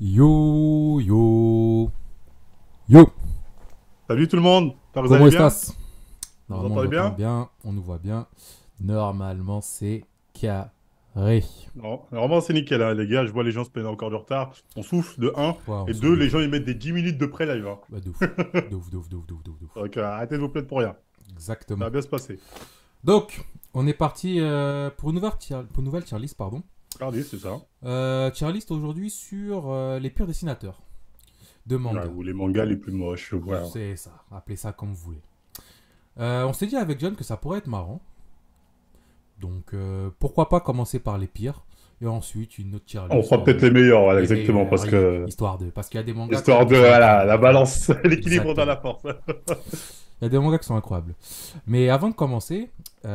Yo, yo, yo. Salut tout le monde, vous Comment allez bien? estás? Vous Normalement, on entendez nous entend bien? bien, on nous voit bien. Normalement, c'est carré. Non, vraiment c'est nickel, hein, les gars, je vois les gens se plaindre encore du retard. On souffle de un Ouais, on et souffle 2 de les fou. gens ils mettent des 10 minutes de pré-live, hein. Bah, de ouf. De ouf, de ouf, de ouf, de ouf, de ouf, de ouf. Donc arrêtez de vous plaindre pour rien, ça Exactement. va bien se passer. Donc, on est parti pour une nouvelle tier list, pardon. Regardez, c'est ça. Tier list aujourd'hui sur les pires dessinateurs de Ouais, manga. ou les mangas les plus moches, voilà. C'est ça, appelez ça comme vous voulez. On s'est dit avec John que ça pourrait être marrant. Donc, pourquoi pas commencer par les pires et ensuite une autre tier On list fera peut-être les meilleurs, voilà, les exactement, meilleurs, parce que parce qu'il y a des mangas quand histoire même de, qui sont voilà, la incroyables. balance, l'équilibre dans Exactement. la force. Il y a des mangas qui sont incroyables. Mais avant de commencer,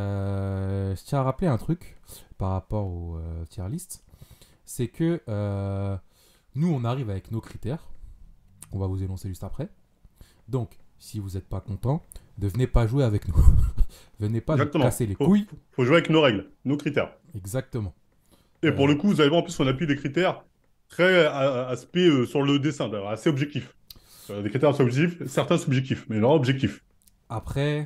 je tiens à rappeler un truc par rapport aux tier list. C'est que nous, on arrive avec nos critères. On va vous énoncer juste après. Donc, si vous n'êtes pas content, ne venez pas jouer avec nous. Venez pas nous Exactement, casser les couilles. faut jouer avec nos règles, nos critères. Exactement. Et pour Euh, le coup, vous allez voir, en plus, on appuie des critères très aspect sur le dessin, d'ailleurs, assez objectifs. Des critères assez objectifs, certains subjectifs, mais non objectifs. Après,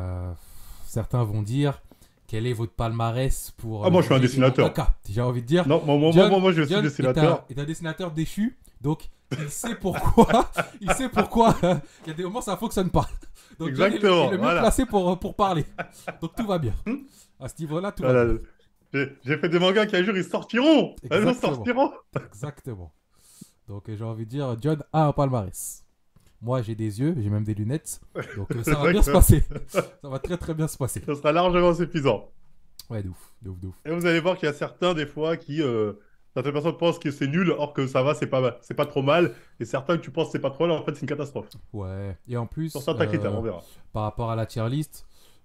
certains vont dire quel est votre palmarès pour Ah, moi, je suis un juger des dessinateur. mangaka. J'ai envie de dire, Non, John, moi, je suis John dessinateur. est un dessinateur déchu, donc il sait pourquoi, il sait pourquoi il y a des moments ça fonctionne pas. Donc John est Exactement, le mieux voilà. placé pour parler. Donc tout va bien. Hmm. À ce niveau-là, tout va bien. Voilà. J'ai fait des mangas qui, un jour, ils sortiront. Un jour, ils Exactement. sortiront. Exactement. Donc j'ai envie de dire, John a un palmarès. Moi j'ai des yeux, j'ai même des lunettes. Donc ça C'est va vrai bien que se passer. Ça va très très bien se passer. ça sera largement suffisant. Ouais, de ouf, de ouf, de ouf. Et vous allez voir qu'il y a certains, des fois, qui... certaines personnes pensent que c'est nul, or que ça va, c'est pas trop mal. Et certains que tu penses que c'est pas trop mal, en fait, c'est une catastrophe. Ouais. Et en Sur plus, certains critères, on verra. par rapport à la tier list,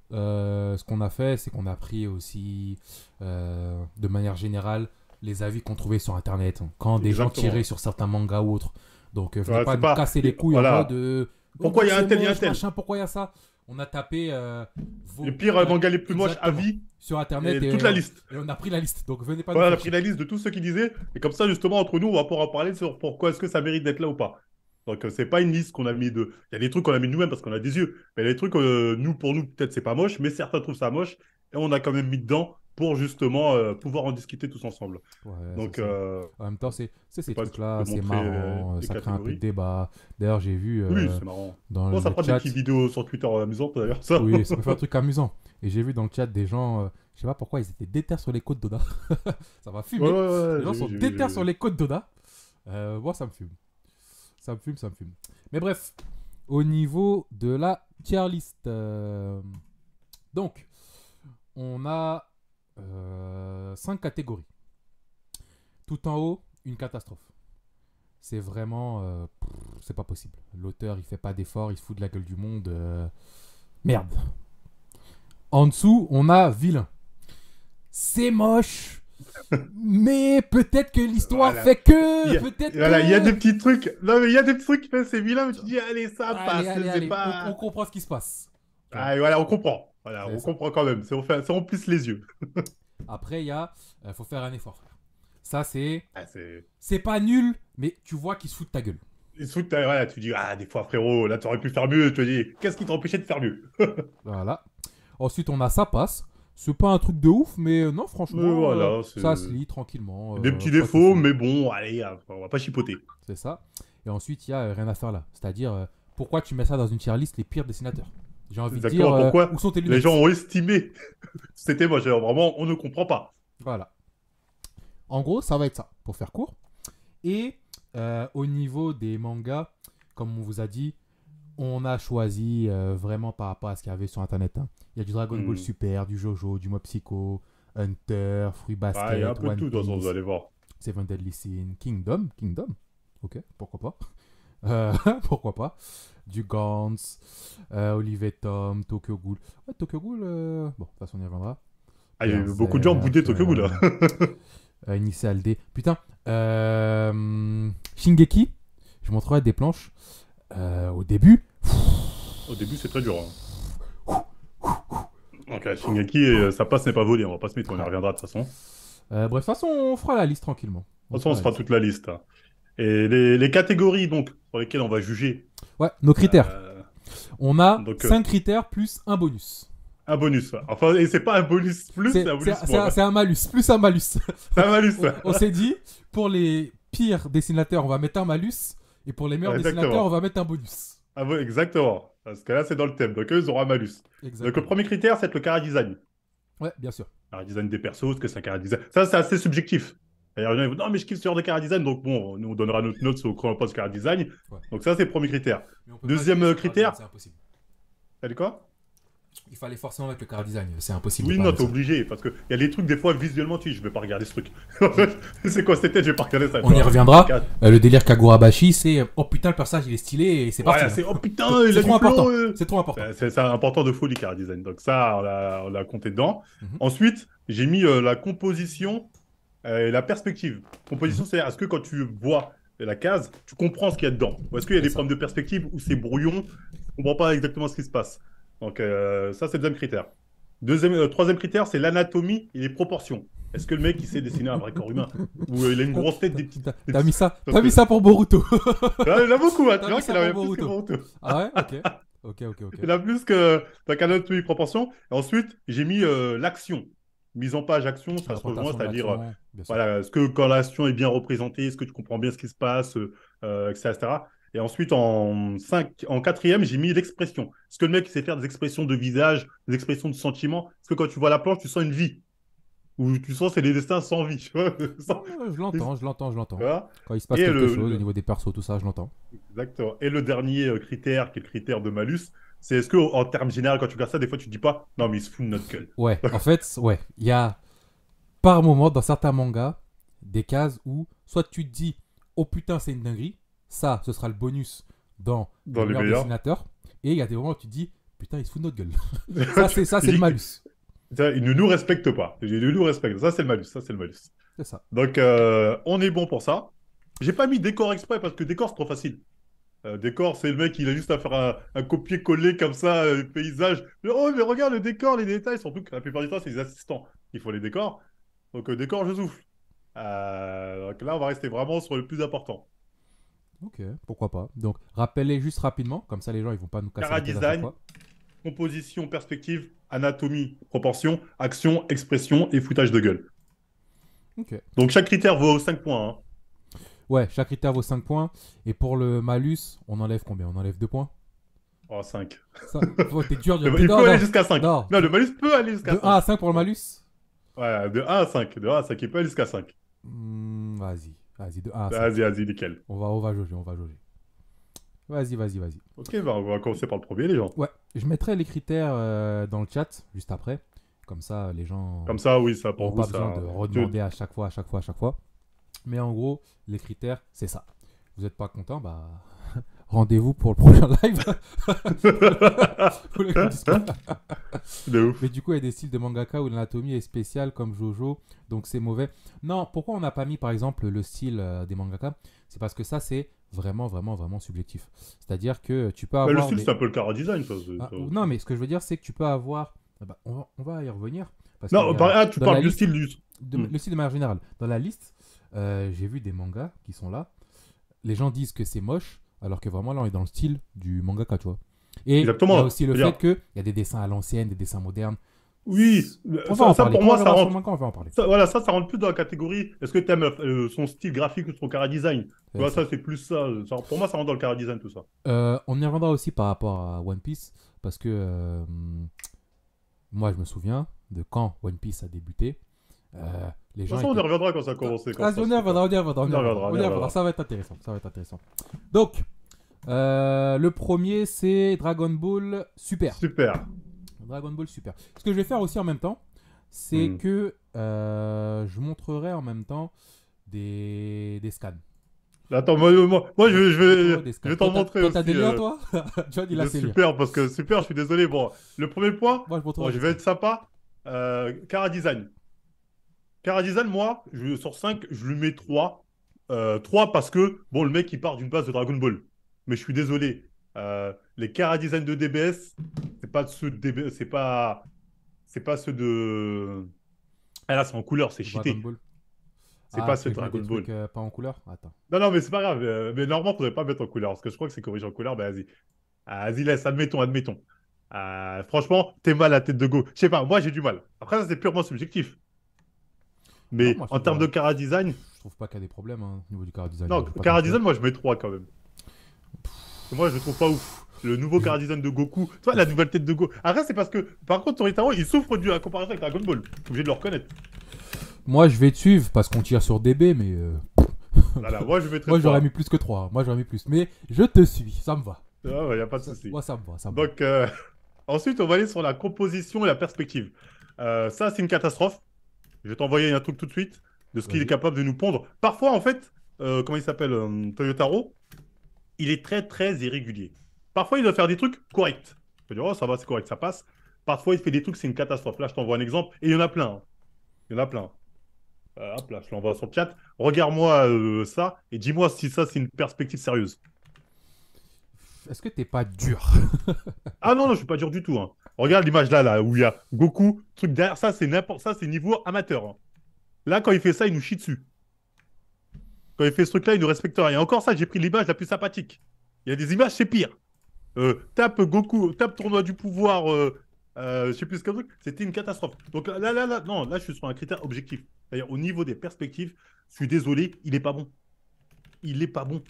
ce qu'on a fait, c'est qu'on a pris aussi, de manière générale, les avis qu'on trouvait sur Internet. Quand des gens tiraient Exactement. sur certains mangas ou autres. Donc, venez Ouais, pas c'est nous pas... casser les couilles en mode Voilà. oh, Pourquoi il y a un c'est tel, il y a un moche, tel? machin, pourquoi il y a ça. On a tapé Les vos. pires mangas les plus moches à Exactement. vie, Sur Internet et toute la liste. et on a pris la liste. Donc, venez pas nous Voilà, on a faire pris chier. la liste de tous ceux qui disaient, et comme ça, justement, entre nous, on va pouvoir en parler sur pourquoi est-ce que ça mérite d'être là ou pas. Donc, c'est pas une liste qu'on a mis de. Il y a des trucs qu'on a mis nous-mêmes parce qu'on a des yeux, mais il y a des trucs, nous, pour nous, peut-être c'est pas moche, mais certains trouvent ça moche, et on a quand même mis dedans pour justement pouvoir en discuter tous ensemble. Ouais, c'est Donc, ça. En même temps, c'est je sais ces pas si tu trucs-là, peux c'est montrer marrant, les ça crée un peu de catégories. débat. D'ailleurs, j'ai vu Oui, c'est marrant. dans Bon, ça le fera des petites chat, vidéos sur Twitter amusantes d'ailleurs, ça. oui, ça peut faire un truc amusant. Et j'ai vu dans le chat des gens, je sais pas pourquoi, ils étaient déter sur les côtes d'Oda. Ça va Ouais, fumer. ouais, ouais, Les gens sont j'ai déter vu. sur les côtes d'Oda. Moi, ça me fume. Ça me fume, ça me fume. Mais bref, au niveau de la tier list. Donc, on a 5 catégories. Tout en haut, une catastrophe. C'est vraiment. C'est pas possible. L'auteur, il fait pas d'effort, il se fout de la gueule du monde. Merde. En dessous, on a vilain. C'est moche. Mais peut-être que l'histoire Voilà. fait que. Il y a, Peut-être voilà, il y a des que. petits trucs. Non, mais il y a des petits trucs, c'est vilain, mais tu dis, allez, ça Allez, passe, allez, c'est allez. On pas. comprend ce qui se passe. Tu vois, Ah, et voilà, on comprend. Voilà, c'est on ça. comprend quand même. C'est on plisse les yeux. Après, il y a. Faut faire un effort, frère. Ça, c'est. Ah, c'est. C'est pas nul, mais tu vois qu'il se fout de ta gueule. Les trucs, voilà, tu dis, ah, des fois, frérot, là, t'aurais pu faire mieux. Tu te dis, qu'est-ce qui t'empêchait de faire mieux? Voilà. Ensuite, on a ça passe. C'est pas un truc de ouf, mais non, Mais franchement, voilà, ça se lit tranquillement. des petits Pas de défauts, soucis. mais bon, allez, on va pas chipoter. C'est ça. Et ensuite, il y a rien à faire là. C'est-à-dire, pourquoi tu mets ça dans une tier list, les pires dessinateurs. J'ai envie de dire, Exactement pourquoi où sont tes les gens lunettes. ont estimé. C'était moi, vraiment, on ne comprend pas. Voilà. En gros, ça va être ça, pour faire court. Et au niveau des mangas, comme on vous a dit, on a choisi vraiment par rapport à ce qu'il y avait sur Internet. Hein. Il y a du Dragon Ball Hmm. Super, du Jojo, du Mob Psycho, Hunter, Fruit Ah, il y a un Basket, peu de One tout, de toute façon, vous Piece, allez voir. Seven Deadly Sin, Kingdom. Ok, pourquoi pas. Pourquoi pas. Du Gantz, Olive Tom, Tokyo Ghoul. Ouais, Tokyo Ghoul, bon, de toute façon, on y reviendra. Ah, il y a eu beaucoup de gens boudaient Berserk, Tokyo Ghoul, là. Initial D. Putain, Shingeki, je montrerai des planches. Au début, Au début, c'est très dur, hein. Donc, Shingeki, ça passe n'est pas volé, on va pas se mettre, on y ouais. reviendra de toute façon. De Bref, de toute façon, on fera la liste tranquillement. toute façon, on se fera toute la liste, hein. Et les catégories, donc, sur lesquelles on va juger, Ouais, nos critères. euh, On a donc, 5 critères plus un bonus. un bonus. Enfin, et c'est pas un bonus plus, c'est C'est un c'est- bonus c'est un, moins. c'est un malus, plus un malus. C'est un malus. On s'est dit, pour les pires dessinateurs, on va mettre un malus. Et pour les meilleurs dessinateurs, on Exactement. va mettre un bonus. Ah, ouais, exactement. Parce que là, c'est dans le thème. Donc, eux, ils auront un malus. Donc, le Exactement. premier critère, c'est le chara-design. Ouais, bien sûr. Chara-design des persos, ce que c'est un chara-design. Ça, c'est assez subjectif. D'ailleurs, il y en a qui vont dire, non, mais je kiffe ce genre de chara-design. Donc, bon, nous, on donnera notre note sur le chronopost chara-design. Ouais. Donc, ça, c'est le premier critère. Mais on peut pas Deuxième juger sans chara design, critère, c'est impossible. t'as dit quoi? Il fallait forcément mettre le chara design. C'est impossible de Oui, pas non, mettre t'es ça. obligé. Parce qu'il y a des trucs, des fois, visuellement, tu dis, je vais pas regarder ce truc. C'est quoi cette tête? Je vais pas regarder ça. Tu On y vois. reviendra. Car- Le délire Kagurabashi, c'est oh putain, le personnage il est stylé et c'est parti. Ouais, Hein. c'est, oh putain, il C'est a du trop flow. important. C'est trop important. C'est important de folie, Chara Design. Donc, ça, on l'a compté dedans. Mhm, Ensuite, j'ai mis la composition et la perspective. mhm. Composition, c'est est-ce que quand tu vois la case, tu comprends ce qu'il y a dedans? Ou est-ce qu'il y a C'est des ça. problèmes de perspective où c'est brouillon, tu comprends pas exactement ce qui se passe? Donc, ça, c'est le deuxième critère. Troisième critère, c'est l'anatomie et les proportions. Est-ce que le mec, il sait dessiner un vrai corps humain? Ou il a une grosse tête, des T'as mis petits... ça, Parce t'as que... mis ça pour Boruto. Ah, il en a beaucoup, hein. Tu T'as vois mis qu'il ça en pour a plus que Boruto. Boruto. Ah ouais, ok. Ok, ok, ok. Il a plus que donc, anatomie et proportions. Et ensuite, j'ai mis l'action. Mise en page action, ça se rejoint, Représentation de c'est-à-dire l'action, bien sûr. voilà, est-ce que quand l'action est bien représentée, est-ce que tu comprends bien ce qui se passe, etc., etc. Et ensuite, en quatrième, j'ai mis l'expression. Est-ce que le mec il sait faire des expressions de visage, des expressions de sentiments? Est-ce que quand tu vois la planche, tu sens une vie? Ou tu sens c'est des destins sans vie, tu vois? Je l'entends, je l'entends, je l'entends. Voilà. Quand il se passe Et quelque chose au niveau des persos, tout ça, je l'entends. exactement. Et le dernier critère, qui est le critère de malus, c'est est-ce que en termes généraux, quand tu regardes ça, des fois, tu te dis pas, non, mais il se fout de notre gueule. Ouais, en fait, ouais, il y a par moment dans certains mangas des cases où soit tu te dis oh putain c'est une dinguerie, ça ce sera le bonus dans Dans les les meilleurs meilleurs. dessinateurs, et il y a des moments où tu te dis putain il se fout de notre gueule. Ça c'est le malus. Il ne nous respecte pas. Il ne nous respecte. Ça, c'est le malus. Ça, c'est le malus. C'est ça. Donc, on est bon pour ça. J'ai pas mis décor exprès parce que décor, c'est trop facile. Décor, c'est le mec, il a juste à faire un copier-coller comme ça, paysage. Oh, mais regarde le décor, les détails. Surtout que la plupart du temps, c'est les assistants qui font les décors. Donc, décor, je souffle. Donc là, on va rester vraiment sur le plus important. Ok, pourquoi pas. Donc rappelez juste rapidement, comme ça les gens ils vont pas nous casser Cara la tête à chaque design, fois. composition, perspective, anatomie, proportion, action, expression et foutage de gueule. Ok. Donc chaque critère vaut 5 points. Hein. Ouais, chaque critère vaut 5 points. Et pour le malus, on enlève combien? On enlève 2 points. Oh, 5. Ça, oh, t'es dur. Il Non, peut aller non, jusqu'à 5. non. Non, le malus peut aller jusqu'à De 1 à 5. 5 pour le malus. Ouais, de 1 à 5. De 1 à 5, il peut aller jusqu'à 5. Vas-y, vas-y, de 1 à 5. Vas-y, vas-y, nickel. On va jauger, on va jauger. Vas-y, vas-y, vas-y. Ok, bah, on va commencer par le premier, les gens. Ouais, je mettrai les critères dans le chat juste après. Comme ça, les gens Comme ça, oui, ça pour n'auront vous, pas besoin ça. de redemander à chaque fois, à chaque fois, à chaque fois. Mais en gros, les critères, c'est ça. Vous n'êtes pas content, bah rendez-vous pour le prochain live. Vous voulez qu'on dise quoi? De ouf. Mais du coup, il y a des styles de mangaka où l'anatomie est spéciale comme Jojo, donc c'est mauvais. Non, pourquoi on n'a pas mis par exemple le style des mangaka? C'est parce que ça, c'est vraiment, vraiment, vraiment subjectif. C'est-à-dire que tu peux Bah, le avoir style, des... c'est un peu le cara design, ça. Non, mais ce que je veux dire, c'est que tu peux avoir... Ah bah, on va y revenir. Parce qu'il Non, y a, tu dans la parles du liste, style du. le style de manière générale, dans la liste, j'ai vu des mangas qui sont là. Les gens disent que c'est moche, alors que vraiment là, on est dans le style du mangaka, tu vois. Et il y a Exactement. aussi le C'est-à-dire, fait qu'il y a des dessins à l'ancienne, des dessins modernes. oui, On va en ça parler. pour Quand on moi, ça reviendra sur le rentre. manga, on va en parler. Voilà, ça rentre plus dans la catégorie. Est-ce que tu aimes son style graphique ou son cara design? Tu C'est vois, ça. ça, c'est plus ça. Pour moi, ça rentre dans le cara design, tout ça. On y reviendra aussi par rapport à One Piece, parce que moi, je me souviens de quand One Piece a débuté. Les De toute gens façon, on y étaient... reviendra quand ça a commencé. Quand Ah, ça on se y fait. reviendra, on y reviendra, On y reviendra, on y reviendra. Ça va être intéressant, ça va être intéressant. Donc, le premier, c'est Dragon Ball Super. Super. Dragon Ball Super. Ce que je vais faire aussi en même temps, c'est Hmm. que je montrerai en même temps des scans. Attends, moi, Des je scans. vais t'en montrer Toi, aussi. t'as des liens, toi? John, il a De ses liens. super, parce que super, je suis désolé. Bon, le premier point, Moi, je bon, montrerai je des vais scans. être sympa. Cara design. Cara design, moi, sur 5, je lui mets 3. 3 parce que, bon, le mec, il part d'une base de Dragon Ball. Mais je suis désolé. Les Cara design de DBS, c'est pas ceux de DBS, c'est pas ceux de. Ah là, c'est en couleur, c'est Dragon cheaté. Ball. C'est Ah, pas tu ce veux que je mette des Dragon Ball. trucs pas en couleur? Attends. Non, non, mais c'est pas grave. Mais normalement, faudrait pas mettre en couleur. Parce que je crois que c'est corrigé en couleur. Ben, vas-y. Ah, vas-y, laisse. Admettons, admettons. Franchement, t'es mal à la tête de go. Je sais pas, moi, j'ai du mal. Après, ça, c'est purement subjectif. Non, Mais moi, en termes de cara design, je trouve pas qu'il y a des problèmes hein, au niveau du car design. non, Je vais pas te cara mentir. design, moi, je mets 3 quand même. Moi, je le trouve pas ouf. Le nouveau cara design de Goku, tu vois, la nouvelle tête de Goku. Après, c'est parce que, par contre, Toritaro, il souffre de la comparaison avec Dragon Ball. Je suis obligé de le reconnaître. Moi, je vais te suivre parce qu'on tire sur DB, mais Voilà, moi, je mettrais moi, j'aurais 3. mis plus que 3. Moi, j'aurais mis plus. Mais je te suis, ça me va. Ah, ouais, y a pas de souci. Moi, ça me va, ça me va. Donc, ensuite, on va aller sur la composition et la perspective. Ça, c'est une catastrophe. Je vais t'envoyer un truc tout de suite de ce qu'il est Vas-y. capable de nous pondre. Parfois, en fait, comment il s'appelle Toyotaro, il est très, très irrégulier. Parfois, il doit faire des trucs corrects. Je vais dire, oh, ça va, c'est correct, ça passe. Parfois, il fait des trucs, c'est une catastrophe. Là, je t'envoie un exemple. Et il y en a plein, hein. Il y en a plein. Hop là, je l'envoie sur le chat. Regarde-moi ça et dis-moi si ça, c'est une perspective sérieuse. Est-ce que t'es pas dur? Ah non, non, je suis pas dur du tout, hein. Regarde l'image là, là, où il y a Goku, truc derrière. Ça, c'est n'importe ça, c'est niveau amateur, hein. Là, quand il fait ça, il nous chie dessus. Quand il fait ce truc-là, il ne respecte rien. Encore ça, j'ai pris l'image la plus sympathique. Il y a des images, c'est pire. Tape Goku, tape tournoi du pouvoir, je sais plus ce que truc. C'était une catastrophe. Donc non, là, je suis sur un critère objectif. C'est-à-dire, au niveau des perspectives, je suis désolé, il est pas bon. Il est pas bon.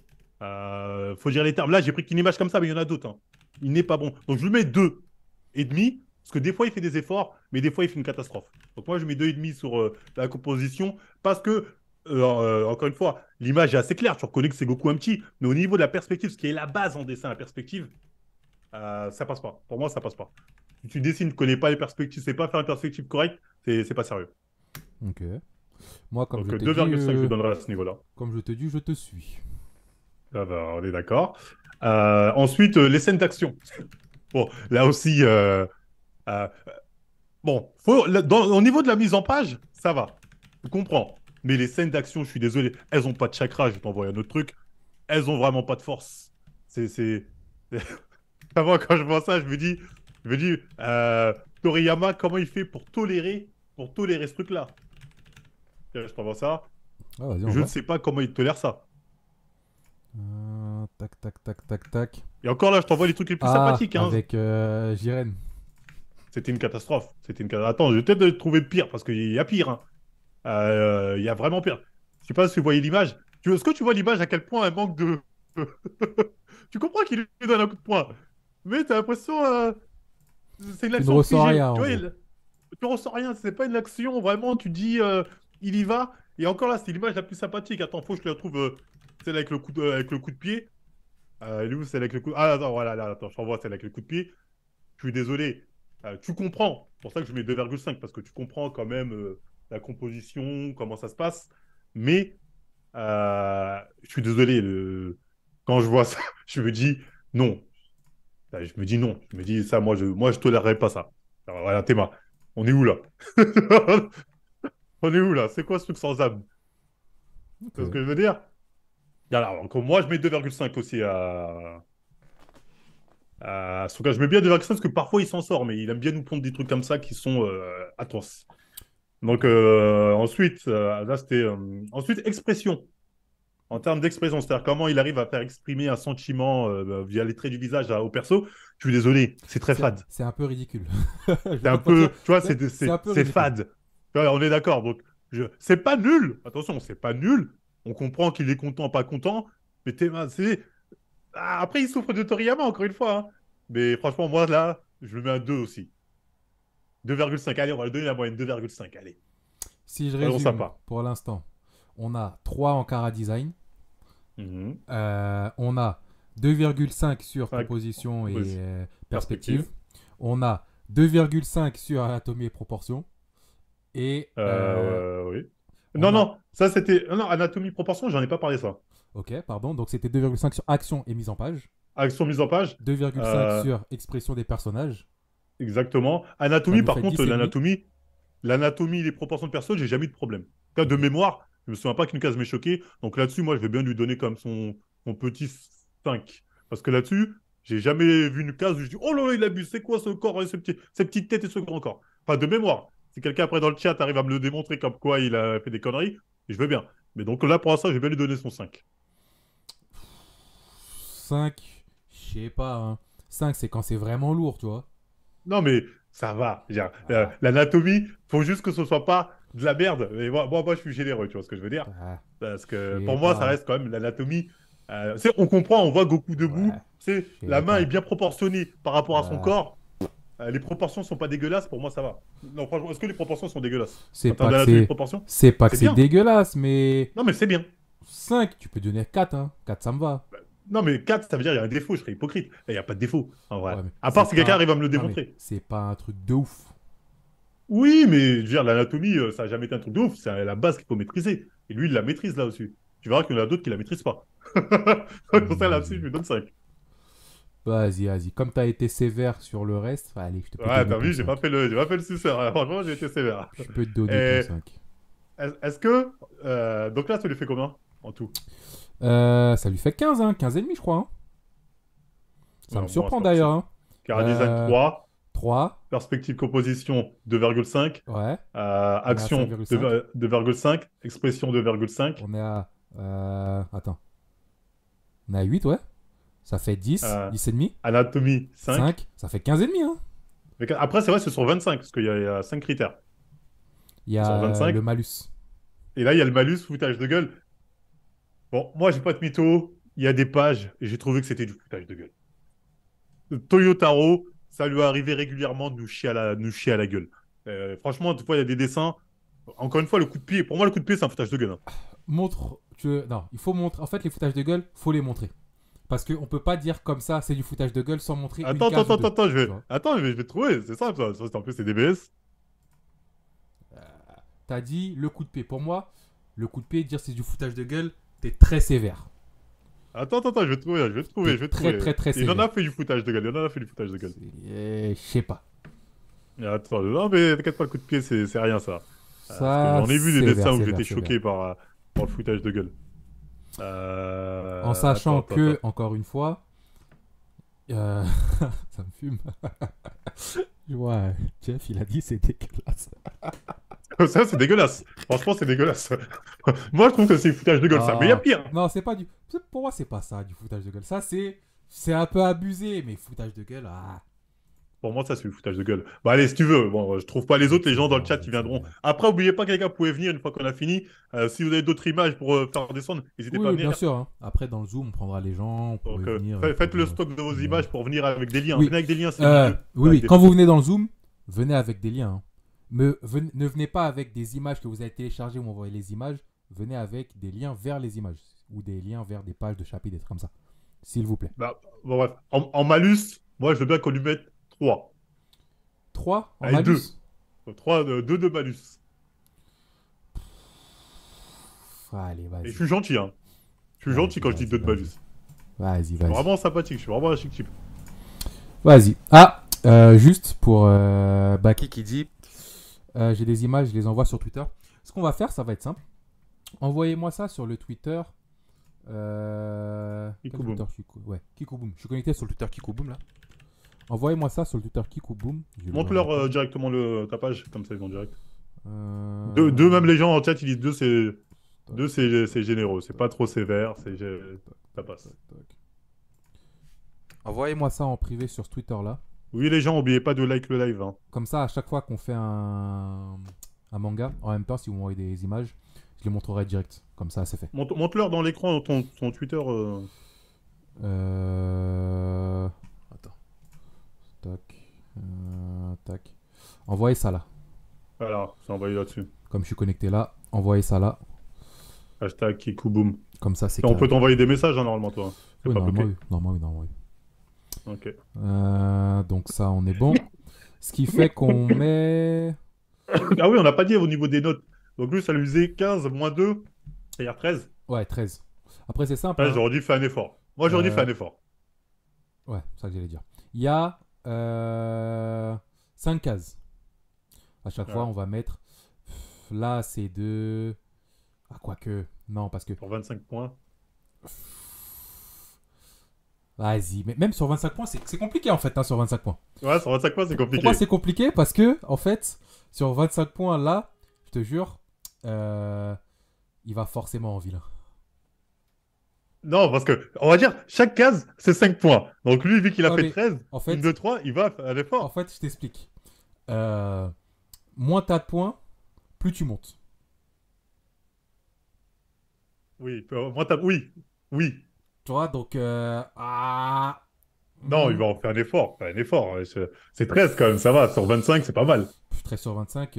Faut dire les termes. Là, j'ai pris qu'une image comme ça, mais il y en a d'autres, hein. Il n'est pas bon. Donc, je lui mets 2,5. Parce que des fois, il fait des efforts, mais des fois, il fait une catastrophe. Donc, moi, je mets 2,5 sur la composition. Parce que, encore une fois, l'image est assez claire. Tu reconnais que c'est Goku un petit. Mais au niveau de la perspective, ce qui est la base en dessin, la perspective, ça passe pas. Pour moi, ça passe pas. Si tu dessines, tu connais pas les perspectives, c'est pas faire une perspective correcte, c'est pas sérieux. Ok. Moi, comme je Donc, t'ai dit, 2,5, je lui donnerai à ce niveau-là. comme je te dis, je te suis. Ah bah, on est d'accord. Ensuite, les scènes d'action. Bon, là aussi, euh, bon, au niveau de la mise en page, ça va. Je comprends. Mais les scènes d'action, je suis désolé, elles ont pas de chakra, je vais t'envoyer un autre truc. Elles ont vraiment pas de force. C'est... Avant, quand je vois ça, je me dis, Toriyama, comment il fait pour tolérer ce truc-là? Tiens, je t'envoie ça. Ah, vas-y, on Je ne voit. sais pas comment il tolère ça. Tac, tac, tac, tac, tac. Et encore là, je t'envoie les trucs les plus Ah, sympathiques, hein. avec Jiren. C'était une catastrophe. Attends, je vais peut-être trouver pire, parce qu'il y a pire, hein. Il y a vraiment pire. Je sais pas si vous voyez l'image. Est-ce que tu vois l'image à quel point elle manque de... Tu comprends qu'il lui donne un coup de poing. Mais t'as l'impression... c'est une Tu ne action ressens figée. rien, en Tu vois, gros. tu ressens rien. C'est pas une action, vraiment. Tu dis, il y va. Et encore là, c'est l'image la plus sympathique. Attends, faut que je la trouve. Celle avec le coup de pied. Elle est où celle avec le coup... Ah, attends, voilà, là, attends, je t'envoie celle avec le coup de pied. Je suis désolé. Tu comprends. C'est pour ça que je mets 2,5 parce que tu comprends quand même la composition, comment ça se passe. Mais je suis désolé. Quand je vois ça, je me dis non. Je me dis non. Je me dis ça, moi, je tolérerai pas ça. Alors, voilà, Théma. On est où là? On est où là? C'est quoi ce truc sans âme? Ok. C'est ce que je veux dire? Et alors, donc, moi, je mets 2,5 aussi à ce cas. Je mets bien 2,5 parce que parfois il s'en sort, mais il aime bien nous pondre des trucs comme ça qui sont atroces. Donc, ensuite, là, c'était. Ensuite, expression. En termes d'expression, c'est-à-dire comment il arrive à faire exprimer un sentiment via les traits du visage au perso. Je suis désolé, c'est très fade. C'est un peu ridicule. Je vais C'est un pas te mentir. peu, tu vois, C'est un peu c'est ridicule. fade. Tu vois, on est d'accord. Donc, c'est pas nul. Attention, c'est pas nul. On comprend qu'il est content, pas content. Mais après, il souffre de Toriyama, encore une fois, hein. Mais franchement, moi, là, je le mets à 2 aussi. 2,5. Allez, on va le donner la moyenne. 2,5. Allez. Si je Soyons résume, sympas. pour l'instant, on a 3 en Cara Design. Mhm. On a 2,5 sur 5. composition et perspective. Perspective. On a 2,5 sur anatomie et proportion. Et Oui. Non, on a... non, ça c'était. Non, anatomie, proportion, j'en ai pas parlé ça. Ok, pardon. Donc c'était 2,5 sur action et mise en page. Action mise en page. 2,5 euh, sur expression des personnages. Exactement. Ça Anatomie, nous par fait contre, 10,5. l'anatomie, les proportions de personnes, j'ai jamais eu de problème. En tout cas, de Ok. mémoire, je me souviens pas qu'une case m'ait choqué. Donc là-dessus, moi, je vais bien lui donner comme son petit 5. Parce que là-dessus, j'ai jamais vu une case où je dis, oh là là, il abuse, c'est quoi ce corps, cette petite tête et ce grand corps. Enfin, de mémoire. Si quelqu'un après dans le chat arrive à me le démontrer comme quoi il a fait des conneries, je veux bien. Mais donc là, pour l'instant, je vais bien lui donner son 5. 5, je sais pas. Hein. 5, c'est quand c'est vraiment lourd, tu vois. Non, mais ça va. Ah, L'anatomie, faut juste que ce soit pas de la merde. Et moi, je suis généreux, tu vois ce que je veux dire? ah, Parce je que sais pour moi, ça pas. reste quand même l'anatomie. On comprend, on voit Goku Ouais, debout. je La sais main est pas. bien proportionnée par rapport à son Ouais. corps. Les proportions sont pas dégueulasses. Pour moi, ça va. Non, franchement, est-ce que les proportions sont dégueulasses? C'est En termes pas que d'anatomie de c'est. proportion? C'est pas que C'est c'est bien. dégueulasse, mais Non, mais c'est bien. 5, tu peux donner 4, hein. 4, ça me va. Non, mais 4, ça veut dire qu'il y a un défaut. Je serais hypocrite. Là, il n'y a pas de défaut, en vrai. Ouais, mais À c'est part si quelqu'un pas. arrive à me le Non, mais démontrer. c'est pas un truc de ouf. Oui, mais je veux dire, l'anatomie, ça n'a jamais été un truc de ouf. C'est la base qu'il faut maîtriser. Et lui, il la maîtrise là aussi. Tu verras qu'il y en a d'autres qui la maîtrisent pas. Pour ça, là-dessus, je Vas-y. lui donne 5. Vas-y, vas-y. Comme t'as été sévère sur le reste, allez, je te peux Ouais, donner t'as ton vu, 5. j'ai pas fait le suceur. Franchement, j'ai été sévère. Je peux te donner ton Et 5. est-ce que. Donc là, ça lui fait combien en tout? Ça lui fait 15, hein. 15 et demi, je crois. Hein. Ça me Non, bon, c'est surprend pas d'ailleurs. possible. Hein. Car design 3, 3. perspective composition 2,5, Ouais. On est à action 5,5. 2,5, expression 2,5, On est à. Attends. On est à 8, ouais. Ça fait 10. euh, 10 et demi. anatomie 5. 5. Ça fait 15 et demi, hein. Après, c'est vrai, c'est sur 25, parce qu'il y a 5 critères. Il y C'est sur a 25. le malus. Et là, il y a le malus, foutage de gueule. Bon, moi, j'ai pas de mytho. Il y a des pages, et j'ai trouvé que c'était du foutage de gueule. Toyotaro, ça lui est arrivé régulièrement de nous chier à la gueule. Franchement, des fois, il y a des dessins. Encore une fois, le coup de pied. Pour moi, le coup de pied, c'est un foutage de gueule. Hein. Montre. Non, il faut montrer. En fait, les foutages de gueule, faut les montrer. Parce qu'on peut pas dire comme ça, c'est du foutage de gueule sans montrer une case ou deux. Tu vois. Je vais trouver. C'est simple, ça. En plus, c'est DBS. T'as dit le coup de pied. Pour moi, le coup de pied, dire c'est du foutage de gueule, t'es très sévère. Je vais trouver, T'es je vais très, trouver. très, très Il en sévère. a fait du foutage de gueule, il en a fait du foutage de gueule. Je sais pas. Attends, non, mais t'inquiète pas, le coup de pied, c'est rien, ça. Parce que Ça, j'en ai vu des sévère, dessins où sévère, j'étais sévère. choqué par le foutage de gueule. En sachant Attends. que, encore une fois, euh, ça me fume. Je vois, Jeff, il a dit c'est dégueulasse. Ça, c'est dégueulasse. Franchement, c'est dégueulasse. Moi, je trouve que c'est du foutage de gueule, ça. Mais il y a Ah, pire. non, c'est pas du. Pour moi, c'est pas ça, du foutage de gueule. Ça, c'est un peu abusé, mais foutage de gueule, ah. Pour moi, ça, c'est du foutage de gueule. Bah, allez, si tu veux. Bon, je trouve pas les Vous êtes autres, les gens dans le sévère, chat, vous ils êtes viendront. sévère. Après, oubliez pas que les gars, vous pouvez venir une fois qu'on a fini. Si vous avez d'autres images pour faire descendre, n'hésitez Oui, pas à oui, bien venir. sûr. Hein. Après, dans le Zoom, on prendra les gens, on pourrait Donc, venir. faites le stock de vos images pour venir avec des liens. Oui, Venez avec des liens, c'est mieux. oui, Avec oui. des Quand vous photos. venez dans le Zoom, venez avec des liens. Hein. Ne venez pas avec des images que vous avez téléchargées ou envoyez les images. Venez avec des liens vers les images ou des liens vers des pages de chapitres, des trucs comme ça. S'il vous plaît. Bah, bon, bref. En malus, moi, je veux bien qu'on lui mette 3. 3 en Allez, malus. 2. 3, 2 de malus. Allez, Et vas-y. je suis gentil, hein. Je suis gentil Vas-y, quand je dis 2 de malus. Vas-y, Je suis vas-y. vraiment sympathique, je suis vraiment un chic type. Vas-y. Ah, juste pour Baki qui dit j'ai des images, je les envoie sur Twitter. Ce qu'on va faire, ça va être simple. Envoyez-moi ça sur le Twitter. Quel Kikuboom. Twitter Ouais, Kikuboom. Je suis connecté sur le Twitter Kikuboom là. Envoyez-moi ça sur le Twitter Kikuboom. Je vais le Montre-leur remettre. directement ta page, comme ça ils vont direct. Euh, Deux, même les gens en chat, ils disent 2, c'est tac, 2, c'est généreux. C'est pas trop sévère, ça passe. tac. Envoyez-moi ça en privé sur ce Twitter là. Oui, les gens, n'oubliez pas de like le live. Hein. Comme ça, à chaque fois qu'on fait un manga, en même temps, si vous m'envoyez des images, je les montrerai direct. Comme ça, c'est fait. Montre-leur dans l'écran ton Twitter. Attends. Tac. Tac. Envoyez ça là. Voilà, c'est envoyé là-dessus. Comme je suis connecté là, envoyez ça là. Hashtag Kikuboom. Comme ça, c'est On carré. peut t'envoyer des messages, hein, normalement, toi. C'est Oui, pas normalement, bloqué. oui. Normalement, oui. Ok. Donc ça, on est bon. Ce qui fait qu'on met... Ah oui, on n'a pas dit au niveau des notes. Donc lui, ça lui faisait 15 moins 2, c'est-à-dire 13. Ouais, 13. Après, c'est simple. Ouais, Hein. j'aurais dit fais un effort. Moi, j'aurais dit fais un effort. Ouais, c'est ça que j'allais dire. Il y a 5 cases. À chaque fois, Ouais. on va mettre... Là, c'est de... Ah, quoique... Non, parce que... Pour 25 points. Vas-y, mais même sur 25 points, c'est compliqué en fait, hein, sur 25 points. Ouais, sur 25 points, c'est compliqué. Pourquoi c'est compliqué? Parce que, en fait, sur 25 points là, je te jure, il va forcément en vilain. Non, parce que, on va dire, chaque case, c'est 5 points. Donc lui, vu qu'il a Ouais, fait mais 13, en une, fait, 2, 3, il va à en l'effort. fait, je t'explique. Euh, Moins t'as de points, plus tu montes. Oui, moi, oui, oui. Tu vois, donc... Non, il va en faire un effort. Un effort. C'est 13 quand même, ça va. Sur 25, c'est pas mal. 13 sur 25.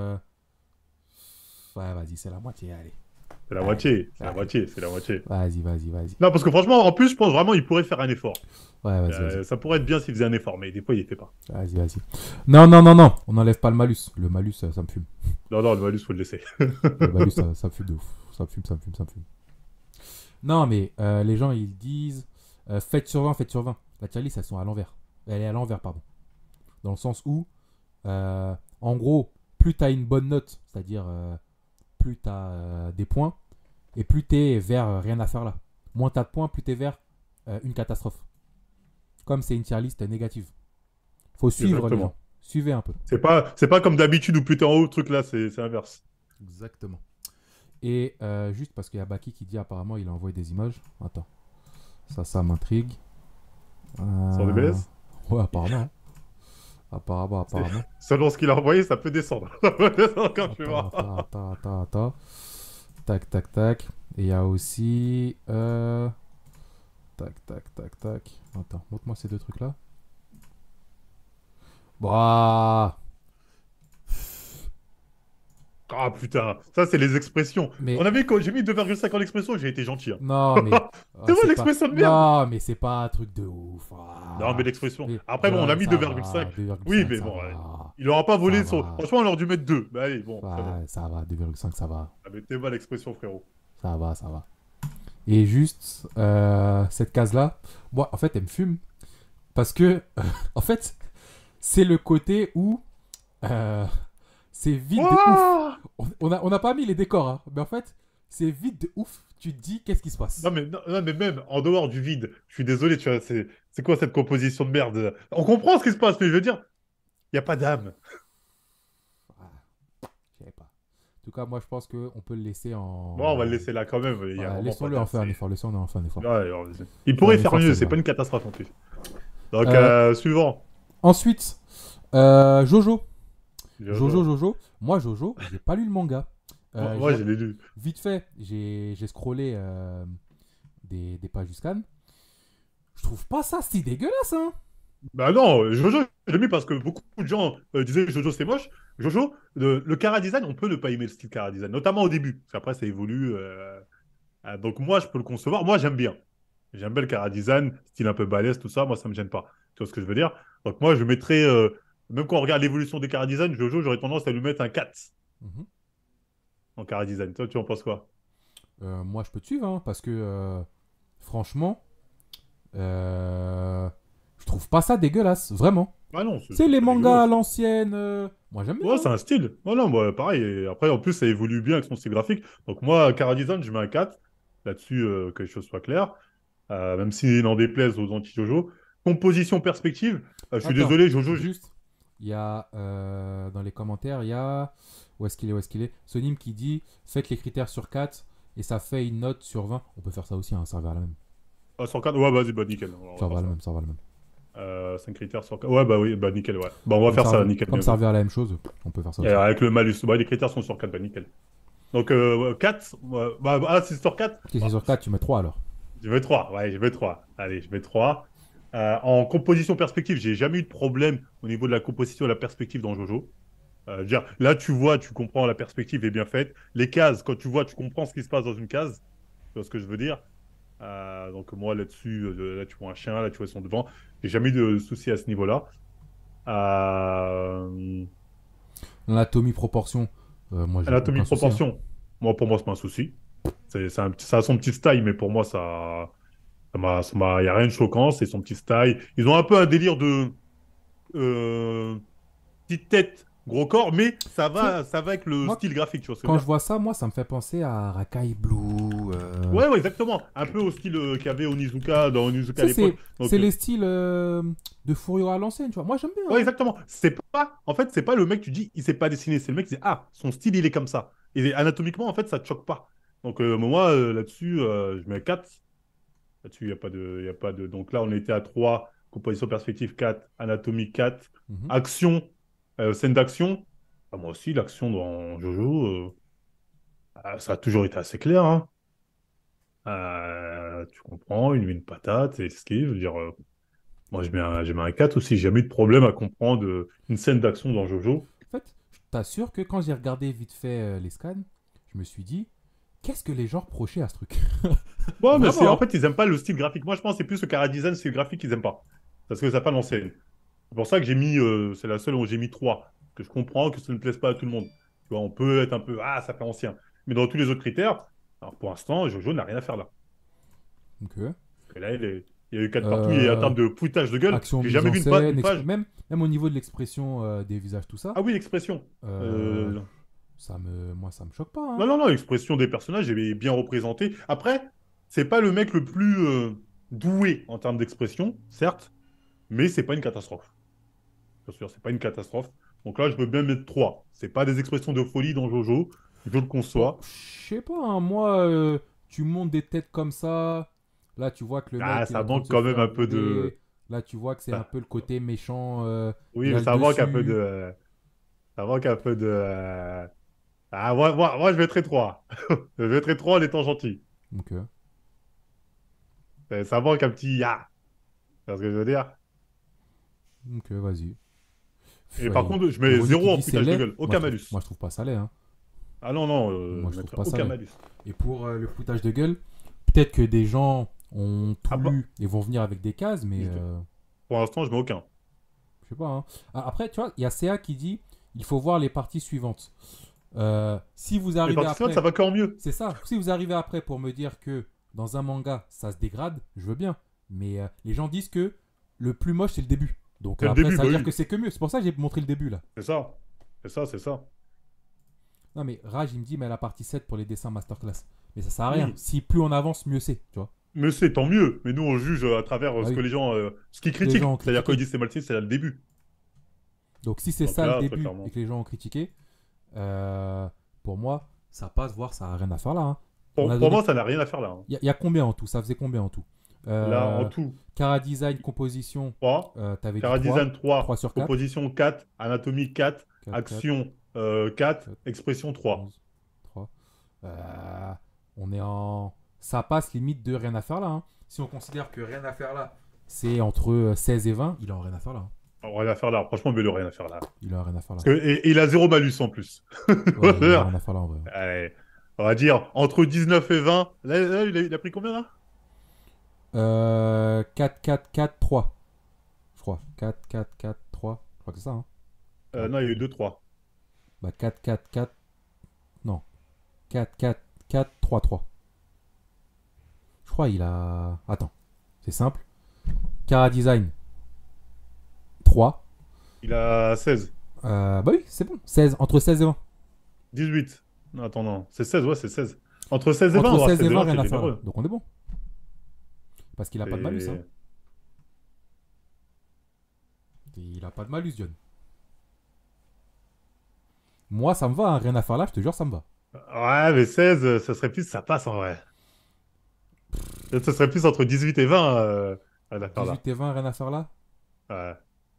Ouais, vas-y, c'est la moitié, allez. C'est la Allez, moitié. C'est la allez. moitié. C'est la moitié. Vas-y, vas-y, vas-y. Non, parce que franchement, en plus, je pense vraiment il pourrait faire un effort. Ouais, vas-y, vas-y. Ça pourrait être bien s'il faisait un effort, mais des fois, il ne fait pas. Vas-y, vas-y. Non, non, non, non. On n'enlève pas le malus. Le malus, ça me fume. Non, non, le malus, faut le laisser. Le malus, ça me fume de ouf. Ça me fume, ça me fume, ça me fume. Non, mais les gens, ils disent faites sur 20, faites sur 20. La tier list, elles sont à l'envers. Elle est à l'envers, pardon. Dans le sens où, en gros, plus tu as une bonne note, c'est-à-dire plus tu as des points, et plus tu es vers rien à faire là. Moins tu as de points, plus tu es vers une catastrophe. Comme c'est une tier list négative. Faut suivre les gens. Exactement. Suivez un peu. C'est pas comme d'habitude où plus t'es en haut, le truc là, c'est inverse. Exactement. Et juste parce qu'il y a Baki qui dit apparemment il a envoyé des images. Attends. Ça m'intrigue. Sur DBS. Ouais, apparemment. Hein. Apparemment. Selon ce qu'il a envoyé, ça peut descendre. Ça peut descendre quand tu vois. Attends. Tac, tac, tac. Et il y a aussi... Tac. Attends, montre-moi ces deux trucs-là. Bah... Ah putain, ça c'est les expressions. On Mais... avait quand j'ai mis 2,5 en expression, j'ai été gentil. Hein. Non, mais... C'est vrai c'est pas... l'expression de merde. Non, mais c'est pas un truc de ouf. Non, mais l'expression. Mais, Après, bon, on a mis ça 2,5. va, Oui, 2,5, mais ça bon, va. il aura pas Ça volé son. va. Franchement, on aurait dû mettre 2. Mais allez, bon, c'est bon. Ouais, ça va, 2,5, ça va. Ah, mais t'es mal l'expression, frérot. Ça va. Et juste, cette case-là, moi, en fait, elle me fume. Parce que, en fait, c'est le côté où c'est vide de Ouah. ouf. On a pas mis les décors, hein, mais en fait, c'est vide de ouf. Tu te dis, qu'est-ce qui se passe? Non, mais même en dehors du vide, je suis désolé, tu vois, c'est quoi cette composition de merde? On comprend ce qui se passe, mais je veux dire, il n'y a pas d'âme. Ah, je sais pas. En tout cas, moi, je pense qu'on peut le laisser Bon, on va le en... laisser là quand même, il n'y a Ouais, vraiment pas laissons-le en d'âme. faire un effort. Laissons-le en faire un effort. Ouais, alors, il Un pourrait faire effort, mieux, c'est c'est bien. pas une catastrophe en plus. Donc, Euh, suivant. Ensuite, Jojo. Jojo. Jojo. Moi, Jojo, j'ai pas lu le manga. Moi, je l'ai lu. Vite fait, j'ai scrollé des pages du scan. Je trouve pas ça si dégueulasse, hein. Bah non, Jojo, je l'ai mis parce que beaucoup de gens disaient Jojo c'est moche. Jojo, le Chara Design, on peut ne pas aimer le style Chara Design, notamment au début. Parce qu'après, ça évolue. Donc moi, je peux le concevoir. Moi, j'aime bien. J'aime bien le Chara Design, style un peu balèze, tout ça. Moi, ça me gêne pas. Tu vois ce que je veux dire? Donc moi, je mettrais, même quand on regarde l'évolution des Chara Design, Jojo, j'aurais tendance à lui mettre un 4 Mhm. en Chara Design. Toi, tu en penses quoi? Moi, je peux te suivre, hein, parce que franchement, je trouve pas ça dégueulasse, vraiment. Ah non, C'est les pas mangas à dégueulasse. l'ancienne. Moi, j'aime bien. Ouais, Hein. c'est un style. Ouais, non, moi, pareil. Et après, en plus, ça évolue bien avec son style graphique. Donc, moi, Chara Design, je mets un 4. Là-dessus, que les choses soient claires. Même s'il n'en déplaise aux anti-Jojo. Composition perspective. Je suis Attends, désolé, Jojo. juste, il y a dans les commentaires, il y a. Où est-ce qu'il est Sonim qui dit faites les critères sur 4 et ça fait une note sur 20. On peut faire ça aussi, hein, ça revient à la même. 104. Ouais, vas-y, bah nickel. On Ça va revient faire à la ça. même, ça revient à la même. 5 critères sur 4. Ouais, bah oui, bah nickel, ouais. Bah, on va faire ça, nickel. Comme Bien ça vu. revient à la même chose, on peut faire ça Et aussi. avec le malus. Bah, les critères sont sur 4, bah nickel. Donc, 4. C'est sur 4. Ok, c'est sur 4, tu mets 3 alors. Je vais 3. Ouais, je vais 3. Allez, je vais 3. En composition perspective, j'ai jamais eu de problème au niveau de la composition et la perspective dans Jojo. Je veux dire, là, tu vois, tu comprends, la perspective est bien faite. Les cases, quand tu vois, tu comprends ce qui se passe dans une case. Tu vois ce que je veux dire? Donc, moi, là-dessus, là, tu vois un chien, là, tu vois son devant. J'ai jamais eu de soucis à ce niveau-là. L'anatomie proportion, moi j'ai Anatomie aucun souci. Hein. proportion, moi, pour moi, c'est pas un souci. Ça a son petit style, mais pour moi, il n'y a rien de choquant. C'est son petit style. Ils ont un peu un délire de euh, petite tête, gros corps, mais Tu sais, ça va avec le moi, style graphique, tu vois ce que je quand veux je dire? vois ça, moi ça me fait penser à Rakai Blue. Ouais, ouais, exactement. Un peu au style qu'il y avait Onizuka, dans Onizuka à Tu sais, l'époque. Donc, c'est les styles de fourrure à l'ancienne, tu vois. Moi j'aime bien. ouais, Hein. exactement. En fait, c'est pas le mec, tu dis, il sait pas dessiner. C'est le mec qui dit, ah, son style, il est comme ça. Et anatomiquement, en fait, ça te choque pas. Donc, moi, là-dessus, je mets 4. Là-dessus, il n'y a pas de, il y a pas de. Donc là, on était à 3, composition perspective 4, anatomie 4, Mhm. action, scène d'action. Ah, moi aussi, l'action dans Jojo, ça a toujours été assez clair, hein. Tu comprends, il met une patate, et esquive. Je veux dire, moi, je mets un 4 aussi. J'ai jamais eu de problème à comprendre une scène d'action dans Jojo. En fait, je t'assure que quand j'ai regardé vite fait les scans, je me suis dit, qu'est-ce que les gens reprochaient à ce truc? Ouais, mais c'est, en Vraiment, hein. fait, ils aiment pas le style graphique. Moi, je pense que c'est plus le chara design, c'est le graphique qu'ils aiment pas. Parce que ça n'a pas l'ancienne. C'est pour ça que j'ai mis, c'est la seule où j'ai mis 3. Que je comprends que ça ne plaise pas à tout le monde. Tu vois, on peut être un peu, ah, ça fait ancien. Mais dans tous les autres critères, alors pour l'instant, Jojo n'a rien à faire là. Ok. Parce que là, il y a eu 4 partout. Et en Euh, termes de foutage de gueule, Action, j'ai mise jamais en vu scène, une page. même au niveau de l'expression des visages, tout ça, Ah oui, l'expression. euh, moi, ça me choque pas, hein. Non, non, non, l'expression des personnages est bien représentée. Après, c'est pas le mec le plus doué en termes d'expression, certes, mais c'est pas une catastrophe. Bien sûr, c'est pas une catastrophe. Donc là, je veux bien mettre 3. C'est pas des expressions de folie dans Jojo, je le Bon, conçois. je sais pas, hein, moi, tu montes des têtes comme ça. Là, tu vois que le Ah, mec, il est ça en train de manque se quand même faire un peu de. rouler. Là, tu vois que c'est un ça- peu le côté méchant. Oui, Il mais a le ça manque un peu de. dessus. Ça manque un peu de. Ah, moi, je mettrais 3. Je mettrais 3 en étant gentil. Donc, Ça manque un petit. Ah, c'est ce que je veux dire. vas-y. Et par Ouais, contre, je mets Ironique qui 0 en dit c'est foutage de laid. gueule. Aucun malus. Moi, je trouve pas ça laid, hein. Ah non, non, Moi, je je trouve mettrais pas ça aucun laid. malus. Et pour le foutage de gueule, peut-être que des gens ont Ah, tout lu et vont venir avec des cases, mais je- pour l'instant, je mets aucun. je sais pas, hein. Ah, après, tu vois, il y a CA qui dit il faut voir les parties suivantes. Si vous Les arrivez participants, ça après, va encore mieux. c'est ça. Si vous arrivez après pour me dire que dans un manga ça se dégrade, je veux bien. Mais les gens disent que le plus moche c'est le début. Donc C'est le après, début, ça bah veut dire que oui. c'est que mieux. C'est pour ça que j'ai montré le début là. C'est ça. C'est ça, c'est ça. Non, mais Raj, il me dit, mais la partie 7 pour les dessins masterclass. Mais ça sert à rien. Oui. Si plus on avance, mieux c'est, tu vois. Mais c'est tant mieux. Mais nous, on juge à travers Bah ce que oui, les gens. Ce qu'ils les gens ont critiquent. C'est-à-dire, quand ils critiqué. disent c'est mal fait, c'est là le début. Donc si c'est Donc ça le là, très début et clairement. que les gens ont critiqué, euh, pour moi, ça passe, voir, ça a rien à faire là, hein. On a Pour donné. moi, ça n'a rien à faire là, hein. Il y a combien en tout? Ça faisait combien en tout? Là, en euh, tout, Cara design, composition, 3. t'avais dit Cara 3. design 3. 3 sur 4. Composition 4. Anatomie 4. 4, 4, Action 4. 4, Expression 3. 11, 3. On est en. Ça passe limite de rien à faire là, hein. Si on considère que rien à faire là, c'est entre 16 et 20, il a rien à faire là, hein. Alors, rien à faire là. Franchement, mais il a rien à faire là. Il a rien à faire là. Parce que, et il a zéro malus en plus. Ouais, il a rien à faire là en vrai. Allez, on va dire entre 19 et 20. Là, il a pris combien là? 4, 4, 4, 3. Je crois. 4, 4, 4, 3. Je crois que c'est ça, hein. 4. Non, il y a eu 2-3. Bah 4, 4, 4. Non. 4, 4, 4, 3, 3. Je crois il a. Attends. C'est simple. Cara design 3. Il a 16. Bah oui, c'est bon. 16. Entre 16 et 20. 18. Non, attends, non. C'est 16, ouais, c'est 16. Entre 16 et 20, Entre ouais, 16 et 16 et 20, 20, rien c'est à faire là. généreux. Donc on est bon. Parce qu'il a pas de malus, hein. Et... Il a pas de malus, John. Moi, ça me va, hein. Rien à faire là, je te jure, ça me va. Ouais, mais 16, ça serait plus, ça passe en vrai. Ça serait plus entre 18 et 20, à l'affaire là. 18 et 20, rien à faire là. Ouais.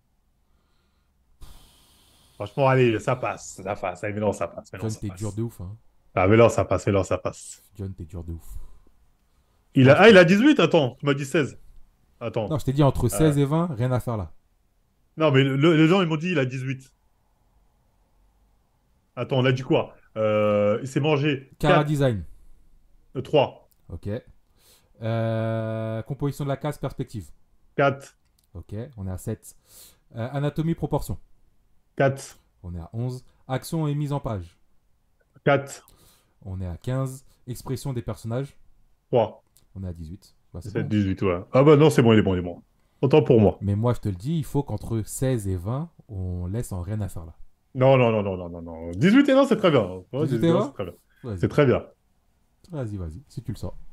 Franchement, allez, ça passe. Ça passe. Allez, mais non, ça passe. Mais non, John, ça t'es dur passe. de ouf, hein. Ah, mais non, ça passe. Mais non, ça passe. John, t'es dur de ouf. Il Moi, a... je Ah, il te- a 18, attends. Tu m'as dit 16. Non, Attends. je t'ai dit entre Euh, 16 et 20, rien à faire là. Non, mais les gens, ils m'ont dit il a 18. Attends, on a dit quoi? Il s'est mangé Cara 4, design. 3, Ok. Composition de la case, perspective. 4, Ok, on est à 7. Anatomie, proportion. 4, On est à 11. Action et mise en page. 4, On est à 15. Expression des personnages. 3, On est à 18. Bah, c'est 7, bon. 18, ouais. Ah bah non, c'est bon, il est bon, il est bon. Autant pour moi. Mais moi, je te le dis, il faut qu'entre 16 et 20, on laisse en rien à faire là. Non, non, non, non, non, non, non. 18 et 20, c'est très bien. Ouais, 18 18 et et 20, c'est 20. très bien. C'est Vas-y. très bien. Vas-y, vas-y, si tu le sens.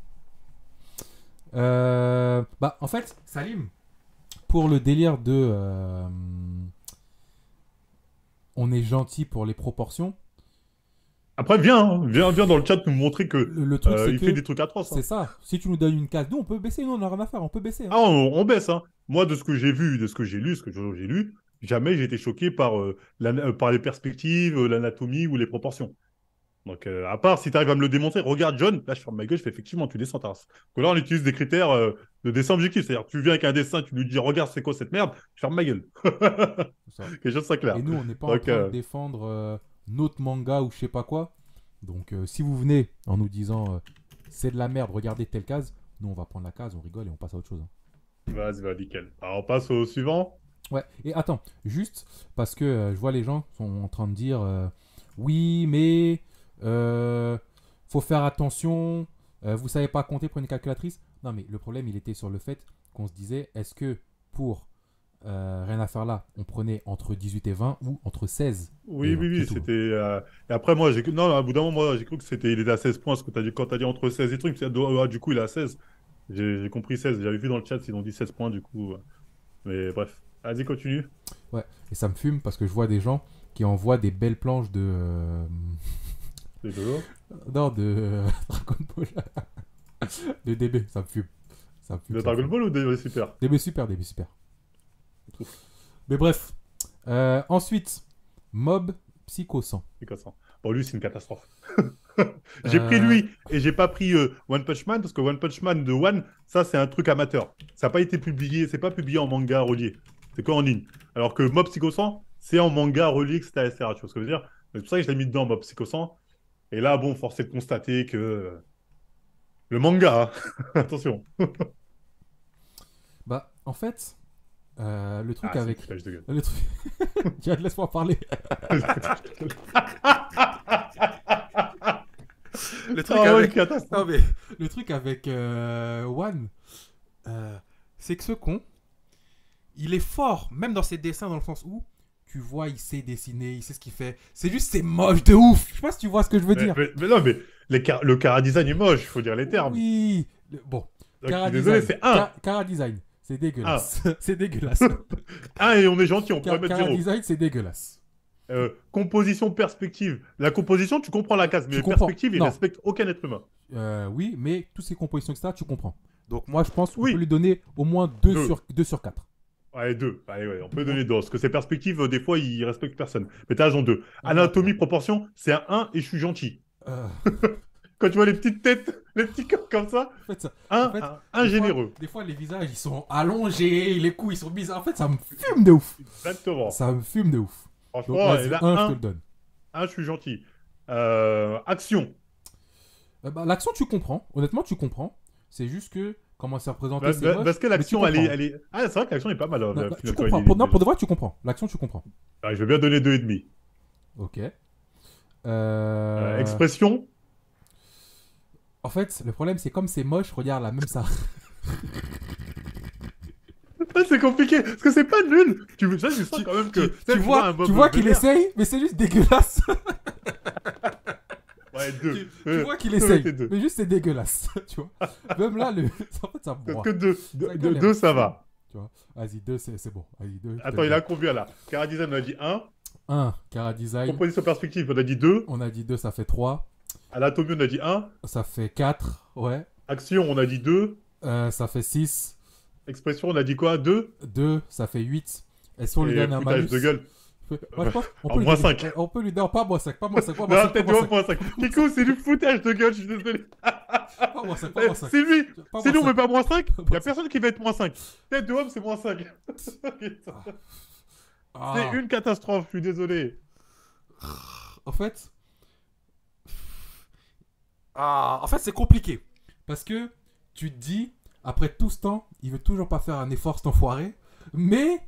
Bah, en fait, Salim, pour le délire de. On est gentil pour les proportions. Après, viens, hein, viens dans le chat nous montrer que Le truc, c'est il fait que des trucs atroces, c'est hein. ça. Si tu nous donnes une case, nous, on peut baisser. Nous, on n'a rien à faire. On peut baisser, hein. Ah, on baisse, hein. Moi, de ce que j'ai vu, de ce que j'ai lu, j'ai lu, jamais j'ai été choqué par, par les perspectives, l'anatomie ou les proportions. Donc, à part si tu arrives à me le démontrer, regarde John, là je ferme ma gueule, je fais effectivement, tu descends ta race. Parce que là, on utilise des critères de dessin objectif. C'est-à-dire, tu viens avec un dessin, tu lui dis, regarde, c'est quoi cette merde, je ferme ma gueule. C'est ça. Quelque chose de clair. Et nous, on n'est pas en Donc, train de défendre notre manga ou je sais pas quoi. Donc, si vous venez en nous disant c'est de la merde, regardez telle case, nous, on va prendre la case, on rigole et on passe à autre chose, hein. vas-y, va, nickel. Alors, on passe au suivant. Ouais, et attends, juste parce que je vois les gens sont en train de dire oui, mais faut faire attention, vous savez pas compter pour une calculatrice. Non, mais le problème, il était sur le fait qu'on se disait est-ce que pour rien à faire là, on prenait entre 18 et 20 ou entre 16 et Oui, 20, oui, c'est oui, tout. c'était. Et après, moi, non, à bout d'un moment, moi, j'ai cru que c'était. Il était à 16 points, ce que t'as dit, quand t'as dit entre 16 et trucs. Du coup, il est à 16. J'ai compris 16. J'avais vu dans le chat, ils ont dit 16 points, du coup. Mais bref. Vas-y, continue. Ouais, et ça me fume parce que je vois des gens qui envoient des belles planches de. C'est toujours. Non, de Dragon Ball. De DB, ça me fume. Ça me fume, De ça me Dragon fume. Ball ou de Super? DB super, DB super. Mais bref. Ensuite, Mob Psycho 100. C'est quoi ça? Bon, lui, c'est une catastrophe. J'ai pris Euh, lui et j'ai pas pris One Punch Man parce que One Punch Man de One, ça, c'est un truc amateur. Ça n'a pas été publié, c'est pas publié en manga relié. C'est quoi en ligne. Alors que Mob Psycho 100, c'est en manga relié, etc., etc. Tu vois ce que je veux dire? C'est pour ça que je l'ai mis dedans, Mob Psycho 100. Et là, bon, force est de constater que le manga, hein. Attention. Bah, en fait, le truc Ah, c'est une avec. foutage de gueule. Le truc. Tiens, laisse-moi parler. Le truc Ah ouais, avec. catastrophe. Non, mais. Le truc avec One, c'est que ce con, il est fort, même dans ses dessins, dans le sens où tu vois, il sait dessiner, il sait ce qu'il fait. C'est juste, c'est moche de ouf. Je sais pas si tu vois ce que je veux dire. Mais non, mais le Cara Design est moche, il faut dire les termes. Oui. Bon, Donc, je Cara suis désolé, Design. c'est un. Cara Design, c'est Un. dégueulasse. C'est dégueulasse. Un et on est gentil, on pourrait mettre Cara 0. Design, c'est dégueulasse. Composition, perspective. La composition, tu comprends la case, mais Tu les comprends? perspectives, ils Non. respectent aucun être humain. Oui, mais toutes ces compositions, etc., tu comprends. Donc moi, je pense qu'on peut Oui, lui donner au moins 2. 2 sur 4. Allez, 2. Allez, ouais, on peut donner 2. Parce que ces perspectives, des fois, ils respectent personne. Mais t'as raison, 2. Au moins Anatomie, 3. proportion, c'est un 1 et je suis gentil. Euh, Quand tu vois les petites têtes, les petits corps comme ça, en fait, ça, en 1, fait 1 des, fois, généreux. des fois, les visages, ils sont allongés, les coups, ils sont bizarres. En fait, ça me fume de ouf. Exactement. Ça me fume de ouf. Donc Franchement, et vas-y, là, 1, je te le donne. 1, je suis gentil. Action. Bah, l'action, tu comprends. Honnêtement, tu comprends. C'est juste que comment c'est représenté, c'est moche. Parce que Mais tu l'action, comprends. elle est. Ah, c'est vrai que l'action est pas mal. Non, Final, tu quand il comprends. est- Non, pour de vrai, tu comprends. L'action, tu comprends. Ah, je vais bien donner 2,5. Ok. Expression. En fait, le problème, c'est comme c'est moche, regarde là, même ça. Ah, c'est compliqué, parce que c'est pas nul. Ça, je sens quand même que. Tu vois qu'il essaye, mais c'est juste dégueulasse. Ouais, 2. Tu vois qu'il essaye, mais juste c'est dégueulasse. Tu vois. Même là, en fait, ça me Parce broie. que 2, Sa gueule, elle 2, me ça fume. va. Tu vois. Vas-y, 2, c'est bon. Vas-y, 2. Attends, il a combien là? Cara Design, on a dit 1. 1, Cara Design. Composition perspective, on a dit 2. On a dit 2, ça fait 3. Anatomie, on a dit 1. Ça fait 4. Ouais. Action, on a dit 2. Ça fait 6. Expression, on a dit quoi? 2. 2, ça fait 8. Et si on lui Et donne un foutage malus. de gueule. Moi, je pense, on En peut lui moins donner- 5. On peut lui donner. Pas moins 5, pas moins 5, pas moins Non, 5. peut-être Pas moins 5. moins 5. Kiko, c'est du foutage de gueule, je suis désolé. Pas moins 5, pas moins 5. C'est lui. Pas Si moins nous, on met 5. pas moins 5, il n'y Moins a personne qui va être moins 5. Tête de homme, c'est moins 5. Ah. C'est une catastrophe, je suis désolé. En fait. En fait, c'est compliqué. Parce que tu te dis, après tout ce temps, il veut toujours pas faire un effort, cet enfoiré. Mais.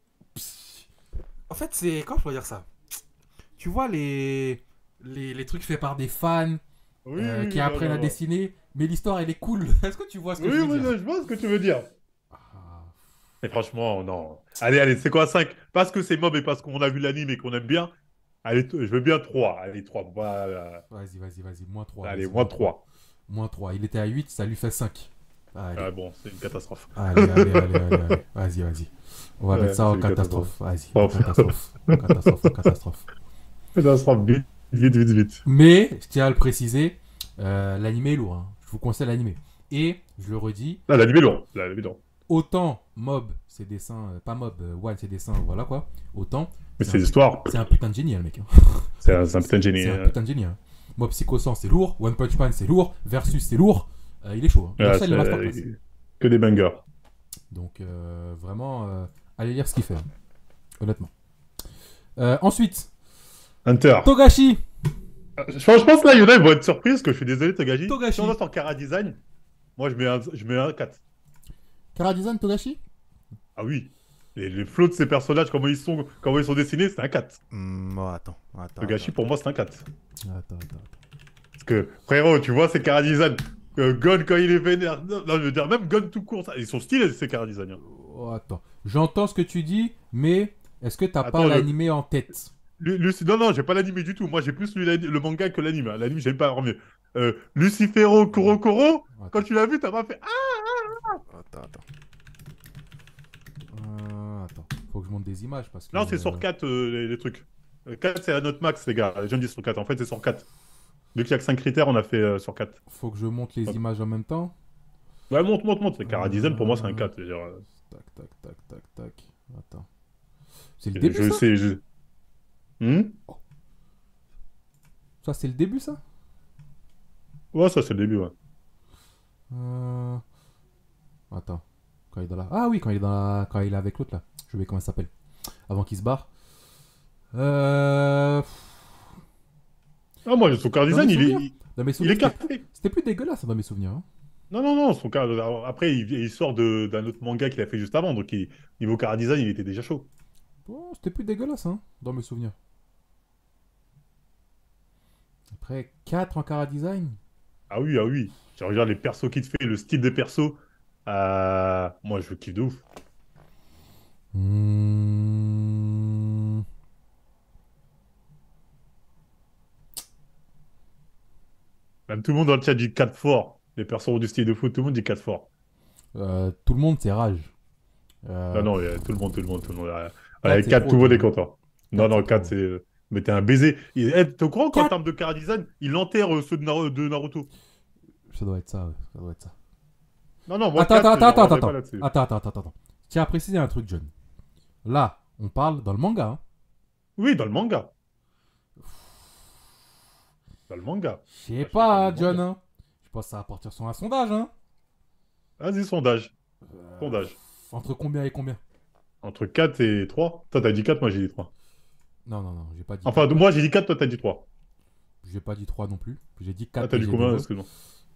En fait, c'est. Comment je pourrais dire ça? Tu vois les trucs faits par des fans Oui, qui non, apprennent non, à non. dessiner, mais l'histoire elle est cool. Est-ce que tu vois ce que Oui, je veux oui, dire? non, je vois ce que tu veux dire. Ah. Mais franchement, non. Allez, c'est quoi 5? Parce que c'est mob et parce qu'on a vu l'anime et qu'on aime bien. Allez, je veux bien 3. Allez, 3. Voilà. Vas-y. Moins 3. Allez, vas-y, moins 3. Moins 3. Il était à 8, ça lui fait 5. Allez. Ah bon, c'est une catastrophe. Allez. Vas-y. On va Ouais, mettre ça c'est en une catastrophe. Vas-y. Oh. En catastrophe. Catastrophe. Catastrophe, vite. Vite, vite, vite. Mais, je tiens à le préciser, l'animé est lourd, hein. Je vous conseille l'animé. Et, je le redis, Ah, l'anime est lourd. L'anime est lourd. autant Mob, ses dessins, pas Mob, One, ses dessins, voilà quoi, autant, Mais c'est un, c'est l'histoire. c'est un putain de génie, hein, le mec, hein. C'est un putain de génie. C'est un putain de génie, hein. Mob Psycho 100, c'est lourd, One Punch Man, c'est lourd, Versus, c'est lourd. Il est chaud, hein. Il Ah, enchaîne les masterclass. que des bangers. Donc, vraiment, allez lire ce qu'il fait, hein, honnêtement. Ensuite, Hunter. Togashi. Je pense que là, il y en a, ils vont être surpris parce que je suis désolé, Togashi. Si Togashi. on va sur Kara Design, moi, je mets un 4. Kara-design Togashi. Ah oui. Les flots de ces personnages, comment ils sont dessinés, c'est un 4. Oh, attends. Togashi, pour moi, c'est un 4. Attends. Parce que, frérot, tu vois, c'est Kara Design. Gon, quand il est vénère. Non, je veux dire, même Gon tout court. Ils sont stylés, ces Kara Design, hein. Oh, attends. J'entends ce que tu dis, mais est-ce que t'as pas Attends, l'animé en tête? Non, non, j'ai pas l'animé du tout. Moi, j'ai plus lu le manga que l'anime, hein. L'anime, j'aime pas encore mieux. Lucifero Kurokoro, quand Attends. tu l'as vu, t'as pas fait. Ah, Attends. Attends. Faut que je monte des images parce que. non, c'est sur 4 les trucs. 4, c'est la note max, les gars. Les gens disent sur 4. En fait, c'est sur 4. Vu qu'il y a que 5 critères, on a fait sur 4. Faut que je monte les Hop. images en même temps. Ouais, monte. C'est Kara Design, pour moi, c'est un Euh, 4. Je veux dire, Tac. Attends. C'est le début, ça? sais. Hmm. Ça, c'est le début, ça? Ouais, ça, c'est le début, ouais. Euh, Attends. Quand il est dans la. Ah oui, quand il est avec l'autre, là. Je vais comment ça s'appelle. Avant qu'il se barre. Euh... Ah, moi, son Kara Dans mes Design, il souvenirs. est, Dans mes il est souvenirs, carré. c'était plus dégueulasse dans mes souvenirs, hein. Non, non, non, son Kara. Après, il sort d'un autre manga qu'il a fait juste avant. Donc, niveau Kara Design, il était déjà chaud. Oh, c'était plus dégueulasse, hein, dans mes souvenirs. Après, 4 en Cara Design. Ah oui, ah oui. Je regarde les persos qu'il te fait, le style des persos. Moi, je kiffe de ouf. Hmm. Même tout le monde dans le chat dit 4 fort. Les persos du style de foot, tout le monde dit 4 fort. Tout le monde, c'est Rage. Non, non, Pff, tout le monde. 4, Avec c'est 4, trop, tout le monde est John. content. Non, 4, non, c'est 4, trop. c'est. Mais t'es un baiser. T'es au courant qu'en 4. termes de chara design, il enterre ceux de Naruto? Ça doit être ça, ouais. Ça doit être ça. Non, non, moi, Attends, 4, attends, j'en attends, reviendrai pas attends. là-dessus. Attends. Tiens à préciser un truc, John. Là, on parle dans le manga, hein. Oui, dans le manga. Dans le manga. Je sais Là, je te parle pas, du hein, John, manga. hein. Je pense que ça va partir sur un sondage, hein. Vas-y, sondage. Euh, Sondage. Entre combien et combien? Entre 4 et 3. Toi, t'as dit 4, moi, j'ai dit 3. Non, j'ai pas dit Enfin, 4. moi, j'ai dit 4, toi, t'as dit 3. J'ai pas dit 3 non plus. J'ai dit Ah, 4 t'as et dit j'ai des combien? vœux. Excuse-moi.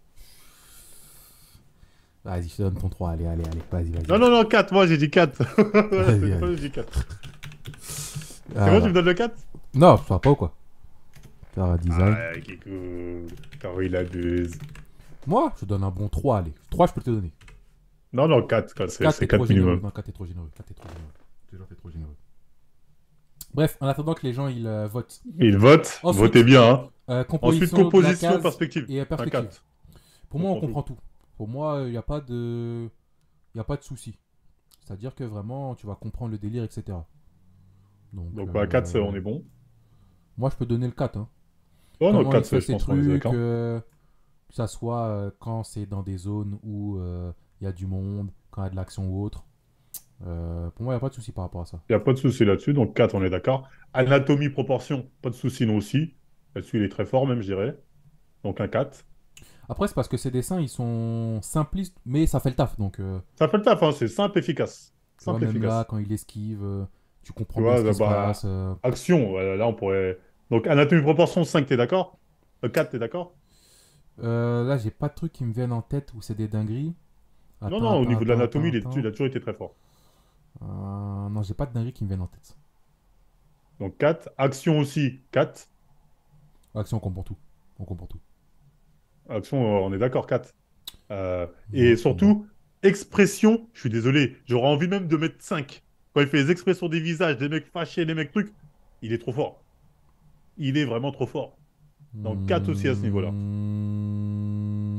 Vas-y, je te donne ton 3. Allez. Non, non, non, 4. Moi, j'ai dit 4. Vas-y. Moi, j'ai dit 4. C'est moi, tu Alors. me donnes le 4? Non, ça va pas ou quoi? Cara Design. Ah, qui cool. Car il abuse. Moi, je te donne un bon 3, allez. 3, je peux te le donner. Non, non, 4. 4, C'est t'es trop 4 généreux. minimum. Non, 4, t'es trop généreux. 4, t'es trop généreux. Déjà, t'es trop généreux. Bref, en attendant que les gens ils votent. Il vote. Ensuite, Votez bien, hein. Ensuite, composition de la composition, case perspective. et Un perspective. 4. Pour moi, on comprend tout. Pour moi, il n'y a pas de. Il a pas de souci. C'est-à-dire que vraiment, tu vas comprendre le délire, etc. Donc, bah, 4, on est bon. moi, je peux donner le 4, hein. Oh non, Comment il 4, fait je ses pense qu'on est trucs, d'accord. que ça soit quand c'est dans des zones où il y a du monde, quand il y a de l'action ou autre. Pour moi, il n'y a pas de souci par rapport à ça. Il n'y a pas de souci là-dessus. Donc, 4, on est d'accord. Anatomie, proportion, pas de souci non aussi. Là-dessus, il est très fort, même, je dirais. Donc, un 4. Après, c'est parce que ces dessins, ils sont simplistes, mais ça fait le taf. Donc, Ça fait le taf, hein. C'est simple, efficace. tu vois, Simple, même là, efficace. quand il esquive, tu Tu comprends bien vois, ce qui se bah, passe. action. Voilà, là, on pourrait. Donc, anatomie, proportion, 5, t'es d'accord? 4, t'es d'accord? Là, j'ai pas de trucs qui me viennent en tête où c'est des dingueries. Non, non, au niveau de l'anatomie, il Attends. a toujours été très fort. Non, j'ai pas de dingueries qui me viennent en tête. Donc 4. Action aussi, 4. Action, on comprend tout. On comprend tout. Action, on est d'accord, 4. Et Non. surtout, expression, je suis désolé, j'aurais envie même de mettre 5. Quand il fait les expressions des visages, des mecs fâchés, des mecs trucs, il est trop fort. Il est vraiment trop fort. Donc 4 aussi à ce niveau-là. Hmm.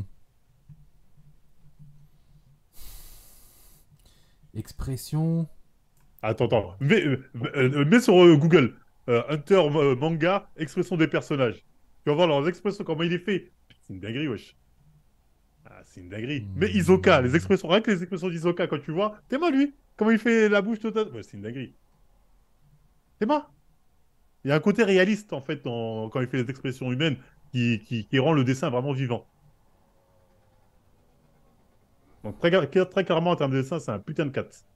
Expression. Attends. Mets sur Google. Hunter manga, expression des personnages. Tu vas voir leurs expressions, comment il est fait. C'est une dinguerie, wesh. Ah, c'est une dinguerie. Mais Isoka, les expressions, rien que les expressions d'Isoka, quand tu vois, t'es moi lui. Comment il fait la bouche totale. Ouais, c'est une dinguerie. T'es moi. Il y a un côté réaliste, en fait, quand il fait les expressions humaines qui rend le dessin vraiment vivant. Donc, très clairement, en termes de dessin, c'est un putain de 4.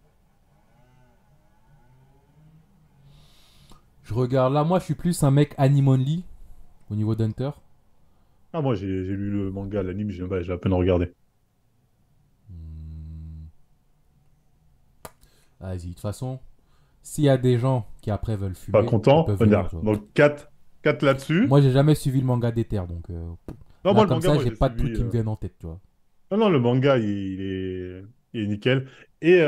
Je regarde là, moi je suis plus un mec anime only au niveau d'Hunter. Ah, moi, j'ai lu le manga, l'anime, j'ai à peine regardé. Hmm. Vas-y, de toute façon, s'il y a des gens qui après veulent Pas fumer, ils content. peuvent venir, Regarde. tu vois. Donc, 4 là-dessus. Moi j'ai jamais suivi le manga d'Ether, donc Non, là moi, le comme manga, ça moi, j'ai j'ai pas de trucs suivi. qui me viennent en tête, tu vois. Non, non, le manga, il est nickel. Et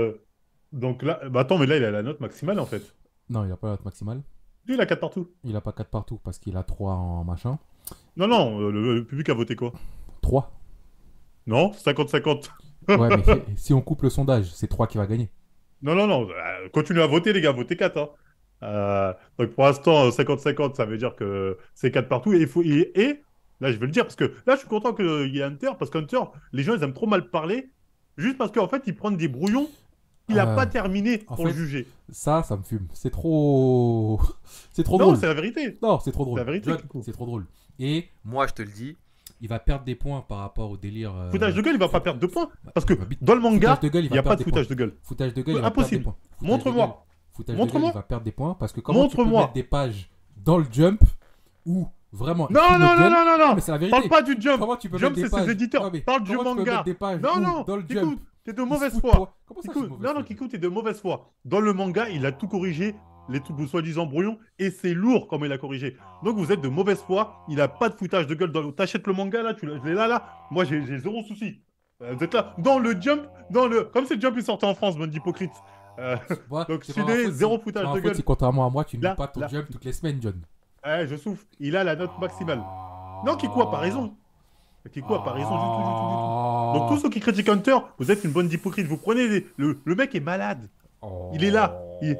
donc là, bah attends, mais là, il a la note maximale, en fait. Non, il a pas la note maximale. Lui, il a 4 partout. Il a pas 4 partout parce qu'il a 3 en machin. Non, non, le public a voté quoi? 3. Non, 50-50. Ouais, mais si on coupe le sondage, c'est 3 qui va gagner. Non, non, non, continuez à voter, les gars, votez 4. Hein. Donc pour l'instant, 50-50, ça veut dire que c'est 4 partout. Et là, je vais le dire, parce que là, je suis content qu'il y ait Hunter, parce qu'Hunter, les gens, ils aiment trop mal parler, juste parce qu'en fait, ils prennent des brouillons qu'il n'a Euh, pas terminé en pour le fait, juger. ça me fume. C'est trop. C'est trop Non, drôle. c'est la vérité. Non, c'est trop C'est drôle. la vérité, John, Kiko. c'est trop drôle. Et moi, je te le dis, il va perdre des points par rapport au délire. Foutage de gueule, il va pas perdre de points. Parce que bah, dans le manga, foutage de gueule, il il n'y va a pas perdre de des points. foutage de gueule. Foutage de gueule, il va perdre des Impossible. points. Foutage de Montre-moi. gueule, foutage de Montre-moi. gueule, il va perdre des points parce que comment tu peux Montre-moi. mettre des pages dans le jump où vraiment. il Non, fout non, notre non, gueule. non, non, non. Mais c'est la vérité. Parle pas du jump. Comment tu peux Jump, mettre des c'est pages ses éditeurs. Non, mais Parle du comment tu peux manga. mettre des pages Non, où, non. dans le Kikou, jump t'es de ils se mauvaise foutent foi. toi. Comment ça, je suis de Kikou, mauvaise non, non, foi Kikou, t'es de mauvaise foi. Dans le manga, il a tout corrigé, les trucs soi-disant brouillons, et c'est lourd comme il a corrigé. Donc vous êtes de mauvaise foi. Il a pas de foutage de gueule. T'achètes le manga là, je l'ai là. Moi, j'ai zéro souci. Vous êtes là. Dans le jump, comme c'est le jump, il sortait en France, bande d'hypocrite. Ouais, Donc, c'est je suis pas ma des faute zéro si- foutage c'est pas de ma faute gueule. si contrairement à moi, tu ne lis Là, pas ton là. jump toutes les semaines, John. Je souffre. Il a la note maximale. Non, Kikou a pas raison. Kikou a pas raison du tout, du tout, du tout. Donc tous ceux qui critiquent Hunter, vous êtes une bonne d'hypocrite. Vous prenez le mec est malade. Il est là.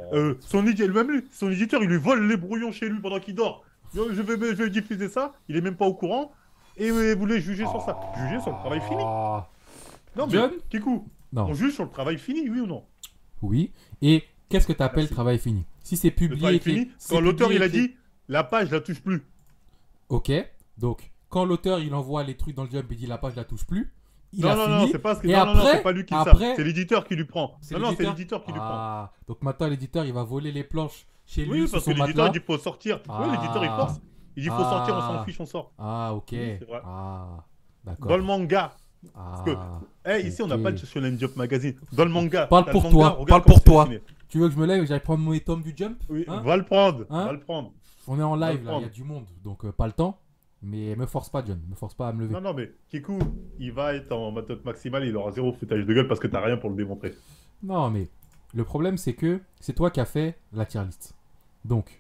Même lui, son éditeur, il lui vole les brouillons chez lui pendant qu'il dort. Je vais diffuser ça. Il est même pas au courant. Et vous voulez juger sur ça. Juger sur le travail fini. Non, mais John Kikou, Non. on juge sur le travail fini, oui ou non? Oui. Et qu'est-ce que tu appelles Merci. travail fini? Si c'est Le publié. travail fini, c'est quand l'auteur publié il a écrit- dit la page, je la touche plus. Ok. Donc, quand l'auteur il envoie les trucs dans le jump et dit la page la touche plus, il Non, a non, fini. non, c'est pas ce que. Et Non, non, non, après- c'est pas lui qui après- ça. C'est l'éditeur qui lui prend. C'est Non, non, c'est l'éditeur l'éditeur qui lui prend. Ah. Donc maintenant l'éditeur il va voler les planches chez lui Oui, sur parce son que l'éditeur matelas. il dit faut sortir. Oui, l'éditeur il Ah. force. Il dit faut sortir, on s'en fiche, on sort. Ah, ok. Oui, c'est vrai. Ah, d'accord. Dans le manga. Ah, que- Ici, on n'a ok. pas de Shonen Jump Magazine. Dans le manga. Parle t'as pour le manga, toi, regarde parle comment pour c'est toi. dessiné. Tu veux que je me lève et que j'aille prendre mes tomes du jump Oui, Hein va le prendre. Hein Va le prendre. On est en Va le live là, il y a prendre. du monde, donc pas le temps. Mais me force pas, John, me force pas à me lever. Non, non, mais Kiku, il va être en note maximale. Il aura zéro foutage de gueule parce que t'as rien pour le démontrer. Non, mais le problème c'est que c'est toi qui as fait la tier list. Donc,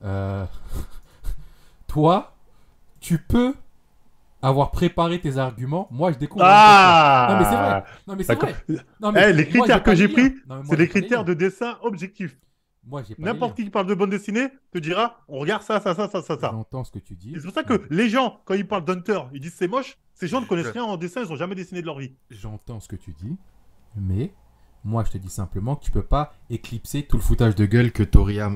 toi, tu peux avoir préparé tes arguments. Moi, je découvre. Ah Non, mais c'est vrai. Non, mais c'est D'accord. vrai. Non, mais Les moi, critères pas que j'ai les lire. pris, Non, mais moi, c'est des j'ai pas les critères lire. de dessin objectifs. Moi, j'ai pas les N'importe lire. qui parle de bande dessinée te dira on regarde ça, ça, ça, ça, ça, ça. J'entends ce que tu dis. C'est pour ça que les gens, quand ils parlent d'Hunter, ils disent c'est moche. Ces gens ne connaissent rien en dessin, ils n'ont jamais dessiné de leur vie. J'entends ce que tu dis, mais moi je te dis simplement que tu peux pas éclipser tout le foutage de gueule que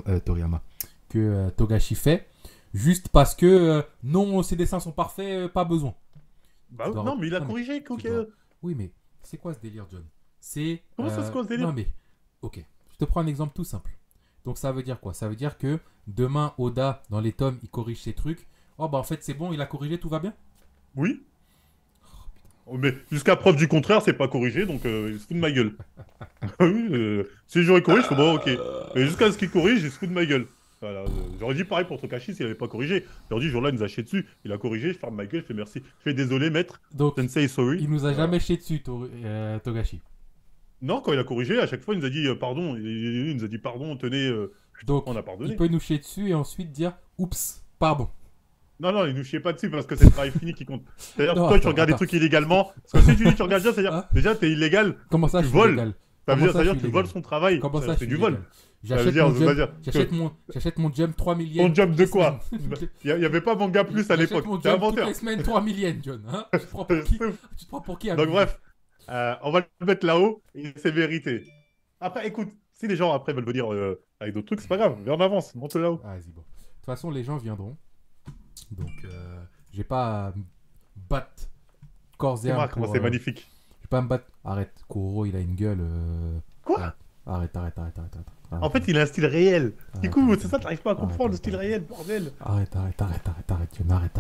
Togashi fait, juste parce que non, ses dessins sont parfaits, pas besoin. Bah Tu dois- non, mais il a non, mais corrigé. tu dois- Oui, mais c'est quoi ce délire, John? C'est. Comment ça, c'est quoi ce délire? Non, mais. Ok, je te prends un exemple tout simple. Donc ça veut dire quoi? Ça veut dire que demain, Oda, dans les tomes, il corrige ses trucs. Oh bah en fait c'est bon, il a corrigé, tout va bien? Oui. Mais jusqu'à preuve du contraire, c'est pas corrigé, donc il se fout de ma gueule. Oui, si j'aurais corrigé, je serais bon, ok. Mais jusqu'à ce qu'il corrige, il se fout de ma gueule. Voilà, j'aurais dit pareil pour Tokashi s'il avait pas corrigé. J'aurais dit, ce jour-là, il nous a chié dessus. Il a corrigé, je ferme ma gueule, je fais merci. Je fais désolé, maître. Donc Sensei, sorry. il nous a Voilà. jamais chié dessus, Togashi. Non, quand il a corrigé, à chaque fois, il nous a dit pardon. Il nous a dit pardon, tenez, Donc on a pardonné. il peut nous chier dessus et ensuite dire oups, pardon. Non, non, il nous chiait pas dessus parce que c'est le travail fini qui compte. C'est-à-dire que Non, toi, tu attends, regardes des attends. trucs illégalement. Parce que si tu dis que tu regardes bien, c'est-à-dire Hein déjà, t'es illégal. Comment ça, Tu je suis voles. illégal? Ça veut Comment dire, ça, ça je veut dire suis que tu voles illégal? son travail. Comment ça, je C'est suis du vol. illégal? Ça veut J'achète dire, mon ça veut jump, dire j'achète mon jump 3 000 ton yens job toutes de les quoi? semaines. Il n'y avait pas manga plus à J'achète l'époque. mon T'es jump toutes inventeur. les semaines 3 000 yens, John. Hein, tu te prends pour qui, Donc abusé? bref, on va le mettre là-haut et c'est vérité. Après, écoute, si les gens après veulent venir avec d'autres trucs, c'est pas grave. Viens en avance, monte là-haut. Vas-y, bon. De toute façon, les gens viendront. Donc, j'ai pas à me battre corps et C'est âme marrant comment pour. c'est magnifique. J'ai pas à me battre. Arrête, Kuroro, il a une gueule. Quoi? Arrête. En fait, il a un style réel. Du coup, arrête, c'est ça, t'arrives pas à comprendre le style arrête. réel, bordel. Arrête, John, arrête.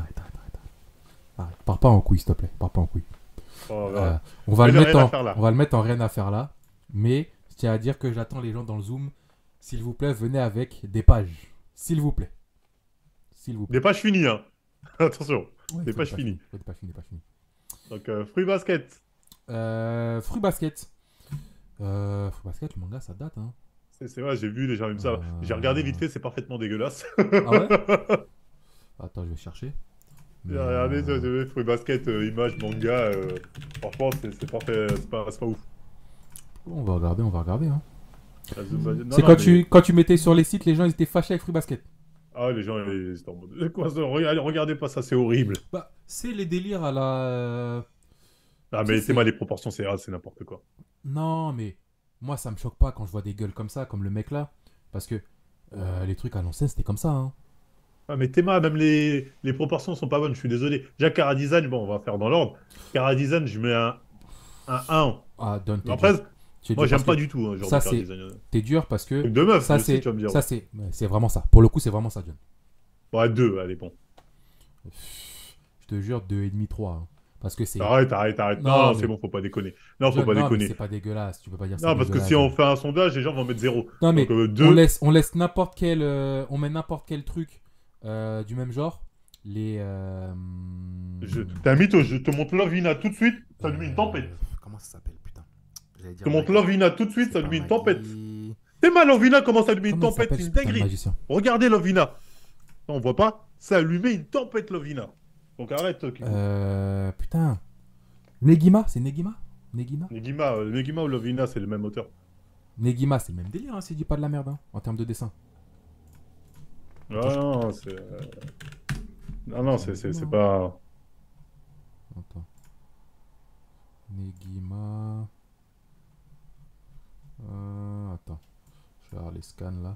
Pars pas en couille, s'il te plaît. Pars pas en couille. Oh, Euh, ouais. on va Mais le j'ai mettre rien à en, faire là. on va le mettre en rien à faire là. Mais je tiens à dire que j'attends les gens dans le Zoom. S'il vous plaît, venez avec des pages. S'il vous plaît. Des pages finies, hein. Attention, Ouais, des faut pages finies. Des pages finies. Donc, Fruit Basket. Fruit Basket. Fruit Basket, le manga, ça date, hein. C'est vrai, j'ai vu les gens aiment ça. J'ai regardé vite fait, c'est parfaitement dégueulasse. Ah ouais? Attends, je vais chercher. J'ai regardé Fruit Basket, image, manga. Franchement, c'est parfait, c'est pas ouf. On va regarder, hein. Non, C'est non, quand, mais- quand tu mettais sur les sites, les gens ils étaient fâchés avec Fruit Basket. Ah, les gens, ils étaient en mode. Quoi, ça regardez pas ça, c'est horrible. Bah, c'est les délires à la. Ah, Tu mais sais, c'est mal, les proportions, c'est n'importe quoi. Non, mais moi ça me choque pas quand je vois des gueules comme ça, comme le mec là. Parce que les trucs à l'ancienne c'était comme ça, hein. Ah, mais Théma, même les proportions sont pas bonnes, je suis désolé. Déjà, Cara Design, bon, on va faire dans l'ordre. Cara Design, je mets un 1. Ah, Don, t'es Après, dur. T'es moi, dur j'aime parce pas que du tout, hein, genre ça, de Cara c'est- Design. T'es dur parce que. Truc de meuf, Ça, je sais, c'est. tu vas me dire. Ça, c'est vraiment ça. Pour le coup, c'est vraiment ça, John. Ouais, 2, allez, bon. Je te jure, 2,5, 3. Hein. Parce que c'est. Arrête. Non, Non, mais- c'est bon, faut pas déconner. Non, faut John, pas non, mais déconner. c'est pas dégueulasse. Tu peux pas dire c'est Non, parce que dégueulasse, si on John. fait un sondage, les gens vont mettre 0. Non, mais Donc, on 2. laisse n'importe quel. On met n'importe quel truc du même genre. Les. T'es un mytho, je te montre Lovina tout de suite, ça lui met une tempête. Comment ça s'appelle, putain? J'allais Je dire te montre Maggie. Lovina tout de suite, C'est ça pas lui met une Maggie. tempête. C'est mal, Lovina, comment ça lui met une Comment il tempête, s'appelle, c'est ce une putain de dinguerie. magicien? Regardez Lovina. Non, on voit pas, ça lui met une tempête, Lovina. Donc arrête, Kiko. Putain. Negima, c'est Negima? Negima? Negima ou Lovina, c'est le même auteur. Negima, c'est le même délire, hein, si je dis pas de la merde, hein, en termes de dessin. Ah non, c'est. Non, c'est pas. Attends. Negima. Attends. Je vais voir les scans là.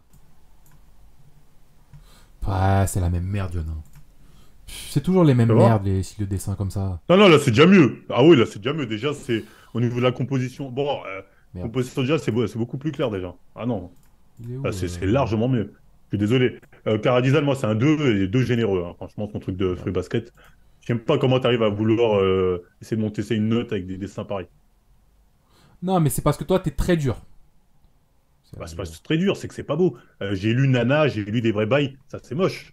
Ouais, c'est la même merde, John. Hein. C'est toujours les mêmes Ça va merdes, les styles de dessin comme ça. Non, là, c'est déjà mieux. Ah oui, là, c'est déjà mieux. Déjà, c'est au niveau de la composition. Bon, Merde. composition, déjà, c'est beaucoup plus clair, déjà. Ah non, Il est où là, c'est largement mieux. Je suis désolé. Cara Design, moi, c'est un 2 et 2 généreux. Hein. Franchement, ton truc de Fruit Basket. Je sais pas comment tu arrives à vouloir essayer de monter ça une note avec des dessins pareils. Non, mais c'est parce que toi, t'es très dur. Bah, c'est pas très dur, c'est que c'est pas beau. J'ai lu Nana, j'ai lu des vrais bails. Ça, c'est moche.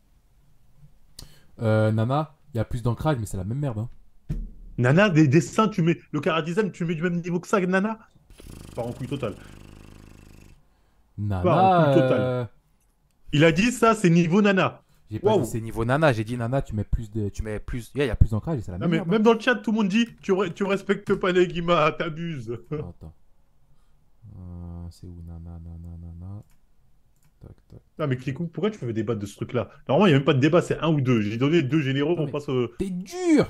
Nana, il y a plus d'ancrage, mais c'est la même merde. Hein. Nana, des dessins, tu mets. Le Cara Design, tu mets du même niveau que ça, Nana? Part en couille totale. Part en couille totale. Nana. Il a dit ça, c'est niveau Nana. J'ai pas Waouh. dit c'est niveau Nana, j'ai dit Nana, tu mets plus de. Tu mets plus. Il y a plus d'ancrage et c'est la Non, même mais merde. même dans le chat, tout le monde dit tu respectes pas les Guima, t'abuses. Hein. Attends. C'est où Nana. Tac. Non, mais Kikou, pourquoi tu veux débattre de ce truc-là? Normalement, il n'y a même pas de débat, c'est 1 ou 2. J'ai donné 2 généraux, Non, on mais- passe. T'es dur.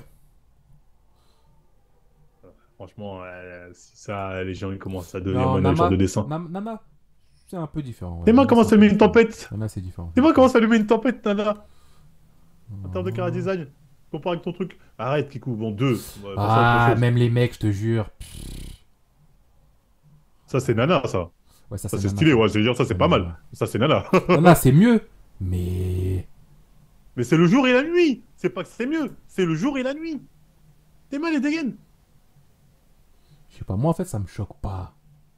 Franchement, si ça, les gens ils commencent à devenir Non, managers de dessin. Nana, c'est un peu différent. Ouais. Tes mains Nana, commencent c'est à un peu allumer une différent. tempête. Nana, c'est différent. Tes mains commencent à allumer une tempête, Nana. En termes de Ah. Cara Design. Compare avec ton truc. Arrête, Kikou. Bon, 2. Ah, même les mecs, je te jure. Ça, c'est Nana, ça. Ouais, Ça, c'est Nana. stylé. Ouais, je veux dire, ça, c'est pas Nana. mal. Ça, c'est Nana. Nana, c'est mieux. Mais. Mais c'est le jour et la nuit. C'est pas que c'est mieux. C'est le jour et la nuit. Tes mains, les dégaines. Je sais pas, moi en fait, ça me choque pas.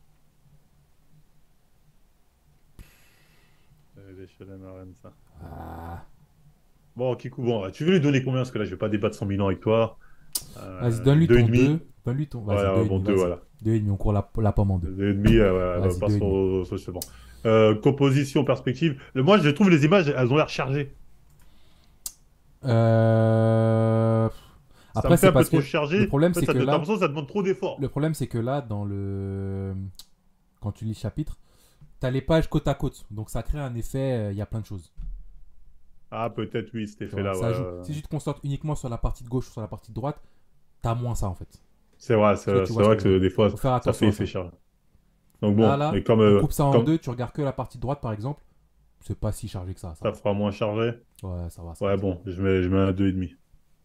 Ça. Ah. Bon, Kikou, bon, tu veux lui donner combien? Parce que là, je vais pas débattre 100 000 ans avec toi. Vas-y, donne-lui deux et ton demi. 2. Donne-lui ton. Vas-y, Voilà, 2,5. bon, 2, vas-y. voilà. 2,5, on court la pomme en 2. 2,5, voilà, Vas-y, on passe 2,5. au suivant. Composition, perspective. Moi, je trouve les images, elles ont l'air chargées. ça me Après, fait c'est un peu parce que trop le chargé. problème, En fait, c'est que t'as là, l'impression que ça demande trop d'efforts. le problème, c'est que là, quand tu lis le chapitre, t'as les pages côte à côte. Donc, ça crée un effet, il y a plein de choses. Ah, peut-être, oui, cet Tu vois, effet-là, ça joue. ouais. Si tu te concentres uniquement sur la partie de gauche ou sur la partie de droite, t'as moins ça, en fait. C'est vrai, Est-ce que tu c'est vois ce que vrai je veux que dire? des fois, Faut faire ça attention fait à effet ça. chargé. Donc Là, bon, mais là, comme, on coupe ça en comme deux, tu regardes que la partie droite, par exemple. C'est pas si chargé que ça ça va. fera moins chargé, Ouais, ça va, ça va, ouais, ça va. bon, je mets un 2,5.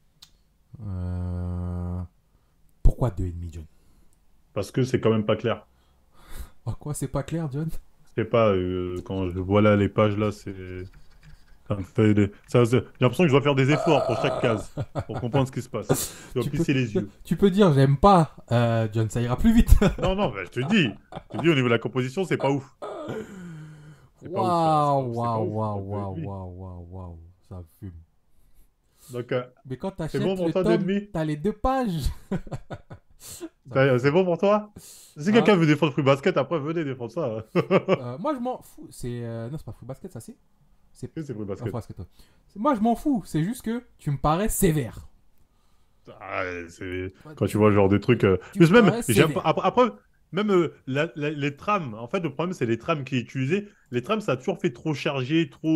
Euh... Pourquoi 2,5, John? Parce que c'est quand même pas clair. Oh, quoi, c'est pas clair, John? Je sais pas, quand je vois là les pages là, ça me fait j'ai l'impression que je dois faire des efforts pour chaque case, pour comprendre ce qui se passe. Je dois Tu peux, plisser les yeux. tu peux dire, j'aime pas, John, ça ira plus vite. Non, non, bah, je te dis, au niveau de la composition, c'est pas ouf. C'est pas ouf, Waouh, c'est pas waouh, ouf. waouh, Donc, waouh, oui. waouh, waouh, waouh, ça fume. Donc, Mais quand c'est bon t'achètes pour le toi, deux et tome, demi? t'as les deux pages. Ça fume. C'est bon pour toi? Si Hein? quelqu'un veut défendre Free Basket, après, venez défendre ça. Moi, je m'en fous. Non, c'est pas Free Basket, ça, c'est... Oui, c'est Free Free Basket. Basket, ouais. Moi, je m'en fous. C'est juste que tu me parais sévère. Ah, Ouais, quand tu vois le genre de trucs. tu me Plus même, parais sévère. après, même les trams, en fait, le problème, c'est les trams qui est utilisé. Les trams, ça a toujours fait trop chargé, trop.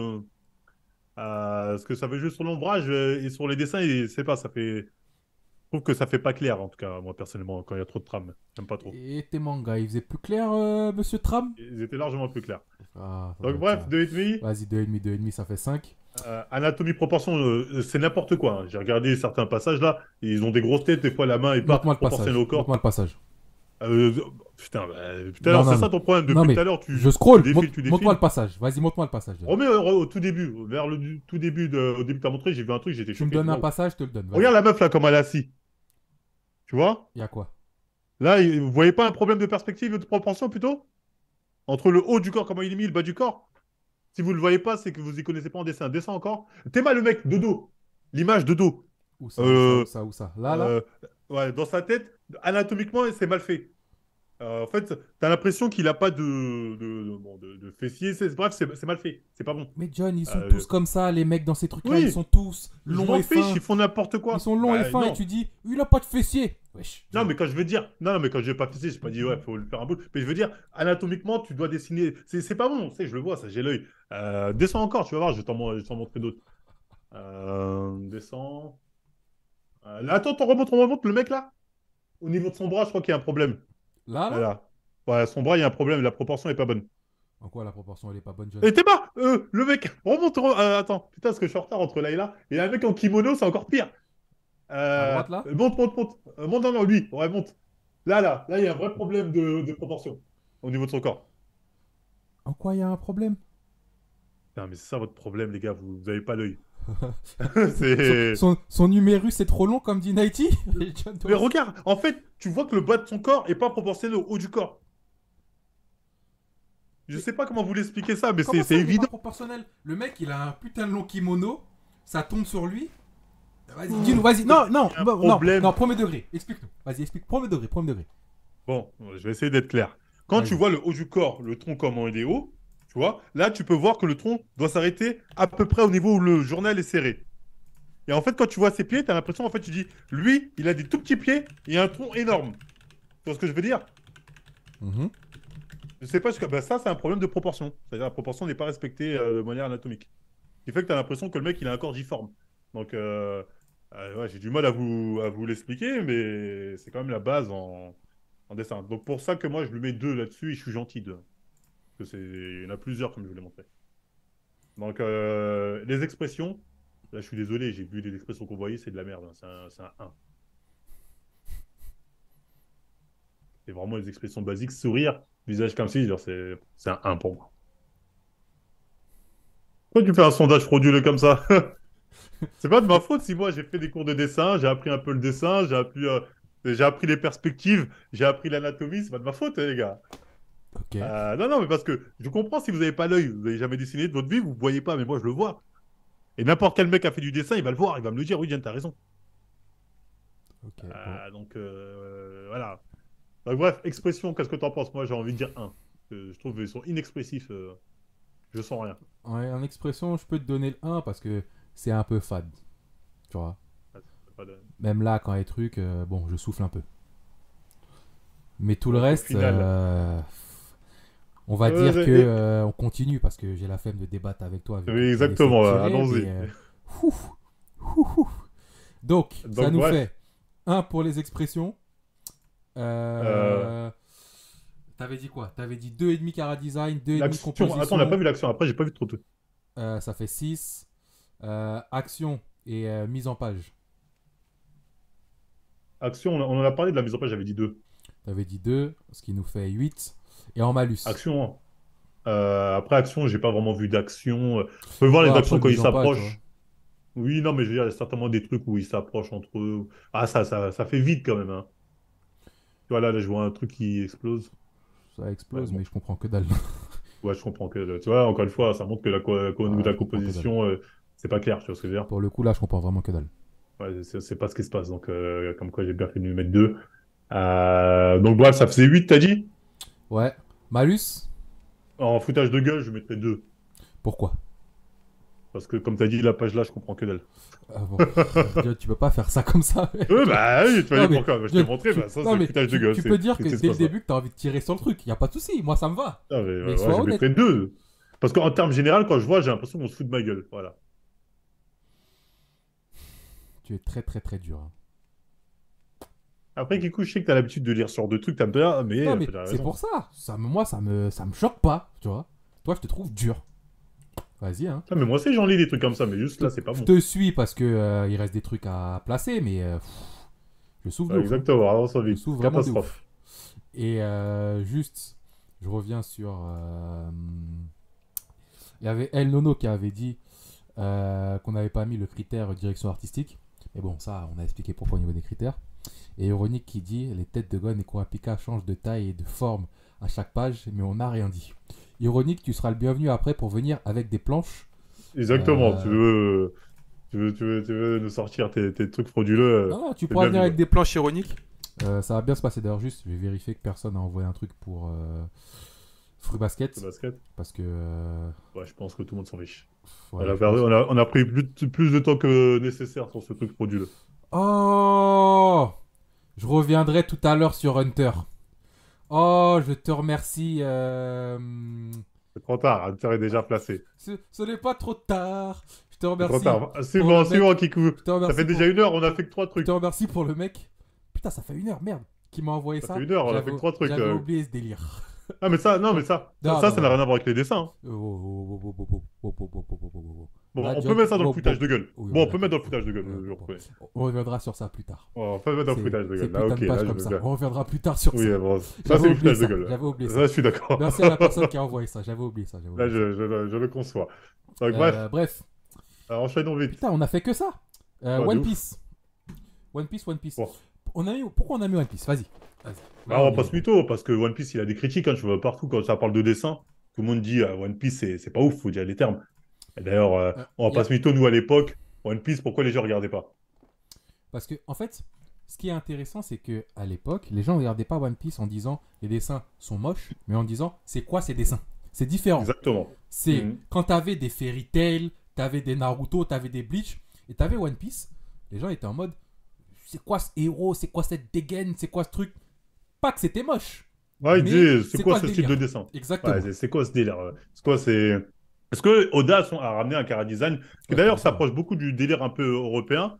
Ce que ça fait juste sur l'ombrage et sur les dessins, et c'est pas, ça fait. Je trouve que ça fait pas clair, en tout cas, moi, personnellement, quand il y a trop de trams. J'aime pas trop. Et tes mangas, ils faisaient plus clair, Monsieur Tram? Ils étaient largement plus clairs. Ah, ça doit Donc, être bref, ça. 2,5. Vas-y, 2,5, ça fait 5. Anatomie proportion, c'est n'importe quoi, hein. J'ai regardé certains passages là, ils ont des grosses têtes, des fois la main est pas Montre-moi le proportionnelle passage. au corps. Montre-moi le passage. Euh, Putain, tout à Non, l'heure, non, c'est non. ça ton problème. Non, Depuis tout mais à l'heure, je tu scroll. défiles, tu Montre-moi le défiles. passage. Vas-y, montre-moi le passage. Remets au tout début, vers tout début, au début que t'as montré, j'ai vu un truc, j'étais Tu me choqué. donnes un Waouh. passage, je te le donne. Vas-y. Regarde la meuf là, comme elle est assise. Tu vois? Il y a quoi? Là, vous voyez pas un problème de perspective, de proportion plutôt? Entre le haut du corps, comment il est mis, le bas du corps? Si vous le voyez pas, c'est que vous y connaissez pas en dessin. Dessin encore. T'es mal le mec, de dos. L'image de dos. Où ça, où ça, où Euh, ça, où ça? Là, là? Euh, ouais, dans sa tête, anatomiquement, c'est mal fait. En fait, t'as l'impression qu'il a pas bon, de fessier. Bref, c'est mal fait. C'est pas bon. Mais John, ils sont tous Euh, comme ça, les mecs dans ces trucs-là, ils oui, sont tous je longs m'en et fiche, fins. ils font n'importe Ils quoi. sont longs et Bah fins et non. tu dis, il a pas de fessier. Wesh, Non, John. mais quand je veux dire, non, mais quand je vais pas fessier, j'ai pas dit ouais, faut le faire un bout. Mais je veux dire, anatomiquement, tu dois dessiner. C'est pas bon, tu sais, je le vois, ça, j'ai l'œil. Descends encore, tu vas voir, je vais t'en montrer d'autres. Descends. Là, attends, on remonte le mec là. Au niveau de son bras, je crois qu'il y a un problème. Là, là? Voilà. Ouais, son bras, il y a un problème, la proportion est pas bonne. En quoi la proportion, elle est pas bonne, John? Et t'es pas le mec, remonte, attends, putain, parce que je suis en retard entre là et là. Et un mec en kimono, c'est encore pire. À droite, là? Monte. Monte, non, non, lui, ouais, monte. Là, il y a un vrai problème de proportion au niveau de son corps. En quoi il y a un problème? Non, mais c'est ça votre problème, les gars, vous avez pas l'œil. son, C'est. son numérus est trop long, comme dit Nighty? John, Mais toi aussi. regarde, en fait, tu vois que le bas de son corps est pas proportionnel au haut du corps. Je Mais sais pas comment vous l'expliquer ça, mais comment c'est ça, il est pas évident. proportionnel? Le mec, il a un putain de long kimono, ça tombe sur lui. Vas-y, dis-nous, vas-y. Non, non, Il y a un non, non, problème. non, premier degré. Explique-nous. Vas-y, explique. Premier degré, premier degré. Bon, je vais essayer d'être clair. Quand tu Vas-y. vois le haut du corps, le tronc comment il est haut, tu vois, là tu peux voir que le tronc doit s'arrêter à peu près au niveau où le journal est serré. Et en fait, quand tu vois ses pieds, tu as l'impression, en fait, tu dis, lui, il a des tout petits pieds et un tronc énorme. Tu vois ce que je veux dire? Mhm. Je sais pas, bah, ça, c'est un problème de proportion. C'est-à-dire la proportion n'est pas respectée de manière anatomique. Ce qui fait que tu as l'impression que le mec, il a un corps difforme. Donc, ouais, j'ai du mal à vous l'expliquer, mais c'est quand même la base en dessin. Donc, pour ça que moi, je lui mets 2 là-dessus et je suis gentil 2. Parce que il y en a plusieurs, comme je vous l'ai montré. Donc, les expressions, là, je suis désolé, j'ai vu les expressions qu'on voyait, c'est de la merde, hein. C'est un 1. C'est vraiment les expressions basiques. Sourire, visage comme si, genre, c'est un 1 pour moi. Pourquoi tu fais un sondage frauduleux comme ça? C'est pas de ma faute si moi, j'ai fait des cours de dessin, j'ai appris un peu le dessin, j'ai appris les perspectives, j'ai appris l'anatomie, c'est pas de ma faute, hein, les gars. Ok. Non, non, mais parce que je comprends si vous n'avez pas l'œil, vous n'avez jamais dessiné de votre vie, vous ne voyez pas, mais moi, je le vois. Et n'importe quel mec a fait du dessin, il va le voir, il va me le dire, oui, Diane, t'as raison. Ok, bon. Donc, voilà. Donc, bref, expression, qu'est-ce que t'en penses? Moi, j'ai envie de dire un. Je trouve qu'ils sont inexpressifs, je sens rien. Ouais, en expression, je peux te donner le 1 parce que c'est un peu fade. Tu vois. Ouais, pas de... Même là, quand les trucs, bon, je souffle un peu. Mais tout le Donc, au reste, final, on va dire que et- on continue parce que j'ai la flemme de débattre avec toi vu que oui, tu as essayé de exactement, tirer. allons-y. Mais, ouf, ouf, ouf. Donc, ça Donc, nous bref, fait un pour les expressions. euh, Euh, T'avais dit quoi? T'avais dit 2,5 Cara Design, 2,5 l'action. Attends, on n'a pas composition. vu l'action. Après, j'ai pas vu trop de trucs. Ça fait 6. Action et mise en page. Action, on en a parlé de la mise en page, j'avais dit 2. T'avais dit 2, ce qui nous fait 8. Et en malus. Action, hein. Après, action, j'ai pas vraiment vu d'action. On peut voir Ouais, les après actions quand ils mise en page, tu vois. s'approchent. Oui, non, mais je veux dire, il y a certainement des trucs où ils s'approchent entre eux. Ah, ça fait vite quand même, hein. Tu vois, là, je vois un truc qui explose. Ça Ouais, explose, bon. mais je comprends que dalle. Ouais, je comprends que, tu vois, encore une fois, ça montre que qu'au niveau de Ouais, la je comprends que dalle. composition, c'est pas clair, tu vois ce que je veux dire. Pour le coup, là, je comprends vraiment que dalle. Ouais, c'est pas ce qui se passe. Donc, comme quoi, j'ai bien fait de lui mettre 2. Donc, bref, ça faisait 8 t'as dit? Ouais. Malus? En foutage de gueule, je mettrais 2. Pourquoi? Parce que, comme t'as dit, la page là, je comprends que dalle. Bon, tu peux pas faire ça comme ça. Ouais, bah oui, tu m'as Non, dit mais, pourquoi. Bah, je t'ai montré, tu, bah, ça, non, c'est mais foutage de gueule. tu peux dire C'est que ce qui se dès le passe là. début que t'as envie de tirer sur le truc. Y a pas de souci, moi ça me va. Ah, mais, Mais ouais, sois je honnête. mettrais 2. Parce qu'en termes général, quand je vois, j'ai l'impression qu'on se fout de ma gueule. Voilà. Tu es très très très dur, hein. Après, Kikou, je sais que t'as l'habitude de lire ce genre de trucs, t'aimes bien, mais Non, mais t'as c'est raison. pour ça. Moi, ça me choque pas, tu vois. Toi, je te trouve dur. Vas-y, hein. Ah, mais moi aussi, j'en lis des trucs comme ça, mais juste Je là, te, c'est pas je bon. te suis parce que il reste des trucs à placer, mais je souffre de Ouais, ouf, hein. exactement, avance Je vite. souffre vraiment de ouf. Catastrophe. Et juste, je reviens sur. Il y avait El Nono qui avait dit qu'on n'avait pas mis le critère direction artistique. Mais bon, ça, on a expliqué pourquoi au niveau des critères. Et Ironique qui dit les têtes de Gon et Kurapika changent de taille et de forme à chaque page, mais on n'a rien dit. Ironique, tu seras le bienvenu après pour venir avec des planches. Exactement, Euh, tu veux nous sortir tes trucs frauduleux, Non, non, tu t'es pourras venir bienvenu, avec ouais. des planches ironiques. Ça va bien se passer d'ailleurs. Juste, je vais vérifier que personne n'a envoyé un truc pour Fruit Le Basket. basket. Parce que. Ouais, je pense que tout le monde s'en fiche. Ouais, je pense. On a pris plus de temps que nécessaire sur ce truc frauduleux. Oh, je reviendrai tout à l'heure sur Hunter. Oh, je te remercie. C'est trop tard, Hunter est déjà placé. Ce n'est pas trop tard. Je te C'est trop remercie tard. pour le Suivant, mec. Kikou. Je te Ça fait remercie déjà pour. 1 heure, on a fait que 3 Je te trucs. remercie pour le mec. Putain, ça fait 1 heure, merde. Qui m'a envoyé Ça fait ça. 1 heure, on a fait que 3 trucs. J'avais oublié ce délire. Ah, mais ça, non, mais Non, ça non, n'a rien non. à voir avec les dessins, hein. Bon, Là, on peut mettre ça dans le foutage bon. de gueule. Oui, Bon, on peut d'accord. mettre dans le foutage de gueule, je Bon. reconnais. On reviendra sur ça plus tard. On peut mettre dans le foutage de Ces gueule. Là, putains ok, de pages là, je comme veux ça. bien. On reviendra plus tard sur Oui, ça. bon, ça, J'avais c'est le oublié foutage de ça. gueule. J'avais oublié ça. Là, je suis d'accord. Merci à la personne qui a envoyé ça. J'avais oublié ça. Là, je le conçois. Donc, bref, Bref. alors, enchaînons vite. Putain, on a fait que ça. Ouais, de One ouf. Piece. One Piece, One Piece. Bon. Pourquoi on a mis One Piece? Vas-y. Vas-y. Bah, Là, on on va y pas est se bon. mytho, parce que One Piece, il a des critiques, hein, tu vois, partout quand ça parle de dessin. Tout le monde dit One Piece, c'est pas ouf, faut dire les termes. Et d'ailleurs, on va Y pas a- se mytho, nous, à l'époque, One Piece, pourquoi les gens regardaient pas? Parce que, en fait, ce qui est intéressant, c'est que à l'époque, les gens ne regardaient pas One Piece en disant les dessins sont moches, mais en disant c'est quoi ces dessins? C'est différent. Exactement. C'est Mhm. quand t'avais des Fairy Tail, t'avais des Naruto, t'avais des Bleach, et t'avais One Piece, les gens étaient en mode c'est quoi ce héros, c'est quoi cette dégaine, c'est quoi ce truc? Pas que c'était moche, Ouais, il mais dit, c'est c'est quoi quoi ce ce style de délire? dessin? Exactement. Ouais, c'est quoi ce délire? C'est quoi, c'est... Est-ce que Oda a ramené un chara design qui Ouais, c'était d'ailleurs différent. s'approche beaucoup du délire un peu européen.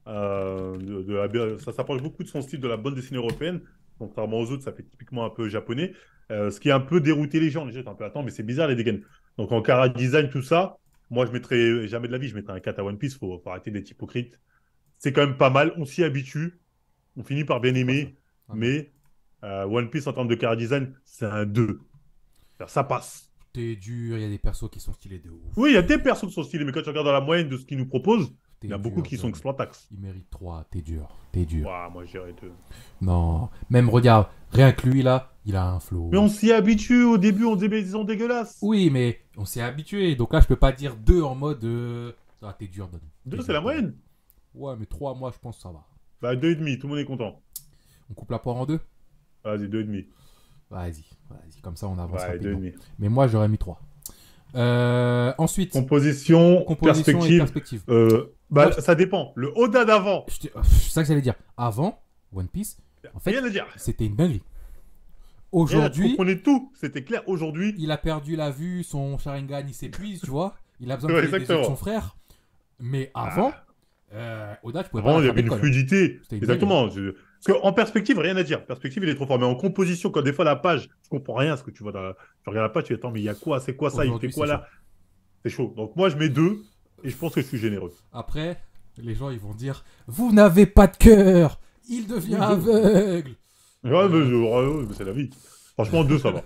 Ça s'approche beaucoup de son style de la bande dessinée européenne. Contrairement aux autres, ça fait typiquement un peu japonais. Ce qui a un peu dérouté les gens. Les gens étaient un peu attends, mais c'est bizarre les dégaines. Donc en chara design, tout ça, moi je mettrais jamais de la vie, je mettrais un 4 à One Piece. Faut arrêter d'être hypocrite. C'est quand même pas mal. On s'y habitue. On finit par bien C'est quoi ça? aimer. Ah merde. Mais One Piece en termes de chara design, c'est un 2. Ça passe. T'es dur, il y a des persos qui sont stylés de ouf. Oui, il y a des persos qui sont stylés, mais quand tu regardes dans la moyenne de ce qu'ils nous proposent, il y T'es a beaucoup dur, qui sont John. exploitax. Il mérite 3, t'es dur, t'es dur. Ouah, moi, j'irais 2. Non, même regarde, rien que lui là, il a un flow. Mais on s'y habitue. Au début, on disait, mais ils sont dégueulasses. Oui, mais on s'est habitué. Donc là, je peux pas dire 2 en mode. Ah, t'es dur, Don. T'es 2, c'est dur, la t'es dur. moyenne. Ouais, mais 3, moi, je pense que ça va. Bah, 2,5, tout le monde est content. On coupe la poire en 2. Vas-y, 2,5. Vas-y, vas-y. Comme ça, on avance Ouais, rapidement. 2,5. Mais moi, j'aurais mis 3. Ensuite, Composition, composition et perspective. perspective. Bah, Moi, ça dépend. Le Oda d'avant, c'est ça que j'allais dire. Avant, One Piece, en fait, rien à dire. c'était une dinguerie. Rien à dire. Tu Aujourd'hui, comprenais tout. C'était clair. Aujourd'hui, il a perdu la vue, son Sharingan, il s'épuise, tu vois. Il a besoin de Ouais, des yeux de exactement. son frère. Mais avant, Oda, tu pouvais pas avant, il y avait l'attraper de une colle. fluidité. C'était une Exactement. Parce qu'en perspective, rien à dire. Perspective, il est trop fort. Mais en composition, quand des fois la page, tu comprends rien. Ce que tu vois tu regardes la page, tu dis, attends, mais il y a quoi? C'est quoi ça? Il fait Aujourd'hui, quoi c'est là? C'est chaud. Donc moi, je mets 2 et je pense que je suis généreux. Après, les gens, ils vont dire, vous n'avez pas de cœur. Il devient Oui, aveugle. Ouais, mais c'est la vie. Franchement, 2 ça va.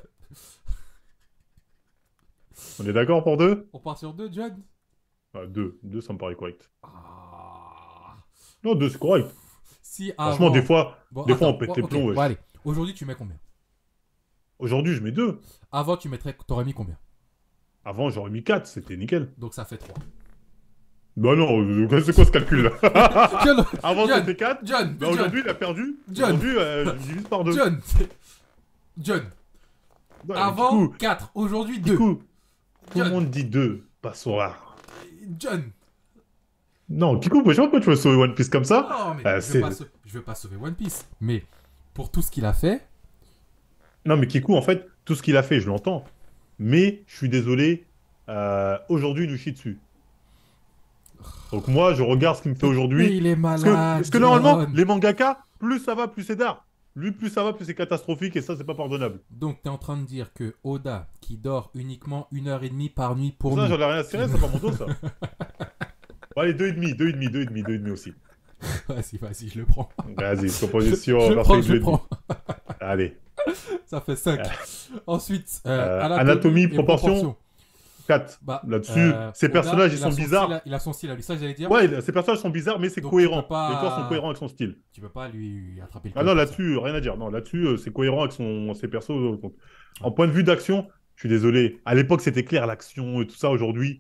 On est d'accord pour 2? On part sur 2, John. 2. 2, ça me paraît correct. Ah. Non, 2, c'est correct. Si Franchement, avant... des fois, Bon, des fois attends, on pète bon, les ok, plombs. bon, Wesh. allez. Aujourd'hui, tu mets combien? Aujourd'hui, je mets 2. Avant, t'aurais mis combien? Avant, j'aurais mis 4. C'était nickel. Donc ça fait 3. Bah non, c'est quoi ce calcul là? John, Avant, John, c'était 4. John, Bah, aujourd'hui, il a perdu. John. Aujourd'hui, je divise par 2. John, John. Avant, 4. Aujourd'hui, 2. Kikou, tout le John, monde dit 2. Pas soir. John. Non, Kikou, moi, je sais pas pourquoi tu veux sauver One Piece comme ça. Non, mais C'est- je veux pas sauver One Piece. Mais pour tout ce qu'il a fait, Non, mais Kikou, en fait, tout ce qu'il a fait, je l'entends. Mais, je suis désolé, aujourd'hui, il nous chie dessus. Donc moi, je regarde ce qu'il me fait mais aujourd'hui. il est Parce malade. parce que normalement, John. les mangaka, plus ça va, plus c'est d'art. Lui, plus ça va, plus c'est catastrophique, et ça, c'est pas pardonnable. Donc, t'es en train de dire que Oda, qui dort uniquement 1h30 par nuit pour Ça, nous. j'en ai rien à cirer, c'est pas mon dos, ça. Bon, allez, 2,5, 2,5, 2,5, 2,5 aussi. Vas-y, je le prends. Vas-y, composition, Je perspective, prends. Allez, Ça fait 5. Ensuite, anatomie, et proportion. 4. Bah, Là-dessus, ces Oda, personnages, ils il a sont son bizarres. style, il a son style à lui, ça j'allais dire. Ouais, ces personnages sont bizarres, mais c'est Donc, cohérent. tu peux pas- Les histoires sont cohérents avec son style. Tu peux pas lui attraper le Ah col non, comme là-dessus, rien à dire. Non, là-dessus, c'est cohérent avec ses persos. Donc, en point de vue d'action, je suis désolé. À l'époque, c'était clair, l'action et tout ça. Aujourd'hui,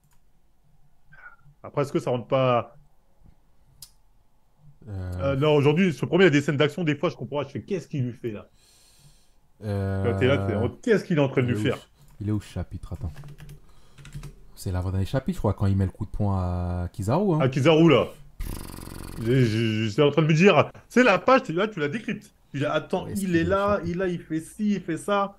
après, est-ce que ça rentre pas... ça. Non, aujourd'hui, ce premier, il y a des scènes d'action, des fois, je comprends pas. Je fais, qu'est-ce qu'il lui fait là? T'es là, qu'est-ce qu'il est en train de lui faire? Il est où ce chapitre? Attends. C'est l'avant-dernier chapitre, je crois, quand il met le coup de poing à Kizaru. Hein. À Kizaru, là. J'étais en train de me dire, c'est la page, là, tu la décryptes. Tu dis, attends, Est-ce il qu'il est est là, fait il fait ci, il fait ça.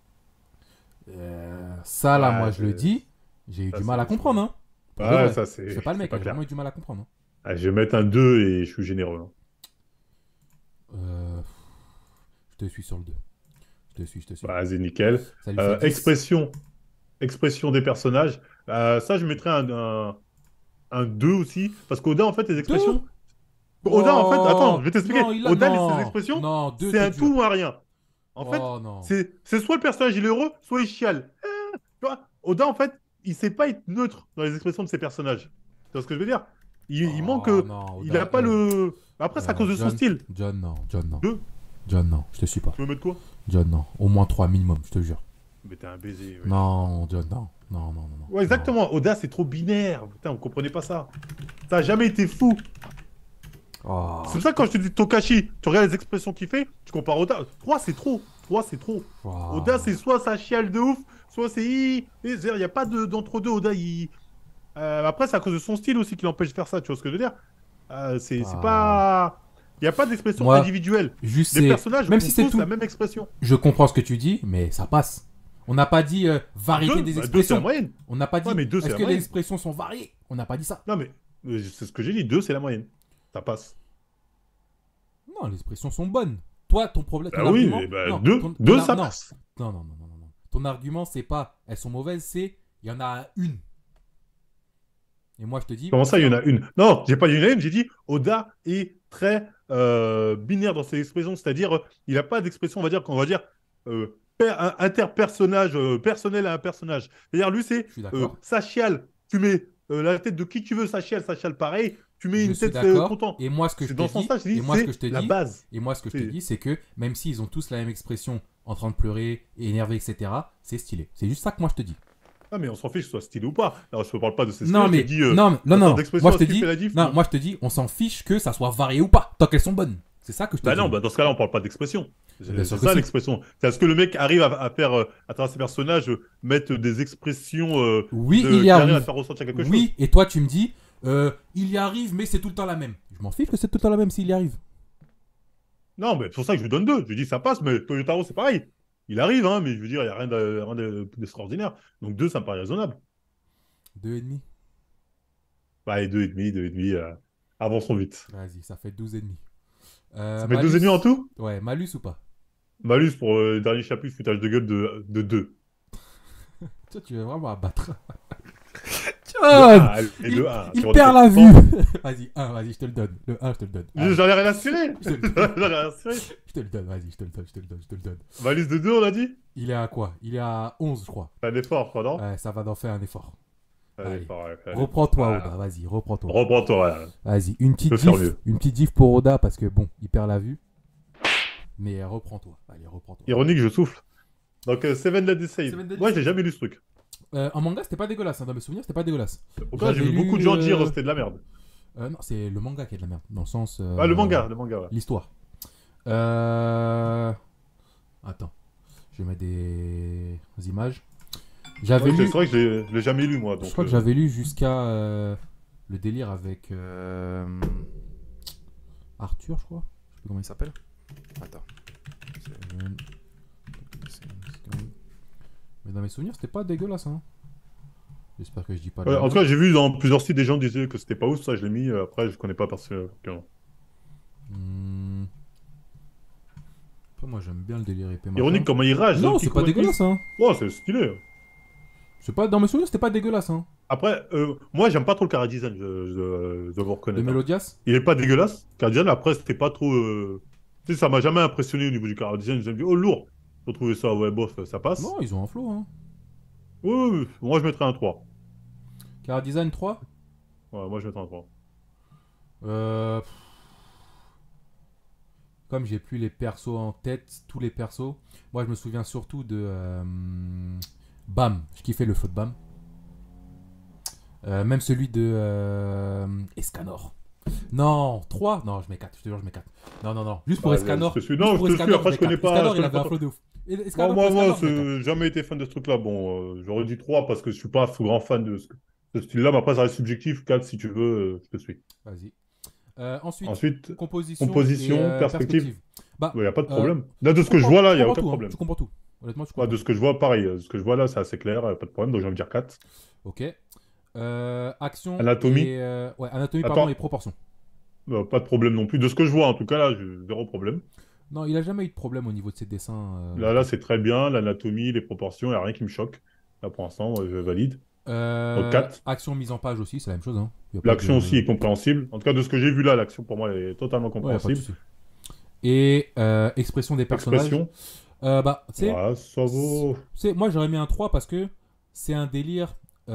Ça, là, Ouais, moi, je le dis, j'ai eu ça, du mal à c'est- comprendre. Hein. Pour de Ouais, vrai. ça, c'est... C'est pas le mec, pas j'ai clair. vraiment eu du mal à comprendre. Hein. Ah, je vais mettre un 2 et je suis généreux. Hein. Euh, Je te suis sur le 2. Je te suis. Vas-y, nickel. Ça lui fait 10. Expression des personnages. Ça, je mettrais un 2 aussi. Parce qu'Oda, en fait, les expressions... Oda, en fait, attends, je vais t'expliquer. Non, Oda, non, ses expressions, non, 2, c'est un tout ou un rien. En fait, Oh non. c'est soit le personnage, il est heureux, soit il chiale. Tu vois, Oda, en fait, il sait pas être neutre dans les expressions de ses personnages. Tu vois ce que je veux dire? Il manque... Oh non, il Oda, n'a pas le... Après, c'est à cause de son John, style. John, non. John, non. 2. John, non. Je te suis pas. Tu veux mettre quoi? John, non. Au moins 3 minimum, je te jure. Mais t'es un baiser. Ouais. Non, John, non. Non, non, non. non. Ouais, exactement. Oda, c'est trop binaire. Putain, on comprenait pas ça. Ça a jamais été fou. Oh. C'est pour ça que quand je te dis Tokashi, tu regardes les expressions qu'il fait, tu compares Oda. 3, c'est trop. 3, c'est trop. Oh. Oda, c'est soit ça chiale de ouf, soit c'est... Il n'y a pas d'entre-deux. Oda, il... après, c'est à cause de son style aussi qui l'empêche de faire ça. Tu vois ce que je veux dire? C'est pas... Il n'y a pas d'expression Moi, individuelle. Juste, Les c'est... personnages Même ont si c'est tous tout, la même expression. je comprends ce que tu dis, mais ça passe. On n'a pas dit variété 2, des 2, c'est en expressions. moyenne. On n'a pas dit Ouais, mais 2, c'est est-ce la que les moyenne. expressions sont variées. On n'a pas dit ça. Non, mais c'est ce que j'ai dit. 2, c'est la moyenne. Ça passe. Non, les expressions sont bonnes. Toi, ton problème, ton Bah oui, argument... mais bah, non, 2, ton ça non. passe. Non, non, non, non, non, non. Ton argument, c'est pas elles sont mauvaises, c'est il y en a une. Et moi, je te dis... Comment ça, il y en a une? Non, j'ai pas dit une, j'ai dit Oda est très binaire dans ses expressions, c'est-à-dire il n'a pas d'expression, on va dire interpersonnage, personnel à un personnage. C'est-à-dire lui, c'est Je suis d'accord. ça chiale. Tu mets la tête de qui tu veux, ça chiale pareil. Tu mets Je une suis tête d'accord. content. Et moi, ce que je C'est te dans dis... ce sens-là, je Et dis, moi, ce que je c'est te la dis... base. Et moi, ce que je te C'est- dis, c'est que même s'ils ont tous la même expression en train de pleurer, et énervé, etc., c'est stylé. C'est juste ça que moi, je te dis. Ah, mais on s'en fiche, soit stylé ou pas. Alors, je ne parle pas de ces Non, styles, mais... je te dis, non, non, non. d'expression, Moi, je te est-ce qu'il dis... fait la diff, Non, non moi, je te dis, on s'en fiche que ça soit varié ou pas, tant qu'elles sont bonnes. C'est ça que je te Bah dis. non, bah dans ce cas-là, on parle pas d'expression. Bien C'est sûr que ça si. l'expression. C'est est-ce que le mec arrive à faire, à travers ses personnages, mettre des expressions Oui, il y qui arrivent à te arrive. faire ressentir quelque chose? Oui, et toi, tu me dis, il y arrive, mais c'est tout le temps la même. Je m'en fiche que c'est tout le temps la même s'il y arrive. Non, mais c'est pour ça que je lui donne 2. Je lui dis ça passe, mais Toyotaro, c'est pareil. Il arrive, hein, mais je veux dire, il n'y a rien d'extraordinaire. Donc 2, ça me paraît raisonnable. 2,5. Bah, et 2,5, 2,5, avançons vite. Vas-y, ça fait 12,5. Ça fait 2,5 en Malus. tout? Ouais, malus ou pas? Malus pour le dernier chapitre, foutage de gueule de 2. Toi, tu veux vraiment abattre. Le Tiens, 1, et le 1. il perd la vue. Vas-y, 1, vas-y, je te le donne. Le 1, je te le donne. Allez, J'en ai rien à cirer. je te le J'en ai donne. rien à cirer. Je te le donne, vas-y, je te le donne, je te le donne, je te le donne. Malus de 2, on a dit? Il est à quoi? Il est à 11, je crois. C'est un effort, quoi, non? Ouais, ça va d'en faire un effort. Un Allez. effort, ouais, allez. Reprends-toi, Voilà. Oda, vas-y, reprends-toi. Reprends-toi, ouais. Vas-y, peux faire mieux. une petite gif pour Oda parce que bon, il perd la vue. Mais reprends-toi, allez, reprends-toi. Ironique, je souffle. Donc, Seven Deadly Save. Seven Deadly Moi, j'ai Save. jamais lu ce truc. En manga, c'était pas dégueulasse, hein, dans mes souvenirs, c'était pas dégueulasse. Pourquoi j'ai J'avais vu beaucoup de lu, gens dire c'était de la merde. non, c'est le manga qui est de la merde, dans le sens. Ah, le manga, ouais. L'histoire. Attends, je vais mettre des images. J'avais Ouais, c'est lu. vrai que je l'ai jamais lu, moi. Je Donc, crois que j'avais lu jusqu'à le délire avec Arthur, je crois. Je sais plus comment il s'appelle. Attends. Mais dans mes souvenirs, c'était pas dégueulasse, hein. J'espère que je dis pas de ouais, la en tout merde. cas, j'ai vu dans plusieurs sites des gens disaient que c'était pas ouf, ça, je l'ai mis. Après, je connais pas personnellement. Hmm. Après, moi, j'aime bien le délire épée machin. Ironique comment il rage. Non, le c'est Kiko pas One Piece. dégueulasse, hein. Ouais, c'est stylé. C'est pas dans mes souvenirs, c'était pas dégueulasse, hein. Après, moi, j'aime pas trop le chara design, je dois vous De reconnaître, hein. Mélodias. Il est pas dégueulasse. Chara design, après, c'était pas trop. Tu sais, ça m'a jamais impressionné au niveau du chara design. J'ai dit, oh, lourd. J'ai trouvé ça, ouais, bof, ça passe. Non, ils ont un flow, hein. Oui, oui, oui. Moi, je mettrais un 3. Cara Design 3. Ouais, moi, je mettrais un 3. Euh, Comme j'ai plus les persos en tête, tous les persos, moi je me souviens surtout de Bam. Je kiffais le feu de Bam. Même celui de Escanor. Non, 3. Non, je mets 4. Je te jure, je mets 4. Non, non, non. Juste pour Escanor. Je te suis. Juste Non, pour je te suis. Escanor, Après, je je mets connais 4. pas. Escanor, Je il connais avait un pas. flow de ouf. Et Moi, Escanor, moi, pour moi, Escanor, je mets 4. j'ai jamais été fan de ce truc-là. Bon, j'aurais dit 3 parce que je suis pas un grand fan de ce style-là. Mais après, ça reste subjectif. 4, si tu veux, je te suis. Vas-y. Ensuite, Ensuite, composition, et composition, perspective. perspective. Bah, Il n'y a pas de euh, problème. Là, de ce que je vois, là, il n'y a aucun tout, hein. problème. Je comprends tout. Honnêtement, je Ouais, comprends de ce que je vois, pareil. De ce que je vois là, c'est assez clair. Pas de problème. Donc, j'ai envie de dire 4. Ok. Action. Anatomie. Et, ouais, anatomie, Attends. pardon, et proportion. Pas de problème non plus. De ce que je vois, en tout cas, là, j'ai zéro problème. Non, il a jamais eu de problème au niveau de ses dessins. Là, c'est très bien. L'anatomie, les proportions, il n'y a rien qui me choque. Là, pour l'instant, je valide. Donc, 4. Action mise en page aussi, c'est la même chose. Hein. Y a pas L'action de- aussi est compréhensible. En tout cas, de ce que j'ai vu là, l'action pour moi elle est totalement Ouais, y a pas de compréhensible. souci. Et expression des personnages. Expression, Bah, tu sais, ouais, ça vaut. moi j'aurais mis un 3 parce que c'est un délire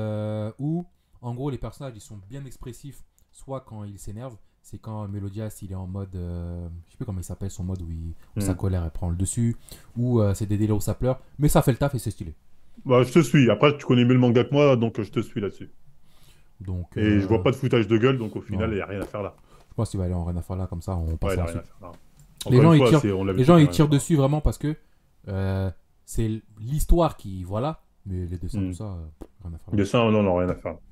où, en gros, les personnages ils sont bien expressifs, soit quand ils s'énervent, c'est quand Mélodias il est en mode. Je sais plus comment il s'appelle, son mode où sa colère elle prend le dessus, ou c'est des délires où ça pleure, mais ça fait le taf et c'est stylé. Bah, je te suis. Après, tu connais mieux le manga que moi, donc je te suis là-dessus. Donc, Et je vois pas de foutage de gueule, donc au final, non. il n'y a rien à faire là. je pense qu'il va aller en rien à faire là, comme ça on passe Ouais, il n'y à a la rien à suite. faire là. Les Encore gens, une ils fois, tirent, on l'avait les dit, gens il y a ils rien à tirent faire. dessus vraiment parce que c'est l'histoire qui. Voilà, mais les dessins, tout ça, rien à faire là. Dessin, non, non, rien à faire.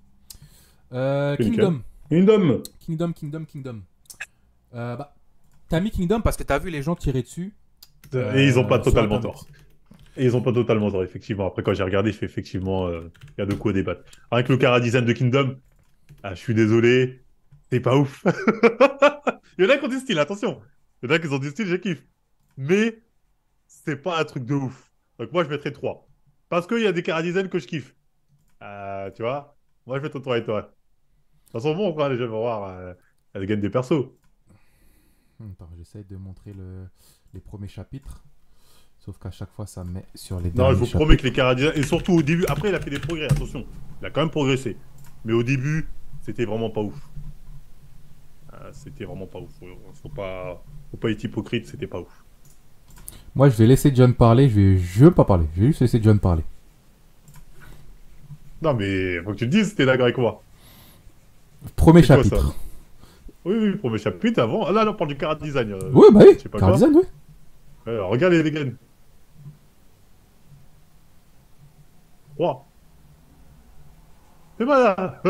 C'est Kingdom. Kingdom. Kingdom. Bah, t'as mis Kingdom parce que t'as vu les gens tirer dessus. Et ils n'ont pas sur totalement Internet. tort. Et ils n'ont pas totalement tort, effectivement. Après, quand j'ai regardé, je fais effectivement, il y a de quoi débattre. Avec le chara design de Kingdom, je suis désolé, c'est pas ouf. Il y en a qui ont du style, attention. Il y en a qui ont du style, je kiffe. Mais c'est pas un truc de ouf. Donc moi, je mettrais 3. Parce qu'il y a des chara design que je kiffe. Tu vois? Moi, je mettrais 3 et toi. De toute façon, bon, quoi, les jeunes vont voir la gamme des persos. Attends, j'essaye de montrer les premiers chapitres. Sauf qu'à chaque fois, ça me met sur les Non, derniers je vous chapitres. promets que les chara design, et surtout au début, après, il a fait des progrès, attention. Il a quand même progressé. Mais au début, c'était vraiment pas ouf. C'était vraiment pas ouf. Faut pas être hypocrite, c'était pas ouf. Moi, je vais laisser John parler. Je veux pas parler. Je vais juste laisser John parler. Non, mais faut que tu te dises si t'es d'accord avec moi. Premier C'est quoi, chapitre. ça Oui, oui, premier chapitre avant. Ah, là, on parle du chara design. Oui, bah oui. je sais pas Chara quoi. design, oui. Regarde les vegans. 3. C'est malin.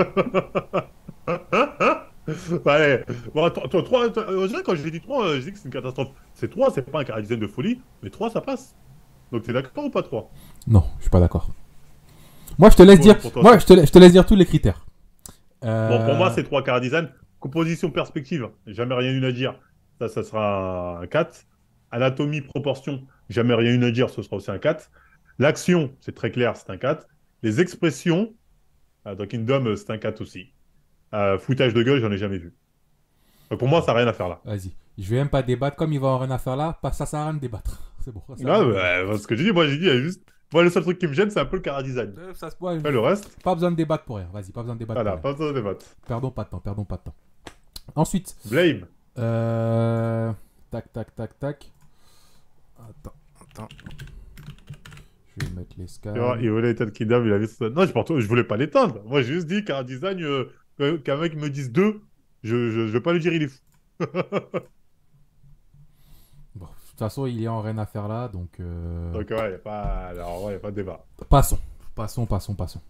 Allez. Bon, attends, 3, on dirait quand j'ai dit 3, je dis que c'est une catastrophe. C'est 3, c'est pas un caractère de folie, mais 3, ça passe. Donc t'es d'accord ou pas 3? Non, je suis pas d'accord. Moi, je te laisse dire. Pour toi, Moi, c'est... je te laisse dire tous les critères. Bon, pour moi, Euh, c'est 3 quarts design. Composition, perspective, jamais rien eu à dire. Ça sera un 4. Anatomie, proportion, jamais rien eu à dire. Ce sera aussi un 4. L'action, c'est très clair, c'est un 4. Les expressions, dans Kingdom, c'est un 4 aussi. Foutage de gueule, j'en ai jamais vu. Donc pour moi, ça n'a rien à faire là. Vas-y. Je vais même pas débattre. Comme il va avoir rien à faire là, ça sert à rien de débattre. C'est bon, ça sert à Ah, rien de débattre. ce que j'ai dit, moi, j'ai dit, il y a juste. Moi, le seul truc qui me gêne, c'est un peu le cara design. Ça se ouais, Ouais, le reste, pas besoin de débattre pour rien. Vas-y, pas besoin de débattre pour voilà, rien. pas besoin de débattre. Perdons pas de temps, perdons pas de temps. Ensuite, Blame. euh... tac, tac, tac, tac. Attends, attends. Je vais mettre les Tu vois, scans. il voulait éteindre Kingdom, il avait ça. Non, je voulais pas l'éteindre. Moi, j'ai juste dit cara design, qu'un mec me dise 2, je vais pas lui dire il est fou. Bon, de toute façon, il est en rien à faire là, donc Donc, ouais, il n'y a pas... Alors, ouais, y a pas de débat. passons. Passons, passons, passons.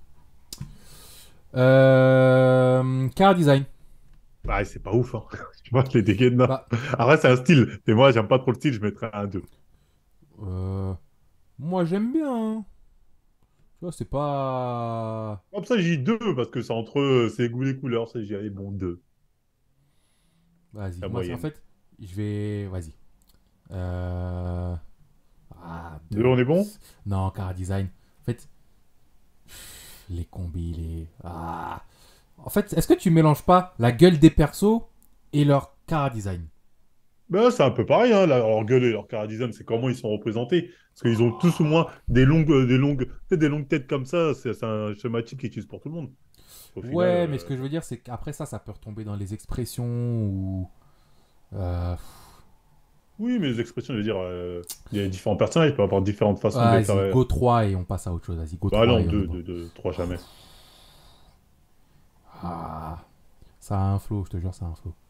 Car design. Bah, c'est pas ouf, hein. Tu vois, les dégâts de nain. Bah, Après, c'est un style. Et moi, j'aime pas trop le style, je mettrais un 2. euh, moi j'aime bien, hein. Tu vois, c'est pas. Comme ça, j'ai dit 2, parce que c'est entre ses goûts et couleurs. Ça, j'ai dit, allez, bon, 2. Vas-y, La moi en moyenne. fait, je vais. Vas-y. Euh... Ah, 2, deux. on est bon? Non, car design. En fait, les combis, les. Ah. En fait, est-ce que tu mélanges pas la gueule des persos et leur car design? Ben, c'est un peu pareil, hein. Leur gueule et leur cara design, c'est comment ils sont représentés. Parce qu'ils ont tous ou moins peut-être des longues têtes comme ça. C'est un schématique qu'ils utilisent pour tout le monde. Au final, Ouais, mais ce que je veux dire, c'est qu'après ça, ça peut retomber dans les expressions ou. Euh... oui, mais les expressions, je veux dire, il y a différents personnages, il peut y avoir différentes façons de les faire. Vas-y, go 3 et on passe à autre chose. Vas-y, go Bah 3 non, et on est 2, bon. 2, 2, 3 jamais. Ah, ça a un flow, je te jure, ça a un flow.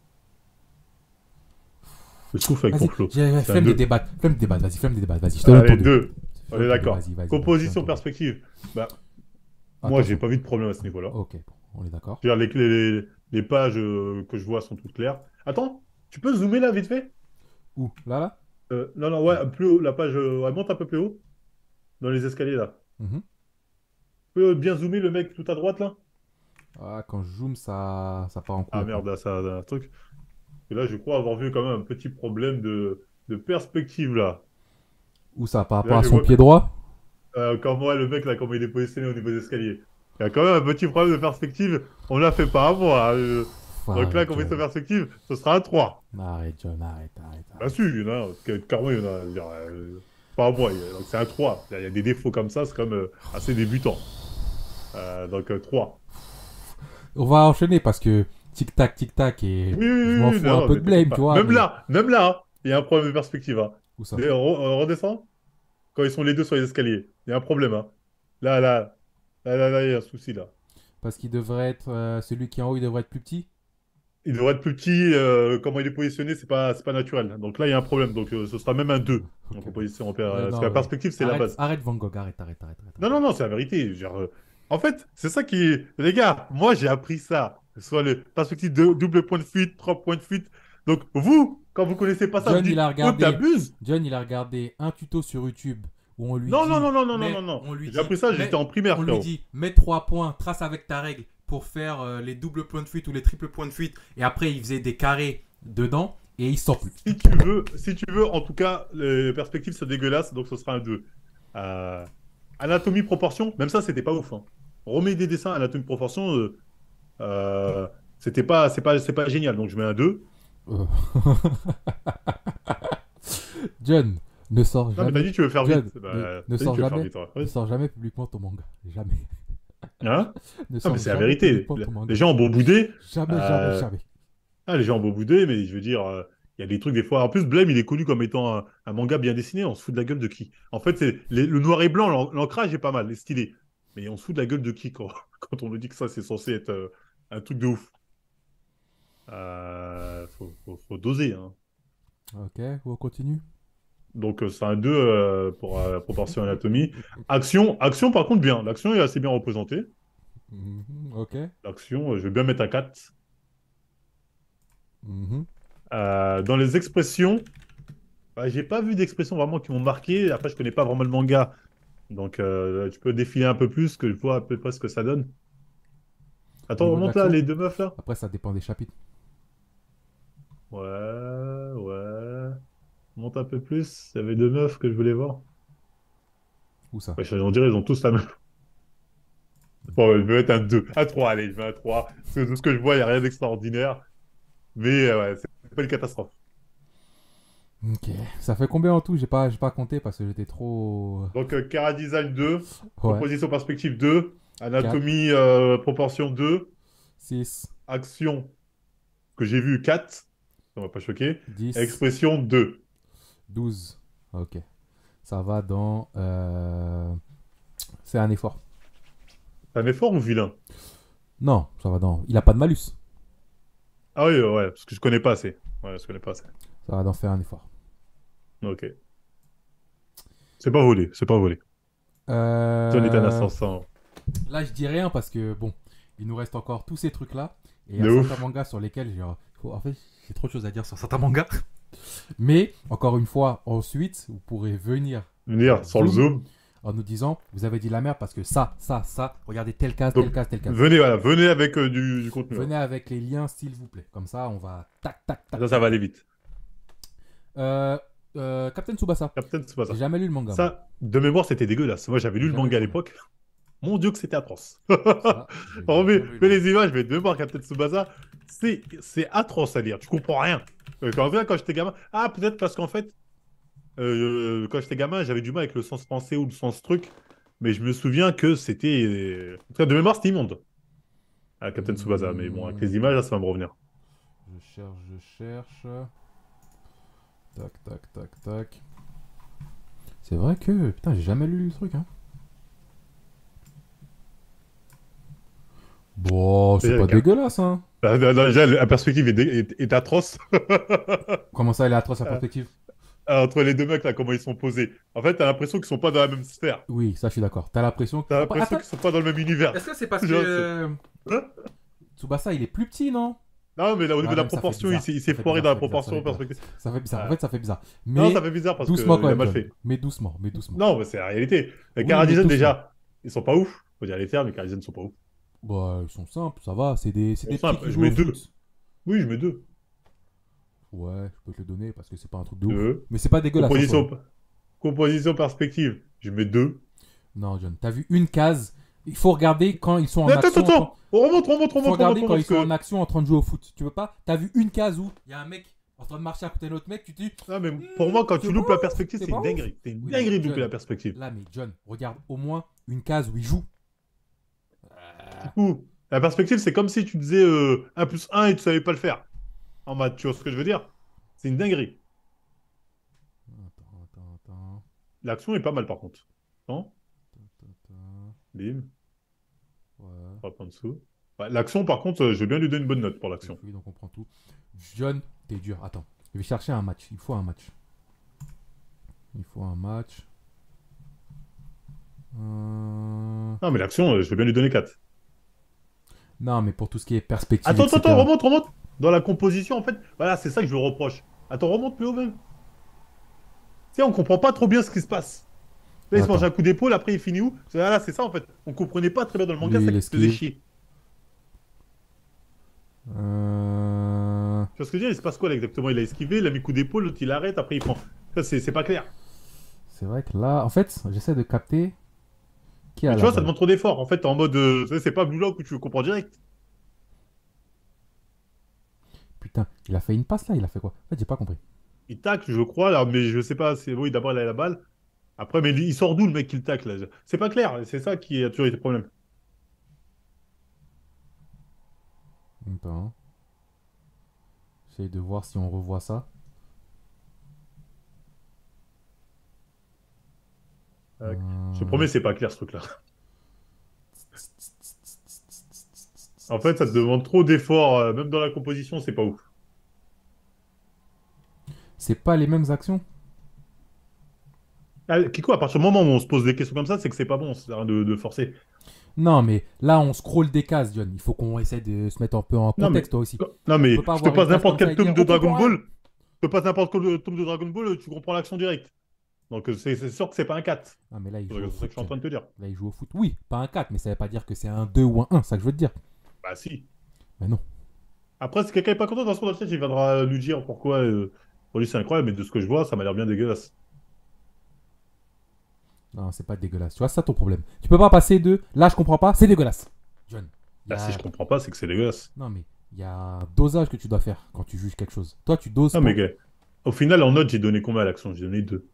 Je souffle avec ton Vas-y, flow. j'ai C'est un flemme de 2. débattre, vas-y, flemme de débattre, vas-y, je te donne ton Allez, 2. 2. On est Flemme de 2, d'accord. vas-y, vas-y, vas-y, je te donne Composition, ton 2. perspective. Bah, moi, j'ai Attention. pas vu de problème à ce niveau-là. Ok, bon, on est d'accord. Je veux dire, les pages que je vois sont toutes claires. Attends, tu peux zoomer là, vite fait? Où? Là, là? Non, non, ouais, plus haut, la page, ouais, monte un peu plus haut, dans les escaliers là. Mhm. Tu peux bien zoomer le mec tout à droite là? Ah, quand je zoome, ça part en Ah couille après. merde, là, ça a un truc. Et là, je crois avoir vu quand même un petit problème de perspective là. Où ça? Par Et rapport là, à je son vois pied que, droit? quand moi, le mec là, comment il est positionné au niveau des escaliers. Il y a quand même un petit problème de perspective. On l'a fait pas à moi, hein. Donc là, Arrête, composition de John. perspective, ce sera un 3. Arrête, John, arrête, arrête, Bah si, arrête. il y en a, carrément, il y en a. Je veux dire, pas à moi, donc c'est un 3. Il y a des défauts comme ça, c'est comme assez débutant. Donc 3. On va enchaîner parce que tic-tac, et Oui, oui, je m'en oui, oui, fous un non, peu mais de t'inquiète blame, tu pas. vois, mais. Même là, hein, il y a un problème de perspective, hein. Où ça? Redescends, quand ils sont les deux sur les escaliers, il y a un problème, hein. Là, là, là, il y a un souci, là. Parce qu'il devrait être. Celui qui est en haut, il devrait être plus petit? Il devrait être plus petit, comment il est positionné, c'est pas naturel. Donc là, il y a un problème, donc ce sera même un 2 en Ok, bon. composition. Parce que la Non, perspective, c'est la arrête, base. arrête Van Gogh, arrête, Non, non, non, c'est la vérité. Je veux dire, en fait, c'est ça qui est... Les gars, moi, j'ai appris ça. Que ce soit le perspective de double point de fuite, trois points de fuite. Donc, vous, quand vous connaissez pas ça, vous John, il dites, a oh, regardé. t'abuses. John, il a regardé un tuto sur YouTube où on lui Non, non, dit, non, non, non, non, non, mais non. on lui J'ai dit, appris ça, j'étais mais en primaire, on lui frérot. dit, mets 3 points, trace avec ta règle pour faire les doubles points de fuite ou les triples points de fuite. Et après, il faisait des carrés dedans et il sort plus. Si tu veux, en tout cas, les perspectives, c'est dégueulasse, donc ce sera un 2. Euh, Anatomie, proportion, même ça, c'était pas ouf, hein. Remets des dessins, anatomie, proportion, c'est pas génial, donc je mets un 2. Euh. John, ne sors Non, mais t'as jamais. dit tu veux faire John, vite. ne T'as dit sors tu veux faire jamais. vite, ouais. Ne Ouais. sors jamais publiquement ton manga. Jamais. Hein? Ne Ah, mais sors c'est la jamais vérité. publiquement ton Les manga. gens ont beau bouder. Jamais, jamais, euh, jamais. les gens ont beau bouder, mais je veux dire, il y a des trucs des fois. En plus, Blame, il est connu comme étant un manga bien dessiné. On se fout de la gueule de qui? En fait, le noir et blanc, l'ancrage est pas mal, est stylé. Mais on se fout de la gueule de qui quand, quand on nous dit que ça, c'est censé être un truc de ouf? Faut doser, hein. Ok, on continue. Donc, c'est un 2 pour proportion anatomie. Action, par contre, bien. L'action est assez bien représentée. Mhm, ok. L'action, je vais bien mettre un 4. Mhm. Dans les expressions, bah, j'ai pas vu d'expressions vraiment qui m'ont marqué. Après, je connais pas vraiment le manga. Donc, tu peux défiler un peu plus, que je vois à peu près ce que ça donne. Au Attends, niveau de remonte là, l'action, les deux meufs là. après, ça dépend des chapitres. Ouais, ouais. Monte un peu plus. Il y avait deux meufs que je voulais voir. Où ça? Ouais, on dirait ils ont tous la même. Bon, je vais mettre un 2. Un 3, allez, je mets un 3. Parce que de ce que je vois, il n'y a rien d'extraordinaire. Mais ouais, c'est pas une catastrophe. Ok. Ça fait combien en tout? J'ai pas compté parce que j'étais trop. Donc, Cara Design 2, Ouais. composition perspective 2, 4, anatomie proportion 2, 6, action que j'ai vu 4, ça m'a pas choqué, 10, expression 2. 12. Ok. Ça va dans. C'est un effort. C'est un effort ou vilain? Non, ça va dans. Il a pas de malus. Ah oui, ouais, parce que je connais pas assez. Ouais, je connais pas assez. Ça va dans faire un effort. Ok. C'est pas volé, c'est pas volé. John est un Euh, assassin. Là, je dis rien parce que bon, il nous reste encore tous ces trucs-là. Et il y a De certains ouf. mangas sur lesquels en fait, j'ai trop de choses à dire sur certains mangas. Mais, encore une fois, ensuite, vous pourrez venir sur Venir sur le Zoom zoom. en nous disant, vous avez dit la merde parce que ça, regardez telle case, telle Donc, case, telle case. venez, voilà, venez avec du contenu, là. Venez avec les liens, s'il vous plaît. Comme ça, on va tac, tac, tac, Ça tac, va aller tac. vite. Euh, Captain Tsubasa. Captain, c'est pas J'ai ça. jamais lu le manga, moi. Ça, de mémoire, c'était dégueulasse. Moi, j'avais lu J'ai le jamais lu manga le à manga. l'époque. Mon Dieu, que c'était atroce. Ça, j'ai Alors, mais, jamais lu le mais manga. les images, mais de mémoire, Captain Tsubasa, c'est atroce à lire. Tu comprends rien. Quand j'étais gamin. Ah, peut-être parce qu'en fait, quand j'étais gamin, j'avais du mal avec le sens pensé ou le sens truc. Mais je me souviens que c'était. En tout cas, de mémoire, c'était immonde. Ah, Captain Tsubasa. Mais bon, avec les images, là, ça va me revenir. Je cherche, je cherche. Tac, tac, tac, tac. C'est vrai que, putain, j'ai jamais lu le truc, hein. Bon, c'est Déjà, pas dégueulasse, hein. déjà, la perspective est atroce. Comment ça, elle est atroce, sa perspective? Entre les deux mecs, là, comment ils sont posés. En fait, t'as l'impression qu'ils sont pas dans la même sphère. Oui, ça, je suis d'accord. T'as l'impression. T'as Après, l'impression attends, qu'ils sont pas dans le même univers. est-ce que c'est parce Tu que vois, Hein. Tsubasa, il est plus petit, non? Non, mais là, au niveau Ouais, de la même ça fait proportion, bizarre. il Ça s'est fait foiré bizarre, dans ça la fait bizarre, ça proportion fait en bizarre. perspective. Ça fait bizarre. En Ouais. fait, ça fait bizarre. Non, ça Mais fait bizarre parce doucement quand qu'il a même, mal John. fait. Mais doucement, mais doucement. Non, mais c'est la réalité. Les Oui, mais Canadiens, doucement. déjà, ils sont pas ouf. Faut dire les termes, les Canadiens ne sont pas ouf. Bah, ils sont simples, ça va. C'est Bon, des petits simple, qui je jouent mets au deux. foot. Oui, je mets deux. Ouais, je peux te le donner parce que c'est pas un truc de ouf. Deux. Mais c'est pas dégueulasse en soi, hein. Composition, composition perspective, je mets deux. Non, John, t'as vu une case. Il faut regarder quand ils sont Mais en attends, attends, action. attends. On remonte, remonte, Il faut remonte, remonte, regarder quand remonte, ils parce sont en que... action en train de jouer au foot. Tu veux pas? T'as vu une case où il y a un mec en train de marcher à côté d'un autre mec, tu te dis, Non, mais pour moi, quand c'est tu pas loupes la ouf, perspective, c'est c'est pas une ouf. dinguerie. C'est une Oui, mais dinguerie de louper John, la perspective. là, mais John, regarde au moins une case où il joue. Du coup, la perspective, c'est comme si tu disais 1 plus 1 et tu savais pas le faire. En maths, tu vois ce que je veux dire? C'est une dinguerie. Attends. L'action est pas mal, par contre. Non? Attends. Bim, Ouais, hop en dessous. Ouais, l'action, par contre, je vais bien lui donner une bonne note pour l'action. oui, donc on prend tout. John, t'es dur. Attends, je vais chercher un match. Il faut un match. Il faut un match. Euh, Non, mais l'action, je vais bien lui donner 4. Non, mais pour tout ce qui est perspective, Attends, attends, attends, etc. remonte, remonte. Dans la composition, en fait, voilà, c'est ça que je le reproche. Attends, remonte plus haut même. Tu sais, on comprend pas trop bien ce qui se passe. Là, il se mange Attends. un coup d'épaule, après il finit où? Voilà, c'est ça en fait. On comprenait pas très bien dans le manga, Lui, ça il qui faisait esquive. chier. Euh, Tu vois ce que je veux dire? Il se passe quoi là exactement? Il a esquivé, il a mis coup d'épaule, l'autre il arrête, après il prend. Ça, c'est pas clair. C'est vrai que là, en fait, j'essaie de capter qui a Mais tu la vois, ça balle. demande trop d'efforts. En fait, t'es en mode. C'est pas Blue Lock où tu comprends direct. Putain, il a fait une passe là, il a fait quoi? En fait, j'ai pas compris. Il tacle, je crois, là, mais je sais pas. Oui, d'abord il a la balle. Après, mais il sort d'où le mec qui le tacle là? C'est pas clair. C'est ça qui a toujours été le problème. Attends. J'essaie de voir si on revoit ça. Tac. Je te Euh, promets, c'est pas clair ce truc-là. En fait, ça te demande trop d'efforts, même dans la composition, c'est pas ouf. C'est pas les mêmes actions? Ah, Kiko, à partir du moment où on se pose des questions comme ça, c'est que c'est pas bon, c'est de forcer. Non, mais là, on scrolle des cases, John. Il faut qu'on essaie de se mettre un peu en Non, mais, contexte, toi aussi. non, On mais peut pas je te avoir une passe case n'importe comme ça quel et tome dire de on Dragon comprend rien. Ball, je te passe n'importe quel tome de Dragon Ball, tu comprends l'action directe. Donc c'est sûr que c'est pas un 4. Ah, mais là, il C'est joue au ça que foot, je suis en John. train de te dire. Là, il joue au foot. Oui, pas un 4, mais ça veut pas dire que c'est un 2 ou un 1, c'est ça que je veux te dire. Bah si. Mais non. Après, si quelqu'un est pas content dans le chat, il viendra lui dire pourquoi. Pour lui, c'est incroyable, mais de ce que je vois, ça m'a l'air bien dégueulasse. Non, c'est pas dégueulasse. Tu vois, c'est ça ton problème. Tu peux pas passer de là, je comprends pas, c'est dégueulasse. John, il y Bah, si je a. comprends pas, c'est que c'est dégueulasse. Non, mais il y a un dosage que tu dois faire quand tu juges quelque chose. Toi, tu doses Non, mais pas. au final, en note, j'ai donné combien à l'action? J'ai donné 2.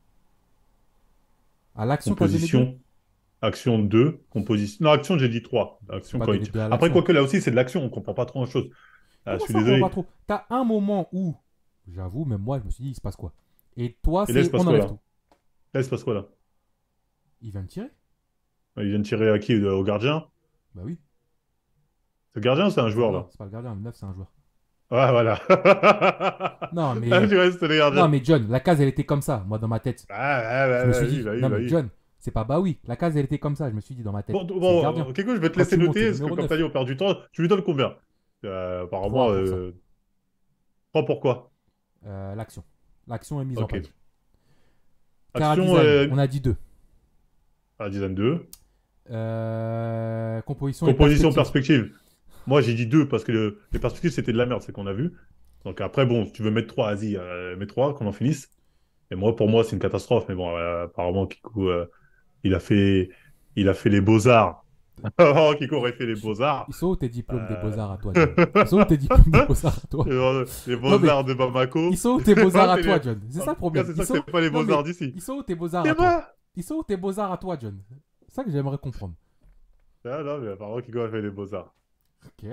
À l'action, t'as donné 2. Composition, action 2. Composition. Non, action, j'ai dit 3. Tu peux Action pas donner cognitive. 2 à Après, l'action. quoique là aussi, c'est de l'action, on comprend pas trop en chose. Ah, je Comment suis ça, on va pas désolé. trop? T'as un moment où, j'avoue, même moi, je me suis dit, il se passe quoi? Et toi, Et là, il se c'est passe on quoi enlève là? tout. Là, il se passe quoi là? Il vient de tirer? Il vient de tirer à qui? Au gardien? Bah oui. C'est le gardien ou c'est un joueur Non, là? c'est pas le gardien, le 9, c'est un joueur. Ouais, voilà. Non, Ah, mais. tu restes le Non, gardien. mais John, la case, elle était comme ça, moi, dans ma tête. Ah, ouais, Je ouais, me bah suis oui, dit, bah oui, non, bah mais oui. John, c'est pas bah oui. La case, elle était comme ça, je me suis dit dans ma tête. Bon, C'est le gardien. bon, Keko, je vais te Quand laisser tu montes, c'est noter, le parce que numéro comme t'as 9. dit, on perd du temps. Tu lui donnes combien? 3 Apparemment, pour ça. 3 pourquoi? L'action. L'action est mise en Ok. page. Cara Action, design, on a dit 2. design 2. Composition et Composition perspective. perspective. Moi, j'ai dit 2 parce que les perspectives, c'était de la merde, c'est qu'on a vu. Donc après, bon, si tu veux mettre 3, vas-y, mets 3, qu'on en finisse. Et moi, pour moi, c'est une catastrophe. Mais bon, apparemment, Kiko, il a fait les beaux-arts. Oh, Kiko aurait fait les beaux-arts. Ils sont où tes diplômes des Euh, beaux-arts à toi, John? Ils sont où tes diplômes des beaux-arts à toi? Les Non, mais beaux-arts de Bamako. ils sont où tes beaux-arts à C'est toi, John? C'est En ça le tout cas, problème. c'est ça que c'est pas les Non, beaux-arts mais d'ici. ils sont où tes beaux-arts à C'est toi? moi! Ils sont où tes beaux-arts à toi, John? C'est ça que j'aimerais comprendre. Ah non, mais apparemment, Kiko a fait les beaux-arts. Ok.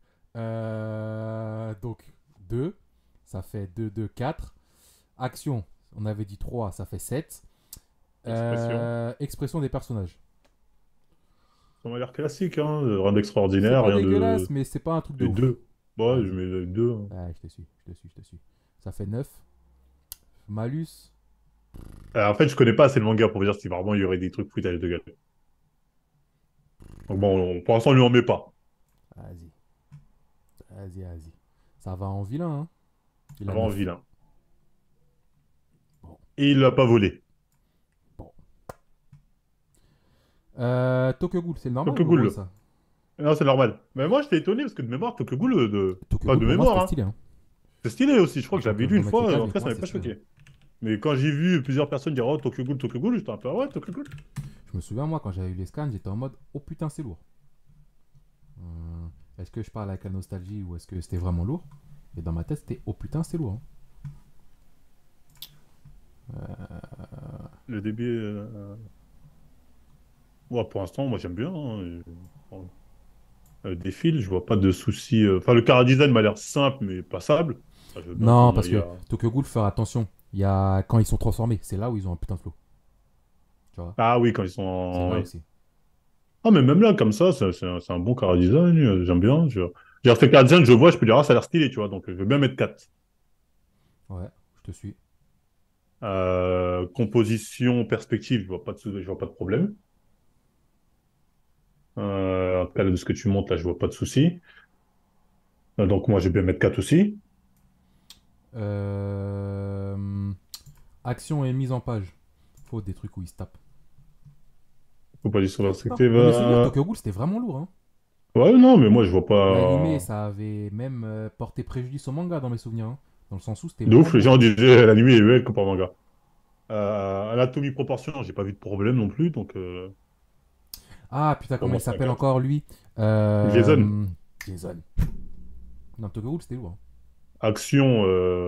Donc, 2. Ça fait 2, 2, 4. Action, on avait dit 3, ça fait 7. Expression. Expression des personnages. Ça m'a l'air classique, hein. Rien C'est d'extraordinaire, pas rien dégueulasse, de. mais c'est pas un truc de Et ouf. 2. Ouais, je Vas-y. mets 2. Ouais, je te suis, je te suis, je te suis. Ça fait 9. Malus. En fait, je connais pas assez le manga pour vous dire si vraiment il y aurait des trucs foutage de gueule. Donc bon, pour l'instant, on lui en met pas. Vas-y. Vas-y, vas-y. Ça va en vilain, hein. Il Ça a va en 9. vilain. Bon, Et il l'a pas volé. bon. Tokyo Ghoul, c'est normal Tokyo ou le rôle, Ghoul. ça? Non, c'est normal. Mais moi, j'étais étonné parce que de mémoire, Tokyo Ghoul, Tokyo pas Ghoul, de pour moi, mémoire, c'était hein. stylé, hein. C'est stylé aussi. Je crois En que tant j'avais que lu une Geometry fois. Dash, En tout pour cas, ça moi, m'avait c'est pas stylé, hein. choqué. Mais quand j'ai vu plusieurs personnes dire oh, Tokyo Ghoul, j'étais un peu ah ouais, Tokyo Ghoul. Je me souviens, moi, quand j'avais eu les scans, j'étais en mode oh putain, c'est lourd. Est-ce que je parle avec la nostalgie ou est-ce que c'était vraiment lourd? Et dans ma tête, c'était oh putain, c'est lourd, hein. Le début. Ouais, pour l'instant, moi j'aime bien, hein. Des fils, je vois pas de soucis. Enfin, le chara design m'a l'air simple mais passable. Enfin, je veux bien Non, qu'il parce y que a. Tokyo Ghoul, faire attention. Il y a quand ils sont transformés, c'est là où ils ont un putain de flow. Tu vois? Ah oui, quand ils sont C'est là oui. aussi. Ah, mais même là, comme ça, c'est un bon chara design. J'aime bien. J'ai fait chara design, je vois, je peux dire, ah, ça a l'air stylé, tu vois. Donc, je veux bien mettre 4. Ouais, je te suis. Composition, perspective, je vois pas de problème. En tout cas, de ce que tu montes là, je vois pas de souci. Donc, moi, je vais bien mettre 4 aussi. Euh, Action et mise en page. Faut des trucs où ils se tapent. Composition, Non, perspective. dans mes souvenirs, Tokyo Ghoul, c'était vraiment lourd, hein. Ouais, non, mais moi, je vois L'animé, pas. ça avait même porté préjudice au manga dans mes souvenirs, hein. Dans le sens où c'était De vraiment ouf, les lourd, gens hein. disaient l'anime est belle comparé au manga. Anatomie proportion, j'ai pas vu de problème non plus, donc Ah putain, pour comment moi il c'est un s'appelle 4. encore lui? Jason, Jason. Non, Tokyo Ghoul, c'était lourd, hein. action,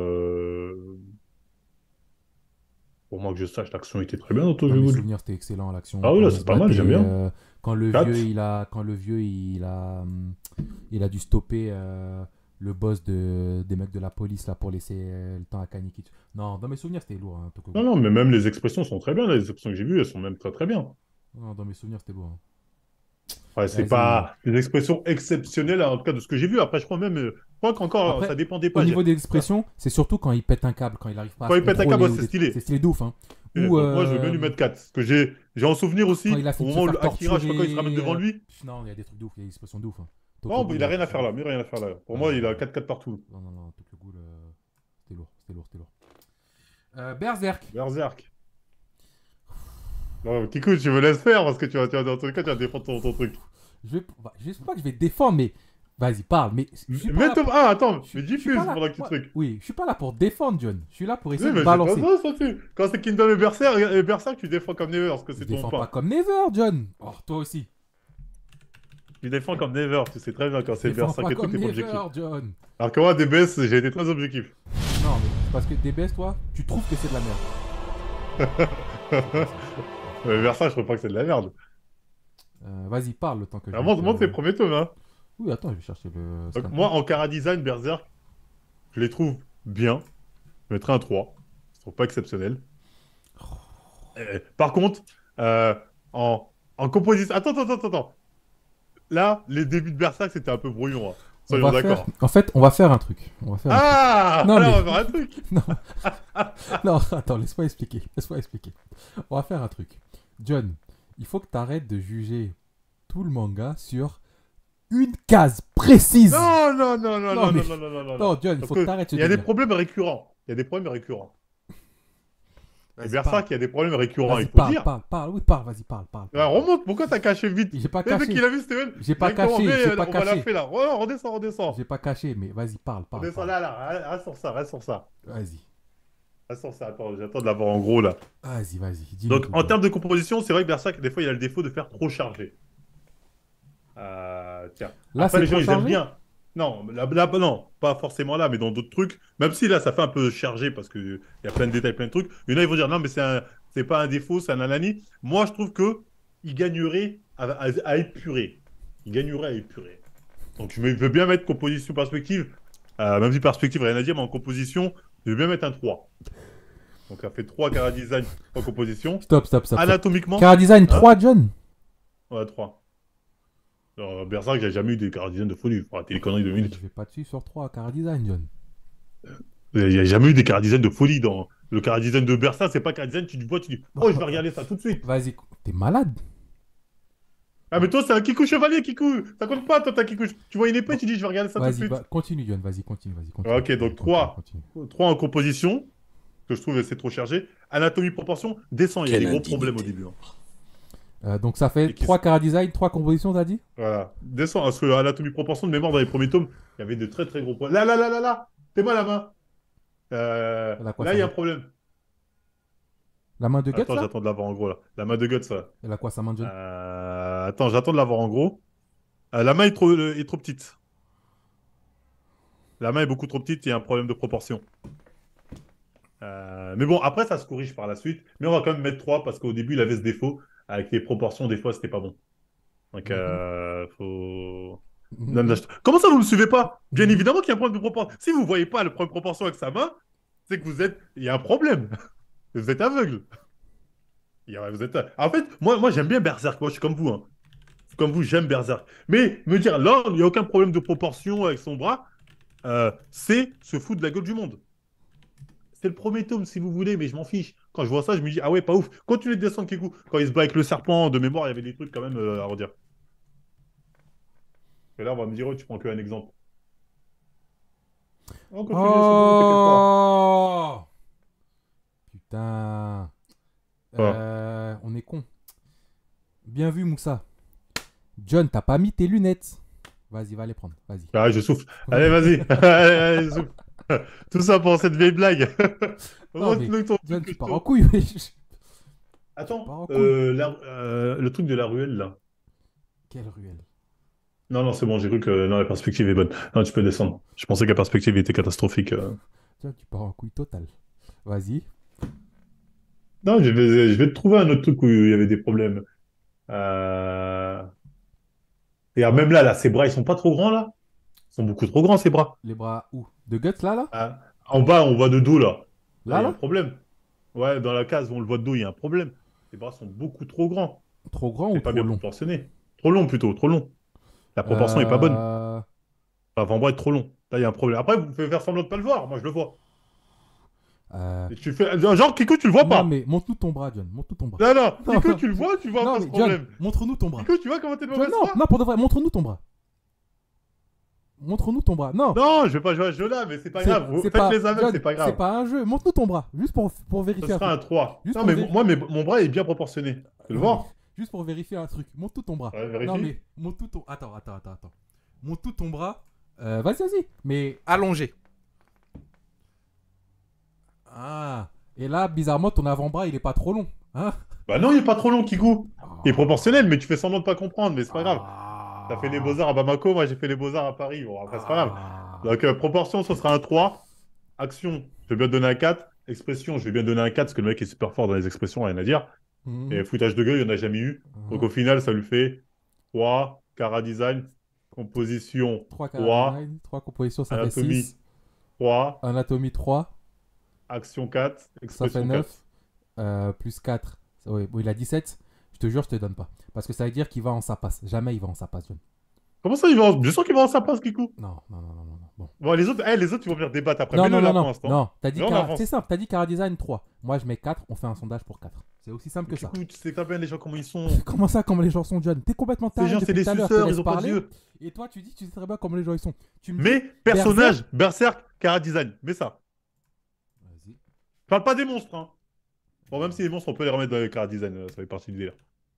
pour moi que je sache, l'action était très bien dans Dans Tokyo mes Ghoul. souvenirs, c'était excellent l'action. Ah oui, Quand là ils se c'est pas mal, j'aime battaient, bien. Quatre. quand le vieux, il a dû stopper le boss des mecs de la police là pour laisser le temps à Kaneki. Non, dans mes souvenirs, c'était lourd, hein, Tokyo Non, Ghoul. non, mais même les expressions sont très bien, les expressions que j'ai vues, elles sont même très très bien. Non, dans mes souvenirs, c'était lourd, hein. Ouais, c'est Vas-y. pas une expression exceptionnelle, en tout cas de ce que j'ai vu. Après, je crois même, je crois qu'encore, ça Après, dépend des au pages. niveau des expressions, c'est surtout quand il pète un câble, quand il n'arrive pas à Quand se il pète un câble, contrôler ouais, ou c'est des trucs. C'est stylé. stylé de ouf, hein. Et Ou donc, moi, je veux bien lui mettre 4. Parce que j'ai en souvenir quand aussi, il a au fini de se moment où faire Akira, je sais pas quand il se ramène torturer. devant lui. Non, il y a des trucs de ouf, il y a des expressions de ouf, hein. Tokyo Non, Ghoul, il a là, rien à faire franchement. là. Mais rien à faire là. Pour Ah moi, non, il a non. 4-4 partout. Non, non, non, Tokyo Ghoul, c'était lourd, c'était lourd, c'était lourd. Berserk. Berserk. Non, Kikou, tu me laisses faire parce que dans tous les cas, tu vas défendre ton truc. Je sais pas que je vais te défendre, mais vas-y, parle. Mais je suis pas Mais là pour. ah, attends, mais Je suis pas diffuse là. pendant que tu Moi, truc. oui, je suis pas là pour défendre, John. Je suis là pour essayer Oui, de mais c'est pas balancer. ça, quand c'est Kingdom et Berserk, tu défends comme Never parce que Je c'est ton défends pas pain. comme Never, John. Oh, toi aussi. Tu défends comme Never, tu sais très bien quand Je c'est défends Berserk pas et tout, comme t'es pas Never, objectif. John. Alors que moi, DBS, j'ai été très objectif. Non, mais parce que DBS, toi, tu trouves que c'est de la merde. C'est comme ça. Berserk, je trouve pas que c'est de la merde. Vas-y, parle le temps que je Ah, vais te. montre les premiers tomes, hein. Oui, attends, je vais chercher le Donc, scan. moi, en Chara Design, Berserk, je les trouve bien. Je mettrais un 3. Je trouve pas exceptionnel. Par contre, euh, en composition. Attends. Là, les débuts de Berserk, c'était un peu brouillon, hein. On Soyons va faire. d'accord. En fait, on va faire un truc. On va faire un truc. Ah! Non, Là, mais. on va faire un truc. Non, non, attends, laisse-moi expliquer. Laisse-moi expliquer. On va faire un truc. John, il faut que tu arrêtes de juger tout le manga sur une case précise. Non, mais. Non. Non, John, il Parce faut que que tu arrêtes ce il y a des délire. problèmes récurrents. Il y a des problèmes récurrents. Et Vas-y, parle. Berserk, il y a des problèmes récurrents, Vas-y, il faut parle, dire. parle, parle. Oui, parle, vas-y, parle, parle, Ah, parle, parle. remonte, pourquoi t'as caché vite? J'ai pas Le mec, caché. il a vu Steven. J'ai pas Directement, caché, j'ai pas on va la caché. faire là. Oh, redescends. J'ai pas caché, mais vas-y, parle, parle, Redescends parle. là. Reste sur ça. Vas-y, Reste sur ça. Attends, j'attends de l'avoir en gros là. vas-y, dis-nous Donc, tout, en John. termes de composition, c'est vrai que Berserk, des fois, il a le défaut de faire trop chargé. Tiens. Là, Après, c'est les gens, trop ils aiment chargé? bien. Non, non, pas forcément là, mais dans d'autres trucs. Même si là, ça fait un peu chargé parce qu'il y a plein de détails, plein de trucs. Il y en a, ils vont dire non, mais c'est pas un défaut, c'est un anani. Moi, je trouve que il gagnerait à épurer. Il gagnerait à épurer. Donc, je veux bien mettre composition perspective. Même si perspective, rien à dire, mais en composition, je veux bien mettre un 3. Donc, ça fait 3 Chara Design en composition. Stop. Anatomiquement, Chara Design hein? 3, John? Ouais, 3. Alors, Berserk, j'ai jamais eu des Chara Design de folie. Faut arrêter les conneries de minutes. Je vais pas dessus sur 3, Chara Design, John. Il n'y a jamais eu des chara design de folie dans le chara design de Berserk. C'est pas chara design, tu vois, tu dis, oh, je vais regarder ça tout de suite. Vas-y, t'es malade? Ah, mais toi, c'est un Kikou chevalier, Kikou. Ça compte pas, toi, t'as Kikou. Tu vois une épée, Bon, tu dis, je vais regarder ça tout de vas-y, suite. continue, John, vas-y, continue. Ok, donc Continue. 3 en composition, que je trouve que c'est trop chargé. Anatomie, proportion, descend. Il y a des Quelle gros problèmes au indignité. début, hein. Donc ça fait Et qui- 3 Chara Design, 3 compositions, t'as dit? Voilà. Descend, parce que anatomie, proportion, de mémoire, dans les premiers tomes, il y avait de très très gros problèmes. Là. Fais-moi la main. Elle a quoi, Là, sa il y a un main? problème. La main de Guts, Attends, là? j'attends de l'avoir en gros, là. La main de Guts, là. Elle a quoi, sa main, John? Attends, j'attends de l'avoir en gros. La main est trop petite. La main est beaucoup trop petite, il y a un problème de proportion. Mais bon, après, ça se corrige par la suite. Mais on va quand même mettre 3 parce qu'au début, il avait ce défaut. Avec les proportions, des fois, c'était pas bon. Donc, Mhm. faut... Non, Mhm. comment ça, vous me suivez pas? Bien Mhm. évidemment qu'il y a un problème de proportion. Si vous voyez pas le problème de proportion avec sa main, c'est que vous êtes... Il y a un problème. Vous êtes aveugle. Vous êtes... En fait, moi j'aime bien Berserk. Moi, je suis comme vous, hein. Comme vous, j'aime Berserk. Mais me dire, là, il n'y a aucun problème de proportion avec son bras, c'est se foutre de la gueule du monde. C'est le premier tome, si vous voulez, mais je m'en fiche. Quand je vois ça, je me dis, ah ouais, pas ouf. Continuez de descendre, Kikou. Quand il se bat avec le serpent, de mémoire, il y avait des trucs quand même à redire. Et là, on va me dire, oh, tu prends qu'un exemple. On continue, c'est bon, t'inquiète pas. Oh putain. Quoi? On est con. Bien vu, Moussa. John, t'as pas mis tes lunettes. Vas-y, va les prendre. Vas-y. Ah, je souffle. Allez, vas-y. Allez, je souffle. Tout ça pour cette vieille blague. Non, mais Montre-nous ton John, truc, tu pars toi. en couille. wesh. Tu pars Attends, en couille. le truc de la ruelle, là. Quelle ruelle. Non, c'est bon, j'ai cru que non, la perspective est bonne. Non, tu peux descendre. Je pensais que la perspective était catastrophique. John, tu pars en couille totale. Vas-y. Non, je vais te trouver un autre truc où il y avait des problèmes. Euh... Et alors, même là, ses bras, ils sont pas trop grands, là? Ils sont beaucoup trop grands, ses bras. Les bras où? De Guts, là, là? En bas, on voit de dos, là. Là, Là, il y a un là? problème. Ouais, dans la case où on le voit de dos, il y a un problème. Les bras sont beaucoup trop grands. Trop grand ou C'est pas trop bien long? proportionné. Trop long plutôt, trop long. La proportion est pas bonne. Euh, Enfin, Van Bois est trop long. Là, il y a un problème. Après, vous pouvez faire semblant de pas le voir. Moi, je le vois. euh, Et tu fais... Genre, Kiko, tu le vois Non, pas. mais montre-nous ton bras, John. Montre-nous ton bras. Non, non. Non, Kiko, tu le vois non, pas ce mais John, problème. montre-nous ton bras. Kiko, tu vois comment t'es de John, mauvaise non, foi? non, pour de vrai, montre-nous ton bras. Montre-nous ton bras. Non, Non, je vais pas jouer à ce jeu-là, mais c'est pas grave. Vous c'est faites pas, les aveugles, John, c'est pas c'est grave. pas un jeu. Montre-nous ton bras, juste pour Ce vérifier un sera truc. un 3. Juste Non, pour mais vérifier. moi, mon bras est bien proportionné. Tu le Non, mais vois? juste pour vérifier un truc. Montre tout ton bras. Ouais, Non, vérifie. mais montre tout ton. Attends. Montre tout ton bras. Vas-y. Mais allongé. Ah. Et là, bizarrement, ton avant-bras, il est pas trop long. Hein? Bah non, il est pas trop long, Kikou. Il est proportionnel, Ah. mais tu fais semblant de pas comprendre, mais c'est pas grave. T'as fait les Ah. beaux-arts à Bamako, moi j'ai fait les beaux-arts à Paris. Bon, après, c'est pas grave. Ah. Donc, proportion, ce sera un 3. Action, je vais bien te donner un 4. Expression, je vais bien te donner un 4 parce que le mec est super fort dans les expressions, rien à dire. Et Mhm. foutage de gueule, il n'y en a jamais eu. Donc, Mhm. au final, ça lui fait 3. Cara design, composition 3 cara 3. design, 3 compositions, ça fait Anatomie 6. 3. Anatomie 3, Action 4. ça fait Expression 4. 9. Plus 4. Oui, bon, il a 17. Je te jure, je te donne pas. Parce que ça veut dire qu'il va en sa passe. Jamais il va en sa passe, John. Comment ça, il va en... Je sens qu'il va en sa passe, Kikou. Non. Bon. Bon, les autres, ils vont venir débattre après. Non, Mets-le non, non, là pour non. l'instant. Non, t'as dit Là, on C'est avance. simple, t'as dit Cara Design 3. Moi, je mets 4, on fait un sondage pour 4. C'est aussi simple que ça. Kikou, tu sais très bien les gens comment ils sont. Comment ça, comment les gens sont jeunes? T'es complètement Ces taré gens, c'est depuis des tout à l'heure. Je te suceurs, laisse ils ont pas de parler. yeux. Et toi, tu dis, tu sais très bien comment les gens ils sont. Tu me dis, Mais Berserk. personnage, Berserk, Cara Design. Mais ça. Vas-y. Je parle pas des monstres, hein. Bon, même si les monstres, on peut les remettre dans les Cara Design. Ça fait partie du délire.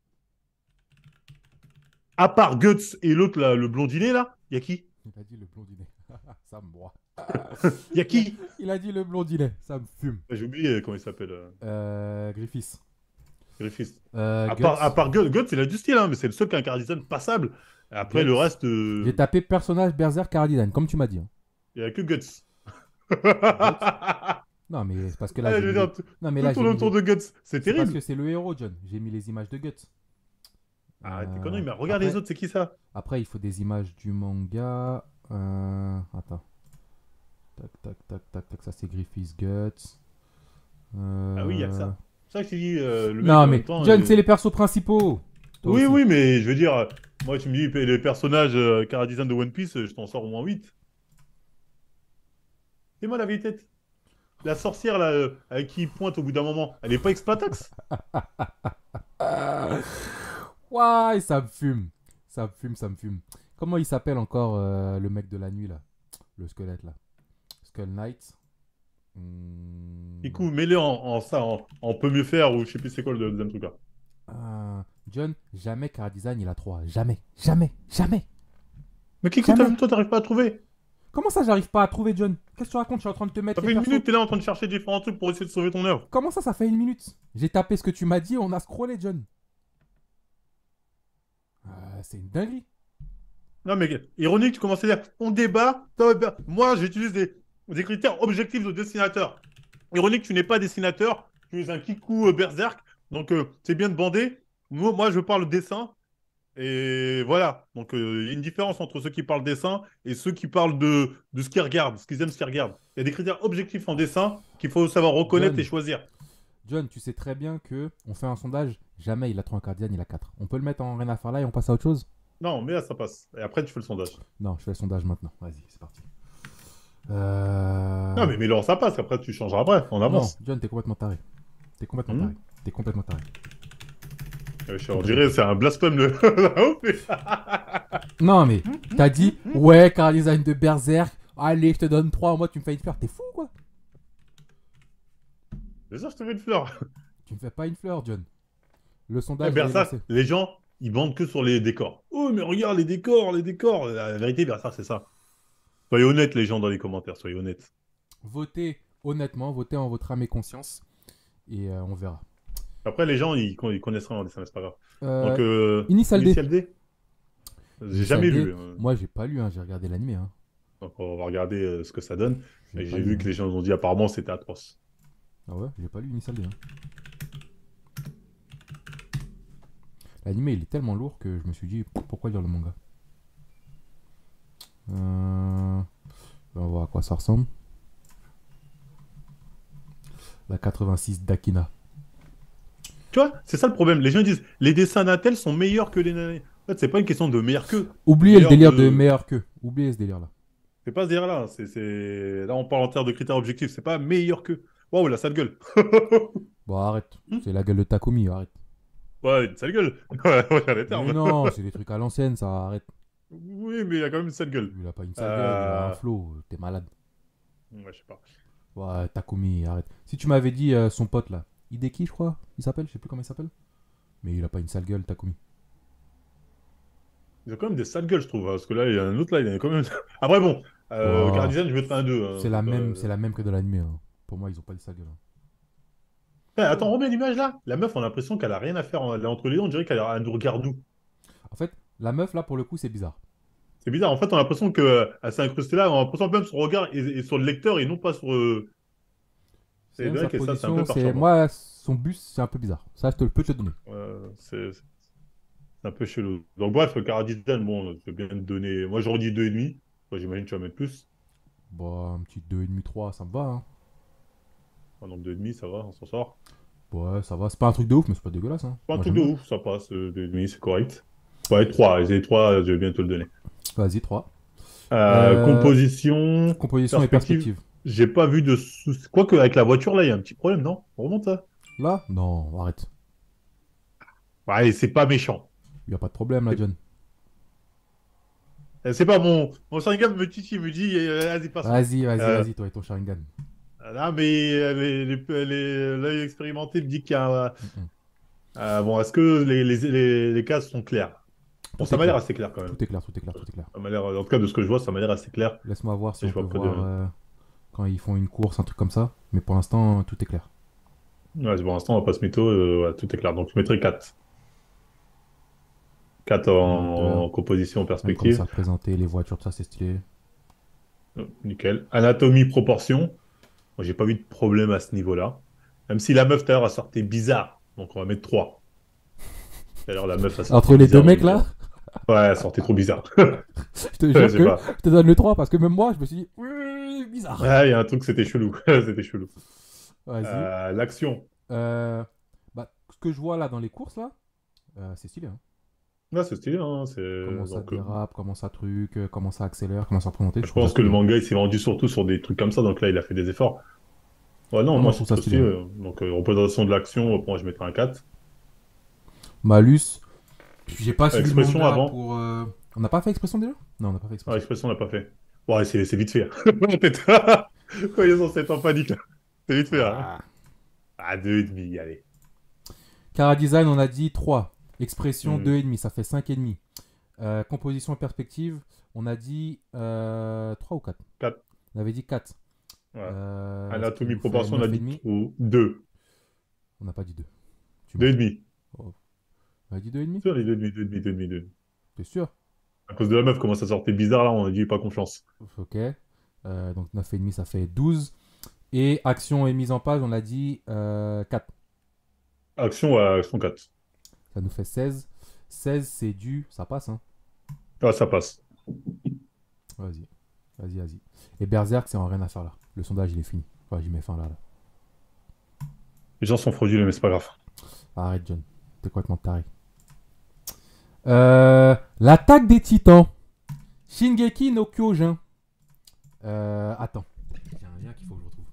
À part Guts et l'autre, là, le blondinet, là, y a qui? Il a dit le blondinet. Ça me broie. Y a qui? Il a dit le blondinet. Ça me fume. J'ai oublié comment il s'appelle. Griffiths. Griffiths. Guts. À part Guts, il a du style, hein, mais c'est le seul qui a un Cara Design passable. Et après, le Guts. reste, J'ai tapé personnage Berserk Cara Design, comme tu m'as dit. Hein. il y a que Guts. Guts. Non, mais c'est parce que là, Ah, j'ai je veux mis. dire, Non, mais tout là, j'ai tourne mis. autour de Guts. C'est C'est parce terrible. que c'est le héros, John. J'ai mis les images de Guts. Arrête tes conneries, mais regarde Après, les autres, c'est qui ça? après, il faut des images du manga. Attends. Tac. Ça, c'est Griffiths Guts. Ah oui, il y a que ça. C'est ça que je t'ai dit, le mec, Non, en mais même temps. John, c'est les persos principaux. Toi Oui, aussi. oui, mais je veux dire, moi, tu me dis, les personnages Cara Design de One Piece, je t'en sors au moins 8. C'est moi la vérité. La sorcière, là, avec qui il pointe au bout d'un moment, elle est pas Explatax? Ouais, ça me fume. Ça me fume. Comment il s'appelle encore le mec de la nuit, là? Le squelette, là. Skull Knight. Du coup, mets-le en peut mieux faire, ou je sais plus c'est quoi le deuxième truc là. John, jamais Cara Design, il a 3. Jamais. Mais qui Jamais. toi, t'arrives pas à trouver? Comment ça, j'arrive pas à trouver, John? Qu'est-ce que tu racontes? Je suis en train de te mettre Ça les fait une persos. minute, t'es là en train de chercher différents trucs pour essayer de sauver ton œuvre. Comment ça fait 1 minute? J'ai tapé ce que tu m'as dit, on a scrollé, John. C'est une dinguerie. Non, mais ironique, tu commences à dire, on débat. Moi, j'utilise des critères objectifs de dessinateur. Ironique, tu n'es pas dessinateur, tu es un kikou berserk, donc c'est bien de bander. Moi, je parle dessin, et voilà. Donc, il y a une différence entre ceux qui parlent dessin et ceux qui parlent de ce qu'ils regardent, ce qu'ils aiment, ce qu'ils regardent. Il y a des critères objectifs en dessin qu'il faut savoir reconnaître et choisir. John, tu sais très bien que on fait un sondage, jamais il a 3 Cara Design, il a 4. On peut le mettre en rien à faire là et on passe à autre chose? Non, mais là, ça passe. Et après, tu fais le sondage. Non, je fais le sondage maintenant. Vas-y, c'est parti. Non, mais mets-le en ça passe. Après, tu changeras après. On Non, avance. John, t'es complètement taré. T'es complètement taré. T'es complètement taré. On dirait c'est un blasphème le. Non, mais t'as dit, ouais, Cara Design de Berserk, allez, je te donne 3, moi tu me fais une fleur. T'es fou, quoi? C'est ça, je te mets une fleur. Tu me fais pas une fleur, John. Le Eh sondage, bien, il est ça, lancé. les gens, ils bandent que sur les décors. Oh, mais regarde les décors, les décors. La vérité, bien ça, c'est ça. Soyez honnêtes, les gens, dans les commentaires, soyez honnêtes. Votez honnêtement, votez en votre âme et conscience. Et on verra. Après, les gens, ils connaissent rien en dessin, mais c'est pas grave. Donc, Initial D. Initial D. J'ai jamais D. lu. Moi, j'ai pas lu, hein, j'ai regardé l'animé. Hein. Donc, on va regarder ce que ça donne. Et Pas j'ai lu, vu hein. que les gens ont dit apparemment c'était atroce. Ah ouais, j'ai pas lu Initial D. Hein. L'animé, il est tellement lourd que je me suis dit, pourquoi lire le manga? On va voir à quoi ça ressemble. La 86 d'Akina. Tu vois, c'est ça le problème. Les gens disent les dessins d'Intel sont meilleurs que les. En fait, c'est pas une question de meilleur qu'eux. C'est Oubliez le meilleur délire de de. meilleur que. Oubliez ce délire-là. C'est pas ce dire-là. Là, on parle en termes de critères objectifs. C'est pas meilleur que. Waouh, la sale gueule. Bon, arrête. C'est la gueule de Takumi, arrête. Ouais, une sale gueule. Ouais, ouais, les Mais termes. non, c'est des trucs à l'ancienne, ça, arrête. Oui, mais il y a quand même une sale gueule. Il a pas une sale gueule, il a un Euh... flow, t'es malade. Ouais, je sais pas. Ouais, Takumi, arrête. Si tu m'avais dit son pote là, Hideki, je crois, il s'appelle, je sais plus comment il s'appelle. Mais il a pas une sale gueule, Takumi. Ils ont quand même des sales gueules, je trouve, hein. Parce que là, il y a un autre, là, il y a quand même. Après, bon. Car Oh, design, je mettrais un 2, hein. c'est la même que de l'anime, hein. Pour moi, ils ont pas une sale gueule, hein. Attends, remets l'image là. La meuf, on a l'impression qu'elle a rien à faire, hein. Elle est entre les deux, on dirait qu'elle nous regarde nous. En fait, la meuf là, pour le coup, c'est bizarre. C'est bizarre. En fait, on a l'impression qu'elle s'est incrustée là. On a l'impression que même son regard est sur le lecteur et non pas sur. C'est C'est même vrai sa que ça, c'est un peu position, c'est. perturbant. Moi, son bus, c'est un peu bizarre. Ça, je te le peux te le donner. C'est un peu chelou. Donc, bref, Caradiden, bon, je vais bien te donner. Moi, j'aurais dit 2,5. Toi, j'imagine que tu vas mettre plus. Bon, un petit 2,5 3 ça me va, hein. Un nombre 2,5, ça va, on s'en sort. Ouais, ça va. C'est pas un truc de ouf, mais c'est pas dégueulasse, hein. Pas un Moi, truc j'aime de bien. ouf, ça passe. 2,5, c'est correct. Ouais, 3. Les 3, je vais bien te le donner. Vas-y, 3. Euh, Composition, composition et perspective. perspective. J'ai pas vu de soucis. Quoique, avec la voiture, là, il y a un petit problème, non? On remonte ça. Là non, arrête. Ouais, c'est pas méchant. Y a pas de problème là, C'est John. c'est pas mon Sharingan me titille, il me dit, vas-y, passe. Vas-y, vas-y, Euh, vas-y, toi et ton Sharingan. Là, mais l'œil expérimenté me dit qu'il y a. Mm-mm. Bon, est-ce que les cases sont claires? Bon, Tout ça est m'a l'air clair. assez clair quand même. Tout est clair, tout est clair, tout est clair. Ça m'a l'air, en tout cas, de ce que je vois, ça m'a l'air assez clair. Laisse-moi voir si Et on je peut vois pas voir de. quand ils font une course, un truc comme ça. Mais pour l'instant, tout est clair. Ouais, pour l'instant, on va pas se mytho, ouais, tout est clair. Donc, je mettrai 4. 4 Moteur, en composition en même comme ça perspective. représenté, les voitures, tout ça, c'est stylé. Nickel. Anatomie, proportion. Moi, j'ai pas vu de problème à ce niveau-là. Même si la meuf, tout à l'heure, a sorti bizarre. Donc, on va mettre 3. Tout à l'heure, la meuf a sorti Entre les deux bizarre, j'ai mecs mis là, 3. Ouais, elle sortait trop bizarre. je te Je jure sais que pas. je te donne le 3 parce que même moi, je me suis dit, bizarre. Ouais, il y a un truc, c'était chelou. C'était chelou. Vas-y. L'action. Euh, ce que je vois là dans les courses là, c'est stylé, hein. Là, c'est stylé, hein. Comment ça Donc, dérape, comment ça truc, comment ça accélère, comment ça représenter, je je trouve ça pense que le stylé. manga, il s'est vendu surtout sur des trucs comme ça. Donc là, il a fait des efforts. Ouais, non, Non, non, moi, je c'est trouve ça plutôt stylé, stylé. hein. Donc, représentation de l'action, pour moi, je mettrais un 4. Malus, j'ai pas suivi le Expression manga avant. pour. On n'a pas fait expression déjà? Non, on n'a pas fait Ah, expression. expression, on l'a pas fait. Ouais, c'est vite fait. Peut-être. Quand ils sont censés être en panique, là. C'est vite fait, hein. Ah. Ah, 2,5, allez. Cara design, on a dit 3. Expression Hmm, 2,5, ça fait 5,5. Composition et perspective, on a dit 3 ou 4. 4. On avait dit 4. Ouais. Ce qui Anatomie, nous fait proportion, on a dit 9,5. 2. On n'a pas dit 2. Tu mens. 2,5. Oh. On a dit 2,5. Sûr, les 2,5, 2,5, 2,5, 2,5. T'es sûr? À cause de la meuf, comment ça sortait bizarre, là, on a dit pas confiance. Ok. Donc 9,5, ça fait 12. Et action et mise en page, on a dit 4. Action, ouais, action 4. Ça nous fait 16. 16, c'est du. Ça passe, hein. Ah, ça passe. Vas-y. Vas-y, vas-y. Et Berserk, c'est en rien à faire là. Le sondage, il est fini. Enfin, j'y mets fin là. Les gens sont frauduleux, mais c'est pas grave. Arrête, John. T'es complètement taré. L'attaque des titans. Shingeki no Kyojin. Attends. Il y a un lien qu'il faut que je retrouve.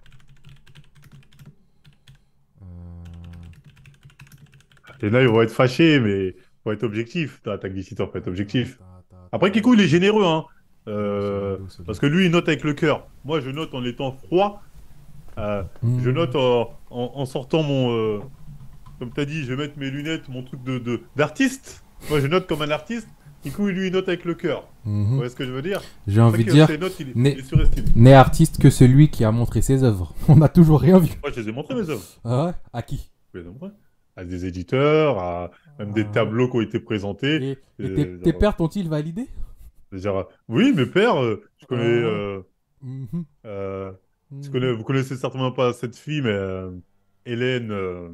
Les nains, ils vont être fâchés, mais faut être objectif. Dans l'attaque des titans, faut être objectif. Après, Kiku, il est généreux, hein. C'est Parce lourd. que lui, il note avec le cœur. Moi, je note en étant froid. Je note en sortant comme tu as dit, je vais mettre mes lunettes, mon truc d'artiste. Moi, je note comme un artiste. Kiku, lui, il note avec le cœur. Vous voyez ce que je veux dire? J'ai C'est envie vrai de que dire, ses notes, il n'est est surestimé. n'est artiste que celui qui a montré ses œuvres. On n'a toujours rien vu. Moi, je les ai montrés, mes œuvres. Ah ouais? À qui? Je les ai montrés. À des éditeurs, à même des Ah tableaux qui ont été présentés. et tes pères t'ont-ils validé? Oui, mes pères, je connais. Ah. Mhm. Euh, Mhm. vous connaissez certainement pas cette fille, mais Hélène,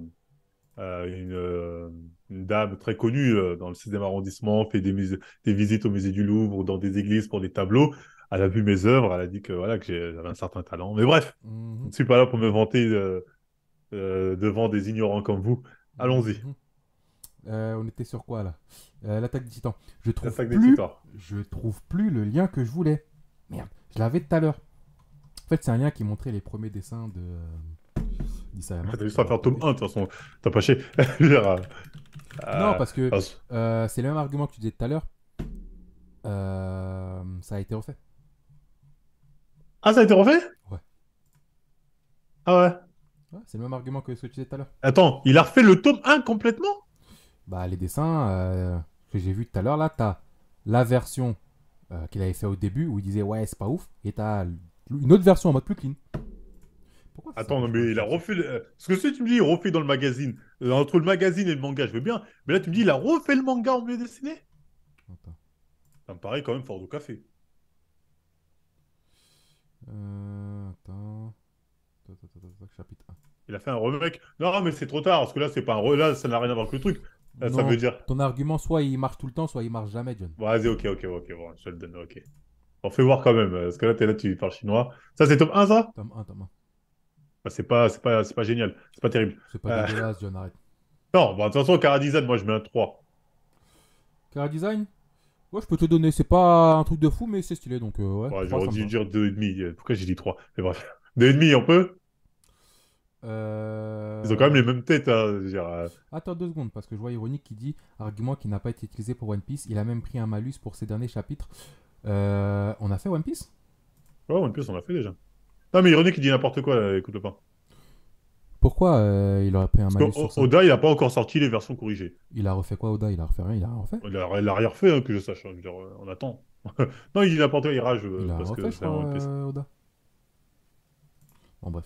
une dame très connue dans le 6e arrondissement, fait des visites au musée du Louvre ou dans des églises pour des tableaux. Elle a vu mes œuvres, elle a dit que voilà que j'avais un certain talent. Mais bref, je Mhm. ne suis pas là pour me vanter devant des ignorants comme vous. Allons-y. Mhm. On était sur quoi là? L'attaque des titans. Je trouve L'attaque des plus. titans. Je trouve plus le lien que je voulais. Merde. Je l'avais tout à l'heure. En fait, c'est un lien qui montrait les premiers dessins de d'Isayama. T'as juste à faire tome 1, de toute façon. T'as pas chier. Je veux dire, Non, euh, parce que euh, c'est le même argument que tu disais tout à l'heure. Ça a été refait. Ah, ça a été refait? Ouais. Ah ouais. Ouais, c'est le même argument que ce que tu disais tout à l'heure. Attends, il a refait le tome 1 complètement? Bah, les dessins que j'ai vus tout à l'heure, là, t'as la version qu'il avait fait au début où il disait ouais, c'est pas ouf, et t'as une autre version en mode plus clean. Pourquoi ça Attends, non, s'arrange pas mais il a refait. Parce que si tu me dis, il refait dans le magazine, entre le magazine et le manga, je veux bien. Mais là, tu me dis, il a refait le manga en mieux dessiné? Attends. Ça me paraît quand même fort de café. Attends. Chapitre 1. Il a fait un remake. Non, mais c'est trop tard, parce que là, c'est pas un là, ça n'a rien à voir avec le truc. Là, ça veut Non, dire. ton argument, soit il marche tout le temps, soit il marche jamais, John. Bon, vas-y, ok, bon, je te le donne, ok. Bon, fais voir quand même, parce que là, t'es là, tu parles chinois. Ça, c'est tome 1, ça? Tome 1, tome 1. Bah, c'est pas génial. C'est pas terrible. C'est pas Euh, dégueulasse, John, arrête. Non, bon, de toute façon, Karadizan, moi, je mets un 3. Cara Design. Ouais, je peux te donner. C'est pas un truc de fou, mais c'est stylé, donc ouais. Ouais, 3, j'aurais ça me dû va. dire 2,5. Pourquoi j'ai dit 3? Mais bref. 2,5, on peut? Ils ont quand même Euh... les mêmes têtes, hein, je veux dire, Attends 2 secondes, parce que je vois Ironique qui dit argument qui n'a pas été utilisé pour One Piece. Il a même pris un malus pour ses derniers chapitres. On a fait One Piece? Ouais, One Piece, on l'a fait déjà. Non, mais Ironique, il dit n'importe quoi, là, écoute-le pas. Pourquoi il aurait pris un Parce malus sur ça? qu'Oda, il a pas encore sorti les versions corrigées. Il a refait quoi, Oda? Il a refait rien, il a rien refait? Il a rien refait, hein, que je sache, hein, je veux dire, on attend. Non, il dit n'importe quoi, il rage, Il a parce refait, que je c'est un crois, One Piece. Oda. Bon, bref.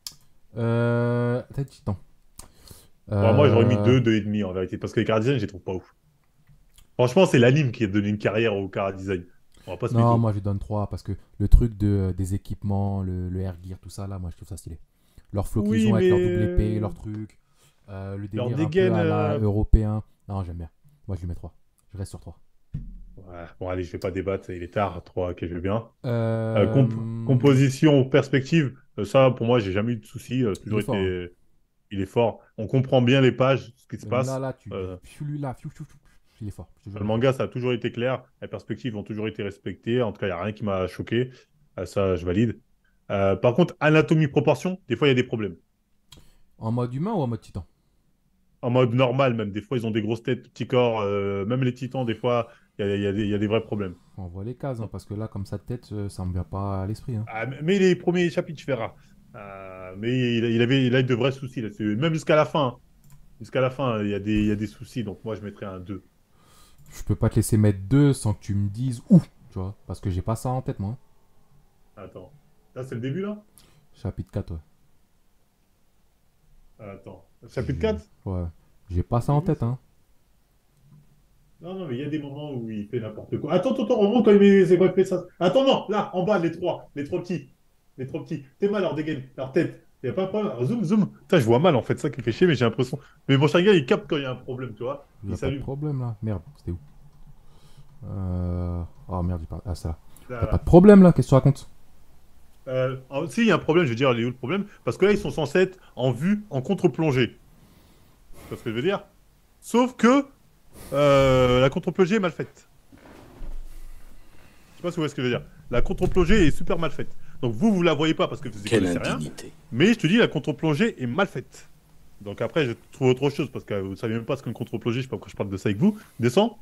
Tête Titan. Ouais, moi, j'aurais mis Euh... 2, 2,5 en vérité, parce que les Chara-Design, je les trouve pas ouf. Franchement, c'est l'anime qui a donné une carrière au Chara-Design. On va pas se Non, mytho. moi je lui donne 3 parce que le truc des équipements, le air gear, tout ça, là, moi je trouve ça stylé. Leur Oui, flottaison avec mais leur double épée, leur truc, le leur délire un peu dégaine. à la européen. Non, j'aime bien. Moi je lui mets 3. Je reste sur 3. Ouais, bon, allez, je vais pas débattre, il est tard, 3, ok, je vais bien. Euh... Composition, perspective, ça, pour moi, j'ai jamais eu de soucis. Il est Toujours fort, hein. été. Il est fort. On comprend bien les pages, ce qui se Là, passe. là, tu. Fiu, là, fiu, fiu, fiu, fiu. Il est fort, je te jure, Le il est fort. manga, ça a toujours été clair. Les perspectives ont toujours été respectées. En tout cas, il n'y a rien qui m'a choqué. Ça, je valide. Par contre, anatomie, proportion, des fois, il y a des problèmes. En mode humain ou en mode titan? En mode normal, même. Des fois, ils ont des grosses têtes, petits corps. Même les titans, des fois, il y a des vrais problèmes. On voit les cases, hein, parce que là, comme ça de tête, ça me vient pas à l'esprit, hein. Ah, mais les premiers chapitres, tu verras. Mais il a eu de vrais soucis là-dessus. Même jusqu'à la fin. Jusqu'à la fin, il y a des soucis. Donc, moi, je mettrais un 2. Je peux pas te laisser mettre 2 sans que tu me dises où, tu vois, parce que j'ai pas ça en tête, moi. Attends. Là, c'est le début, là? Chapitre 4, ouais. Attends. Chapitre 4? Ouais. J'ai pas ça Le en début, tête, ça? hein. Non, non, mais il y a des moments où il fait n'importe quoi. Attends, remonte quand c'est quoi il fait ça. Attends, non, là, en bas, les trois petits. Les trois petits. T'es mal, leur dégaine, leur tête. Il n'y a pas un problème. Alors, zoom. Putain, je vois mal, en fait, ça qui me fait chier, mais j'ai l'impression. Mais mon chagrin, il capte quand il y a un problème, tu vois. Il y Il a pas de s'allume. problème, là. Merde, c'était où? Oh merde, il parle. Ah, ça là. Là, Y a pas de là. problème, là. Qu'est-ce que tu racontes? Si, il y a un problème, je veux dire, il est où le problème? Parce que là, ils sont censés être en vue, en contre-plongée. Tu vois ce que je veux dire? Sauf que la contre-plongée est mal faite. Je sais pas si vous voyez ce que je veux dire. La contre-plongée est super mal faite. Donc vous la voyez pas parce que vous n'y Quelle connaissez rien. indignité. Mais je te dis, la contre-plongée est mal faite. Donc après, je trouve autre chose parce que vous ne savez même pas ce qu'une contre-plongée. Je sais pas pourquoi je parle de ça avec vous. Descends.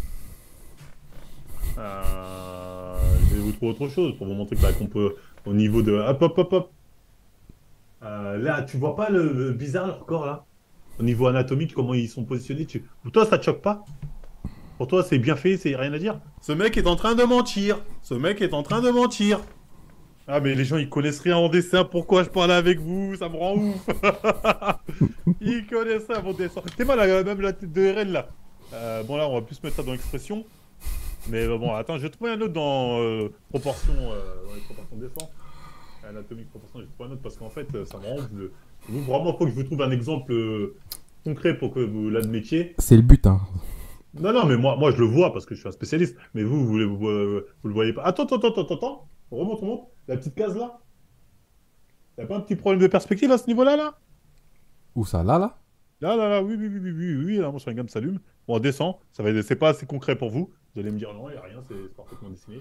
Je vais vous trouver autre chose pour vous montrer que, bah, qu'on peut, au niveau de. Hop. Là, tu vois pas le bizarre leur corps là? Au niveau anatomique, comment ils sont positionnés. Pour toi, ça te choque pas? Pour toi, c'est bien fait, c'est rien à dire? Ce mec est en train de mentir. Ce mec est en train de mentir. Ah, mais les gens, ils connaissent rien en dessin. Pourquoi je parle avec vous? Ça me rend ouf. Ils connaissent ça, mon dessin. T'es mal, même la tête de RL, là. Bon, là, on va plus se mettre ça dans l'expression. Mais bon, attends, je vais trouver un autre dans proportion, dans les proportions de dessin. Anatomique, proportion, je vais trouver un autre parce qu'en fait, ça me rend ouf. Vous, vraiment, faut que je vous trouve un exemple concret pour que vous l'admettiez. C'est le but, hein. Non, mais moi, je le vois parce que je suis un spécialiste. Mais vous le voyez pas. Attends. Remonte. La petite case là. Y'a pas un petit problème de perspective à ce niveau-là, là? Où ça? Là, là? Là, oui, oui, oui, oui, oui, oui, là, mon Sharingan s'allume. Bon, on descend. C'est pas assez concret pour vous. Vous allez me dire non, il n'y a rien, c'est parfaitement dessiné.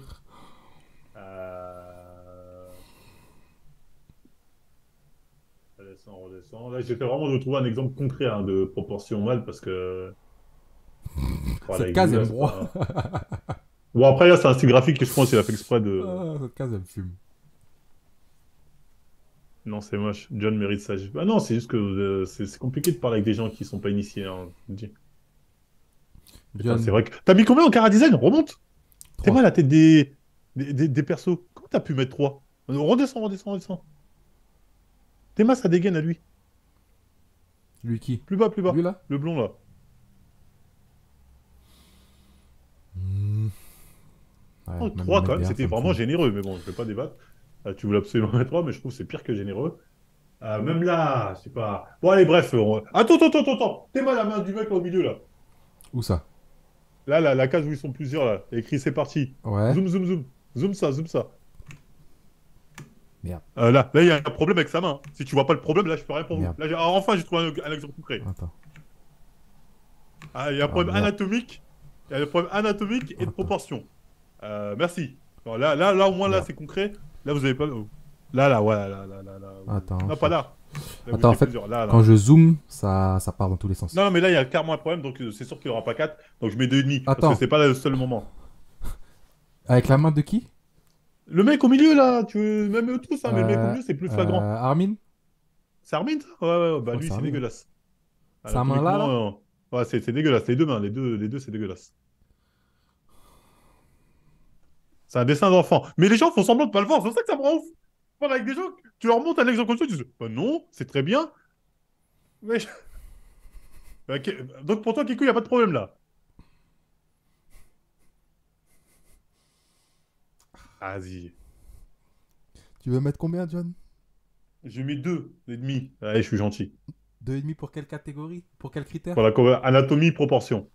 Euh... On redescend. Là, j'essaie vraiment de trouver un exemple concret hein, de proportion mal parce que voilà, Cette avec vous, case, elle là, me c'est broie. pas. Bon, après, là, c'est un style graphique que je pense qu'il a fait exprès de. Ah, cette case, elle me fume. Non, c'est moche. John mérite ça. Ah non, c'est juste que c'est compliqué de parler avec des gens qui sont pas initiés. Hein, je me dis. Putain, c'est John, vrai que. T'as mis combien en cara design? Remonte! T'es 3. mal la tête des persos. Comment t'as pu mettre 3? Redescends, redescends, redescends. Théma, ça dégaine à lui. Lui qui? Plus bas, plus Lui bas. là? Le blond, là. Hmm. Ouais, Oh, même le 3 mettre quand même, derrière, c'était ça me vraiment fume. généreux. Mais bon, je vais pas débattre. Tu voulais absolument mettre 3, mais je trouve que c'est pire que généreux. Même là, je sais pas. Bon, allez, bref. Attends, attends, attends, attends. Théma, la main du mec là, au milieu, là. Où ça? Là, la case où ils sont plusieurs, là. Il y a écrit, c'est parti. Ouais. Zoom, zoom, zoom. Zoom ça, zoom ça. Merde, Là, il y a un problème avec sa main. Si tu vois pas le problème, là, je peux rien pour vous. merde. Là, enfin, j'ai trouvé un exemple concret. Attends, Ah, il y a un ah problème merde. anatomique. Il y a un problème anatomique et de Attends, proportion. Merci. Bon, là, au moins, là, merde. c'est concret. Là, vous avez pas. Là, ouais, là. Attends, Non, pas là. Là, vous Attends, en étiez fait, plusieurs. Là. quand je zoome, ça part dans tous les sens. Non, non, mais là, il y a clairement un problème. Donc, c'est sûr qu'il n'y aura pas 4. Donc, je mets 2,5. Parce que Attends, c'est pas le seul moment. avec la main de qui? Le mec au milieu, là, même eux tous, hein, mais le mec au milieu, c'est plus flagrant. Armin? C'est Armin, ça? Ouais, Je bah crois que lui, c'est c'est Armin, hein. dégueulasse. Sa main là, là? Anatomiquement, ouais, c'est dégueulasse. Les deux mains, les deux, c'est dégueulasse. C'est un dessin d'enfant. Mais les gens font semblant de pas le voir. C'est ça que ça me rend ouf. Je parle avec des gens, tu leur montres un exemple comme ça, ils disent bah non, c'est très bien. Mais donc pour toi, Kikou, il n'y a pas de problème là. Vas-y. Tu veux mettre combien, John? J'ai mis 2,5. Allez, je suis gentil. 2,5 pour quelle catégorie? Pour quel critère? Voilà, anatomie, proportion.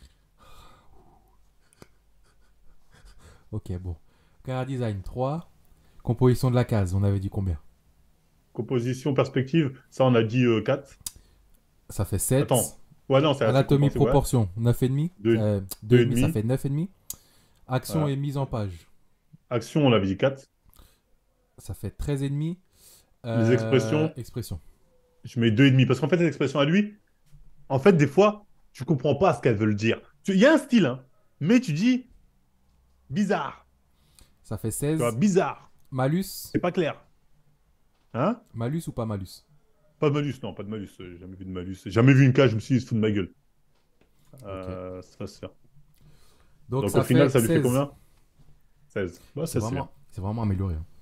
Ok, bon. Cara design 3. Composition de la case, on avait dit combien? Composition, perspective, ça on a dit 4. Ça fait 7. Attends. Ouais, non, c'est assez Anatomie, compensé, ouais. proportion, 9,5. 2, 2,5, ça 2,5. fait 9,5. Action Voilà. et mise en page, Action, on avait dit 4. ça fait 13,5. Les expressions, Expression. je mets 2,5. Parce qu'en fait, les expressions à lui, en fait, des fois, tu comprends pas ce qu'elles veulent dire. Il y a un style, hein, mais tu dis bizarre. Ça fait Tu vois, 16. bizarre. Malus. C'est pas clair. Hein? Malus ou pas malus? Pas de malus, non, pas de malus. J'ai jamais vu de malus. J'ai jamais vu une cage, je me suis dit, il se fout de ma gueule. Ok. Ça va se faire. Donc Donc au ça final, fait ça lui fait 16. combien? 16. Bah, C'est ça se fait. vraiment amélioré, hein.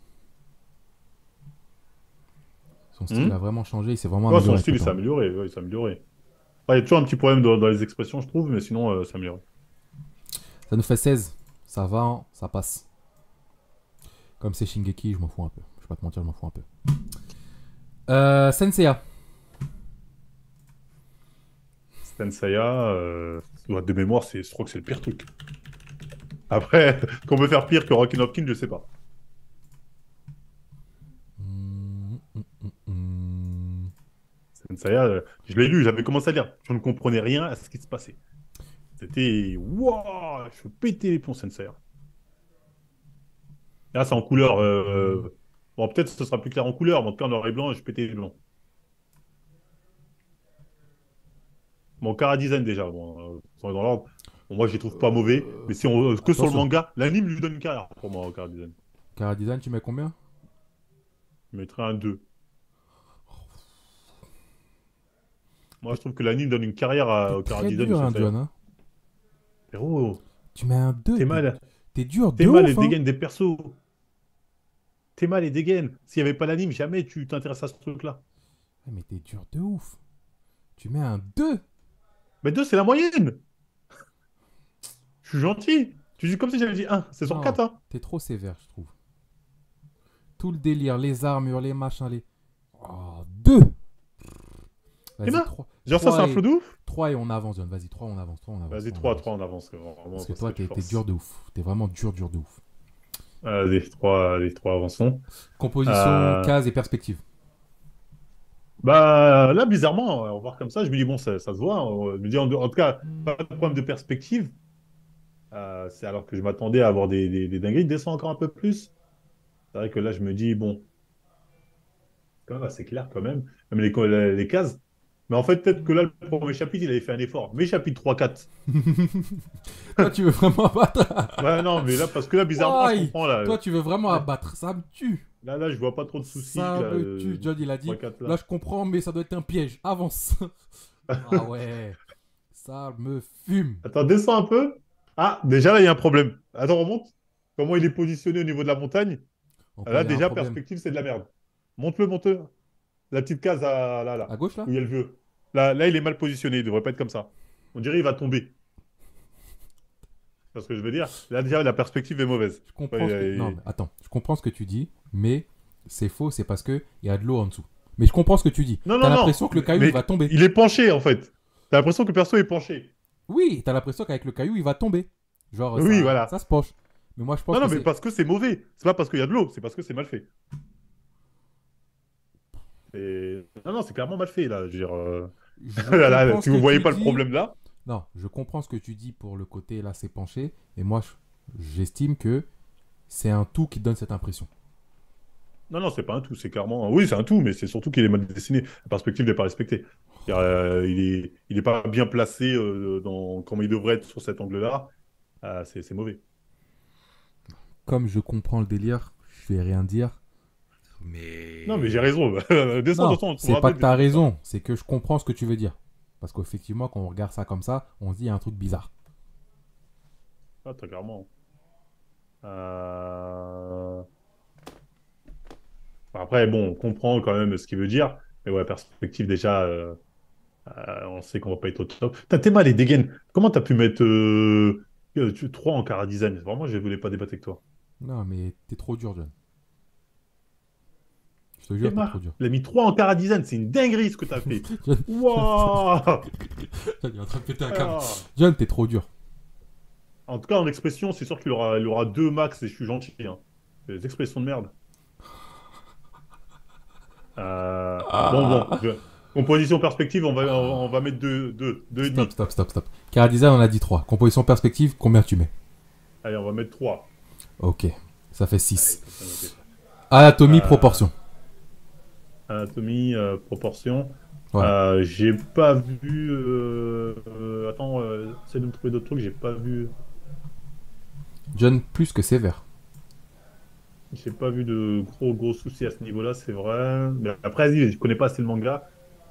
Son style a Hmm. vraiment changé, il s'est vraiment Ouais, son amélioré avec style, le il s'est temps. amélioré. Ouais, il s'est amélioré. Enfin, il y a toujours un petit problème dans les expressions, je trouve, mais sinon, c'est amélioré. Ça nous fait 16. Ça va, hein, ça passe. Comme c'est Shingeki, je m'en fous un peu. Je vais pas te mentir, je m'en fous un peu. Senseiya. Senseiya, de mémoire, je crois que c'est le pire truc. Après, qu'on peut faire pire que Rocky Hopkins, je sais pas. Hmm. Senseiya, je l'ai lu, j'avais commencé à lire. Je ne comprenais rien à ce qui se passait. C'était. Waouh! Je pétais les plombs, Senseiya. Là, c'est en couleur. Bon, peut-être que ce sera plus clair en couleur, mais en tout cas, en noir et blanc, je pétais les blancs. Bon, Cara Design, déjà, bon, on est dans l'ordre. Bon, moi, je les trouve pas mauvais, mais si on que sur le Attention. manga, l'anime lui donne une carrière pour moi, au Cara Design. Cara design, tu mets combien? Je mettrais un 2. Moi, je trouve que l'anime donne une carrière T'es au Cara très Design de dur, hein, Senseiya. John. Hein. Frérot, Tu mets un 2. t'es mal. T'es dur T'es de mal ouf, les hein. dégaines des persos. T'es mal les dégaines. S'il n'y avait pas l'anime, jamais tu t'intéresses à ce truc-là. Ouais, mais t'es dur de ouf. Tu mets un 2. Mais 2, c'est la moyenne. Je suis gentil. Tu dis comme si j'avais dit 1. C'est sur Non, 4, hein. t'es trop sévère, je trouve. Tout le délire, les armures, les machins, les. Oh, 2. T'es Vas-y, mal. 3. Genre ça, c'est un flot de ouf. 3 et on avance, John. Vas-y, 3, on avance. 3, on avance. Vas-y, 3, on 3, avance. 3, on avance. Vraiment, Parce que parce toi, que tu t'es dur forces. de ouf. T'es vraiment dur de ouf. Allez, 3, avançons. Composition, Euh, case et perspective. Bah là, bizarrement, on va voir comme ça, je me dis, bon, ça se voit, hein. Je me dis, en tout cas, pas de problème de perspective. C'est alors que je m'attendais à avoir des dingueries. Descends encore un peu plus. C'est vrai que là, je me dis, bon, quand même assez clair quand même, même les cases. Mais en fait, peut-être que là, le premier chapitre, il avait fait un effort. Mais chapitre 3, 4. Toi, tu veux vraiment abattre. Ouais, non, mais là, parce que là, bizarrement, je Why? comprends. Là, Toi, tu veux vraiment là, abattre. Ça me tue. là, je vois pas trop de soucis. Ça Là, me tue. John, il a dit, 3, 4 là, là. je comprends, mais ça doit être un piège. Avance. Ah ouais. Ça me fume. Attends, descends un peu. Ah, déjà, là, il y a un problème. Attends, remonte. Comment il est positionné au niveau de la montagne? En quoi Là, il y a un déjà, problème? perspective, c'est de la merde. Monte-le, monte-le. La petite case là, À là, gauche, là? où il y a le vieux. Là, il est mal positionné. Il devrait pas être comme ça. On dirait qu'il va tomber. C'est ce que je veux dire. Là, déjà, la perspective est mauvaise. Je comprends ce que... Non, Ouais, mais attends. Je comprends ce que tu dis, mais c'est faux, c'est parce qu'il y a de l'eau en dessous. Mais je comprends ce que tu dis. non, T'as non, non. l'impression que le caillou, il Mais va tomber. il est penché, en fait. T'as l'impression que le perso est penché. Oui, t'as l'impression qu'avec le caillou, il va tomber. Genre, Oui, ça voilà. se penche. Mais moi, je pense Non, que non, mais c'est... parce que c'est mauvais. C'est pas parce qu'il y a de l'eau, c'est parce que c'est mal fait. Non, non, c'est clairement mal fait, là. Je veux dire, Je là, là, comprends ce si que vous voyez tu pas le dis. problème là. Non, je comprends ce que tu dis pour le côté là, c'est penché. Et moi, j'estime que c'est un tout qui donne cette impression. Non, non, c'est pas un tout, c'est clairement. Oui, c'est un tout, mais c'est surtout qu'il est mal dessiné. La perspective n'est pas respectée. Il est pas bien placé comme il devrait être sur cet angle-là. C'est mauvais. Comme je comprends le délire, je vais rien dire. Non, mais j'ai Mais... raison. Descends, Non, descends, on c'est trouvera pas d'autres que des t'as trucs comme ça. raison. C'est que je comprends ce que tu veux dire. Parce qu'effectivement, quand on regarde ça comme ça, on se dit il y a un truc bizarre. Ah, très clairement. Euh, Après, bon, on comprend quand même ce qu'il veut dire. Mais ouais, perspective, déjà, on sait qu'on va pas être au top. T'es mal les dégaines. Comment t'as pu mettre 3 en cara design? Vraiment, je voulais pas débattre avec toi. Non, mais t'es trop dur, John. Je te jure, t'es trop Emma, dur. il a mis 3 en cara design. C'est une dinguerie ce que t'as fait. John, Waouh! John, il est en train de péter un câble. Ah. John, t'es trop dur. En tout cas, en expression, c'est sûr il aura 2 max et je suis gentil, hein. Des expressions de merde. Bon. Composition perspective, on va mettre 2 et Stop, demi. stop, stop, stop. Cara design, on a dit 3. Composition perspective, combien tu mets? Allez, on va mettre 3. Ok, ça fait Allez, 6. comme ça, noté. Anatomie, Euh, proportion. Anatomie, proportion. Ouais. J'ai pas vu. Attends, essaie de me trouver d'autres trucs, j'ai pas vu. John, plus que sévère. J'ai pas vu de gros soucis à ce niveau-là, c'est vrai. Mais après, vas-y, je connais pas assez le manga.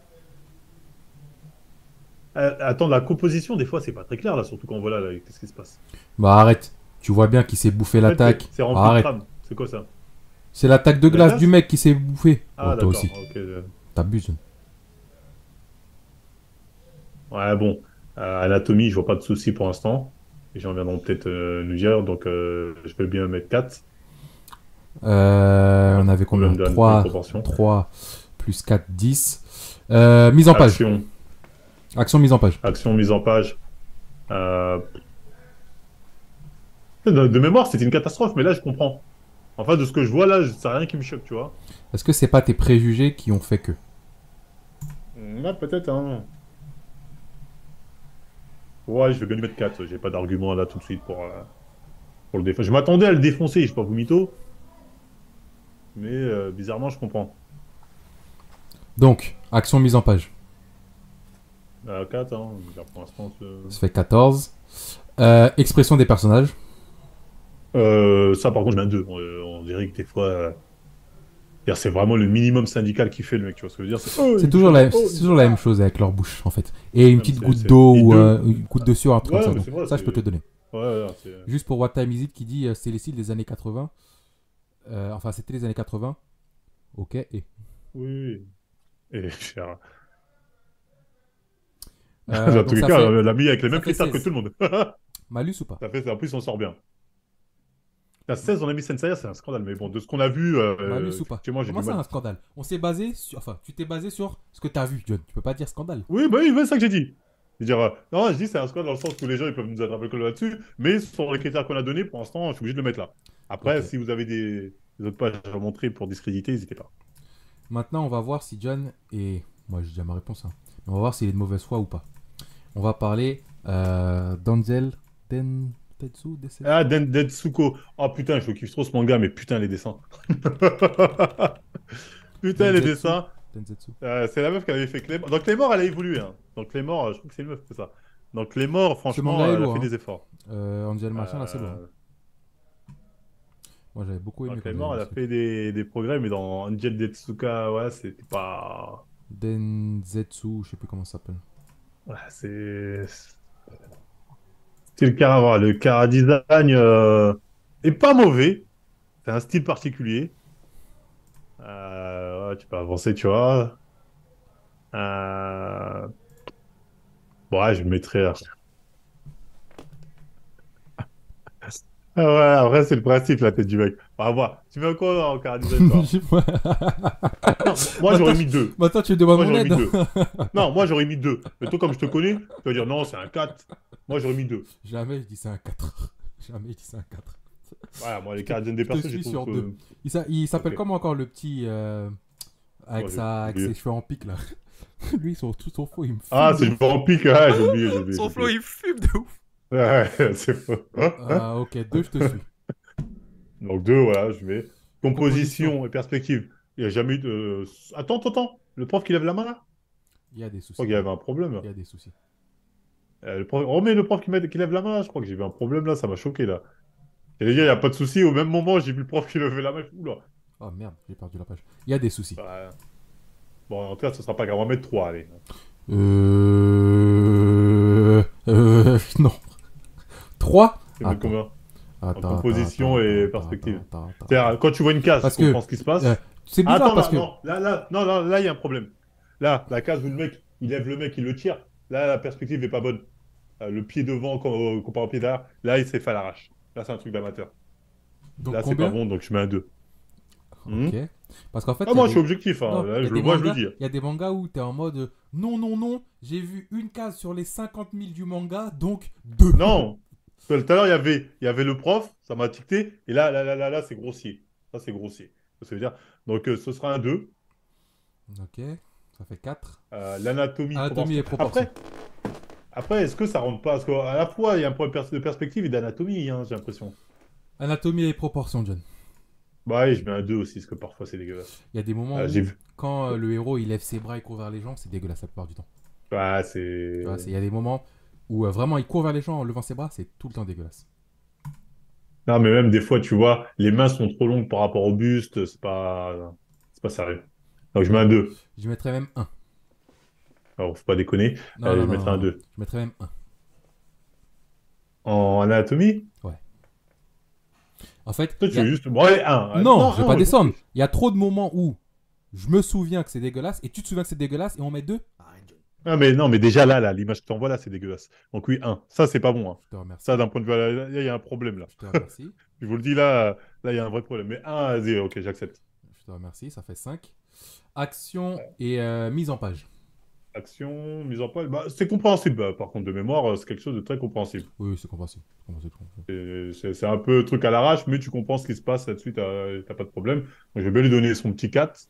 Attends, la composition, des fois, c'est pas très clair, là, surtout quand on voit là, qu'est-ce qui se passe. Bah arrête. Tu vois bien qu'il s'est bouffé En fait, l'attaque. c'est Ah, rempli de arrête. crâne. C'est quoi ça? C'est l'attaque de C'est la glace du glace? mec qui s'est bouffé. Oh, Ah, toi d'accord, aussi. ok. T'abuses, John. Ouais, bon. Anatomie, je vois pas de soucis pour l'instant. Les gens viendront peut-être nous dire, donc je vais bien mettre 4. On avait combien? Problème d'anatomie, 3, proportion. 3 plus 4, 10. Mise en page. Action, Action mise en page. action, mise en page. Euh, de mémoire, c'était une catastrophe, mais là, je comprends. Enfin, de ce que je vois là, c'est rien qui me choque, tu vois. Est-ce que c'est pas tes préjugés qui ont fait que? Là, peut-être, hein. Ouais, je vais bien lui mettre 4. J'ai pas d'argument là tout de suite pour le défoncer. Je m'attendais à le défoncer, je sais pas vous mytho, mais bizarrement, je comprends. Donc, action mise en page. 4, hein. Je veux dire, pour l'instant, Ça fait 14. Expression des personnages. ça, par contre, je mets un 2. On dirait que des fois, c'est-à-dire, c'est vraiment le minimum syndical qui fait le mec, tu vois ce que je veux dire? C'est oh, C'est une toujours, chose, la, oh, c'est une toujours la même barre. chose avec leur bouche, en fait. Et une Ouais, mais petite goutte c'est d'eau ou hideux. une goutte de sueur, un truc comme Ouais, ça. mais Donc, c'est vrai, ça, je peux te donner. Ouais, ouais, Juste pour What Time Is It qui dit c'est les styles des années 80. Enfin, c'était les années 80. Ok, et. Oui, oui. Et cher. Dans tous Donc, les ça cas, fait, l'a mis avec les ça mêmes fait critères que tout 16. le monde. Malus ou pas? Ça fait, en plus, on sort bien. À 16, on a mis Senseiya, c'est un scandale. Mais bon, de ce qu'on a vu, Malus ou pas? effectivement, j'ai Comment du ça, mal. un scandale? On s'est basé sur. Enfin, tu t'es basé sur ce que t'as vu, John. Tu peux pas dire scandale. Oui, bah oui, c'est ça que j'ai dit. Je veux dire, non, je dis c'est un scandale dans le sens où les gens ils peuvent nous attraper le col là-dessus, mais sur les critères qu'on a donnés, pour l'instant, je suis obligé de le mettre là. Ok. Après, si vous avez des autres pages à montrer pour discréditer, n'hésitez pas. Maintenant, on va voir si John est... Moi, j'ai déjà ma réponse. Hein. On va voir s'il est de mauvaise foi ou pas. On va parler d'Angel Densetsu. Ah, Densuko. Oh putain, je kiffe trop ce manga, mais putain, les dessins. Putain, les Denzetsu. dessins. Densetsu. C'est la meuf qui avait fait Claymore. Donc Claymore, elle a évolué. Hein. Donc Claymore, je trouve que c'est une meuf, c'est ça. Donc Claymore, Ce manga franchement, est elle a lourd. fait Hein. des efforts. Angel machin, là, c'est lourd. Hein. Euh, Moi, j'avais beaucoup aimé donc quand j'avais Claymore, vu elle ce a truc. fait des progrès, mais dans Angel Detsuka, ouais, c'était pas. Denzetsu, je sais plus comment ça s'appelle. Ouais, c'est le cara design est pas mauvais. C'est un style particulier. Ouais, tu peux avancer, tu vois. Euh, Ouais, je mettrais. Ah ouais, après, c'est le principe, la tête du mec. On va voir. Tu mets quoi en cara design, toi? Je sais pas. Non, moi, Maintenant, j'aurais mis deux. maintenant, tu me demandes Moi, mon j'aurais aide. mis deux. Non, moi, j'aurais mis deux. Mais toi, comme je te connais, tu vas dire non, c'est un 4. Moi, j'aurais mis deux. Jamais je dis c'est un 4. Jamais je dis c'est un 4. Voilà, moi, les Je te, cara design des je te persos, je suis trouve sur 2. que. Il s'appelle Ok. comment encore le petit Moi, j'ai avec oublié. ses cheveux en pique là. Lui, tout son faux, il me Ah, fume de c'est le ouf. vampire. Ouais, j'ai oublié, j'ai oublié, j'ai Son flow, oublié. il fume de ouf. Ouais, c'est faux. Ah, ok, 2, je te suis. Donc, deux, voilà, je vais. Composition. Composition et perspective. Il n'y a jamais eu de. Attends, attends, attends. Le prof qui lève la main, là? Il y a des Je crois soucis qu'il y quand même. avait un problème, là. Il y a des soucis. Remets le prof qui lève la main. Je crois que j'ai vu un problème, là. Ça m'a choqué, là. J'allais dire, il n'y a pas de souci. Au même moment, j'ai vu le prof qui levait la main. Oula. Oh merde, j'ai perdu la page. Il y a des soucis. Bah, bon, en tout cas, ce sera pas grave. On va mettre 3, allez. Non. 3. Tu mets Attends. combien? En Attends, attends, composition attends, et attends, perspective. attends, attends, attends. C'est-à-dire, quand tu vois une case, tu Parce que comprends ce qui se passe. c'est bizarre Attends, parce là, que non, non, non, là, il y a un problème. Là, la case où le mec, il lève le mec, il le tire. Là, la perspective n'est pas bonne. Le pied devant comparé au pied derrière. Là, il s'est fait à l'arrache. Là, c'est un truc d'amateur. donc Là, c'est pas combien? bon, donc je mets un 2. Ok. Parce qu'en fait, Ah, il y a moi, je suis des objectif. Hein. non, Là, il y a je le des vois, je le mangas, dis. il y a des mangas où tu es en mode non non non, j'ai vu une case sur les 50 000 du manga, donc 2. Non. Tout à l'heure, il y avait le prof, ça m'a ticté. Et là, c'est grossier. Ça, c'est grossier. Ça veut dire. Donc, ce sera un 2. Ok, ça fait 4. L'anatomie, Anatomie et proportion. proportion. Après, est-ce que ça rentre pas? Parce qu'à la fois, il y a un problème de perspective et d'anatomie, hein, j'ai l'impression. Anatomie et proportion, John. Bah, ouais, je mets un 2 aussi, parce que parfois, c'est dégueulasse. Il y a des moments J'ai où, vu. quand le héros il lève ses bras et court vers les gens, c'est dégueulasse la plupart du temps. Bah, Tu vois, c'est. il y a des moments où vraiment il court vers les gens en levant ses bras, c'est tout le temps dégueulasse. Non, mais même des fois, tu vois, les mains sont trop longues par rapport au buste, c'est pas sérieux. Donc, je mets un 2. Je mettrais même un. Alors, faut pas déconner. Non, non, Je non, mettrai non, un non. 2. Je mettrais même un. En anatomie, Ouais. En fait, toi, il y tu a... veux juste. Bon, allez, 1. Non, Non, je vais 1, pas moi, je m'en descendre. fiche. Il y a trop de moments où je me souviens que c'est dégueulasse et tu te souviens que c'est dégueulasse et on met 2. Arrête, John. Ah, mais non, mais déjà là, l'image que tu envoies là, c'est dégueulasse. Donc, oui, 1. Ça, c'est pas bon. Hein. Je te Ça, remercie. d'un point de vue. Là, il y a un problème, là. Je te remercie. Je vous le dis, là, il y a un vrai problème. Mais 1 à 0, ok, j'accepte. Je te remercie, ça fait 5. Action et mise en page. Action, mise en place. Bah, c'est compréhensible, par contre, de mémoire, c'est quelque chose de très compréhensible. Oui, c'est compréhensible. C'est compréhensible. C'est un peu truc à l'arrache, mais tu comprends ce qui se passe là-dessus, t'as pas de problème. Donc, je vais bien lui donner son petit 4.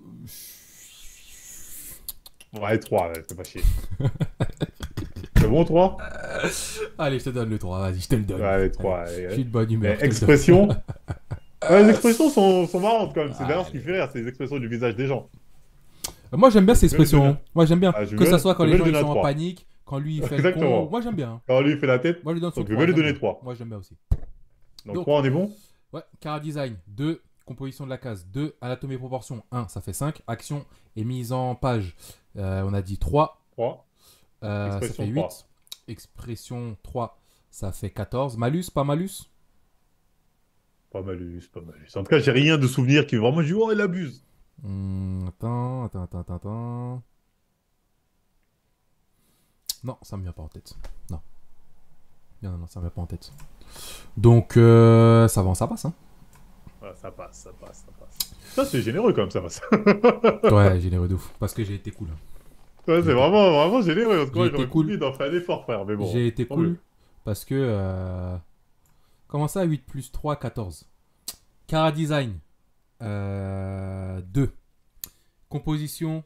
Ouais, 3, ouais, fais pas chier. C'est bon, 3? Allez, je te donne le 3, vas-y, je te le donne. Ouais, allez, Allez, 3. je suis de bonne humeur. je te le donne. Expression. Ouais, les expressions sont marrantes quand même. C'est d'ailleurs ce qui Allez. fait rire, c'est les expressions du visage des gens. Moi, j'aime bien ces Je vais lui donner expressions. Moi, j'aime bien. Ah, je Que vais- ça soit quand je les vais gens lui ils donner sont un en 3. panique, quand lui il fait le con. Exactement. Moi, j'aime bien. Quand lui il fait la tête, Moi, je lui donne son donc je 3. vais lui j'aime donner bien. 3. Moi, j'aime bien aussi. Donc Donc, 3, on est bon? ouais, Cara Design, 2. Composition de la case, 2. Anatomie et proportion, 1. Ça fait 5. Action et mise en page, on a dit 3. 3. Ça Expression, fait 8. 3. Expression 3. Ça fait 14. Malus, pas malus? Pas malus, pas malus. En tout cas, j'ai rien de souvenir qui vraiment dit, oh, il abuse. Attends. Non, ça me vient pas en tête. Non. Non, ça me vient pas en tête. Donc, ça va, ça passe, hein. Ouais, ça passe, ça passe, ça passe. Ça, c'est généreux quand même, ça passe. Ouais, généreux de ouf. Parce que j'ai été cool. Ouais, c'est vraiment, vraiment généreux. En tout J'ai cas, été j'aurais cool. envie d'en faire un effort, frère. Mais bon, J'ai été tant cool mieux. parce que... comment ça, 8 plus 3, 14. Cara Design, 2. Composition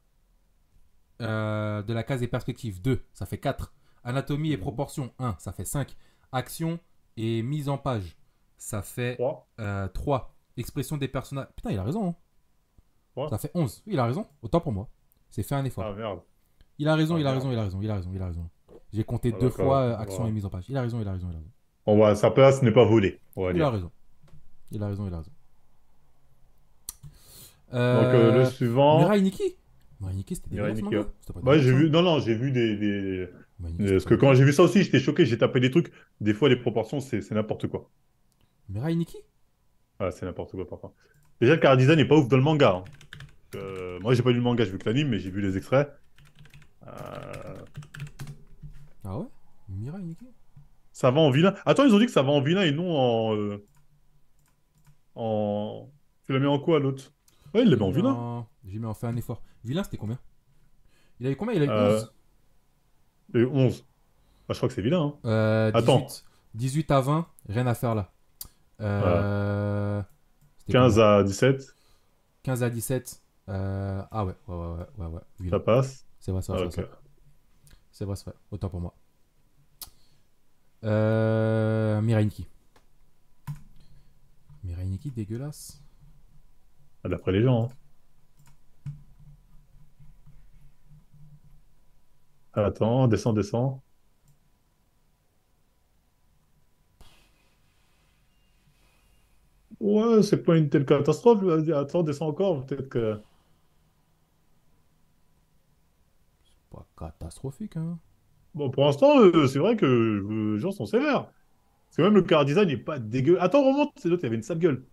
de la case des perspectives, 2, ça fait 4. Anatomie et proportion, 1, ça fait 5. Action et mise en page, ça fait 3. 3. Expression des personnages. Putain, il a raison. Hein. 3. Ça fait 11. Oui, il a raison. Autant pour moi. C'est fait un effort. Ah merde. Il a raison, Ah il a raison, merde. il a raison, il a raison, il a raison. J'ai compté Ah, deux fois d'accord. action et Voilà. mise en page. Il a raison, il a raison, il a raison. On va, sa place n'est pas volée, on va Il a dire. raison. Il a raison, il a raison. Donc le Mirai suivant, Nikki. Mirai Nikki, c'était Mirai dégueulasse, Nikki. manga. C'était pas Bah, dégueulasse, j'ai hein. vu, non, non, j'ai vu Mirai Nikki, c'était parce pas que quand dégueulasse. j'ai vu ça aussi, j'étais choqué, j'ai tapé des trucs. Des fois, les proportions, c'est n'importe quoi. Mirai Nikki. Ah, c'est n'importe quoi, parfois. Déjà, le chara design n'est pas ouf dans le manga. Hein. Moi, j'ai pas lu le manga, j'ai vu que l'anime, mais j'ai vu les extraits. Euh, Ah ouais. Mirai Nikki. Ça va en vilain. Attends, ils ont dit que ça va en vilain et non en... Tu l'as mis en quoi, l'autre? Ouais, il l'a mis en vilain. J'ai mis en fait un effort. Vilain, c'était combien? Il a eu combien? Il a eu Euh, 11. et 11. Ah, je crois que c'est vilain. Hein. Attends. 18. 18 à 20, rien à faire là. Euh, C'était 15 combien? à 17, 15 à 17. Ah ouais, ouais. ça Vilain. passe. C'est vrai, c'est vrai, Ah, c'est vrai, ok. c'est vrai. C'est vrai, c'est vrai. Autant pour moi. Mirai Nikki. Mirai Nikki, dégueulasse. Ah, d'après les gens. Hein. Attends, descends, descends. Ouais, c'est pas une telle catastrophe. Vas-y, attends, descends encore. Peut-être que. Pas catastrophique, hein. Bon, pour l'instant, c'est vrai que les gens sont sévères. Parce que même le car design n'est pas dégueu. Attends, remonte. C'est l'autre, il y avait une sale gueule.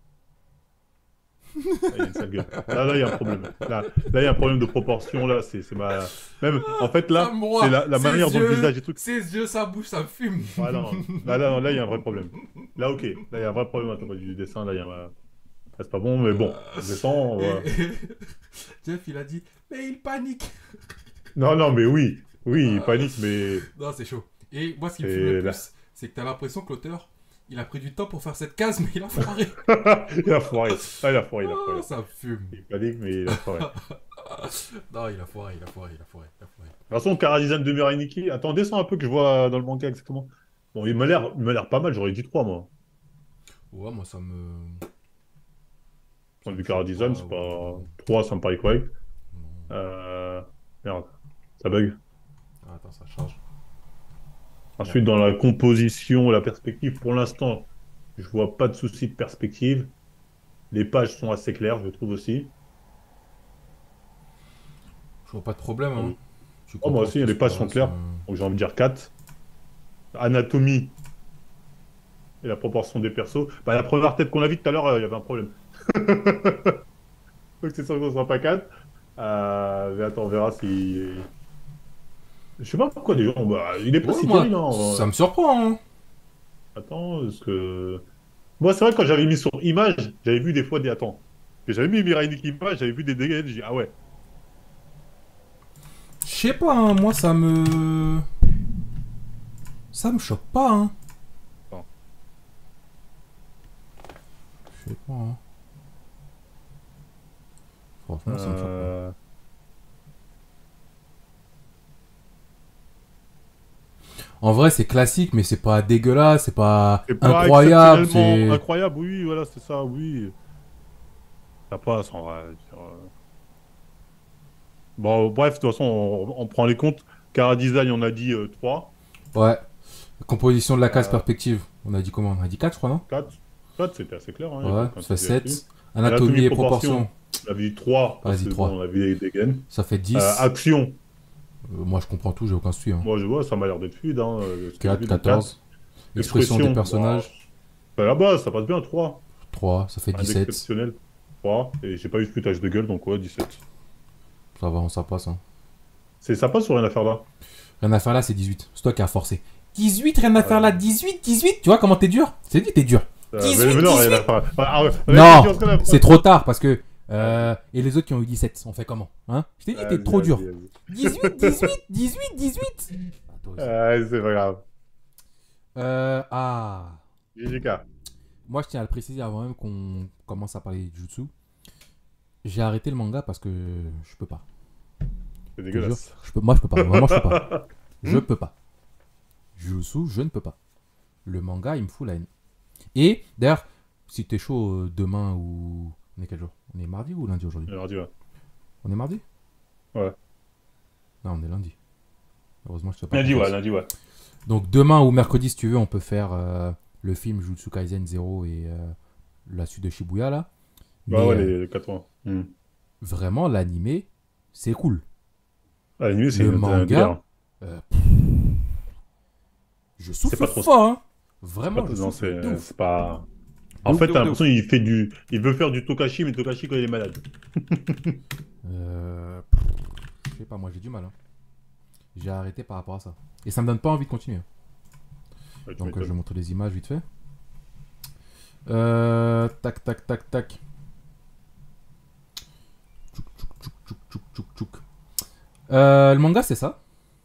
Là, il y a une sale gueule. Là, il y a un problème. Là, il y a un problème de proportion. Là, c'est ma. Même, en fait, Ça là, me c'est broie. la manière dont le visage est truc. Ses yeux, sa bouche, ça me fume. Ouais, non, là, il y a un vrai problème. Là, ok. Là, il y a un vrai problème. Attends, du dessin, là, il y a un. Là, c'est pas bon, mais bon. On descend. Et Jeff, il a dit, mais il panique. Non, non, mais oui. Oui, il panique, mais. Non, c'est chaud. Et moi, ce qui me fume le C'est là. plus, c'est que t'as l'impression que l'auteur, il a pris du temps pour faire cette case, mais il a foiré. Il a foiré. Ah, il a foiré, il a Oh, foiré. ça me fume. Il panique, mais il a foiré. De Non, il a foiré, il a foiré, il a foiré, il a foiré. toute façon, Karadizan de Mirai. Attends, descends un peu que je vois dans le manga exactement. Bon, il m'a l'air pas mal, j'aurais dit 3 moi. Ouais, moi, ça me. Point Ça de me vue choque Karadizan, pas, c'est ouais, pas. non. 3 ça me paraît correct. Non. Euh... Merde, ça bug. Ah, attends, ça charge. Bon. Ensuite, dans la composition, la perspective, pour l'instant, je vois pas de souci de perspective. Les pages sont assez claires, je trouve aussi. Je vois pas de problème, hein. Tu Oh, moi comprends ce aussi, qui les se pages sont passe. claires, donc j'ai envie de dire 4. Anatomie et la proportion des persos. Bah, la première tête qu'on a vue tout à l'heure, il y avait un problème. Donc c'est sûr que ce ne sera pas 4. Mais attends, on verra si. Je sais pas pourquoi des gens. Bah, il est pas Ouais, si moi, terrible, hein, en ça vrai. me surprend, hein. Attends, parce que. Moi, c'est vrai, quand j'avais mis sur image, j'avais vu des fois des. Attends. J'avais mis Mirai Nikki image, j'avais vu des dégâts, j'ai dit, ah ouais. Je sais pas, hein, moi, ça me. Ça me choque pas, hein. Attends. Je sais pas, hein. Franchement, ça me choque pas. Euh, En vrai, c'est classique, mais c'est pas dégueulasse, c'est pas C'est pas incroyable, exceptionnellement c'est. incroyable, oui, voilà, c'est ça, oui. Ça passe, en vrai. Bon, bref, de toute façon, on prend les comptes. Cara Design, on a dit 3. Ouais. Composition de la case perspective. On a dit comment? On a dit 4, je crois, non? 4. 4, c'était assez clair, hein, il n'y avait Ouais, aucun ça fait souci là-dessus. 7. Anatomie et proportion. On avait dit 3, parce Vas-y, que bon, 3. on avait des gains. Ça fait 10. Action, Moi, je comprends tout, j'ai aucun souci, hein. moi je vois, ça m'a l'air d'être fluide. Hein, ce que j'ai 4, vu, donc 4. 14. Expression des Expression, bon, personnages. à la base, ça passe bien, 3. 3, ça fait Rien 17. d'exceptionnel, 3. Et j'ai pas eu de foutage de gueule, donc ouais, 17. Ça va, ça passe, hein. Ça passe ou rien à faire là? Rien à faire là, c'est 18. C'est toi qui as forcé. 18, rien à faire Ouais. là. 18, 18. Tu vois comment t'es dur? C'est dit, t'es dur. 18, mais non, rien 18. à faire. Non, c'est trop tard parce que. Et les autres qui ont eu 17, on fait comment? Hein? Je t'ai dit, t'es trop dur. 18, 18, 18, 18. Ah, toi aussi. C'est pas grave. Ah. JJK. Moi, je tiens à le préciser avant même qu'on commence à parler du jutsu. J'ai arrêté le manga parce que je peux pas. C'est Je te jure. dégueulasse. Moi, je peux pas. Vraiment, je peux pas. Je Hmm. peux pas. Jujutsu, je ne peux pas. Le manga, il me fout la haine. Et d'ailleurs, si t'es chaud demain ou. On est quel jour? On est mardi ou lundi aujourd'hui? Alors, dis-moi. On est mardi? Ouais. Non, on est lundi. Heureusement, je te fais pas Lundi, ouais, confiance. lundi, ouais. Donc demain ou mercredi, si tu veux, on peut faire le film Jujutsu Kaisen 0 et la suite de Shibuya là. Ouais, Mais ouais, les 80. Hmm. vraiment, l'animé, c'est cool. Ah, l'anime, c'est Le un délire, manga, hein. euh, je C'est souffle pas trop. fort, hein. Vraiment, je Non, souffle de ouf. c'est pas. De En ouf, fait, de t'as ouf, de l'impression ouf. qu'il fait du. Il veut faire du Tokashi, mais Tokashi quand il est malade. Euh, je sais pas, moi j'ai du mal, hein. J'ai arrêté par rapport à ça. Et ça me donne pas envie de continuer, hein. Ouais, tu Donc je vais m'étonnes. montrer les images vite fait. Tac, tac, tac, tac. Tchouk, tchouk, tchouk, tchouk, tchouk, tchouk, tchouk. Le manga, c'est ça.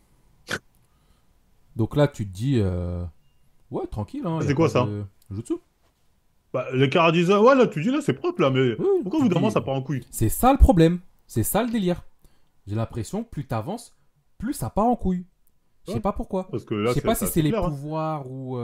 Donc là, tu te dis, ouais, tranquille, hein, Ah, y a c'est pas quoi ça? de jutsu. Bah, le Karadisa, ouais, là, tu dis là, c'est propre là, mais Oui, pourquoi tu au bout te d'un moment dis, ça part en couille? c'est ça le problème. C'est ça le délire. J'ai l'impression, plus t'avances, plus ça part en couille. Je sais Ouais. pas pourquoi. Parce que Je là, sais pas c'est si c'est assez les clair, hein. pouvoirs ou.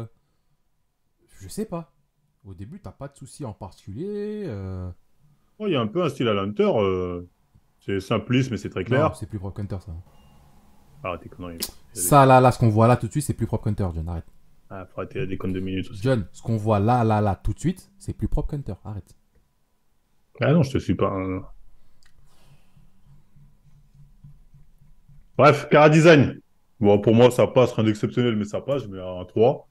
Je sais pas. Au début, t'as pas de soucis en particulier. Ouais, il y a un peu un style à l'Hunter. C'est simpliste, mais c'est très Non, clair. c'est plus propre qu'Hunter, ça. Arrête tes conneries. Ça, là, ce qu'on voit là tout de suite, c'est plus propre qu'Hunter, John. Arrête. Ah, faut arrêter des connes de minutes aussi. John, ce qu'on voit là, là, là, tout de suite, c'est plus propre qu'Hunter. Arrête. Ah non, je te suis pas, hein. Bref, Cara Design. Bon, pour moi, ça passe, rien d'exceptionnel, mais ça passe. Je mets un 3.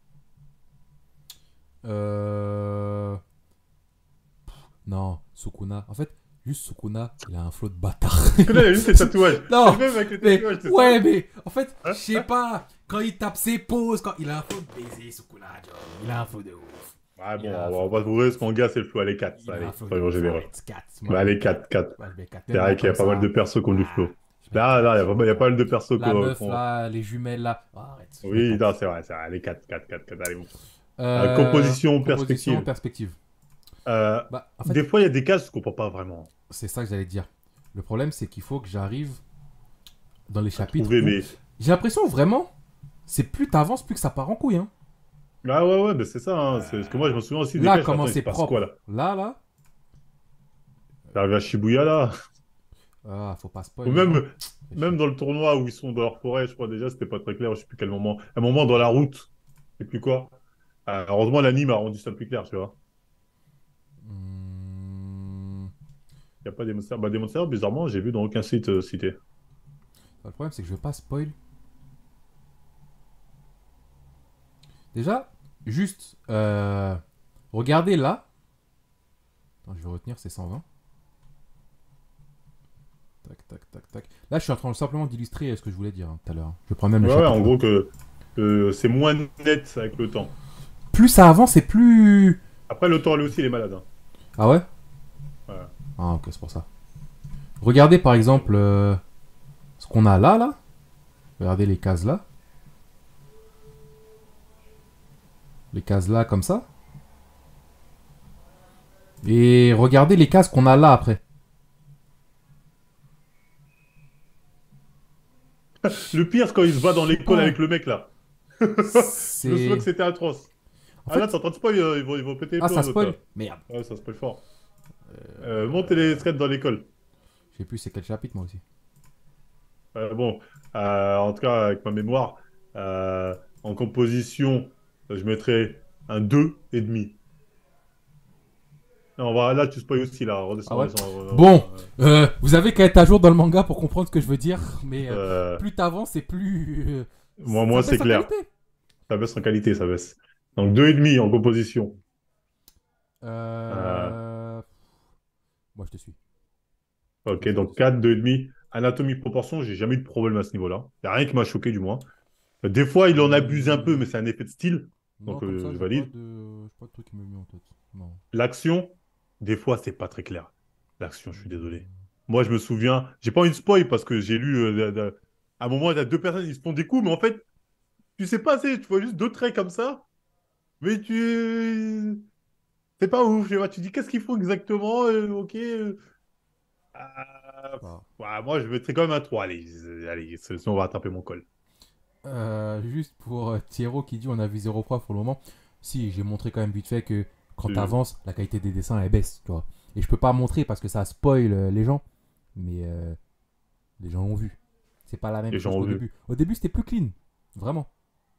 Euh. Non, Sukuna. En fait, juste Sukuna, il a un flot de bâtard. Parce que là, il y a juste les tatouages. C'est le Non, même avec les mais tatouages, c'est ça? ouais, mais en fait, je Hein? sais pas. Quand il tape ses poses, quand il a un flot de baiser, Sukuna, John. Il a un flot de ouf. Ouais, Il bon, a un on flot va de pas trouver ouf. ce manga, c'est le flou. Allez, 4. Il a un Allez, flot de soyons ouf. généreux. Arrête, 4. Moi, Bah, je mets allez, 4. 4, 4. Moi, je mets 4. C'est Même là, vrai qu'il y a comme pas mal de ça. persos qui ont du Ah, flow. je mets Là, 4. là, il y a pas mal de persos La meuf qu'on. là, les jumelles là. Oh, arrête, je mets Oui, 4. non, c'est vrai. Allez, 4, 4, 4, 4. Allez, bon. Composition, Composition, perspective. perspective. Euh, Bah, en fait, des fois, il y a des cases que je comprends pas vraiment c'est ça que j'allais te dire. Le problème, c'est qu'il faut que j'arrive dans les à chapitres trouver, où mais. j'ai l'impression vraiment, c'est plus t'avances, plus que ça part en couille, hein. Ah ouais, ouais, mais c'est ça, hein. Parce que moi, je me souviens aussi des Là, cas, je fais, comment attends, il se c'est passe quoi propre. là? Là. T'arrives à Shibuya là? Ah, faut pas Ou spoil, mais bon. même, même dans le tournoi où ils sont dans leur forêt, je crois déjà, c'était pas très clair, je sais plus quel moment. Un moment dans la route, je sais plus quoi. Heureusement, l'anime a rendu ça plus clair, tu vois. Hmm. Il n'y a pas des monsters. Bah, des monsters, bizarrement, j'ai vu dans aucun site cité. Le problème, c'est que je veux pas spoil. Déjà, juste, regardez là. Attends, je vais retenir, c'est 120. Tac, tac, tac, tac. Là, je suis en train simplement d'illustrer ce que je voulais dire tout à l'heure. Je prends même le Ouais, ouais, chapitre en là. gros que c'est moins net avec le temps. Plus ça avance, et plus. Après, le temps, lui aussi, il est malade, hein. Ah ouais. Ouais. Ah, ok, c'est pour ça. Regardez par exemple ce qu'on a là, là. Regardez les cases là. Les cases là, comme ça. Et regardez les cases qu'on a là après. Le pire, c'est quand il se bat dans Je sais l'école pas. avec le mec, là. Je me souviens que C'est. c'était atroce. En Ah là, fait. t'es en train de spoil, ils vont péter les Ah, plombs, ça les autres, là. spoil. Merde. Ouais, ça spoil fort. Montez les threads dans l'école. Je sais plus c'est quel chapitre moi aussi. Bon, en tout cas, avec ma mémoire, en composition, je mettrais un 2,5. Non, là, tu spoil aussi, là. Ah Redescends, ouais. redescends. Bon, vous avez qu'à être à jour dans le manga pour comprendre ce que je veux dire. Mais Euh, plus t'avances et plus. moi, Ça c'est baisse en clair. qualité. Ça baisse en qualité, ça baisse. Donc, 2,5 en composition. Euh, Euh... Moi je te suis. ok, Vas-y, je te donc suis. 4, 2,5. Anatomie, proportion, j'ai jamais eu de problème à ce niveau-là. Il n'y a rien qui m'a choqué, du moins. Des fois, il en abuse un peu, mais c'est un effet de style. Non, Donc, comme ça, je valide. j'ai pas de truc qui me met en tête. Non. L'action, des fois, c'est pas très clair. L'action, je suis désolé. Moi, je me souviens, j'ai pas envie de spoil parce que j'ai lu, à un moment, il y a deux personnes, ils se font des coups, mais en fait, tu sais pas, tu vois juste deux traits comme ça, mais c'est pas ouf, tu vois. Tu dis, qu'est-ce qu'ils font exactement? Ok. Voilà. Ouais, moi, je mettrais quand même un 3. Allez, sinon on va rattraper mon col. Juste pour Thierry qui dit on a vu zéro preuve pour le moment. Si, j'ai montré quand même vite fait que quand Euh, t'avances, la qualité des dessins elle baisse, tu vois. Et je peux pas montrer parce que ça spoil les gens, mais les gens l'ont vu. C'est pas la même Les gens chose ont qu'au vu. début. Au début c'était plus clean, vraiment.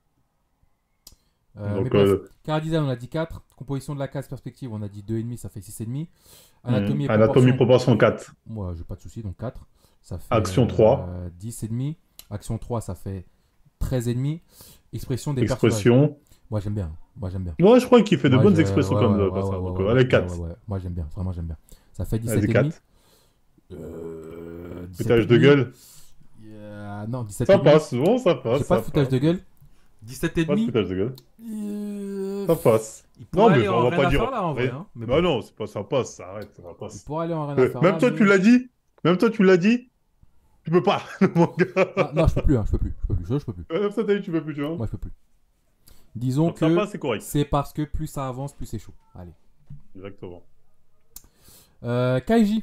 Mais Donc, bref, Cara Design on a dit 4, composition de la case perspective on a dit 2,5, ça fait 6,5. Anatomie et anatomie proportion, proportion 4. moi j'ai pas de souci, donc 4. Ça fait Action 3. 10,5. Action 3 ça fait 13,5. Expression des personnages. Expression. Moi j'aime bien. Moi j'aime bien. Ouais, je crois qu'il fait de Moi bonnes je. expressions Ouais, comme ouais, de ouais, ouais, passage. Donc, ouais, ouais, allez, ouais, ouais, 4. ouais. Moi j'aime bien. Vraiment j'aime bien. Ça fait Vas-y, 17,5. 4. Foutage de 17,5. gueule. Non, Ça 17,5. passe. Bon, ça J'ai passe, pas ça de foutage passe. de gueule. Pas de 17,5. foutage de gueule. Euh, Ça passe. Il Non, pourrait mais aller on en va rien pas à dire faire là en vrai. rien. Hein. Mais Bah bon. non, c'est pas ça passe. Arrête, ça Il passe. pourrait aller en rien à faire Même là. toi, tu Mais. l'as dit. Même toi, tu l'as dit. Tu peux pas, mon Ah, gars. non, je peux plus. Hein, je peux plus. Je peux plus. Je peux plus. Même ça, t'as dit, tu peux plus, tu vois. Moi je peux plus. Disons Donc, ça que passe, c'est correct. c'est parce que plus ça avance, plus c'est chaud. Allez. Exactement. Kaiji.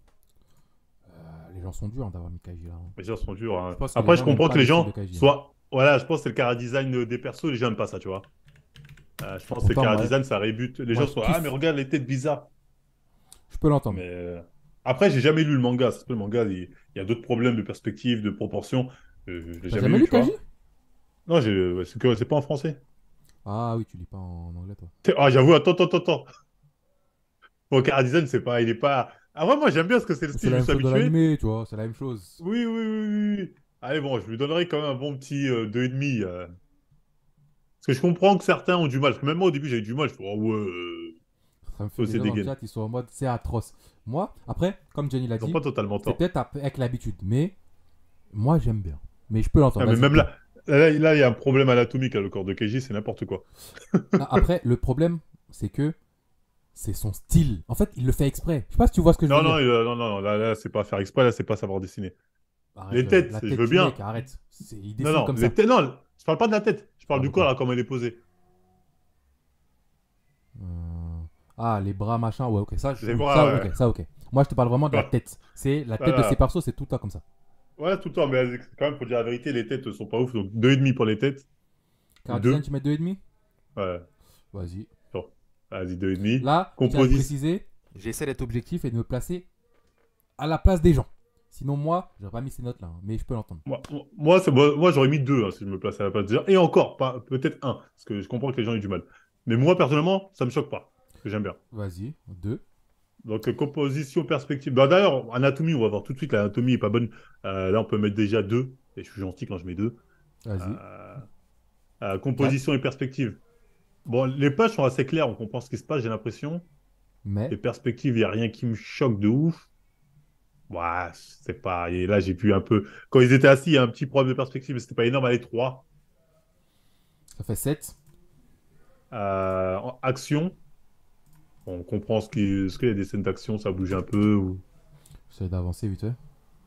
Les gens sont durs hein, d'avoir mis Kaiji là. Hein. Les gens sont durs, Je hein. pense que les Après, je gens n'aiment comprends pas que les le style de gens Kaiji. Hein. soient. Voilà, je pense que c'est le cara design des persos, les gens n'aiment pas ça, tu vois. Je pense que c'est le Pourtant, cara moi, design, ça rébute. Les moi gens je sont, ah, mais kiffe. regarde les têtes bizarres. Je peux l'entendre. Mais après, j'ai jamais lu le manga. Ça se peut, le manga, il y a d'autres problèmes de perspective, de proportion. Je l'ai T'as jamais jamais lu, lu tu Kaiji? vois. Non, ouais, c'est pas en français. Ah oui, tu lis pas en anglais toi. Ah, j'avoue, attends. Bon, cara design, c'est pas, il est pas. Ah, ouais, moi, j'aime bien ce que c'est le Mais c'est style, la je même suis chose dans habitué. l'animé, tu vois, c'est la même chose. Oui. Allez, bon, je lui donnerai quand même un bon petit 2,5. Parce que je comprends que certains ont du mal. Parce que même moi, au début, j'avais du mal. Je fais, oh ouais, Ça me fume, faut les c'est gens dans le dégaine. chat, ils sont en mode c'est atroce. Moi, après, comme Johnny l'a Ils ont dit, pas totalement c'est tort. peut-être avec l'habitude, mais moi j'aime bien. Mais je peux l'entendre, Ah, mais vas-y, même deux. là, il y a un problème anatomique à le corps de Keiji, c'est n'importe quoi. Ah, après, le problème, c'est que c'est son style. En fait, il le fait exprès. Je sais pas si tu vois ce que je veux dire. Non, là, c'est pas faire exprès, là, c'est pas savoir dessiner. Arrête, Les têtes, la je tête veux du mec, bien. arrête. Il dessine comme Les ça. têtes, non, je parle pas de la tête. Je Tu parle parles du de corps, quoi? là, comment elle est posée. Euh, Ah, les bras, machin, ouais, ok. Les Oui, bras, ok, ça, ok. Moi, je te parle vraiment de la ouais. tête. C'est la tête de ses Voilà. persos, c'est tout le temps comme ça. Ouais, tout le temps, mais quand même, faut dire la vérité, les têtes sont pas ouf. Donc, 2,5 pour les têtes. Ou Car design, 2. tu mets 2,5. Ouais. Vas-y. Bon. Vas-y, 2,5. Là, je tiens à te Composition. préciser, j'essaie d'être objectif et de me placer à la place des gens. Sinon, moi, j'aurais pas mis ces notes-là, hein, mais je peux l'entendre. Moi, j'aurais mis 2 si je me plaçais à la place de dire. Et encore, pas, peut-être un, parce que je comprends que les gens aient du mal. Mais moi, personnellement, ça me choque pas. Parce que j'aime bien. Vas-y, 2. Donc, composition, perspective. Bah, d'ailleurs, anatomie, on va voir tout de suite. L'anatomie est pas bonne. Là, on peut mettre déjà 2. Et je suis gentil quand je mets 2. Vas-y, Composition 4. et perspective. Bon, les pages sont assez claires. On comprend ce qui se passe, j'ai l'impression. Mais, Les perspectives, il n'y a rien qui me choque de ouf. Ouais, c'est pas. Et là, j'ai pu un peu. Quand ils étaient assis, il y a un petit problème de perspective, mais c'était pas énorme. Allez, 3. ça fait 7. En action, on comprend ce qu'il y a des scènes d'action, ça bouge un peu. J'essaie d'avancer vite fait.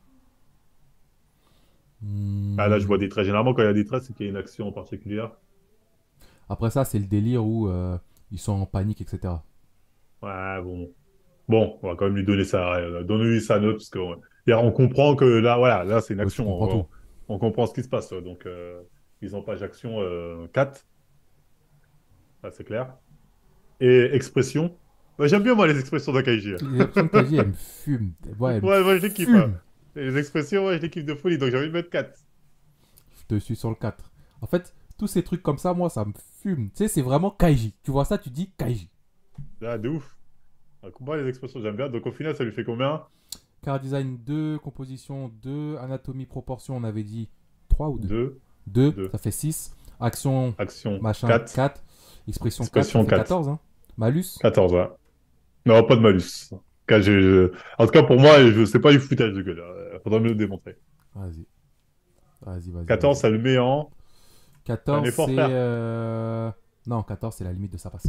Ah, là, je vois Hmm. des traits. Généralement, quand il y a des traits, c'est qu'il y a une action en particulier. Après ça, c'est le délire où ils sont en panique, etc. Ouais, bon. Bon, on va quand même lui donner ça. Donner sa note, parce qu'on on comprend que là, voilà, là, c'est une Ouais, tu action. comprends tout. On comprend ce qui se passe. Donc, ils ont page action 4. Ça, c'est clair. Et expression. Bah, j'aime bien, moi, les expressions d'Akaiji. Les options de KJ, elles me fument. Ouais, elles me Ouais, moi, je les kiffe. Hein. fument. Et les expressions, ouais, je les kiffe de folie. Donc, j'ai envie de mettre 4. Je te suis sur le 4. En fait, tous ces trucs comme ça, moi, ça me fume. Tu sais, c'est vraiment Kaiji. Tu vois ça, tu dis Kaiji. Là, de ouf. Donc, moi, les expressions, j'aime bien. Donc, au final, ça lui fait combien? Car design 2, composition 2, anatomie, proportion, on avait dit 3 ou 2. 2, 2, 2. ça fait 6. Action, Action, machin, 4. 4. Expression 4, ça Expression, fait 4. 14. Hein. Malus. 14, ouais. Non, pas de malus. En tout cas, pour moi, c'est pas du foutage de gueule. Faudra me le démontrer. Vas-y. Vas-y. 14, ça le met en. Fais un 14, effort, c'est. frère. Non, 14, c'est la limite de ça passe.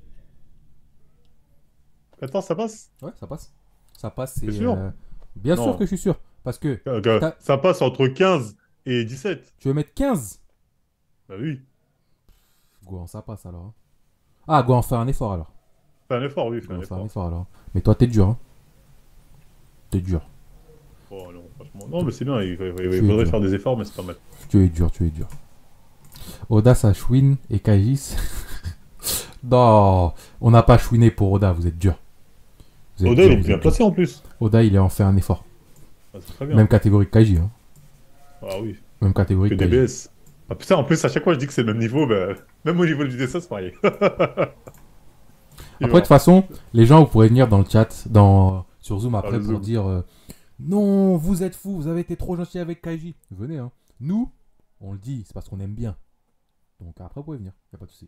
14, ça passe? Ouais, ça passe. Ça passe, T'es c'est. sûr? Bien sûr que Non. je suis sûr. Parce que. Ça passe entre 15 et 17. Tu veux mettre 15. Bah oui. Gohan, ça passe alors. Hein. Ah, Gohan, fait un effort alors. Fais un effort, oui, fais un Gohan, fait un effort. effort alors. Mais toi, t'es dur. Hein. T'es dur. Oh non, franchement. Non, mais c'est bien, il Tu es faudrait dur. faire des efforts, mais c'est pas mal. Tu es dur, tu es dur. Oda, ça chouine et Kajis. Non, on n'a pas chouiné pour Oda, vous êtes dur. Vous êtes Oda, il dur, est vous bien êtes dur. placé en plus. Oda, il a en fait un effort. Ah, c'est très Même bien. catégorie que Kaiji. Hein. Ah oui, Même catégorie que que Kaiji. DBS. Ah putain, en plus, à chaque fois, je dis que c'est le même niveau, bah, même au niveau du dessin, c'est pareil. Il est Après, de toute mort. façon, les gens, vous pourrez venir dans le chat, sur Zoom Dans après le pour zoom. dire non, vous êtes fous, vous avez été trop gentil avec Kaiji. Venez, hein. Nous, on le dit, c'est parce qu'on aime bien. Donc après, vous pouvez venir, y a pas de souci.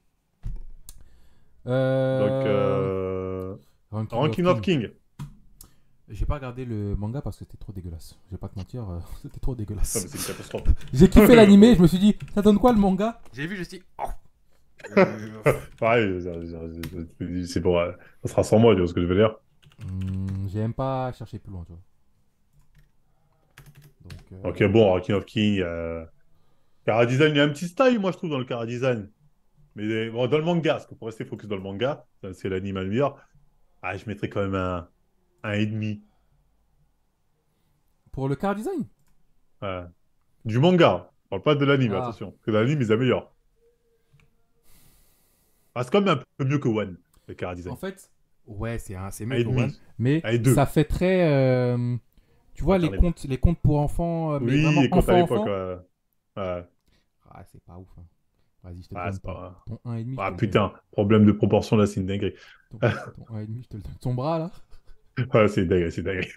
Donc, Ranking of Ranking of King. King. J'ai pas regardé le manga parce que c'était trop dégueulasse. Je vais pas te mentir, c'était trop Non, mais dégueulasse. c'est une catastrophe. J'ai kiffé l'animé, je me suis dit, ça donne quoi le manga? J'ai vu, je me suis dit, oh. Pareil, c'est bon, ça sera sans moi, tu vois ce que je veux dire. J'aime pas chercher plus loin, tu vois. Donc, Ok, bon, Ranking of King. Chara Design, il y a un petit style, moi, je trouve, dans le Chara Design. Mais bon, dans le manga, parce que pour rester focus dans le manga, ça, c'est l'anime à meilleur. Ah, je mettrais quand même un et demi. pour le car design. Ouais. Du manga. Je parle pas de l'anime, Ah, attention. Parce que l'anime, ils améliorent. Ah, c'est quand même un peu mieux que One, le Chara en Design. fait, ouais, c'est Un mieux et que One, demi. mais Un et ça deux. fait très, tu vois, Maternelle. les contes pour enfants, mais Oui, vraiment et quand à l'époque, enfant-enfant. ouais. Ah, c'est pas ouf. Hein. Vas-y, je te le Ah, donne c'est ton, pas. ton 1,5, je te Ah le donne. putain, problème de proportion là, c'est une dinguerie. Ton, ton 1,5, je te le donne. Ton bras là. Ouais, c'est une dinguerie, c'est une dinguerie.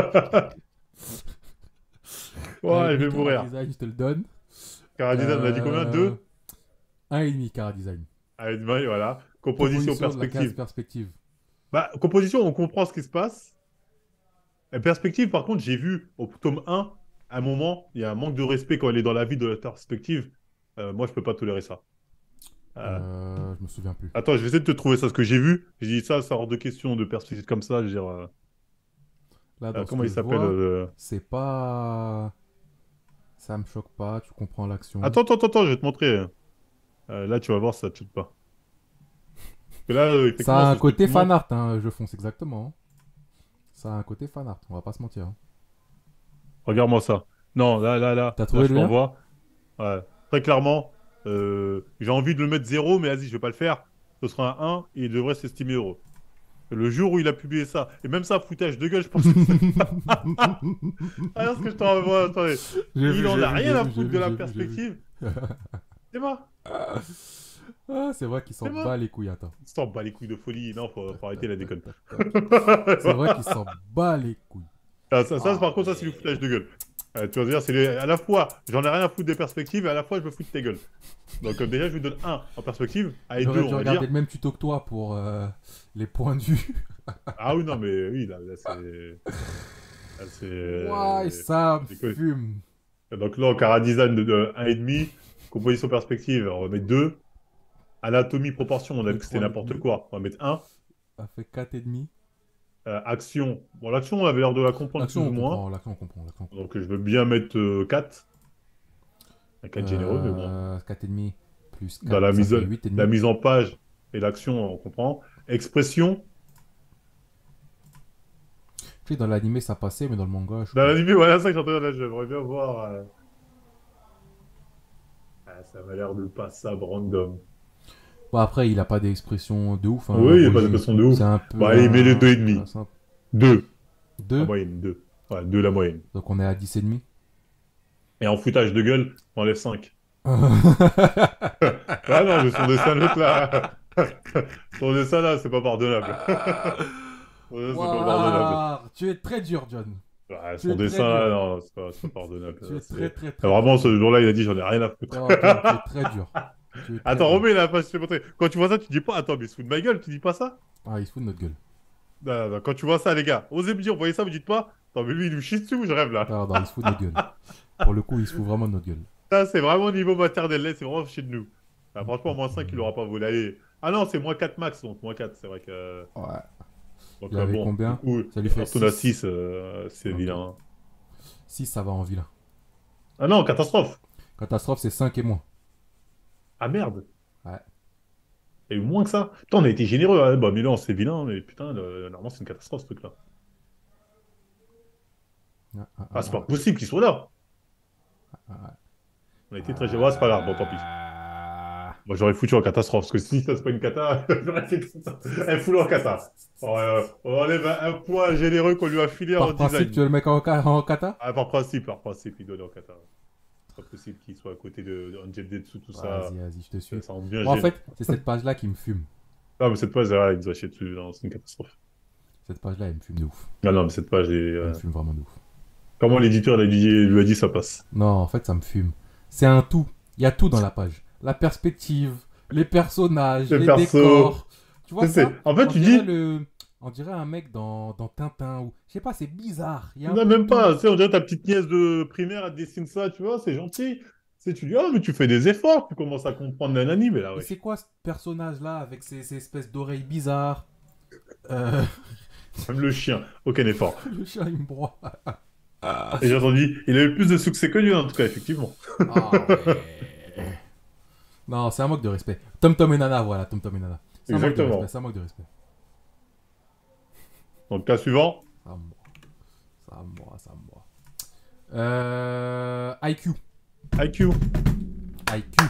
Ouais, je 1,5 vais Cara mourir. Design, je te le donne. Chara Design, on a dit combien? Euh, Deux? 1,5 Cara Design. Ah, une demi, voilà. Composition, Composition de la case perspective. perspective. Bah, composition, on comprend ce qui se passe. Et perspective, par contre, j'ai vu au tome un, à un moment, il y a un manque de respect quand elle est dans la vie de la perspective. Moi, je peux pas tolérer ça. Euh, Je me souviens plus. Attends, je vais essayer de te trouver ça, ce que j'ai vu. J'ai dit ça, ça hors de question de perspective comme ça. Je veux dire, Là, dans ce comment que il je s'appelle vois, c'est pas. Ça me choque pas, tu comprends l'action. Attends, je vais te montrer. Là, tu vas voir, ça te choque pas. Parce que là, Ça effectivement, a un c'est ce que côté tu fan montres. art, hein, je fonce exactement. Hein. Ça a un côté fan art, on va pas se mentir. Hein. Regarde-moi ça. Non, T'as là, trouvé je le lien? t'envoie. Ouais. Très clairement, j'ai envie de le mettre zéro, mais vas-y, je vais pas le faire. Ce sera un 1 et il devrait s'estimer heureux. Le jour où il a publié ça, et même ça, foutage de gueule, je pense que c'est... Alors, ce que je t'envoie, attendez. J'ai Il vu, en j'ai a vu, rien j'ai à vu, j'ai foutre de vu, la j'ai vu, j'ai vu. perspective. C'est moi, Ah, c'est vrai qu'il c'est s'en moi. bat les couilles, attends. Tu t'en bats les couilles de folie. Non, Tac, faut arrêter tac, la tac, déconne. tac, tac. C'est vrai qu'il s'en bat les couilles. Par Ah contre, ça, c'est du ouais. foutage de gueule. Tu vas dire, à la fois, j'en ai rien à foutre des perspectives, et à la fois, je me fous de ta gueule. Donc, déjà, je lui donne un en perspective, et deux, J'aurais dû on va regarder dire. le même tuto que toi pour les points de vue. Ah oui, non, mais oui, là c'est. Là, c'est. Ouah, ça me Déconne. fume. Donc là, en Cara Design de 1,5, composition perspective, on va mettre 2. Anatomie, proportion, on a Fait vu que c'était trois et n'importe demi. quoi, on va mettre 1. Ça fait 4,5. Action, bon, l'action, on avait l'air de la comprendre L'action, plus on ou moins. comprend, l'action, on comprend, l'action, on comprend. Donc je veux bien mettre 4. Un 4 généreux, mais bon. 4,5 plus Dans 4, ça fait la 8,5. mise en page et l'action, on comprend. Expression, Tu sais, dans l'animé, ça passait, mais dans le manga, je sais dans pas. l'anime, voilà ça que j'entends là, j'aimerais bien voir. Ah, ça m'a l'air de passable random. Bon, après, il a pas d'expression de ouf, hein, Oui, il n'y a pas de Roger. façon de C'est ouf. un Bon, peu allez, mets-le un. 2,5. 2. La 2. moyenne, 2. Ouais, 2 la moyenne. Donc on est à 10,5. Et en foutage de gueule, on enlève 5. Ah non, mais son dessin, l'autre là. Son dessin là, c'est pas pardonnable. Son dessin, c'est pas pardonnable. Waouh, tu es très dur, John. Ouais, Tu son es très dessin là, dur. non, c'est pas pardonnable. Tu es très, C'est... très, très, très Vraiment, ce dur. jour-là, il a dit, j'en ai rien à foutre. Oh, John, tu es très dur. Tu es très Attends, dur. remets la page, je t'ai montré. Quand tu vois ça, tu dis pas, attends, mais il se fout de ma gueule, tu dis pas ça? Ah, il se fout de notre gueule. Non, non, quand tu vois ça, les gars, osez me dire, vous voyez ça, vous dites pas, attends, mais lui, il nous chie dessus ou je rêve là? Non, non, il se fout de notre gueule. Pour le coup, il se fout vraiment de notre gueule. Ça, c'est vraiment au niveau maternel, là, c'est vraiment chez de nous. Ah, franchement, moins 5, il Mm. aura pas volé. Allez. Ah non, c'est moins 4 max, donc moins 4, c'est vrai que. Ouais. Donc Il avait bon, du combien? coup, Ça lui il fait retourne à 6. 6, c'est Ok. vilain. 6, ça va en vilain. Ah non, catastrophe! Catastrophe, c'est 5 et moins. Ah merde! Ouais. Il y a eu moins que ça. Putain, on a été généreux, hein. Bah, mais non, c'est vilain, mais putain, normalement, c'est une catastrophe ce truc-là. Ah, ah, Ah, ah, c'est pas ah, possible qu'ils soient là. ah, On a été très... Ouais, c'est pas grave, bon, tant pis. ah. Moi, j'aurais foutu en catastrophe, parce que si ça, c'est pas une cata, j'aurais fait comme ça. Elle fout en cata. On enlève un point généreux qu'on lui a filé en Par principe, tu design. veux le mec en kata? Ah, par principe, il doit aller en kata. C'est pas possible qu'il soit à côté de Angel Detsu, tout ça. Vas-y, vas-y, je te suis. Ça rend bien Moi, en gênant. fait, c'est cette page-là qui me fume. Ah, mais cette page, là, il nous a chié dessus. Non, c'est une catastrophe. Cette page-là, elle me fume de ouf. Ah non, mais cette page est. Elle me fume vraiment de ouf. Comment l'éditeur lui a dit ça passe? Non, en fait, ça me fume. C'est un tout. Il y a tout dans la page. La perspective, les personnages, Le les perso. décors. Tu vois ça? En fait, On tu dirait dis. le... On dirait un mec dans Tintin ou... Je sais pas, c'est bizarre. Il y a un Non, peu de même tout. pas. Tu sais, on dirait ta petite nièce de primaire, elle dessine ça, tu vois, c'est gentil. Tu sais, tu dis, ah, mais tu fais des efforts, tu commences à comprendre nanani, mais là, Et c'est wesh. quoi ce personnage-là avec ces espèces d'oreilles bizarres? Euh... Même le chien, aucun effort. Le chat, il me broie. Ah, Et j'ai entendu, il a eu plus de succès que lui, en tout cas, effectivement. ah ouais. Non, c'est un manque de respect. Tom Tom et Nana, voilà, Tom Tom et Nana. C'est un manque de respect, Exactement. c'est un manque de respect. Donc, cas suivant, Ça me broie, ça me broie, ça me broie. IQ. IQ. IQ.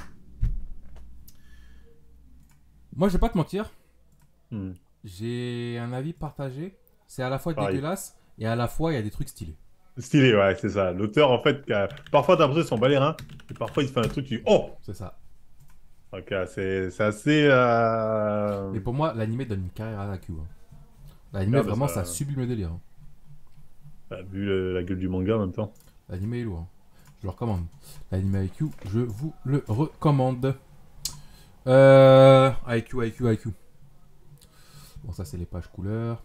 Moi, je vais pas te mentir, Hmm, j'ai un avis partagé. C'est à la fois pareil. dégueulasse et à la fois il y a des trucs stylés. Stylé, ouais, c'est ça. L'auteur, en fait, parfois, t'as l'impression qu'ils sont balérins, et parfois, il te fait un truc, tu dis, oh! C'est ça. Donc, c'est assez. Et pour moi, l'animé donne une carrière à IQ. Hein. L'animé, Ah, bah, vraiment, ça ça, sublime le délire. Hein. vu la gueule du manga en même temps. L'animé est lourd. Hein. Je le recommande. L'animé IQ, je vous le recommande. IQ, IQ, IQ. Bon, ça, c'est les pages couleurs.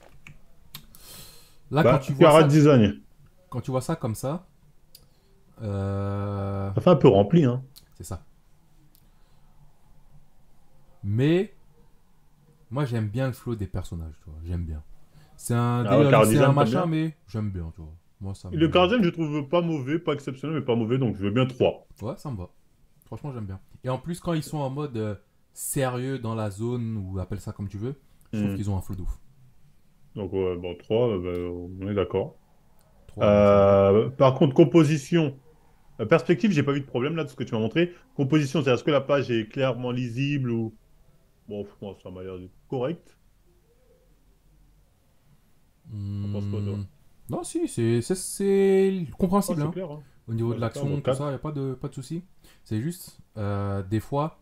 Là, Bah, Cara Design. quand tu vois ça comme ça, Ça fait un peu rempli, hein. c'est ça. Mais moi, j'aime bien le flow des personnages, tu vois. J'aime bien. C'est un Ah ouais, délire Cara lycéen Design, t'aimes machin, bien? mais j'aime bien, tu vois. Moi, ça Le me. Cara je trouve pas mauvais, pas exceptionnel, mais pas mauvais, donc je veux bien 3. Ouais, ça me va. Franchement, j'aime bien. Et en plus, quand ils sont en mode sérieux dans la zone, ou appelle ça comme tu veux, je trouve qu'ils ont un flow de ouf. Donc, ouais, bon, 3, on est d'accord. 3, moi, ça me va. Par contre, composition. Perspective, j'ai pas vu de problème là de ce que tu m'as montré. Composition, c'est est-ce que la page est clairement lisible ou. Bon, moi, ça m'a l'air correct. T'en penses quoi, toi? Hmm. Non, si, c'est Ah, compréhensible. c'est Hein. clair, hein. Au niveau Ouais, de c'est clair, l'action, donc tout ça, 4. y a pas de souci. C'est juste, des fois,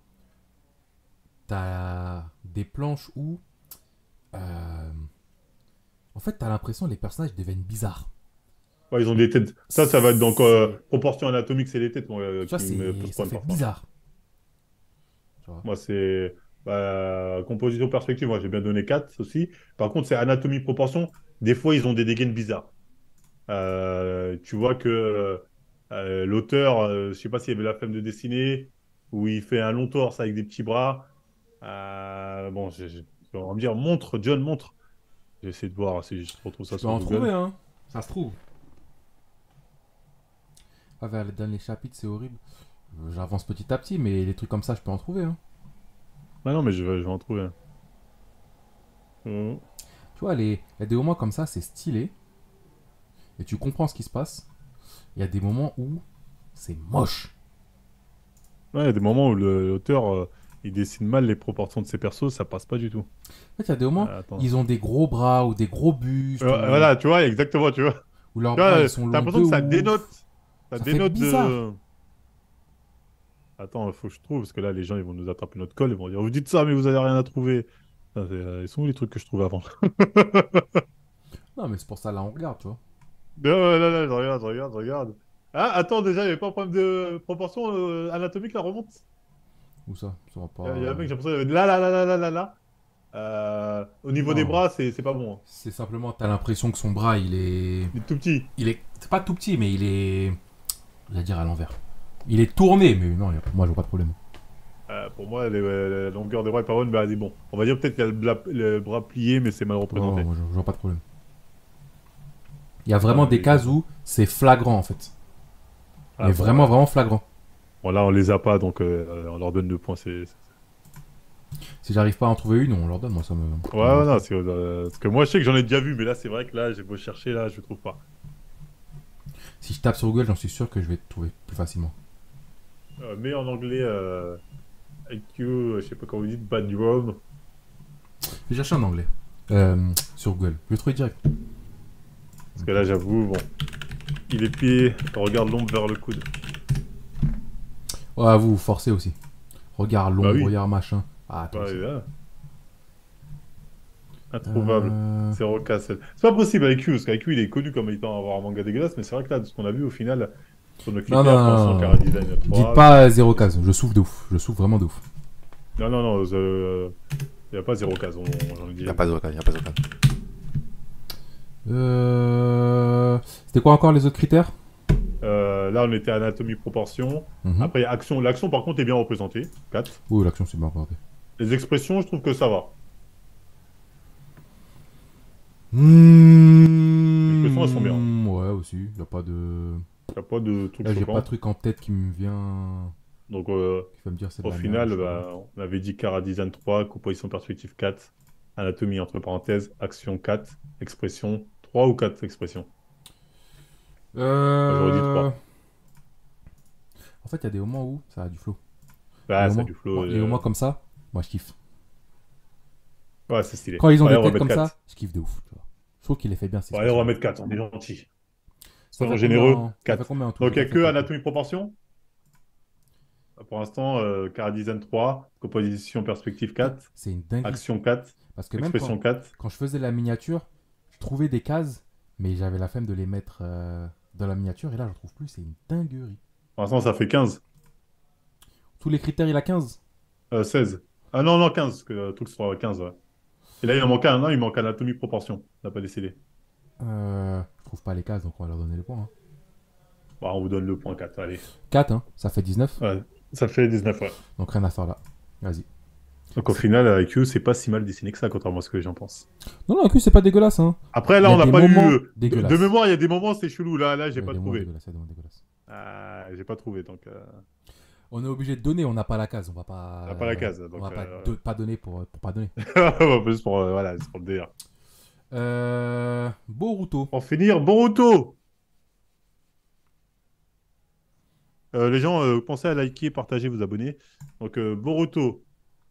t'as des planches où, euh, en fait, t'as l'impression que les personnages deviennent bizarres. Ouais, ils ont des têtes. Ça va être donc C'est- proportion anatomique, c'est les têtes moi, Tu vois, qui me pose ça problème fait parfois. bizarre. Tu vois. Moi, c'est composition perspective, moi j'ai bien donné 4 aussi. Par contre, c'est anatomie proportion. Des fois, ils ont des dégaines bizarres. Tu vois que l'auteur, je sais pas s'il y avait la flemme de dessiner, où il fait un long torse avec des petits bras. Bon, on va me dire, montre, John, montre. J'essaie de voir si je retrouve Tu ça peux sur en trouver, Google. hein. Ça se trouve. Ah, vers les derniers chapitres, c'est horrible. J'avance petit à petit, mais les trucs comme ça, je peux en trouver, hein. Ah non, mais je vais en trouver un. Tu vois, il y a des moments comme ça, c'est stylé. Et tu comprends ce qui se passe. Il y a des moments où c'est moche. Ouais, il y a des moments où l'auteur, il dessine mal les proportions de ses persos, ça passe pas du tout. En fait, il y a des moments, Attends. ils ont des gros bras ou des gros bustes Voilà, tu vois, exactement, tu vois. ou leurs Tu vois, bras, ils sont t'as longs de l'impression que ça dénote. ouf. Ça Ça fait dénote bizarre. de. Attends, il faut que je trouve, parce que là, les gens, ils vont nous attraper notre colle, ils vont dire, vous dites ça, mais vous avez rien à trouver. Ils sont où les trucs que je trouvais avant? Non, mais c'est pour ça, là, on regarde, tu vois. Non, là, je regarde, je regarde, je regarde. Ah, attends, déjà, il n'y avait pas un problème de proportion anatomique, la remonte? Où ça? Ça va Il y a un pas. mec, j'ai l'impression qu'il y avait là. Au niveau des Non. bras, c'est pas bon, hein. C'est simplement, t'as l'impression que son bras, il est. Il est tout petit. Il est. C'est pas tout petit, mais il est. Je vais dire à l'envers. Il est tourné, mais non, moi, je vois pas de problème. Pour moi, la longueur des bras est pas bonne, mais elle dit bon. On va dire peut-être qu'il y a le bras plié, mais c'est mal Non, représenté. moi, je vois pas de problème. Il y a Ah vraiment non, des mais cases où c'est flagrant, en fait. ah Mais bon, vraiment, vraiment flagrant. bon, là, on les a pas, donc on leur donne 2 points. Si j'arrive pas à en trouver une, on leur donne, moi, ça me. Ouais, Ça me ouais, dérange non, pas. parce que moi, je sais que j'en ai déjà vu, mais là, c'est vrai que là, j'ai beau chercher, là, je trouve pas. Si je tape sur Google, j'en suis sûr que je vais te trouver plus facilement. Mais en anglais, IQ, je sais pas comment vous dites, Bad Drum. J'ai cherché en anglais. Sur Google. Je vais trouver direct. Parce que là, j'avoue, bon. Il est pied, regarde l'ombre vers le coude. Ouais, vous forcez aussi. Regarde Bah l'ombre, oui. regarde machin. Ah, toi Bah, aussi. là. Introuvable. Euh, 0K7. C'est pas possible avec Q, parce qu'IQ il est connu comme étant avoir un manga dégueulasse, mais c'est vrai que là, de ce qu'on a vu au final, sur nos Non, non, critères, pour l'instant, non, Cara non. Design Dites 3. pas 0 case. Je souffre de ouf. Je souffre vraiment de ouf. Non, non, non, il n'y a pas 0K, j'en ai dit. Il n'y a pas d'occasion, il n'y a pas d'occasion. C'était quoi encore les autres critères? Là, on était anatomie proportion. Mhm. Après, action. L'action, par contre, est bien représentée. 4. Oui, l'action c'est bien regardé. Les expressions, je trouve que ça va. Les expressions, elles sont bien. Ouais, aussi. Y a pas de. Il n'y a pas de truc Là, j'ai pas choquant. de truc en tête qui me vient. Donc, Qui va me dire c'est de au la merde. final, je sais pas. bah, on avait dit Cara Design 3, composition perspective 4, anatomie entre parenthèses, action 4, expression 3 ou 4 expressions. Moi, j'aurais dit Euh... 3. En fait, il y a des moments où ça a du flow. Ah, c'est du flow. Les moments comme ça, moi je kiffe. Ouais, c'est stylé. Quand ils ont Allez, des on va têtes mettre comme 4. ça, je kiffe de ouf. Tu vois. Je trouve qu'il les fait bien. Bon, allez, on va mettre 4, on est gentil. Ça Soyons fait généreux, ça fait 4. combien en tout? Donc, il J'ai n'y a pas que fait anatomie proportion. Pour l'instant, Cara Design 3, composition perspective Putain, 4, c'est une dinguerie. action 4, Parce que même expression 4. quand je faisais la miniature, je trouvais des cases, mais j'avais la flemme de les mettre dans la miniature. Et là, je trouve plus. C'est une dinguerie. Pour l'instant, ça fait 15. Tous les critères, il a 15. 16. Ah non, non, 15, que tout sera 15, ouais. Et là, il en manque un, non, il manque anatomie proportion. On n'a pas décidé. Je trouve pas les cases, donc on va leur donner les points. Hein. Bon, on vous donne le point 4, allez. 4, hein, ça fait 19. Ouais, ça fait 19, ouais. Donc rien à faire là. Vas-y. Donc au final, avec eux, c'est pas si mal dessiné que ça, contrairement à ce que les gens pensent. Non, non, en plus, c'est pas dégueulasse. Hein. Après, Il là, y a on n'a des pas moments eu... dégueulasses. De mémoire, il y a des moments, c'est chelou. Là, j'ai Ouais, pas des moments trouvé. dégueulasses, il y a des moments dégueulasses. Ah, j'ai pas trouvé, donc... On est obligé de donner, on n'a pas la case. On va pas. On n'a pas la case, On donc... va pas donner pour pas donner. Juste pour, voilà, juste pour le délire. Boruto. Pour finir, Boruto. Les gens, pensez à liker, partager, vous abonner. Donc, Boruto.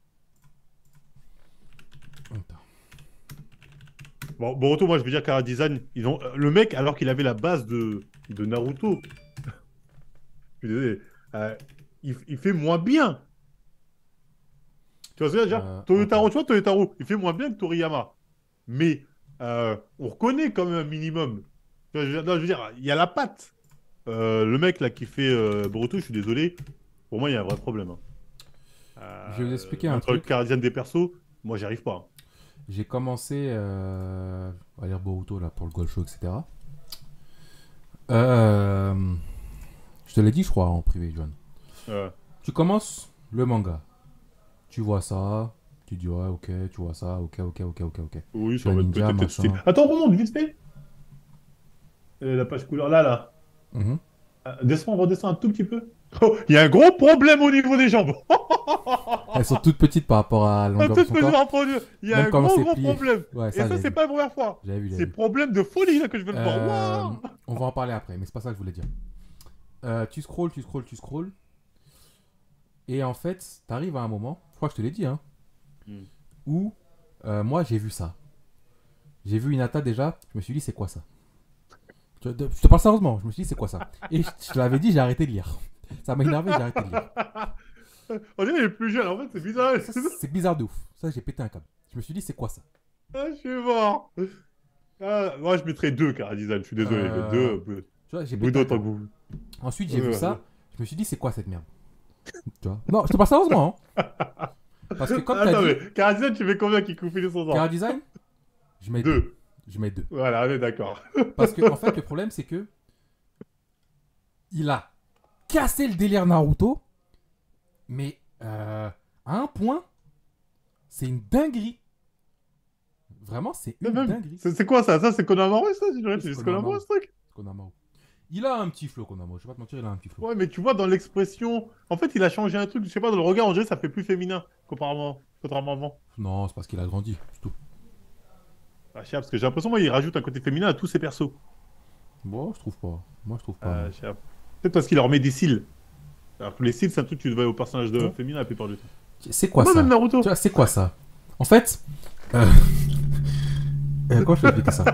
Putain. Bon, Boruto, moi, je veux dire, Cara Design, ils ont... le mec, alors qu'il avait la base de Naruto, je suis désolé, il fait moins bien. Tu vois ce que je veux dire? Toyotaro, tu vois, Toyotaro, il fait moins bien que Toriyama. Mais on reconnaît quand même un minimum. Tu vois, non, je veux dire, il y a la patte. Le mec là qui fait Boruto, je suis désolé. Pour moi, il y a un vrai problème. Hein. Je vais vous expliquer un Entre le truc. cardian des persos, moi, j'y arrive pas. Hein. J'ai commencé à lire Boruto là, pour le Gold Show, etc. Je te l'ai dit, je crois, en privé, Johan. Tu commences le manga. Tu vois ça. Tu dis, ouais, ok, tu vois ça. Ok, ok, ok, ok, ok. Oui, Tu ça as va être ninja, peut-être style. machin. Attends, remonte vite fait. La page couleur là, là. Mhm. Descends, on redescend un tout petit peu. Oh, il y a un gros problème au niveau des jambes. Elles sont toutes petites par rapport à la longueur de son corps. Il y a Même un quand gros, c'est gros plié. problème. Ouais, Et ça, ça, j'avais c'est vu. pas la première fois. J'avais vu, j'avais C'est vu. problème de folie là que je veux le voir. Waouh. On va en parler après, mais c'est pas ça que je voulais dire. Tu scrolls, tu scrolls, tu scrolls. Et en fait, t'arrives à un moment, je crois que je te l'ai dit, hein, où moi j'ai vu ça. J'ai vu Hinata déjà, je me suis dit c'est quoi ça? Je te parle sérieusement, je me suis dit c'est quoi ça? Et je te l'avais dit, j'ai arrêté de lire. Ça m'a énervé, j'ai arrêté de lire. On dirait qu'il est plus jeune, en fait, c'est bizarre. Ça, c'est bizarre de ouf. Ça, j'ai pété un câble. Je me suis dit c'est quoi ça? Ah, je suis mort. Ah, moi, je mettrais 2, Cara Design. Je suis désolé, mais 2. Tu vois, j'ai Vous pété un d'autres, câble. vous. Ensuite, j'ai vu Ouais, ça, ouais. je me suis dit c'est quoi cette merde? Tu vois? Non, je te parle sérieusement, hein. Parce que comme t'as Attends, dit, mais Cara Design, tu mets combien qui confine son Cara sang? Design, je mets 2. 2. Je mets 2. Voilà, on est d'accord. Parce que, en fait, le problème, c'est que il a cassé le délire Naruto, mais à un point, c'est une dinguerie. Vraiment, c'est une dinguerie. C'est quoi ça? Ça, c'est Konamaru, ça? Je dirais, c'est juste Konamaru. Konamaru, ce truc? Konamaru. Il a un petit flow, Konamaru. Je vais pas te mentir, il a un petit flow. Ouais, mais tu vois, dans l'expression... En fait, il a changé un truc. Je sais pas, dans le regard, on dirait que ça fait plus féminin, contrairement avant. Non, c'est parce qu'il a grandi, c'est tout. Ah, je sais pas, parce que j'ai l'impression, moi, il rajoute un côté féminin à tous ses persos. Bon, je trouve pas. Moi, je trouve pas. Non. Je sais pas. Peut-être parce qu'il leur met des cils. Alors que les cils, c'est un truc que tu devais au personnage de Ouais. féminin la plupart du temps. C'est C'est quoi pas même ça? Naruto. Tu vois, c'est quoi ça? En fait, euh, comment je peux expliquer ça?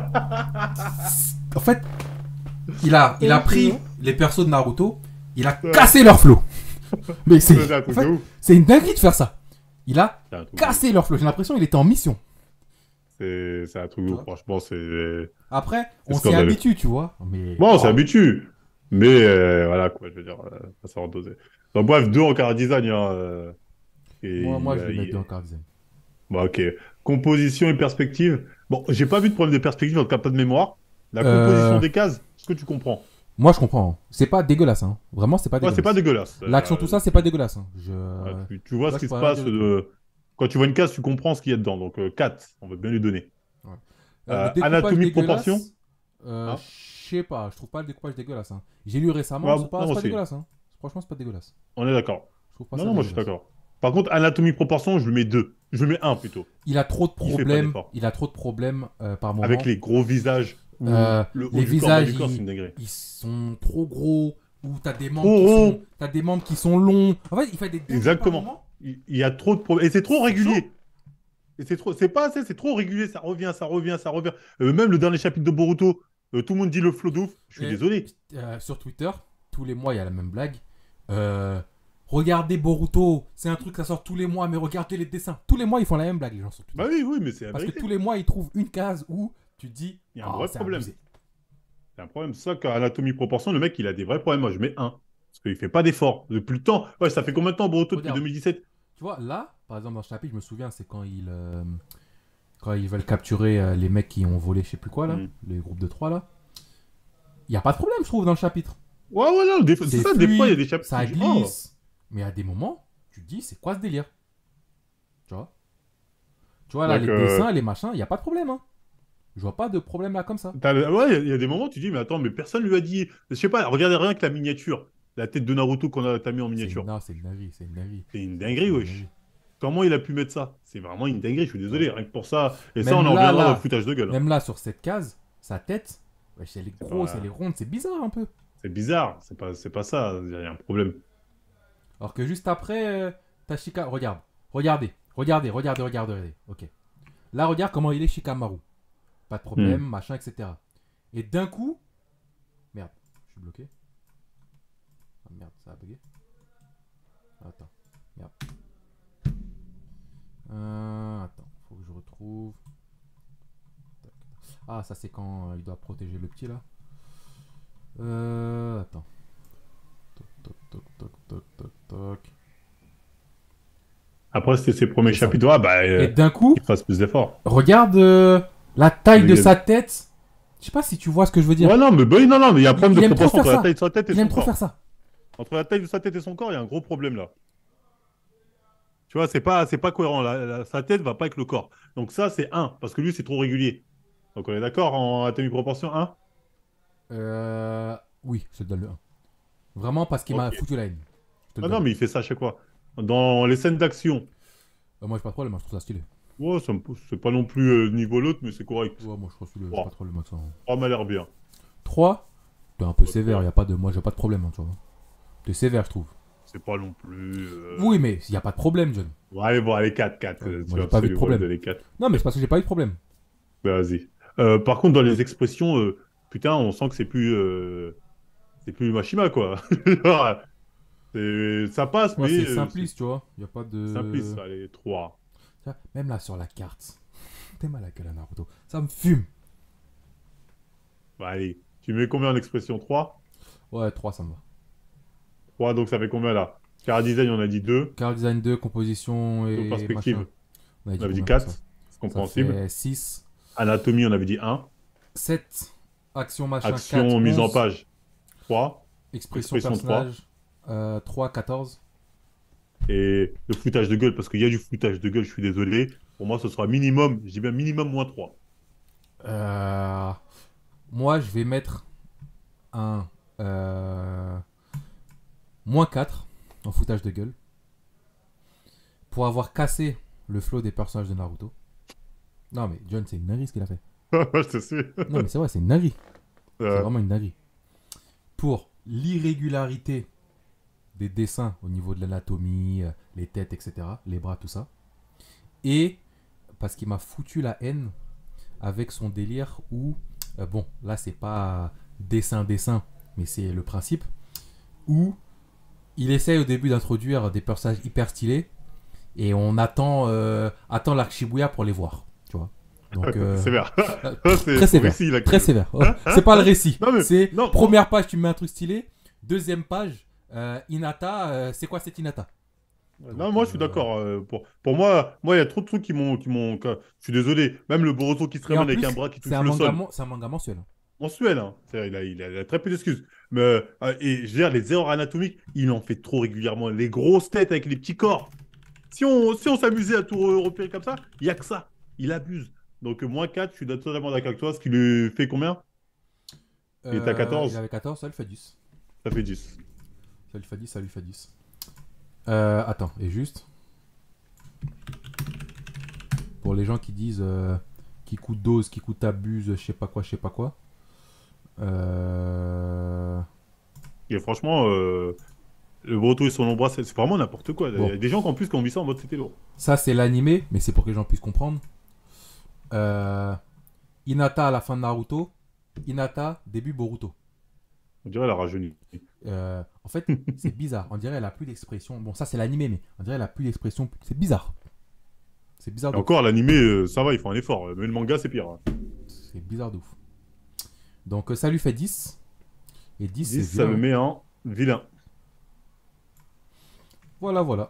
En fait, il a pris les persos de Naruto, il a Ouais. cassé leur flow. Mais c'est, C'est un en truc fait, de ouf. c'est une dinguerie de faire ça. Il a C'est un truc de ouf. cassé leur flow. J'ai l'impression qu'il était en mission. C'est un truc de Tu ouf. vois. Franchement, c'est Après, c'est on s'y scandaleux. habitue, tu vois. Mais Bon, on oh, s'habitue. Mais voilà, quoi, je veux dire, ça va doser. Donc, bref, 2 en car design. Hein, moi, et, je vais mettre deux en card design. bon, ok. Composition et perspective. Bon, j'ai pas vu de problème de perspective dans le capteur de mémoire. La composition Euh, des cases, est-ce que tu comprends? moi, je comprends. Hein. C'est pas dégueulasse. Hein. Vraiment, c'est pas Ouais, c'est pas dégueulasse. dégueulasse. L'action, tout ça, c'est pas dégueulasse. Hein. Tu vois Là, ce je qui se peux rien dire passe. du tout. Quand tu vois une case, tu comprends ce qu'il y a dedans. Donc, 4, on va bien lui donner. Ouais. Le découpage Anatomie, proportion. dégueulasse, Hein? je sais pas, je trouve pas le découpage dégueulasse. Hein. J'ai lu récemment, Ouais, c'est pas, non, c'est pas aussi. dégueulasse. Hein. Franchement, c'est pas dégueulasse. On est d'accord. Je trouve pas Non, ça non, moi, je suis dégueulasse. d'accord. Par contre, anatomie, proportion, je lui mets 2. Je lui mets 1 plutôt. Il a trop de Il fait pas problèmes. d'effort. Il a trop de problèmes par moment. Avec les gros visages où le haut Les du corps, bas visages, du corps, c'est une dinguerie. ils sont trop gros. Ou t'as des membres Trop qui rond. sont, t'as des membres qui sont longs. En fait, il fait des dingueries par Exactement. moment. Il y a trop de problèmes. Et c'est trop C'est régulier. chaud. Et c'est pas assez, c'est trop régulier. Ça revient, ça revient, ça revient. Même le dernier chapitre de Boruto, tout le monde dit le flow de ouf. Je suis Et, désolé. sur Twitter, tous les mois, il y a la même blague. Regardez Boruto, c'est un truc ça sort tous les mois, mais regardez les dessins. Tous les mois, ils font la même blague, les gens sur Twitter. Bah oui, oui, mais c'est la Parce que vérité. tous les mois, ils trouvent une case où tu te dis, Il y a un oh, vrai c'est problème. abusé. C'est un problème. C'est ça qu'anatomie proportion, le mec, il a des vrais problèmes. Moi, je mets 1. Parce qu'il fait pas d'effort. Depuis le temps. Ouais, ça fait combien de temps, Boruto, depuis Regarde. 2017? Tu vois, là, par exemple, dans ce chapitre, je me souviens, c'est quand ils veulent capturer les mecs qui ont volé je sais plus quoi, là, les groupes de 3 là. Il n'y a pas de problème, je trouve, dans le chapitre. Ouais, ouais, non, c'est ça, des fois, il y a des chapitres. Ça tu dis, oh. glisse. Mais à des moments, tu te dis, c'est quoi ce délire? Tu vois? Tu vois, là, Donc, les dessins, les machins, il n'y a pas de problème, hein. Je vois pas de problème là comme ça. Ouais, il y a des moments, tu dis, mais attends, mais personne lui a dit. Je sais pas, regardez rien que la miniature. La tête de Naruto t'as mis en miniature. Non, c'est une dinguerie, c'est une dinguerie. C'est une C'est dinguerie, une wesh. dinguerie. Comment il a pu mettre ça? C'est vraiment une dinguerie, je suis désolé, rien que pour ça. Et ça, Même on en là, reviendra là, dans le foutage de gueule. Même là, sur cette case, sa tête, wesh, elle est C'est grosse, pas- elle est ronde, c'est bizarre un peu. C'est bizarre, c'est pas ça, il y a un problème. Alors que juste après, Tashika, regardez. Ok. Là, regarde comment il est Shikamaru. Pas de problème, machin, etc. Et d'un coup, merde, je suis bloqué. Ah, merde, ça a bugué. Attends, merde. Attends, faut que je retrouve. Tac. Ah, ça c'est quand il doit protéger le petit là. Attends. Toc. Après, c'était ses premiers C'est ça. chapitres. Ah, bah, Et d'un coup, il fasse plus d'efforts. regarde la taille de Regarde. sa tête. Je sais pas si tu vois ce que je veux dire. Ouais, non, mais non, mais il y a un problème Il de aime trop proportion faire entre la ça. taille de sa tête et Il son aime trop corps. faire ça. Entre la taille de sa tête et son corps, il y a un gros problème là. Tu vois, c'est pas cohérent. Sa tête va pas avec le corps. Donc ça, c'est 1, parce que lui, c'est trop régulier. Donc on est d'accord en anatomie proportion 1? Oui, je te donne le 1. Vraiment parce qu'il m'a Ok. foutu la haine. Je te le Ah non, donne. mais il fait ça à chaque fois. Dans les scènes d'action, Moi, j'ai pas de problème, je trouve ça stylé. ouais, c'est pas non plus niveau l'autre, mais c'est correct. Ouais, moi, je trouve stylé, j'ai Oh. pas de problème avec ça. Oh, m'a l'air bien. 3, t'es un peu Ouais, sévère, ouais. y a pas de... moi, j'ai pas de problème, hein, tu vois. T'es sévère, je trouve. C'est pas non plus. Oui, mais y a pas de problème, John. Bon, allez, 4, 4. Ouais, Tu moi, vas j'ai pas vu de absolument problème. donner 4. Non, mais c'est parce que j'ai pas eu de problème. Bah, vas-y. Par contre, dans les expressions, putain, on sent que c'est plus Mashima, quoi. Genre, ça passe, Ouais, mais c'est simpliste, tu vois. Y a pas de... simpliste. Allez, 3. Tu vois, même là, sur la carte. T'es mal à gueule à Naruto. Ça me fume. Bah, allez, tu mets combien en expression? 3? Ouais, 3, ça me va. 3, donc ça fait combien là? Car design, on a dit 2. Car design 2, composition et Donc, perspective, machin. on avait dit combien 4. pour ça? C'est Ça compréhensible. fait 6. Anatomie, on avait dit 1. 7. Action machin. Action, 4, mise en 11. page. 3. Expression Expression, personnage. 3, 14. Et le foutage de gueule, parce qu'il y a du foutage de gueule, je suis désolé. Pour moi, ce sera minimum, je dis bien minimum moins 3. Moi, je vais mettre un moins 4 en foutage de gueule pour avoir cassé le flow des personnages de Naruto. Non, mais John, c'est une dinguerie ce qu'il a fait. Je te suis. Non, mais c'est vrai, c'est une dinguerie. C'est vraiment une dinguerie. Pour l'irrégularité des dessins au niveau de l'anatomie, les têtes, etc., les bras, tout ça. Et parce qu'il m'a foutu la haine avec son délire où, bon, là c'est pas dessin, mais c'est le principe, où il essaye au début d'introduire des personnages hyper stylés et on attend l'arc Shibuya pour les voir, tu vois. Donc, Sévère. très sévère. Récit, là, très sévère. C'est pas le récit. Non, mais- C'est non, première page, tu mets un truc stylé. Deuxième page, Hinata, c'est quoi cette Hinata? Non, moi je suis d'accord. Pour moi, il y a trop de trucs Je suis désolé. Même le Boruto qui se Et en ramène avec plus, un bras qui touche c'est un le manga, sol. c'est un manga mensuel. Mensuel, hein. Il a très peu d'excuses. Mais, et je veux dire, les erreurs anatomiques, il en fait trop régulièrement. Les grosses têtes avec les petits corps. Si on s'amusait à tout repérer comme ça, il n'y a que ça. Il abuse. Donc, moins 4, je suis totalement d'accord avec toi. Ce qui lui fait combien? Il est à Il 14. avait 14, ça lui fait 10. Ça fait 10. Ça lui fait 10, ça lui fait 10. Attends, et juste. Pour les gens qui disent qui coûte dose, qui coûte abuse, je sais pas quoi, je sais pas quoi. Et franchement, le Boruto et son ombre, c'est vraiment n'importe quoi. Il Bon. y a des gens qui en plus qui ont mis ça en mode c'était lourd. Ça, c'est l'animé, mais c'est pour que les gens puissent comprendre. Hinata à la fin de Naruto. Hinata, début Boruto. On dirait la rajeuni. En fait, c'est bizarre. On dirait qu'elle a plus d'expression. Bon, ça, c'est l'animé, mais on dirait qu'elle a plus d'expression. C'est bizarre. C'est bizarre Et de ouf. encore, l'animé, ça va, il faut un effort. Mais le manga, c'est pire. Hein. C'est bizarre de ouf. Donc, ça lui fait 10. Et 10, 10, c'est ça vilain. le met en vilain. Voilà.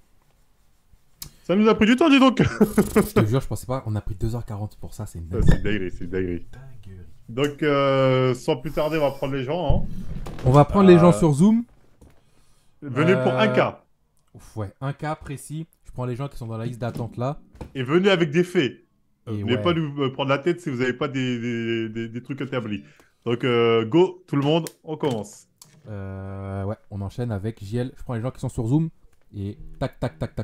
Ça nous a pris du temps, dis donc. Je te jure, je pensais pas. On a pris 2h40 pour ça. C'est une C'est une dinguerie, c'est une dinguerie. dinguerie. Donc, sans plus tarder, on va prendre les gens. Hein. On va prendre les gens sur Zoom. Venez pour un cas. Ouf, ouais, un cas précis. Je prends les gens qui sont dans la liste d'attente là. Et venez avec des faits. Et Venez ouais. pas nous prendre la tête si vous n'avez pas des trucs établis. Donc, go, tout le monde, on commence. Ouais, on enchaîne avec JL. Je prends les gens qui sont sur Zoom. Et tac.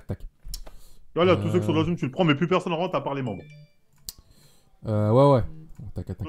Voilà, tous ceux qui sont dans Zoom, tu le prends, mais plus personne rentre à part les membres. Ouais. Bon, t'inquiète.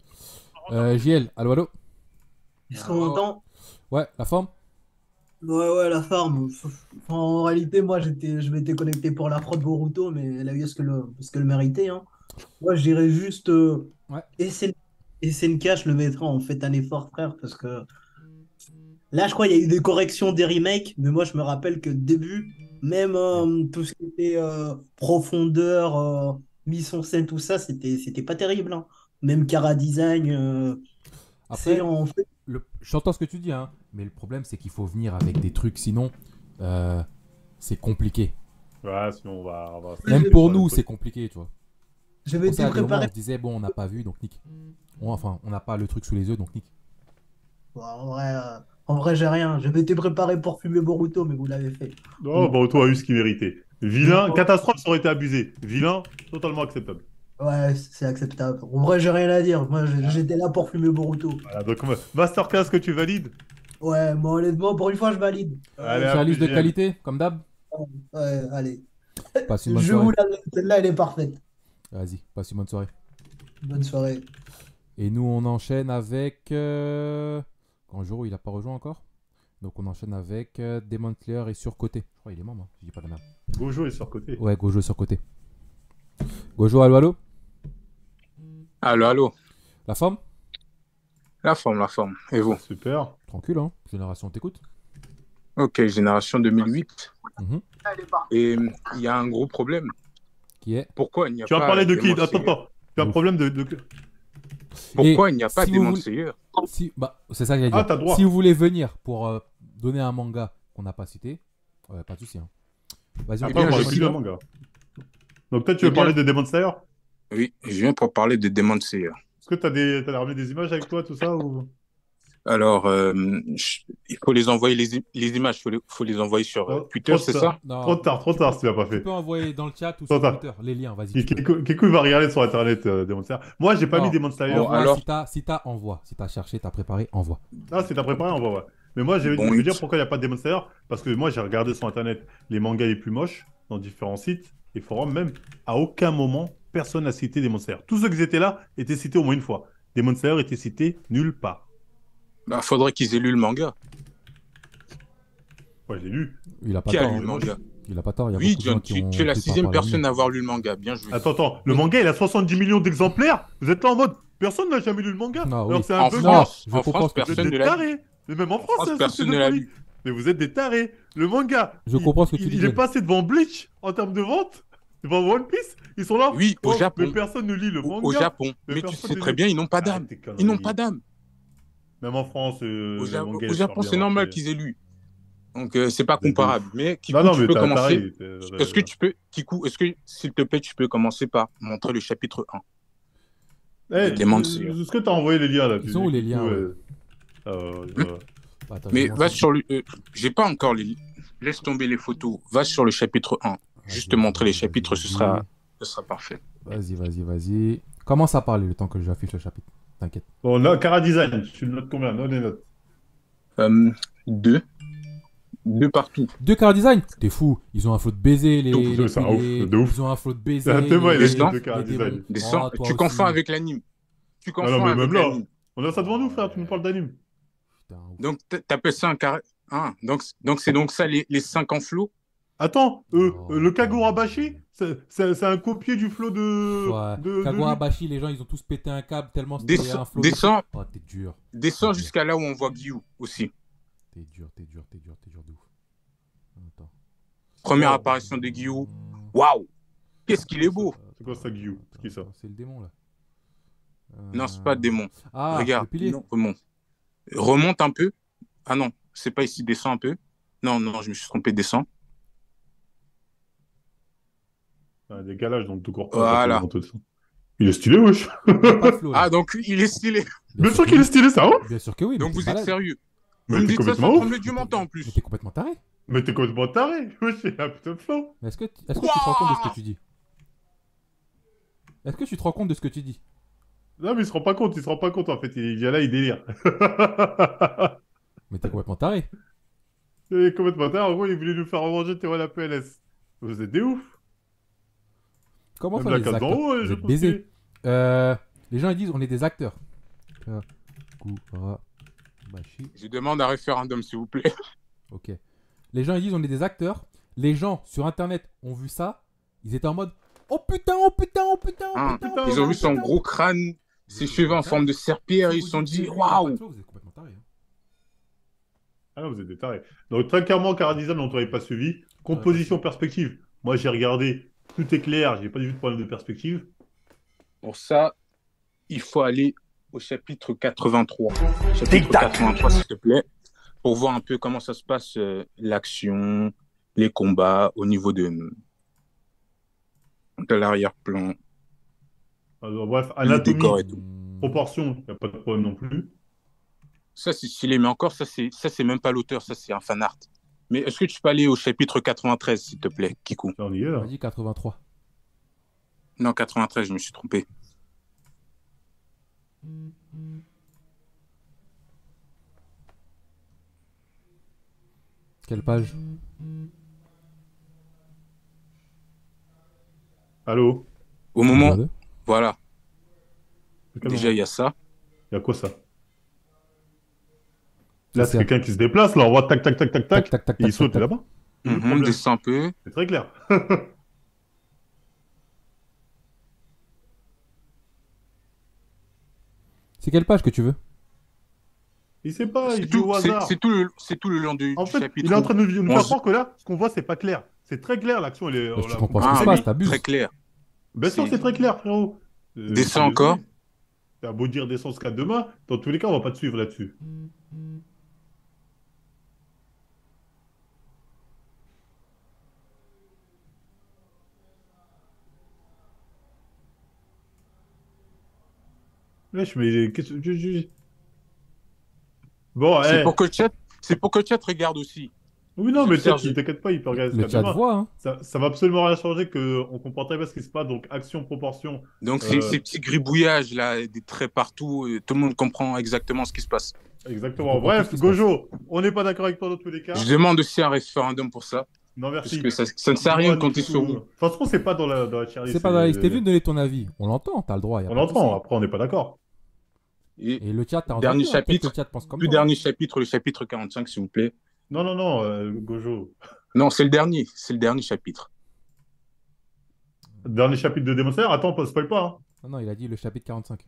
JL, allô. Est-ce qu'on m'entend? Ouais, la forme? Ouais, la farm. Enfin, en réalité, moi, je m'étais connecté pour la fraude Boruto, mais elle a eu ce qu'elle méritait. Hein. Moi, je dirais juste Ouais. SNK, je le mettrai en fait un effort, frère, parce que là, je crois qu'il y a eu des corrections des remakes, mais moi, je me rappelle que début, même tout ce qui était profondeur, mise en scène, tout ça, c'était pas terrible. Hein. Même Cara Design, c'est Après, en fait. j'entends ce que tu dis, hein. Mais le problème, c'est qu'il faut venir avec des trucs. Sinon, c'est compliqué. Ouais, sinon on va Même pour nous, c'est compliqué, tu vois. Je Pour ça, m'étais à des moments, préparé. on se disait, bon, on n'a pas vu, donc nique. Enfin, on n'a pas le truc sous les yeux, donc nique. Bon, en vrai, j'ai rien. Je m'étais préparé pour fumer Boruto, mais vous l'avez fait. Non, Boruto a eu ce qu'il méritait. Vilain, catastrophe, ça aurait été abusé. Vilain, totalement acceptable. Ouais, c'est acceptable. En vrai, j'ai rien à dire. Moi, j'étais là pour fumer Boruto. Voilà, donc, Masterclass que tu valides. Ouais, moi, honnêtement, pour une fois, je valide. Allez, Sur la liste de GM. qualité, comme d'hab. Ouais, allez. Passe une bonne Je soirée. vous la laisse. Celle-là, elle est parfaite. Vas-y, passe une bonne soirée. Bonne soirée. Et nous, on enchaîne avec. Kanjuro, il a pas rejoint encore. Donc, on enchaîne avec Demon Slayer et Surcoté. Je crois qu'il est membre, hein, je dis pas de merde. Gojo est surcoté. Ouais, Gojo est Surcoté. Gojo, allô. Allô. La forme? La forme. Et vous? Super. Tranquille, hein. Génération, t'écoute. Ok, génération 2008. Mhm. Et il y a un gros problème. Qui est. Pourquoi il n'y a Tu vas pas parler de qui? Demon Slayer? Attends. Tu as un Ouf. problème de... Pourquoi Et il n'y a pas si vous Demon voulez- Slayer? C'est ça que j'allais dire. Ah, t'as le droit. Si vous voulez venir pour donner un manga qu'on n'a pas cité, pas de souci. Hein. Vas-y, on Après, bien, on parle je plus suis de là. manga. Donc, peut-être tu Eh veux bien. parler de Demon Slayer? Oui, je viens pour parler de Demon Slayer. Est-ce que t'as ramené des images avec toi, tout ça ou... Alors, il faut les envoyer, les images, faut les envoyer sur Oh, Twitter, trop c'est tard. ça? Non, Trop tard si tu l'as pas Tu fait. peux envoyer dans le chat ou Trop sur tard. Twitter les liens, vas-y. tu peux. Kekou il va regarder sur internet Demon Slayer. Moi, j'ai pas Non, mis Demon Slayer. Bon, Envoie, alors- si t'as, envoie. Si t'as cherché, t'as préparé, envoie. Ah, c'est t'as préparé, on va voir. Mais moi, je Bon, veux dire pourquoi il n'y a pas de Demon Slayer. Parce que moi, j'ai regardé sur internet les mangas les plus moches dans différents sites et forums même. À aucun moment, personne n'a cité Demon Slayer. Tous ceux qui étaient là étaient cités au moins une fois. Demon Slayer était cité nulle part. Bah, faudrait qu'ils aient lu le manga. Ouais, j'ai lu. Il a pas Qui a tort. lu le Hein. manga? Il a pas tort. Il y a Oui, beaucoup de gens John, qui tu ont es la pris par 6e rapport à personne l'anime. à avoir lu le manga. Bien joué. Attends, le manga, il a 70 millions d'exemplaires. Vous êtes là en mode, personne n'a jamais lu le manga. Ah, oui. Alors c'est un En peu France, je en comprends France, ce que tu Vous personne êtes ne des l'a lu. tarés. Mais même en France, France, c'est un personne société ne de l'a folie. lu. Mais vous êtes des tarés. Le manga, Je comprends ce que tu dis, il est John. passé devant Bleach en termes de vente. Devant One Piece. Ils sont là. Oui, au Oh, Japon. mais personne ne lit le manga. Au Japon. Mais Mais tu personne sais ne très lit. bien, ils n'ont pas d'âme. Arrête tes conneries. Ils n'ont pas d'âme. Même en France, Au, le Ja- manga, au il est Japon, super c'est bien normal marché. qu'ils aient lu. Donc, c'est pas Vous êtes comparable. Mais Kikou, Non, tu mais peux t'as commencer. taré. Est-ce que tu peux, Kikou, s'il te plaît, tu peux commencer par montrer le chapitre 1 Eh, Demon Slayer. est-ce que t'as envoyé les liens là? Ils sont où les liens, ouais. Voilà. Attends, Mais je vais va lancer. sur le. J'ai pas encore les. Laisse tomber les photos. Va sur le chapitre 1. Juste te Vas-y, montrer les vas-y, chapitres, vas-y. ce sera parfait. Vas-y. Commence à parler le temps que j'affiche le chapitre. T'inquiète. Bon, là, Cara Design, tu le notes combien? Non, les notes. 2. 2 partout. 2 car design. T'es fou. Ils ont un flow de baiser les. Donc, c'est un ouf, de ouf. Ils ont un flow de baiser. C'est un thème, il a dit deux chara design. Descends. Oh, toi Tu aussi. confonds avec l'anime. Tu Ah confonds non, mais avec même là, l'anime. on a ça devant nous, frère, tu nous parles d'anime. Putain, ouf. Donc, t'appelles ça un carré. Ah, donc c'est donc ça les 5 en flow. Attends, Oh, le Kagurabashi, c'est un copier du flow de. Ouais. Kagurabashi, les gens, ils ont tous pété un câble tellement c'était un flow. Descends. Oh, t'es dur. Descends jusqu'à là où on voit Gyu aussi. T'es dur de ouf. Attends. Première apparition de Gyu. Waouh! Qu'est-ce qu'il est beau! C'est quoi ça, Gyu? C'est qui ça? C'est le démon, là. Non, c'est pas le démon. Ah, Regarde. le pilier. Non, remonte un peu. Ah non, c'est pas ici, descends un peu. Non, je me suis trompé, descends. Un décalage, donc tout court. Voilà. Il est stylé, wesh. Il y a pas de flow, là. Ah, donc il est stylé. Bien sûr qu'il est stylé, ça, hein? Bien sûr que oui. Donc mais vous t'es êtes malade. sérieux. Mais Vous me t'es dites ça complètement sans ouf. trembler du menton en Mais plus. t'es complètement taré. Mais t'es complètement taré. Wesh, il a un putain de flow. Mais est-ce que tu te rends compte de ce que tu dis? Est-ce que tu te rends compte de ce que tu dis? Non, mais il se rend pas compte, en fait. Il vient là, il délire. Mais t'es complètement taré. Il est complètement taré. En gros, il voulait nous faire remanger Théo la PLS. Vous êtes des ouf. Comment Même ça, la les case acteurs? d'en haut, Vous je êtes trouve baisés. stylé. Les gens ils disent on est des acteurs. Kagurabashi. Je demande un référendum, s'il vous plaît. Ok. Les gens ils disent on est des acteurs. Les gens sur internet ont vu ça. Ils étaient en mode oh putain. Hein, putain, ils ont vu son putain. gros crâne, ses cheveux en forme de serpillère, et ils se sont dit waouh! Vous êtes complètement tarés. Hein. Ah non, vous êtes des tarés. Donc, très clairement, Cara Design, on ne t'avait pas suivi. Composition, perspective. Moi, j'ai regardé. Tout est clair. J'ai pas du tout de problème de perspective. Pour ça, il faut aller au chapitre 83. Chapitre 83, s'il te plaît, pour voir un peu comment ça se passe, l'action, les combats au niveau de l'arrière-plan, Alors, bref, le anatomie, décor et tout. proportion, il n'y a pas de problème non plus. Ça, c'est stylé, mais encore, ça, c'est même pas l'auteur, ça, c'est un fan art. Mais est-ce que tu peux aller au chapitre 93, s'il te plaît, Kikou? Là, on y est, On là. a dit 83. Non, 93, je me suis trompé. Quelle page? Allô? Au moment, Deux. voilà, Quel déjà, moment il y a ça. Il y a quoi, ça? Là, C'est c'est quelqu'un qui se déplace. Là, on voit tac, tac, tac, tac, tac. Tac, tac, Et il tac, saute tac, tac. là-bas. Le problème. Descend un peu. C'est très clair. C'est quelle page que tu veux? Il sait pas, C'est il joue tout, au hasard. c'est tout le long du En fait, chapitre. il est en train de nous on faire se- croire que là, ce qu'on voit, c'est pas clair. C'est très clair, l'action, elle est. Bah, on tu l'a comprends compris. ce qui se passe, t'abuses. Très clair. Bien sûr, c'est très clair, frérot. Descends encore. T'as beau dire descends jusqu'à demain, dans tous les cas, on va pas te suivre là-dessus. Wesh, mais qu'est-ce que. Bon, C'est eh. pour que le chat regarde aussi. Oui, non, mais le chat, Serge. t'inquiète pas, il peut regarder Le jusqu'à chat demain. voit, hein. Ça va absolument rien changer qu'on comprend très bien ce qui se passe. Donc, action, proportion. Donc, ces petits gribouillages, là, des traits partout, tout le monde comprend exactement ce qui se passe. Exactement. On comprend tout Bref, ce qui se Gojo, on n'est pas d'accord avec toi dans tous les cas. Je demande aussi un référendum pour ça. Non, merci. Parce que ça ne sert à rien de compter sur vous. De toute façon, c'est pas dans la tier list, C'est pas dans la liste. T'es venu donner ton avis. On l'entend, t'as le droit. y a On pas de l'entend, souci. après, on n'est pas d'accord. Et le chat, t'as Dernier entendu, hein, peut-être que chapitre, le chat pense comme le toi. dernier chapitre, le chapitre 45, s'il vous plaît. Non, Gojo. Non, c'est le dernier chapitre. Dernier chapitre de Demon Slayer. Attends, spoil pas. Hein. Non, il a dit le chapitre 45.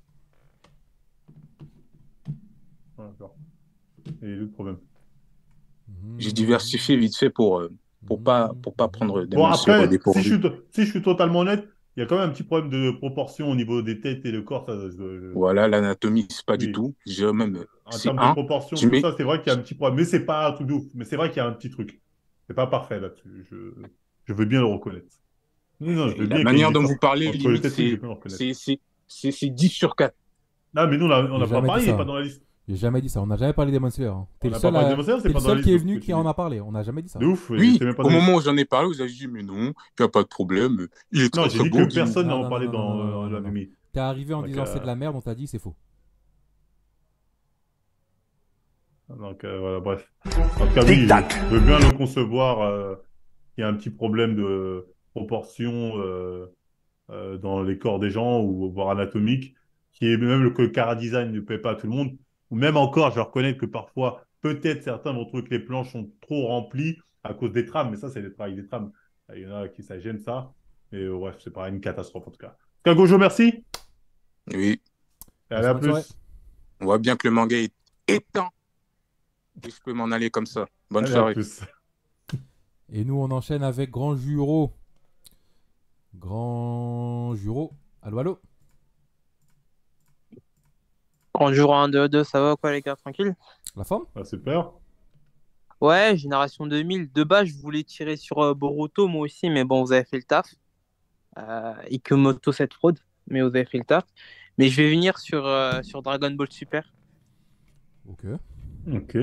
Ah, d'accord. Et le problème. J'ai diversifié vite fait pour pas prendre des Bon, monstres après, dépourvus. si je suis totalement honnête, il y a quand même un petit problème de proportion au niveau des têtes et le corps. Voilà, l'anatomie, c'est pas du Oui. tout. J'ai même, En c'est termes de un. proportion, Je tout mets, ça, c'est vrai qu'il y a un petit problème. Mais c'est pas un truc de ouf. Mais c'est vrai qu'il y a un petit truc. C'est pas parfait là-dessus. Je veux bien le reconnaître. Non, je veux la bien qu'il y ait manière une dont différence vous parlez, entre les limite, têtes, je veux bien le reconnaître. c'est 10 sur 4. Non, mais nous, on J'ai n'a pas jamais parlé, dit il n'est ça. pas dans la liste. J'ai jamais dit ça. On n'a jamais parlé des Demon Slayer. Hein. T'es On le n'a seul, pas parlé de Demon Slayer, c'est t'es pas le dans la seul liste. qui est de ce venu que qui tu en dis. a parlé. On n'a jamais dit ça. De ouf, Oui, c'est même pas au dans la liste. moment où j'en ai parlé, vous avez dit, mais non, il n'y a pas de problème. Il est Non, très j'ai très dit bon. que personne Non, n'en non, parlait non, non, non, non, dans non, l'anime. T'es arrivé en Donc, disant c'est de la merde, on t'a dit c'est faux. Donc, voilà, bref. En tout cas, oui, je veux bien le concevoir. Il y a un petit problème de proportion dans les corps des gens, ou voire anatomique, qui est même que le chara-design ne plaît pas à tout le monde. Ou même encore, je reconnais que parfois, peut-être certains vont trouver que les planches sont trop remplies à cause des trames, mais ça, c'est le travail des trames. Il y en a qui ça gêne ça. Mais bref, c'est pas une catastrophe en tout cas. En tout cas, Gojo, merci. Oui, Et allez, à bonne soirée. plus. on voit bien que le manga est éteint. Et je peux m'en aller comme ça. Bonne Allez, à soirée. plus. Et nous, on enchaîne avec Grand Juro. Grand Juro. Allô, allô. Grand jour 1, 2, 2, ça va quoi les gars, tranquille? La forme? Ah, super. Ouais, Génération 2000. De base, je voulais tirer sur Boruto, moi aussi, mais bon, vous avez fait le taf. Ikumoto, cette fraude, mais vous avez fait le taf. Mais je vais venir sur Dragon Ball Super. Ok. Ok.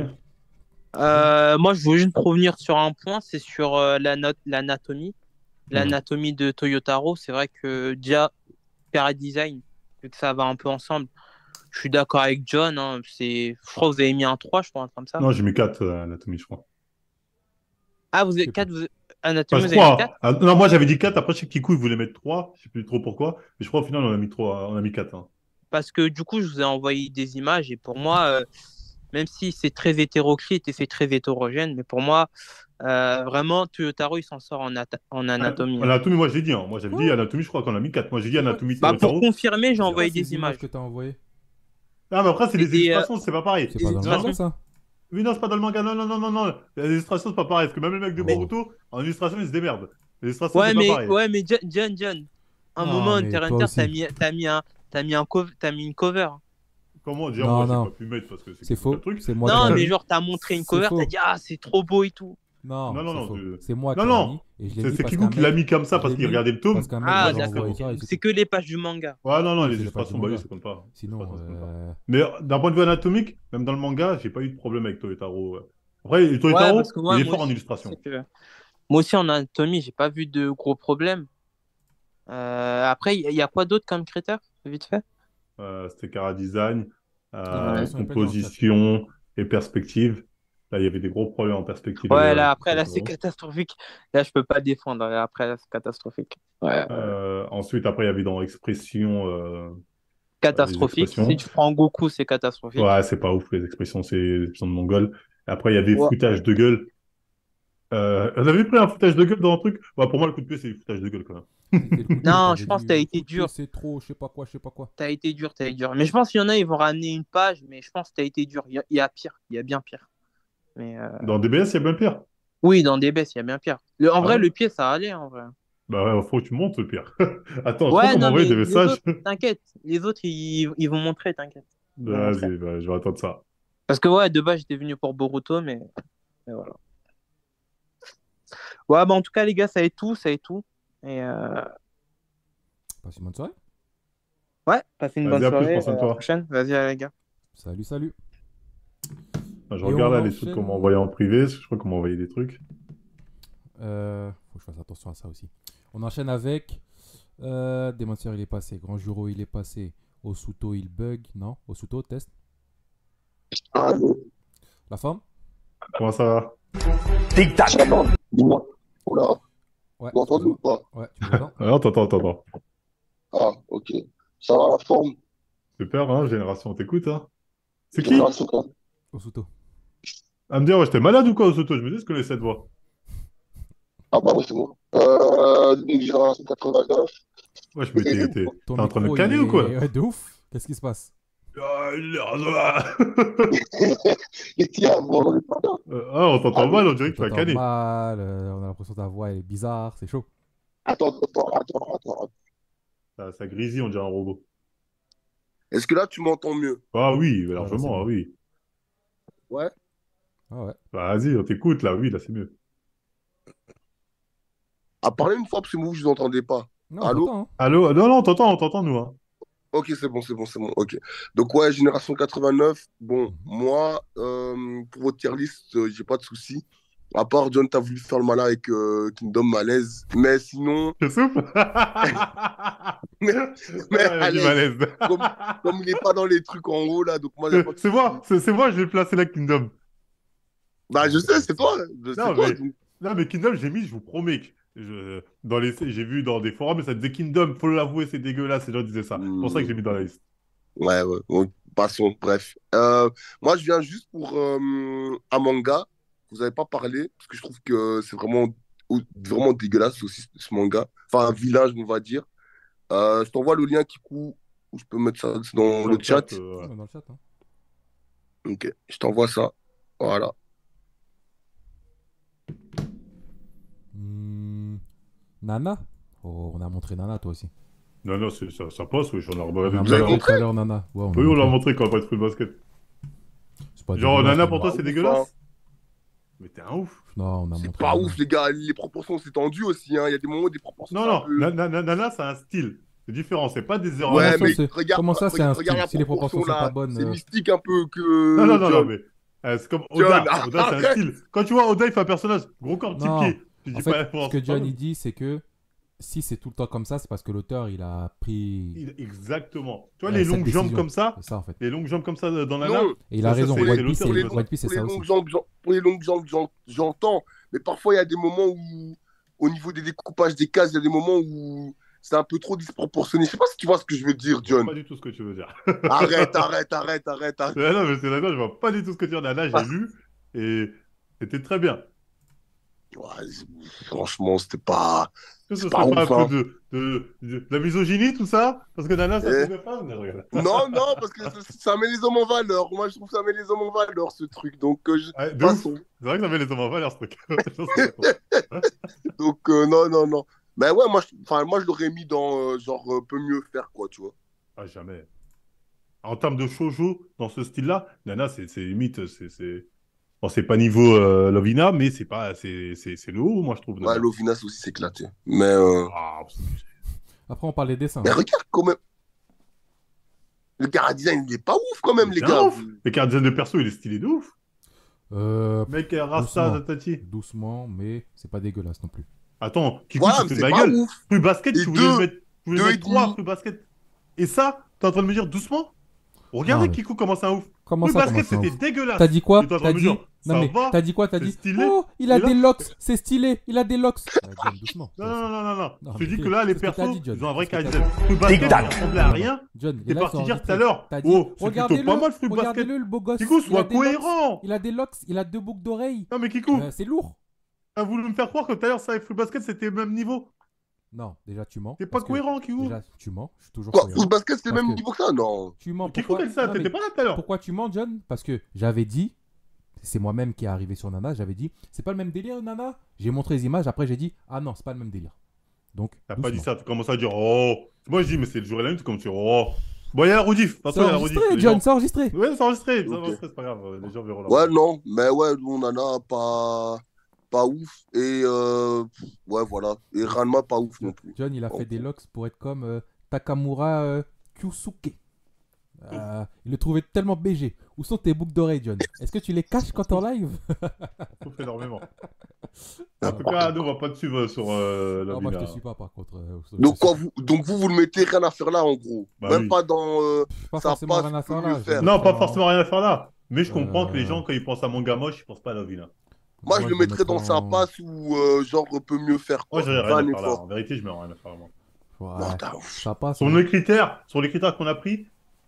Moi, je voulais juste revenir sur un point, c'est sur l'anatomie. L'anatomie de Toyotaro. C'est vrai que déjà, Design, vu que ça va un peu ensemble, je suis d'accord avec John. Hein, je crois que vous avez mis un 3, je crois, un truc comme ça. Non, j'ai mis 4 anatomie, je crois. Ah, vous Je sais avez 4, plus. Anatomie, Enfin, je vous avez mis 4? crois. Non, moi j'avais dit 4. Après, je sais que Kikou, il voulait mettre 3. Je sais plus trop pourquoi. Mais je crois au final, on a mis 3. On a mis 4. Hein. Parce que du coup, je vous ai envoyé des images et pour moi, même si c'est très hétéroclite et c'est très hétérogène, mais pour moi, vraiment, Toyotaro, il s'en sort en anatomie. Hein. Anatomie, moi j'ai dit. Hein. Moi j'avais dit anatomie, je crois qu'on a mis 4. Moi j'ai dit anatomie de Bah, pour Toyotaro. confirmer, j'ai C'est envoyé quoi ces des images. que t'as envoyées? Ah, mais après, c'est Et- les illustrations, c'est pas pareil. C'est Les pas dans le illustrations. manga, ça? Oui, non, c'est pas dans le manga. Non. Les illustrations, c'est pas pareil. Parce que même le mec de Mais- Boruto, en illustration, il se démerde. Les illustrations, Ouais, c'est pas mais, pareil. ouais, mais John, un Non, moment, mais Hunter x toi Hunter, aussi. t'as mis une cover. Comment dire, Non, moi, non. j'ai pas pu mettre parce que C'est tout faux. le truc. C'est moi qui Non, l'ai mais mis. genre, t'as montré une C'est cover, faux. t'as dit, ah, c'est trop beau et tout. Non, Non, c'est faux. je- C'est moi Non, qui l'ai non. mis. Et je l'ai C'est mis c'est parce Kikou qu'un qui l'a mec- mis comme ça je parce l'ai qu'il mis regardait le tome. parce qu'un mec Ah, m'a d'accord. envoyé ça et c'est C'est tout. que les pages du manga. Ouais, non, Oui, les c'est les pages illustrations, du bah oui, manga. ça compte pas. Sinon, Ça compte pas. Mais d'un point de vue anatomique, même dans le manga, j'ai pas eu de problème avec Toyotaro. Après, Ouais, Toyotaro, parce que moi, il est moi fort en aussi, illustration. moi aussi, en anatomie, j'ai pas vu de gros problèmes. Après, il y a quoi d'autre comme critère, vite fait? C'était Cara Design, L'illustration est pleine dans le chat. composition et perspective. Là, il y avait des gros problèmes en perspective. Ouais, avec là, après, là, c'est Toyotaro. catastrophique. Là, je peux pas défendre. Là, après, là, c'est catastrophique. Ouais. Ensuite, après, il y avait dans expression, les Catastrophique. Si expressions. tu prends Goku, c'est catastrophique. Ouais, c'est pas ouf, les expressions, c'est les expressions de mongol. Et après, il y a des Ouais. foutages de gueule. Vous avez pris un foutage de gueule dans un truc? Ouais, pour moi, le coup de pied, c'est du foutage de gueule, quand même. C'était le coup de pied, Non, t'avais je pense dit, que t'as le été coup de pied, dur. c'est trop, je sais pas quoi, je sais pas quoi. T'as été dur. Mais je pense qu'il y en a, ils vont ramener une page, mais je pense que t'as été dur. Il y a pire. Il y a bien pire. Mais Dans DBS, il y a bien pire. oui, dans DBS, il y a bien pire. En vrai, ouais le pied, ça allait, en vrai. Bah ouais, faut que tu montes le pire. Attends, je crois Ouais, qu'on m'a non, envoyé mais des les messages. autres, t'inquiète. Les autres, ils vont montrer, t'inquiète. Ils vont montrer. Vas-y, bah, je vais attendre ça. Parce que, ouais, de base, j'étais venu pour Boruto, mais voilà. Ouais, bah, en tout cas, les gars, ça est tout. Et Passe une bonne soirée. ouais, passez une Vas-y, bonne à plus, soirée. prends soin de À la toi. prochaine. Vas-y, les gars. Salut, salut. Bah, je Et regarde on là les trucs enchaîne. qu'on m'a envoyés en privé, parce que je crois qu'on m'a envoyé des trucs. Faut que je fasse attention à ça aussi. On enchaîne avec Demon Slayer, il est passé. Grand Juro, il est passé. Osuto, il bug. Non, Osuto, test. La forme? Comment ça va? Tic-tac. Dis-moi. Oh là, Ouais. vous m'entendez ou excuse-moi. pas? Ouais, tu m'entends? Alors, t'entends. Ah, ok. Ça va la forme? Super, hein, Génération, on t'écoute, hein. C'est qui? Génération quoi? Osuto. À me dire, ouais, j'étais malade ou quoi, Osoto? Je me dis, je connais cette voix. Ah bah oui, c'est bon. Donc, Génération 89. Ouais, je m'étais. T'es Ton en train de micro, caler ou quoi? Ouais, de ouf. Qu'est-ce qui se passe? Et tiens, bon, on est pas là. Ah, on t'entend mal, on dirait que tu vas T'entends caler. mal, on a l'impression que ta voix elle est bizarre, c'est chaud. Attends. Ça grésille, on dirait un robot. Est-ce que là, tu m'entends mieux? Ah oui, là, c'est largement, bon. ah oui. Ouais. Ah ouais. Bah, vas-y, on t'écoute, là, oui, là, c'est mieux. À parler une fois, parce que vous, je vous entendais pas. Non, on Allô? t'entend, hein. Allô? Non, non, on t'entend, nous, hein. Ok, c'est bon. Ok. Donc, ouais, Génération 89. Bon, Mhm. moi, pour votre tier list, j'ai pas de soucis. À part, John, t'as voulu faire le malin avec Kingdom Malaise. Mais sinon, Je souffle? mais Ah, à du l'aise. malaise. Comme il n'est pas dans les trucs en haut, là, donc moi, j'ai pas de C'est soucis. moi, c'est moi, je vais placer la Kingdom. Bah, je sais, c'est toi. Non, Toi. mais, Donc, non, mais Kingdom, j'ai mis, je vous promets. J'ai vu dans des forums, ça disait Kingdom, faut l'avouer, c'est dégueulasse. Les gens disaient ça. C'est pour ça que j'ai mis dans la liste. ouais. Bon, passons, bref. Moi, je viens juste pour un manga. Vous n'avez pas parlé, parce que je trouve que c'est vraiment dégueulasse aussi, ce manga. Enfin, un village, on va dire. Je t'envoie le lien qui court, ou je peux mettre ça dans le chat. Ouais, dans le chat, hein. Ok, je t'envoie ça. Voilà. Nana? Oh, on a montré Nana, toi aussi. Non, non, ça passe, oui, j'en ai On a regardé tout à Vous avez l'heure. montré montré tout à l'heure Nana. Ouais, Oui, on l'a montré quand on va être full basket. C'est pas Genre, dégueulasse, Nana, mais- pour toi, Pas c'est ouf, dégueulasse? Mais t'es un ouf. Non, on a C'est montré pas Nana. ouf, les gars. Les proportions, c'est tendu aussi. Hein. Il y a des moments où des proportions, Non, c'est un non, peu... Nana, c'est un style. C'est différent, c'est pas des erreurs. Comment Ouais, ça, mais c'est- regarde, comment ça, c'est un regarde style? la Si les proportions sont là. pas bonnes, C'est mystique un peu que Non, non, non, non, John. mais c'est comme John, Oda. Oda, c'est un arrête. style. Quand tu vois Oda, il fait un personnage, gros corps, petit Non. pied. Tu En dis fait, pas, ce que John il dit, c'est que si c'est tout le temps comme ça, c'est parce que l'auteur il a pris. Exactement. Tu vois, Ouais, les cette longues jambes décision. comme ça, C'est ça en fait. les longues jambes comme ça dans Nana. Non, Et il a Ça, raison. c'est One Piece, l'auteur, c'est One Piece, c'est pour les ça aussi. longues jambes, pour les longues jambes, j'entends. Mais parfois, il y a des moments où, au niveau des découpages des cases, il y a des moments où c'est un peu trop disproportionné. Je sais pas si tu vois ce que je veux dire, Je vois John. pas du tout ce que tu veux dire. Arrête. Ouais, non, mais c'est d'accord, je vois pas du tout ce que tu veux dire. Nana, j'ai lu et c'était très bien. Ouais, franchement, c'était pas... Est-ce que ce C'est serait pas pas ouf, un hein. peu de la misogynie, tout ça? Parce que Nana, ça Eh. trouvait pas. Mais regarde. Non, parce que ça met les hommes en valeur. Moi, je trouve que ça met les hommes en valeur, ce truc. Donc, Ouais, de ouf. passons. C'est vrai que ça met les hommes en valeur, ce truc. Ouais. Donc, non. Mais ouais, moi je l'aurais mis dans genre peut mieux faire, quoi, tu vois. Ah, jamais. En termes de shoujo, dans ce style-là, Nana, c'est limite, bon, c'est pas niveau Lovina, mais c'est pas, c'est le haut, moi, je trouve. Ouais, Nana. Lovinas aussi s'est éclaté. Mais, Ah, Après, on parle des dessins. mais regarde quand même. Le cara design, il est pas ouf quand même, les c'est gars. un ouf. Le design de perso, il est stylé de ouf. Mec, Rasta, doucement. Tati. Doucement, mais c'est pas dégueulasse non plus. Attends, Kikou, Voilà, tu mais te fais c'est de ma pas gueule. ouf. Free basket, Et tu voulais deux- mettre, tu voulais deux mettre et 3 demi. free basket. Et ça, t'es en train de me dire doucement? Regardez Non, mais- Kikou comment c'est un ouf. Comment Free ça, basket, comment c'était ça dégueulasse. T'as dit quoi? Et toi, t'es en T'as train de me dit. dire, Non ça mais va, t'as dit quoi? T'as c'est dit. stylé. Oh, il a Et là- des locks, c'est stylé, il a des locks. John, doucement. Non, non, non, non, non. Non, Je te mais dis que là, les c'est ce que t'as persos, dit, John. ils ont un vrai C'est ce que caractère. t'as Free basket, Tic-tac. ça ressemblait à rien. John, T'es les lives parti sont dire tout à enregistrés. l'heure. T'as dit, Oh, c'est plutôt regardez-le, pas mal, Free basket. regardez-le, le beau gosse. Kikou, Il a sois des locks, cohérent. il a des locks, il a 2 boucles d'oreilles. Non, mais Kikou, C'est lourd. t'as voulu me faire croire que tout à l'heure, ça et Free basket, c'était au même niveau. Non, déjà tu mens. T'es pas parce que- cohérent, Kikou. Déjà tu mens, je suis toujours Quoi, cohérent. foot basket, c'est le Parce même que- niveau que ça? Non. Tu mens. Kikou, Pourquoi? t'as dit ça, Non, t'étais mais pas là tout à l'heure. pourquoi tu mens, John? Parce que j'avais dit, c'est moi-même qui est arrivé sur Nana, j'avais dit, c'est pas le même délire, Nana. J'ai montré les images, après j'ai dit, ah non, c'est pas le même délire. Donc, T'as pas dit doucement. ça, tu commences à dire oh. Moi, je dis, mais c'est le jour et la nuit, tu commences à dire oh. Bon, il y a la rediff. De toute C'est façon, il y a la rediff. enregistré, les John, gens- c'est enregistré. Ouais, c'est enregistré. Ok. C'est pas grave. Les gens verront la Ouais, rediff. non. Mais ouais, nous, on en a pas ouf. Et ouais, voilà. Et Ranma, pas ouf non plus. John, il a fait des locks pour être comme Takamura Kyusuke. Il le trouvait tellement BG. Où sont tes boucles d'oreilles, John? Est-ce que tu les caches quand t'es en live? Ça souffle énormément. En tout cas, nous, on va pas te suivre sur la Ah, moi, je villa. te suis pas, par contre. Donc, quoi, vous le mettez rien à faire là, en gros. Bah Même oui. pas dans. Pas ça forcément passe, rien à faire peut mieux là. faire. Non, pas forcément rien à faire là. Mais je comprends que les Euh. gens, quand ils pensent à manga moche, ils pensent pas à la villa. Moi, je le mettrais dans sa en- passe ou genre peut mieux faire. Moi, Quoi. j'aurais Pas rien un à faire là. effort. En vérité, je mets rien à faire. Moi. Ouais, Non, t'as ouf. ça passe. Sur hein. les critères qu'on a pris,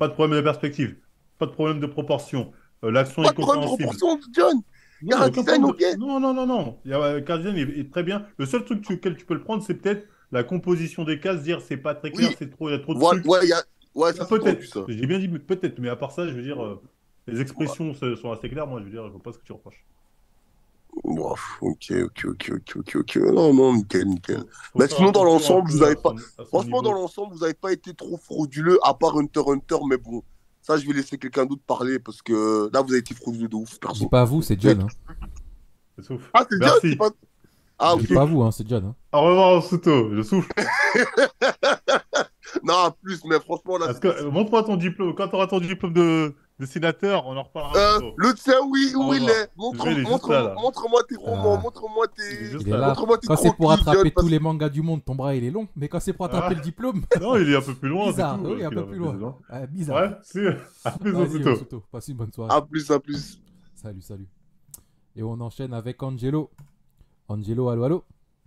Pas de problème de perspective. Pas de problème de proportion. L'action Pas est de problème de compréhensible. proportion, John. Non, Car aucun design, problème ok. non, non, non, non. Car design est très bien. Le seul truc auquel tu peux le prendre, c'est peut-être la composition des cases, dire c'est pas très clair, Oui, c'est trop, il y a trop de voilà, trucs. ouais, ouais, Ça, ça c'est tendu, ça. peut-être. J'ai bien dit peut-être, mais à part ça, je veux dire, les expressions sont assez claires. Moi, je veux dire, je vois pas ce que tu reproches. Bon, ok. Non, non, nickel, nickel. Faut Mais faire sinon, dans attention un l'ensemble, vous peu avez pas. à son Franchement, dans niveau. l'ensemble, vous n'avez pas été trop frauduleux, à part Hunter x Hunter, mais bon. Ça, je vais laisser quelqu'un d'autre parler parce que là, vous avez été frauduleux de ouf, Je dis perso. pas vous, c'est John. Hein. Je souffle. Ah, c'est John, Merci. c'est pas. Ah, Je ok. dis pas vous, hein, c'est John. Hein. Au revoir, Suto. Je souffle. Non, plus, mais franchement, là, Parce que, montre-moi ton diplôme. Quand tu auras ton diplôme de sénateur, on en reparlera. Suto. le tien, oui, Au où il revoir. est? Je vais, il est juste là, là. Montre-moi tes romans, Ah. montre-moi Il est tes. juste Il est là. là. Montre-moi tes Quand c'est pour croquis, attraper John, parce tous les mangas du monde, ton bras il est long. Mais quand c'est pour attraper Ah. le diplôme, Non, il est un peu plus loin. bizarre. c'est tout, Oui, un qu'il peu a plus dedans. loin. Bizarre. Ouais, si. À plus, Vas-y, Suto. Osuto, passe une bonne soirée. À plus. Salut, salut. Et on enchaîne avec Angelo. Angelo, allô, allô.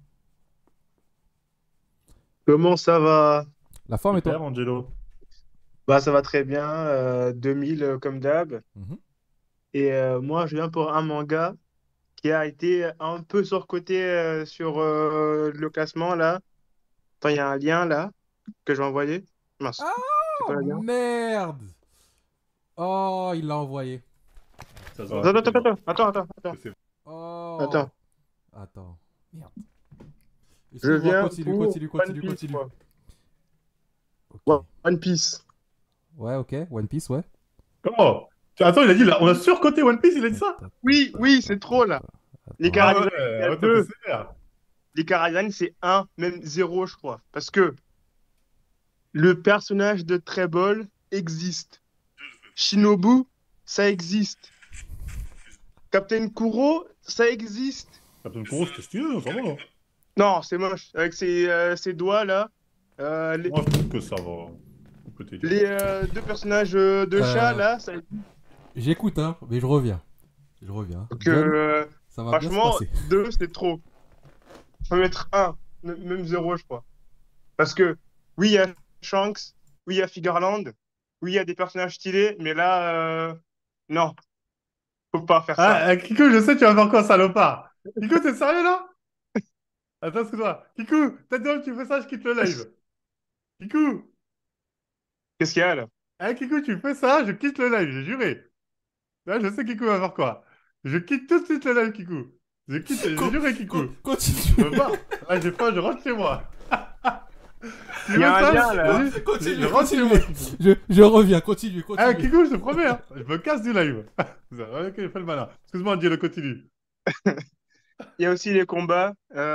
Comment ça va? La forme et Super, toi? Angelo. Bah, ça va très bien, 2000 comme d'hab. Mhm. Et moi, je viens pour un manga qui a été un peu surcoté sur le classement là. Attends, il y a un lien là que je vais envoyer. Mince, c'est quoi Oh, le lien? merde. Oh, il l'a envoyé. Ça se voit, Attends, c'est bon. attends. C'est- Oh. Attends. Attends. Merde. Je Excuse-moi, viens continue, pour continue, One continue, Piece, continue. moi. Ok. One Piece. Ouais, ok. One Piece, ouais. Comment? Attends, il a dit là, on a surcoté One Piece, il a dit ça? Oui, c'est trop là. Les Attends. Ah Cara ouais, Design, il y a ouais, toi, deux. t'es sévère. Les Cara Design, c'est 1, même 0, je crois. Parce que le personnage de Treble existe. Shinobu, ça existe. Captain Kuro, ça existe. Captain Kuro, c'était stylé, on s'en va. Hein. Non, c'est moche. Avec ses doigts là. Les Moi, je trouve que ça va. On peut te dire. les deux personnages de chat là. Ça... J'écoute, hein, mais je reviens. Je reviens. Donc, John, ça va bien se franchement, passer. 2, c'est trop. Faut mettre 1, même 0, je crois. Parce que, oui, il y a Shanks, oui, il y a Figureland, oui, il y a des personnages stylés, mais là, non, faut pas faire ça. Ah, Kikou, je sais, tu vas faire quoi, salopard? Kikou, t'es sérieux là? Attends, excuse-moi. Kikou, t'as dit que tu fais ça, je quitte le live. Kikou, Qu'est-ce qu'il y a là? Kikou, tu fais ça, je quitte le live, j'ai juré. Là, je sais Kikou va faire quoi. Je quitte tout de suite le live, Kikou. J'ai juré, Kikou. Continue. Je peux pas. Là, j'ai pas, je rentre chez moi. Tu Il y a veux un ça? lien, là. Vas-y, Continue, je rentre chez moi, Kikou. Je reviens, continue. Ah, Kikou, je te promets, hein. Je me casse du live. Ok, je fais le malin. Excuse-moi, Angelo, continue. Il y a aussi les combats.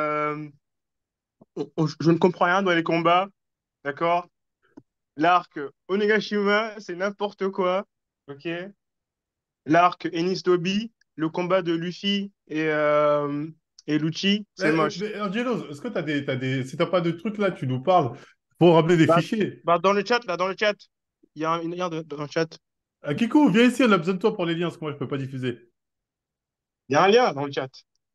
Je ne comprends rien dans les combats, d'accord? L'arc Onigashima, c'est n'importe quoi, ok? L'arc Enies Lobby, le combat de Luffy et Lucci, c'est moche. Angelo, est-ce que si t'as pas de trucs là, tu nous parles pour ramener des Bah, fichiers. Bah, dans le chat, il y a un lien dans le chat. Kikou, viens ici, on a besoin de toi pour les liens, parce que moi, je peux pas diffuser. Il y a un lien dans le chat.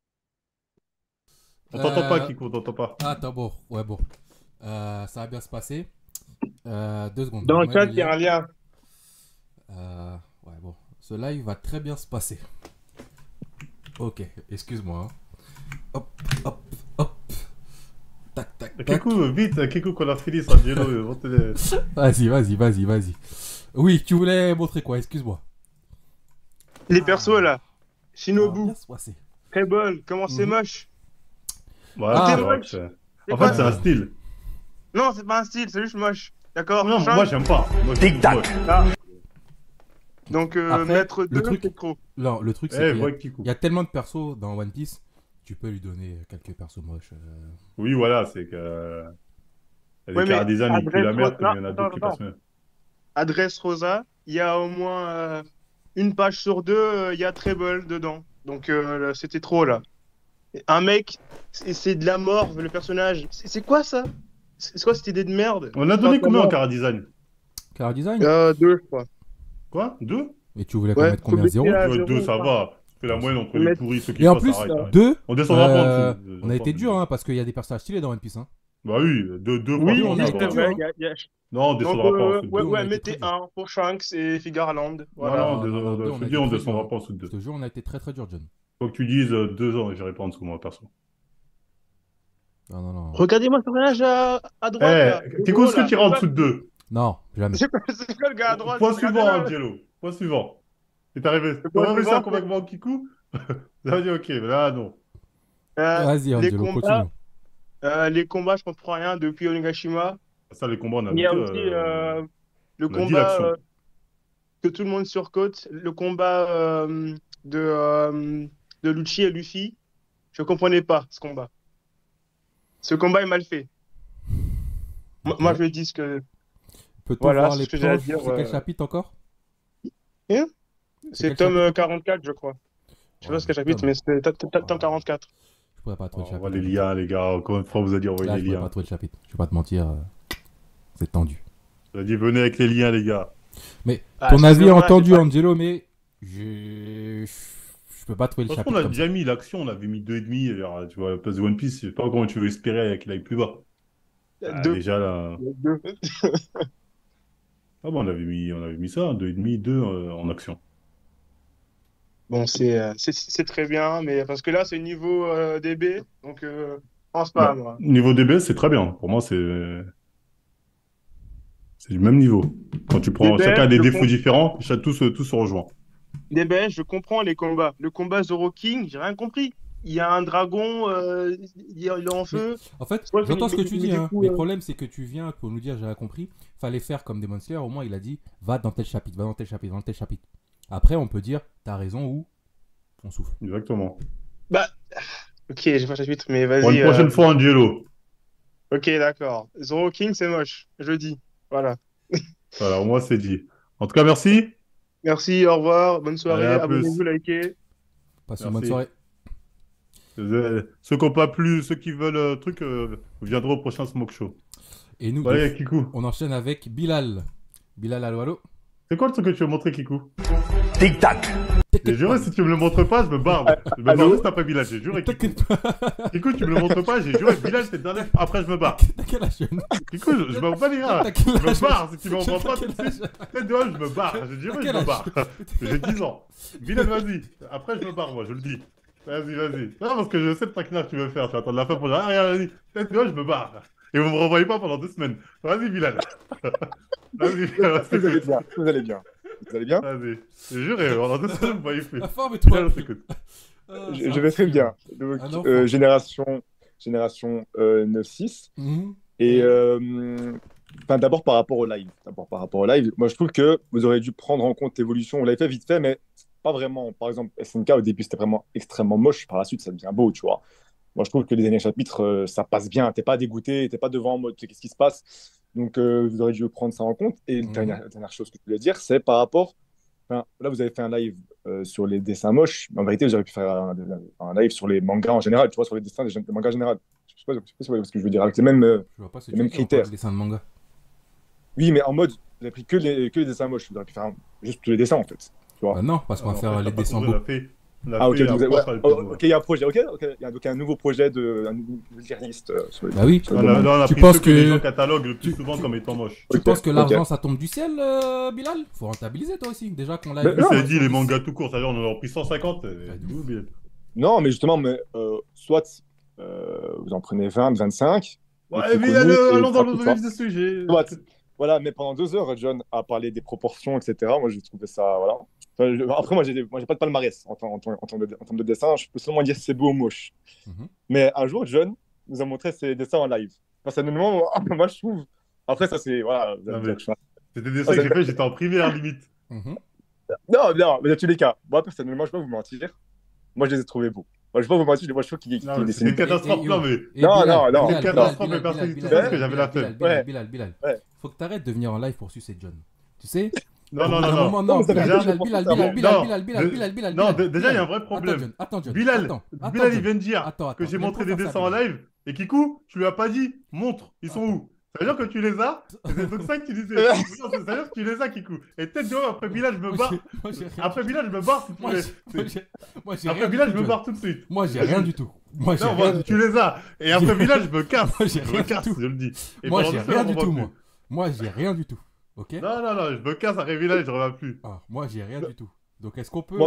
On t'entend pas, Kikou, on t'entend pas. Attends, bon, ouais, bon. Ça va bien se passer. 2 secondes. Dans le Moi, chat, il y a un lien. Ouais, bon. Ce live va très bien se passer. Ok, excuse-moi. Hein. Hop. Tac, tac, tac. Kikou, vite, Kikou, qu'on a fini, Angelo. Vas-y. Oui, tu voulais montrer quoi? Excuse-moi. Les persos là. Ça va Shinobu, bien se passer. Treble, comment c'est Mhm. moche. Ouais, Ah, c'est vrai que c'est En quoi fait, c'est un style. Non, c'est pas un style, c'est juste moche. D'accord? Non, Change. moi, j'aime pas. Tic-tac. Donc, Après, mettre le 2, truc- c'est trop. Non, le truc, c'est Eh, qu'il vois Kikou. y a tellement de persos dans One Piece, tu peux lui donner quelques persos moches. Oui, voilà, c'est que. Il y a Ouais, des mais Cara-Design, ils puent la adresse- merde, comme il y en a non, d'autres qui attends. passent mieux. Adresse Rosa, il y a au moins une page sur 2, il y a Treble dedans. Donc, là, c'était trop là. Un mec, c'est de la mort, le personnage. C'est quoi ça? C'est quoi cette idée de merde? On a donné Enfin, combien en mort. Cara-Design? Cara Design 2, je crois. Quoi? 2? Et tu voulais qu'on Ouais, mette combien? faut 0? baisser à Ouais, 0, 2, ça enfin. va. C'est la moyenne entre Faut les mettre- pourris, ceux qui Et en passent, plus, arrête. 2, On descendra pas en dessous. on a été dur, hein, parce qu'il y a des personnages stylés dans One Piece. Hein. Bah oui, deux Oui, on a été c'est dur, vrai. hein. Non, on Donc, descendra pas en dessous de ouais, deux. on a ouais, été mettez très dur. un pour Shanks et Figarland. Non, Voilà. non, deux, je on te a dis, été on très descendra dur. pas en dessous de Je deux. te jure, on a été très très dur, John. Faut que tu dises 2 ans et j'irai pas en dessous, moi, perso. Non, non, non. Regardez-moi sur l'âge à droite, là. Eh, Kiko, est-ce que tu iras en dessous de 2? Non, jamais. C'est quoi le gars à droite? Point suivant, Regardez-le. Angelo. Point suivant. C'est arrivé. Le Tu point aurais réussi à suivant, convaincre moi Kikou? Là, dit ok, mais là, non. Vas-y, les Angelo, combats, continue. les combats, je comprends rien depuis Onigashima. Ça, les combats, on a Il y a noté, aussi le on a dit combat l'action. que tout le monde surcote, le combat de Lucci et Luffy. Je comprenais pas ce combat. Ce combat est mal fait. Ok. Moi, je dis que Peut-on voilà, voir c'est les ce que j'ai à planches? dire, C'est quel chapitre encore? c'est quel tome chapitre? 44, je crois. Je sais pas ce quel chapitre, Tome. mais c'est tome 44. Je pourrais pas trouver On le voit chapitre. les liens, les gars. Encore une fois, on vous a dit envoyer Là, les je pourrais liens. pas trouver le chapitre. Je vais pas te mentir. C'est tendu. On a dit venez avec les liens, les gars. Mais Ah, ton c'est avis est dommage, entendu, c'est pas- Angelo, mais je peux pas trouver le Franchement, chapitre on a comme déjà ça. mis l'action, on avait mis 2,5. Alors, tu vois, à la place de One Piece, je sais pas comment tu veux espérer qu'il aille plus bas. Ah, Deux. déjà là. Deux. Ah bon, on avait mis ça, 2,5, 2 en action. Bon, c'est très bien, mais parce que là, c'est niveau DB, donc je pense pas, Bah, moi. niveau DBS, c'est très bien. Pour moi, c'est du même niveau. Quand tu prends DBS, chacun a des je défauts comprends. différents, tous se rejoignent. DB, je comprends les combats. Le combat Zoro King, j'ai rien compris. Il y a un dragon, il est en feu. En fait, Ouais, j'entends ce que mais tu du dis, hein, coup, mais le problème, c'est que tu viens pour nous dire, j'avais compris, fallait faire comme Demon Slayer, au moins il a dit, va dans tel chapitre, va dans tel chapitre, va dans tel chapitre. Après, on peut dire, t'as raison ou on souffle. Exactement. Bah, ok, j'ai pas le chapitre, mais Pour une vas-y. prochaine fois, Angelo. Ok, d'accord. Zoro King, c'est moche, je dis. Voilà. Voilà, au moins, c'est dit. En tout cas, merci. Merci, au revoir, bonne Allez, soirée, à plus. abonnez-vous, likez. Passe une Merci. bonne soirée. Ceux qui n'ont pas plu, ceux qui veulent truc, viendront au prochain Smoke Show. Et nous, Allez, Kikou. on enchaîne avec Bilal. Bilal, allô, allô. C'est quoi le truc que tu veux montrer, Kikou? Tic-tac. J'ai juré, si tu me le montres pas, je me barre. Je me barre juste après Bilal, j'ai juré. Kikou. T'inquiète pas. Kikou, tu me le montres pas, j'ai juré. Bilal, c'est le dernier. Après, je me barre. T'as quel âge, jeune? Kikou, je m'en bats les gars. T'as quel Je âge? me barre. Si tu m'envoies T'as pas quel tout de suite, âge? tête de hache, je me barre. J'ai juré, T'as je quel me âge? barre. J'ai 10 ans. Bilal, vas-y. Après, je me barre, moi, je le dis. Vas-y. Non, parce que je sais le traquenard que tu veux faire. Tu vas attendre la fin pour dire, ah, regarde, vas-y. Tête de hache, je me barre. Et vous me renvoyez pas pendant 2 semaines. Vas-y, Bilal. Vas-y, Bilal. Vous allez bien, vous allez bien. Vous allez bien? Vas-y. J'ai juré, pendant 2 semaines, vous me voyez plus. La forme et toi. Bilal, on s'écoute. Ah, Je vais très bien. Donc, Un enfant. génération 9-6. Mhm. Et enfin, d'abord par rapport au live. Moi, je trouve que vous auriez dû prendre en compte l'évolution. On l'avait fait vite fait, mais pas vraiment. Par exemple, SNK, au début, c'était vraiment extrêmement moche. Par la suite, ça devient beau, tu vois. Moi, je trouve que les derniers chapitres, ça passe bien. T'es pas dégoûté, t'es pas devant en mode qu'est-ce qui se passe. Donc, vous auriez dû prendre ça en compte. Et la dernière chose que je voulais dire, c'est par rapport. Enfin, là, vous avez fait un live sur les dessins moches. Mais en vérité, vous auriez pu faire un live sur les mangas en général, tu vois, sur les dessins des mangas en général. Je sais pas si vous voyez ce que je veux dire, avec les mêmes, Je vois pas ce les mêmes que tu veux dire, on critères. parle de dessin de manga. Oui, mais en mode, vous avez pris que les dessins moches. Vous auriez pu faire juste tous les dessins, en fait. Tu vois. Non, parce qu'on va faire les dessins beaux. Ah, ok, donc, ouais, ok, il y a un projet, ok, il y a donc un nouveau projet un nouveau journaliste sur les. Bah oui. sur le On a, domaine. on a Tu pris penses ceux que les que- gens cataloguent le plus tu- souvent tu- comme étant moches. Tu Ok, penses que ok. l'argent ça tombe du ciel, Bilal? Faut rentabiliser toi aussi. Déjà qu'on l'a Mais eu. non, C'est dit, les mangas tout court, c'est-à-dire on en a pris 150. Bah, D'où, Bilal? Non, mais justement, soit vous en prenez 20, 25. Ouais, mais connu, allons et dans le ça. vif du sujet. Soit, voilà, mais pendant 2 heures, John a parlé des proportions, etc. Moi, j'ai trouvé ça, voilà. Enfin, après, moi, j'ai pas de palmarès en termes de dessin. Je peux seulement dire si c'est beau ou moche. Mhm. Mais un jour, John nous a montré ses dessins en live. Personnellement, moi, je trouve. Après, ça, c'est. Voilà. Non, vous allez me mais- dire que je suis C'était des dessins que j'ai fait, j'étais en primaire limite. Mhm. Non, mais dans tous les cas, moi, personnellement, je vais pas vous mentir. Moi, je les ai trouvés beaux. Moi, je vais pas vous mentir, moi, je trouve qu'il Non, mais dessine. c'était une catastrophe. Et- Non, mais Et Non, Bilal, non, non. Bilal, Quelle Bilal, catastrophe, Bilal, mais personne Bilal, dit tout Bilal, ça, parce que j'avais la Bilal, flemme. Bilal, Ouais. Bilal. Ouais. Faut que t'arrêtes de venir en live pour sucer John. Tu sais? Non, non, À non, un non. moment, Non, non, mais ça Bilal, va, Bilal, je Bilal, pense Bilal, que Bilal, non. Bilal, Bilal, Bilal, Bilal, Non, Bilal. déjà, il y a un vrai problème. Attends, John. Bilal, Attends, Bilal, John. il vient de dire Attends, que j'ai il vient montré de des faire dessins ça, en Bilal. live. Et Kikou, tu lui as pas dit, montre, ils sont où? Ça veut dire que tu les as. C'est donc ça que tu disais. Non, ça veut dire que tu les as, Kikou. Et peut-être, tu vois, après Bilal, je me barre. Moi, j'ai rien. Après Bilal, je me barre. Moi, j'ai Après rien Bilal, du je tout, me John. barre tout de suite. Moi, j'ai rien du tout. Moi, j'ai Non, rien moi, du tu les as. Et après Bilal, je me casse. Moi, j'ai Je rien me du casse, tout. je le dis. Et Moi, pendant j'ai tout ça, rien on du revoit tout, plus. moi. Moi, j'ai rien du tout. Ok? Non, non, non, je me casse après Bilal et je reviens plus. Ah, moi, j'ai rien du tout. Donc, est-ce qu'on peut.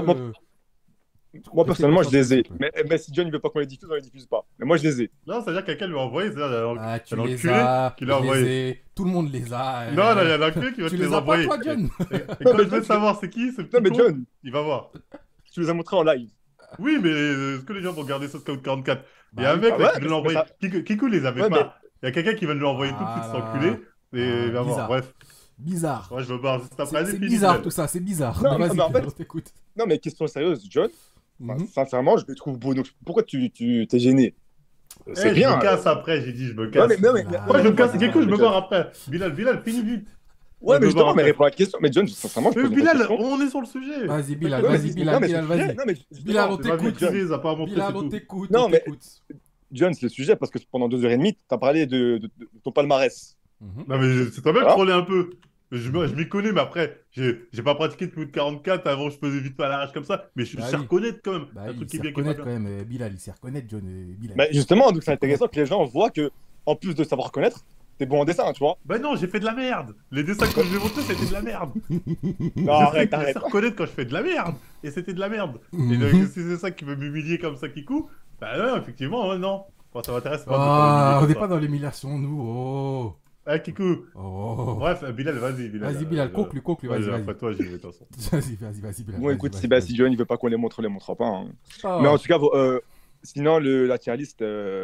Moi, personnellement, je les ai. s'il te plaît. Mais si John ne veut pas qu'on les diffuse, on les diffuse pas. Mais moi, je les ai. Non, ça veut dire que quelqu'un lui a envoyé. C'est-à-dire, Ah, tu un les enculé as. qui l'a Je les envoyé. ai. Tout le monde les a. Non, non, il y a un enculé qui va te Tu les les as pas, envoyer. toi, John? Et quand je veux savoir c'est qui, ce Non, petit mais con, John, il va voir. tu les as montrés en live. Oui, mais est-ce que les gens vont regarder ça Scout 44? Il y a Bah un oui. mec Ah là, ouais, qui veut mais l'envoyer. ça- Kikou les avait Ouais, pas. Il y a quelqu'un qui va nous l'envoyer tout de suite, cet Ah. enculé. Et il va voir. Bizarre. Bref, Bizarre. moi je me barre juste après. C'est Allez, c'est finis, bizarre Bilal. tout ça, c'est bizarre. Non, Mais vas-y, mais en fait- on t'écoute. Non, mais question sérieuse, John, Mhm. sincèrement, je les trouve beaux. Donc, pourquoi tu t'es gêné? Eh, C'est je bien. me casse après, j'ai dit je me Non, casse. mais, non, mais, Ah. Moi je me casse, Ah, Kikou, je me John. barre après. Bilal, finis vite. Ouais, Je mais me justement, barre mais après. réponds à la question. Mais John, sincèrement, je Mais pose une Bilal, question. on est sur le sujet. Vas-y, Bilal, Non, mais vas-y, c'est- Bilal, non, mais Bilal, c'est le sujet. vas-y. Non, mais Bilal, on C'est ma vie t'écoute. privée, ça n'a pas à montrer, Bilal, c'est on tout. t'écoute. Non, On mais- t'écoute. John, c'est le sujet parce que pendant 2h30, tu as parlé de ton palmarès. Mhm. Non, mais c'est très bien de Ah. troller un peu. Je m'y connais, mais après, j'ai pas pratiqué depuis 44. Avant, je faisais vite fait à l'arrache comme ça. Mais je Bah sais oui. reconnaître quand même. Bah, un il truc qui sait est bien, qui est pas reconnaître quand bien. même. Bilal, il sait reconnaître John et Bilal. Mais justement, donc c'est intéressant que les gens voient que, en plus de savoir reconnaître, t'es bon en dessin, tu vois. Bah non, j'ai fait de la merde. Les dessins que je vais montrer, c'était de la merde. Non, arrête, Je arrête. sais reconnaître quand je fais de la merde. Et c'était de la merde. Et Mhm. donc, si c'est ça qui veut m'humilier comme ça, Kikou, bah non, effectivement, non. Enfin, ça m'intéresse pas. de Ah, faire on n'est humilier pas comme dans l'humiliation, nous. Oh. ça. Ah, Kikou. Oh. Bref, Bilal, vas-y, Bilal. Vas-y, Bilal, conclue, Vas-y, vas-y. après toi, j'y vais, de toute façon. Vas-y, Bilal. Bon, vas-y, écoute, vas-y, si vas-y. John il veut pas qu'on les montre, on les montrera pas. Hein. Ah. Mais en tout cas, sinon, la tier list,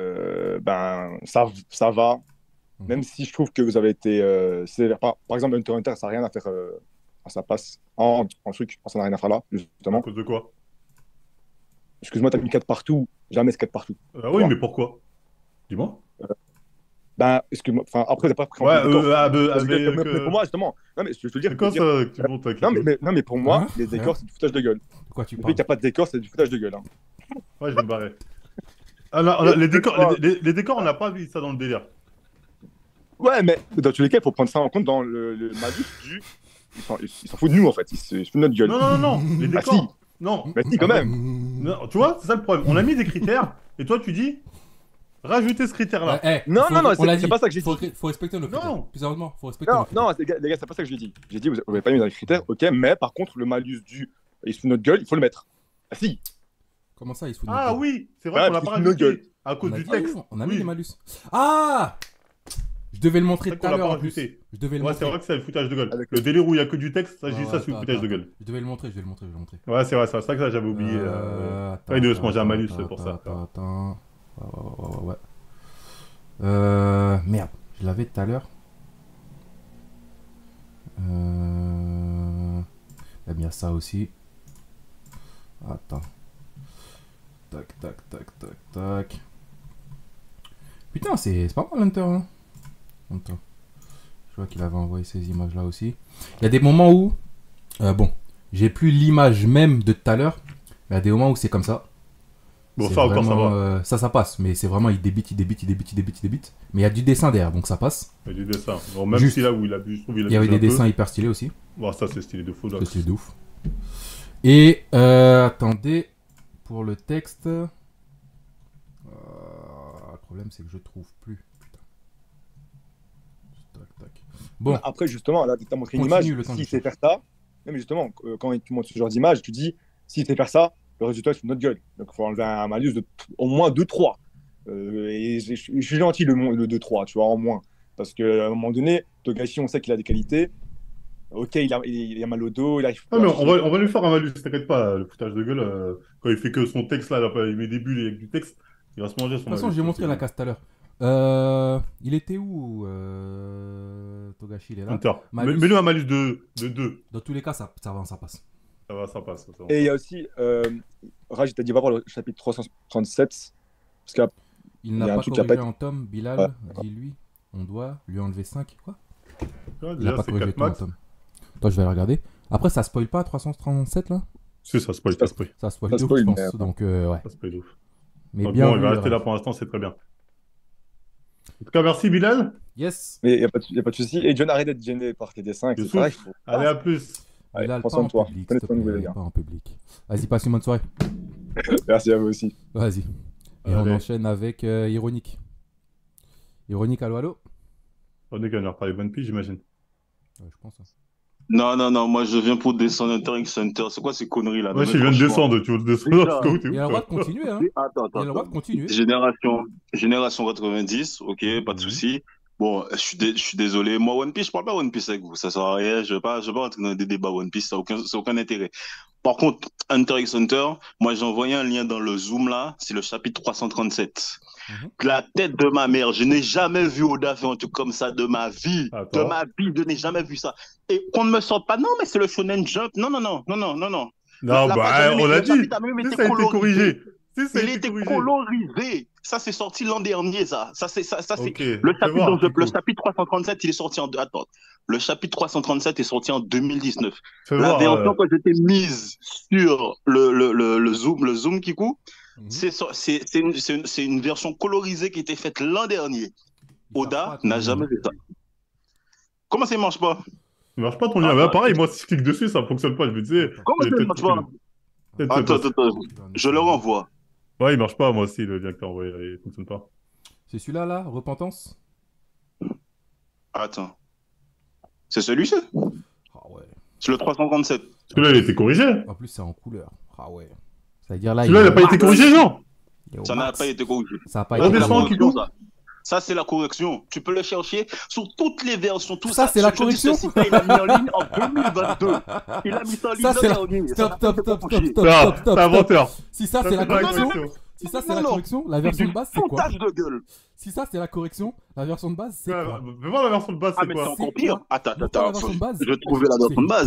ben, ça va. Mhm. Même si je trouve que vous avez été sévère. Par exemple, Hunter x Hunter, ça n'a rien à faire. Ça passe en truc, ça n'a rien à faire là, À justement. cause de quoi? Excuse-moi, t'as mis 4 partout, jamais ce 4 partout. Ah oui, mais pourquoi? Dis-moi. Ben, excuse-moi, enfin, après, t'as pas pris en Ouais, compte les décors. ah, Mais pour moi, justement, non, mais je veux te dire. c'est quoi ça que tu montes avec Non, Kikou? mais pour moi, Hein les décors, c'est du foutage de gueule. De quoi tu Le fait parles? qu'il n'y a pas de décor, c'est du foutage de gueule. Hein. Ouais, je vais me barrer. Ah, non, les décors, les décors, on n'a pas vu ça dans le délire. Ouais, mais dans tous les cas, il faut prendre ça en compte dans le malus du. Il s'en fout de nous, en fait. Il se fout de notre gueule. Non, non, non, non, les Ah, décors. si. Non. Mais si, quand même. Non, tu vois, c'est ça le problème. On a mis des critères, et toi, tu dis, rajoutez ce critère-là. Non, non, non, on l'a c'est dit. pas ça que j'ai Faut, dit. faut respecter nos critères. Non. Plus sérieusement, faut respecter Non, nos critères. non, les gars, c'est pas ça que j'ai dit. J'ai dit, vous n'avez pas mis dans les critères, ok, mais par contre, le malus du. Il se fout de notre gueule, il faut le mettre. Ah, si. Comment ça, il se fout de notre Ah gueule? oui, c'est vrai Ouais, qu'on l'a parce pas qu'il se fout de notre rajouté à cause On a du dit- texte. on a mis Oui. des malus. Ah! Je devais le montrer C'est tout vrai à qu'on l'a l'heure pas en plus. rajouté. Je devais le Ouais, c'est montrer. vrai que c'est le foutage de gueule. Avec Le délire où il y a que du texte, ça, je dis Ouais, ça, c'est le attends, foutage de attends. gueule. Je devais le montrer, je vais le montrer, je vais le montrer. Ouais, c'est vrai, c'est ça que j'avais oublié. Attends, il devait se attends, manger un malus attends, pour ça. Attends. Ouais. Merde, je l'avais tout à l'heure. Il y a bien ça aussi. Attends. Tac. Putain, c'est pas mal Hunter. Hein. Attends. Je vois qu'il avait envoyé ces images-là aussi. Il y a des moments où... bon, j'ai plus l'image même de tout à l'heure. Mais il y a des moments où c'est comme ça. Bon, C'est ça encore, ça vraiment, va. ça passe. Mais c'est vraiment, il débite. Mais il y a du dessin derrière, donc ça passe. Il y a du dessin. Bon, même Juste. si là où il a bu, je trouve qu'il a Il y avait abusé des un peu. dessins hyper stylés aussi. Bon, ça, c'est stylé de fou. là. Ça, c'est de ouf. Et attendez, pour le texte, le problème c'est que je trouve plus. Putain. Tac. Bon, Après, justement, là, tu as montré une Continue image. le temps que S'il je sait faire ça, non, mais justement, quand tu montres ce genre d'image, tu dis, s'il sait faire ça, le résultat, c'est notre gueule. Donc, il faut enlever un malus de au moins 2-3. Et je suis gentil, le 2-3, tu vois, en moins. Parce qu'à un moment donné, Togashi, on sait qu'il a des qualités. Ok, il a mal au dos, il arrive Ah, mais on va lui faire un malus, t'inquiète pas, le foutage de gueule. Quand il fait que son texte là, il met des bulles avec du texte, il va se manger son de toute façon, malus. j'ai montré la casse tout à l'heure. Il était où Togashi, il est là. Hunter. Malus. Mets-lui un malus de 2. Dans tous les cas, ça va, ça passe. Ça va, ça passe. ça va. Et il y a aussi, Raj, il t'a dit, va voir le chapitre 337. Parce qu'il Il y n'a a un pas truc qui a corrigé pas en tome, Bilal, Ouais. dis-lui. On doit lui enlever 5. Quoi? Ouais, Il n'a déjà, pas c'est corrigé 4 tout en max. tome. Toi, je vais le regarder. Après, ça spoil pas 337 là? Si, ça spoil, ça spoil. Ça spoil Ça de ouf, spoil, je pense. mais- Donc, ouais. Ça spoil de ouf. Mais Donc bien bon, il vu, va rester Raj. là pour l'instant, c'est très bien. En tout cas, merci Bilal. Yes. Mais il n'y a pas de souci. Et John, arrête d'être gêné par tes dessins, etc. Youssouf, Il faut... allez, à plus. Allez, Bilal, prends pas soin en de toi. public, Prenez s'il te soin de vous, plaît, les gars. pas en public. Vas-y, passe une bonne soirée. Merci à vous aussi. Vas-y. Et on Allez. enchaîne avec Ironique. Ironique, allô, allô. On est qu'on a reparlé One Piece, j'imagine. Ouais, je pense. Hein. Non, moi je viens pour descendre Hunter x Hunter. C'est quoi ces conneries là? Moi, Non, je mais viens de franchement. descendre. Tu veux descendre Déjà. jusqu'au t'es Il a le où, droit de toi continuer, hein. Attends, Il a le droit de continuer. Génération 90, ok, pas de souci. Bon, je suis désolé. Moi, One Piece, je parle pas One Piece avec vous. Ça sert à rien. Je vais pas rentrer dans des débats One Piece. Ça n'a aucun intérêt. Par contre, Hunter x Hunter, moi, j'ai envoyé un lien dans le Zoom là. C'est le chapitre 337. La tête de ma mère. Je n'ai jamais vu Oda faire un truc comme ça de ma vie. Attends. De ma vie, je n'ai jamais vu ça. Et qu'on ne me sorte pas. Non, mais c'est le Shonen Jump. Non. Non, La bah, page a même on été- l'a le dit. chapitre a même Si été ça a été colorisé. corrigé. Si ça a Il été était corrigé. colorisé. Ça, c'est sorti l'an dernier, ça. Ça, c'est. Ok, Le fais chapitre, voir, le Kiko. chapitre 337, il est sorti en. Attends. Le chapitre 337 est sorti en 2019. Fais La voir. version quand j'étais mise sur le Zoom Kikou, Mhm. c'est une version colorisée qui était faite l'an dernier. Il Oda cherche pas, n'a ton jamais lien. fait ça. Comment ça ne marche pas? Ça marche pas ton lien. Ah, Bah, pareil, moi, si je clique dessus, ça fonctionne pas. Je me disais. Comment ça ne marche pas? Attends. Je le renvoie. Ouais, il marche pas, moi aussi, le lien que t'as envoyé. Il fonctionne pas. C'est celui-là, là, Repentance. Attends. C'est celui-ci? Ah ouais. C'est le 337. Celui-là, il a été corrigé. En plus, c'est en couleur. Ah ouais. C'est-à-dire là, Celui-là, il a pas été corrigé, genre. il est au Ça n'a max. pas été corrigé. Ça n'a pas On été descend, corrigé. Kiko. Ça, c'est la correction. Tu peux le chercher sur toutes les versions. Tout Ça, c'est la Je te dis, correction. ce site, il a mis en ligne en 2022. Il a mis ça en ligne Ça, l'an c'est la... dernier. Ça Stop, n'a stop, pas été stop, corrigé. stop, Ah, stop, stop, t'es stop. inventeur. Si ça, Ça, c'est la c'est pas la correction... correction. Si ça, c'est la Non. correction, la version de base, c'est quoi? Foutage de gueule. Si ça, c'est la correction, la version de base, c'est quoi? Fais voir la version de base, Ah, c'est mais c'est quoi? encore C'est pire. quoi? Attends. Montre-moi la version de base. Je vais trouver la version de base.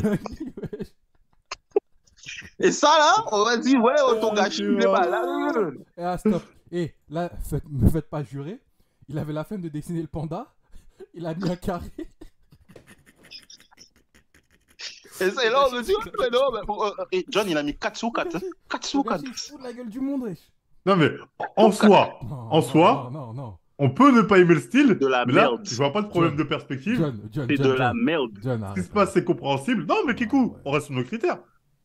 Et ça, là, on va dire, ouais, Otogashi, il est malade. Ah, stop. Et là, me faites pas jurer. Il avait la flemme de dessiner le panda. Il a mis un carré. Et ça, et là, on me dit, ouais, mais non, mais, et John, il a mis 4 sur 4. Hein. 4 sur 4. Il se fout de la gueule du monde, wesh. Non, mais en soi, Non, En soi, non. on peut ne pas aimer le style. De la mais là, merde. je vois pas de problème John. de perspective. John, C'est de la merde. John, Ce qui arrête. se passe, c'est compréhensible. Non, mais Kikou, Ouais. on reste sur nos critères.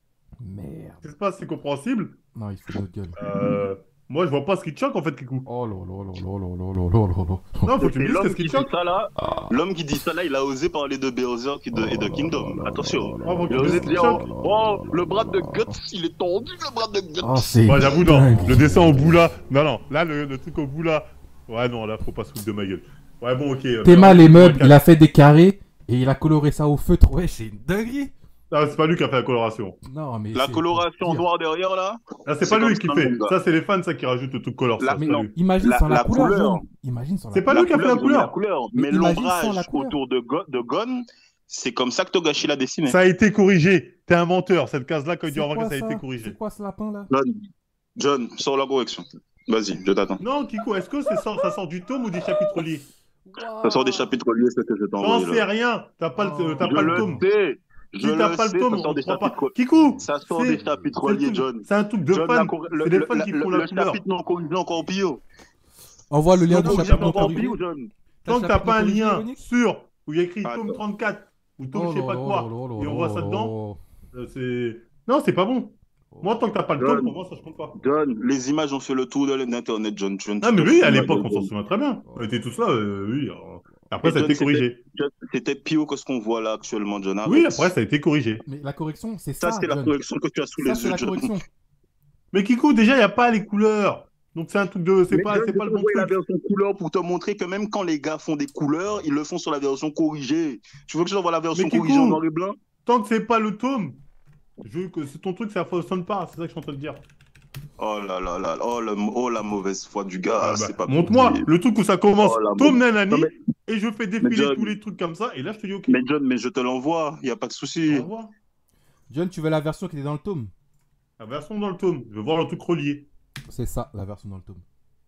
Merde. Ce qui se passe, c'est compréhensible. Non, il se fout de notre gueule. Moi, je vois pas ce qui te choque, en fait, Kikou. Oh là là là là là là là là là là. Non, faut que tu me Et dises l'homme qu'est-ce qui qui dit te choque. ça là, Ah. l'homme qui dit ça là, il a osé parler de Berserk et de Kingdom. Attention. Ah, faut que Il a tu me osé dises ce qui te dire, choque. oh, le bras de Guts, il est tendu, le bras de Guts. Oh, c'est. Moi, j'avoue, dingue. non. Le dessin au bout là. Non. Là, le truc au bout là. Ouais, non, là, faut pas se foutre de ma gueule. Ouais, bon, ok. Théma les meubles, il a fait des carrés et il a coloré ça au feutre. Ouais, c'est une dinguerie. Ah, c'est pas lui qui a fait la coloration. Non, mais. La c'est coloration pire. noire derrière là. Là, c'est C'est pas lui comme qui ça, fait. mon gars. Ça, c'est les fans, ça, qui rajoutent le truc color. La- Ça, c'est non. pas lui. Imagine La- sans la la couleur. couleur. John. Imagine sans la C'est pas couleur. lui qui a fait la ils ont mis couleur. la couleur. Mais Mais imagine sans l'ombrage la couleur. autour de Gon, c'est comme ça que Togashi l'a dessiné. Ça a été corrigé. T'es inventeur. Cette case-là, quand il dit C'est en vrai, quoi ça a été ça corrigé. C'est quoi ce lapin là? John, sors la correction. Vas-y, je t'attends. Non, Kiko, est-ce que ça sort du tome ou des chapitres liés? Ça sort des chapitres liés, c'est ce que je t'ai J'en envoyé sais là. rien. T'as pas Oh. le, t'as Je pas le le tome. sais. Si Je t'as le pas le sais, tome, ça on sort des croit pas. chapitres. Kikou, Ça sort des chapitres c'est le liés, truc- John. C'est un truc de John, fans. C'est des fans qui font la le couleur. chapitre non corrigé encore pire. Envoie le lien Non, du non, chapitre j'ai non encore corrigé. pire, John. Tant que t'as pas un lien Ironique. sur où il y a écrit Attends. tome 34 ou tome Oh je sais pas là quoi, là là et on là voit ça là dedans, là. c'est. Non, c'est pas bon. Moi, tant que t'as pas le John. tome, pour moi, ça je compte pas. John, les images ont fait le tour de l'internet, John. Ah, mais oui, à l'époque, on s'en souvient très bien. Oh. On était tous là, oui. Après, Et ça a John, été corrigé. C'était pire que ce qu'on voit là actuellement, John. Oui, Arrête. après, ça a été corrigé. Mais la correction, c'est ça. Ça, c'est la John. correction que tu as sous Ça, les c'est yeux, la John. correction. Mais Kikou, déjà, il n'y a pas les couleurs. Donc, c'est un truc de. C'est Mais pas, John, c'est pas le je bon t'ai envoyé la truc. version couleur pour te montrer que même quand les gars font des couleurs, ils le font sur la version corrigée. Tu veux que je t'envoie la version Mais Kikou, corrigée en noir et blanc? Tant que c'est pas le tome, je veux que c'est ton truc, ça fonctionne pas. C'est ça que je suis en train de dire. Oh là là là, oh la mauvaise foi du gars, Ah, bah, c'est pas montre-moi possible. le truc où ça commence, Oh, la tome Non, nanani, mais- et je fais défiler John- tous les trucs comme ça, et là, je te dis ok. Mais John, mais je te l'envoie, il n'y a pas de souci. Au revoir. John, tu veux la version qui était dans le tome? La version dans le tome, je veux voir le truc relié. C'est ça, la version dans le tome.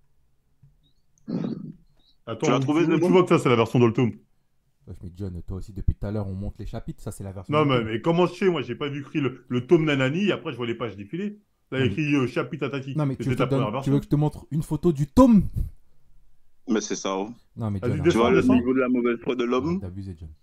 Attends, Tu l'as trouvé, tu c'est bon vois que ça, c'est la version dans le tome. Wesh, mais John, toi aussi, depuis tout à l'heure, on monte les chapitres. Ça, c'est la version. Non, dans le mais, tome. mais comment je sais, moi, j'ai pas vu écrit le tome nanani, et après, je vois les pages défiler. Là, il y a Non, écrit chapitre tatati. Non, mais Et tu c'est veux, ta que je te première donne- tu veux version. que je te montre une photo du tome? Mais c'est ça. Hein. Non, mais Vas-y, John, Tu vois le descends. niveau de la mauvaise foi de l'homme? t'as abusé, John.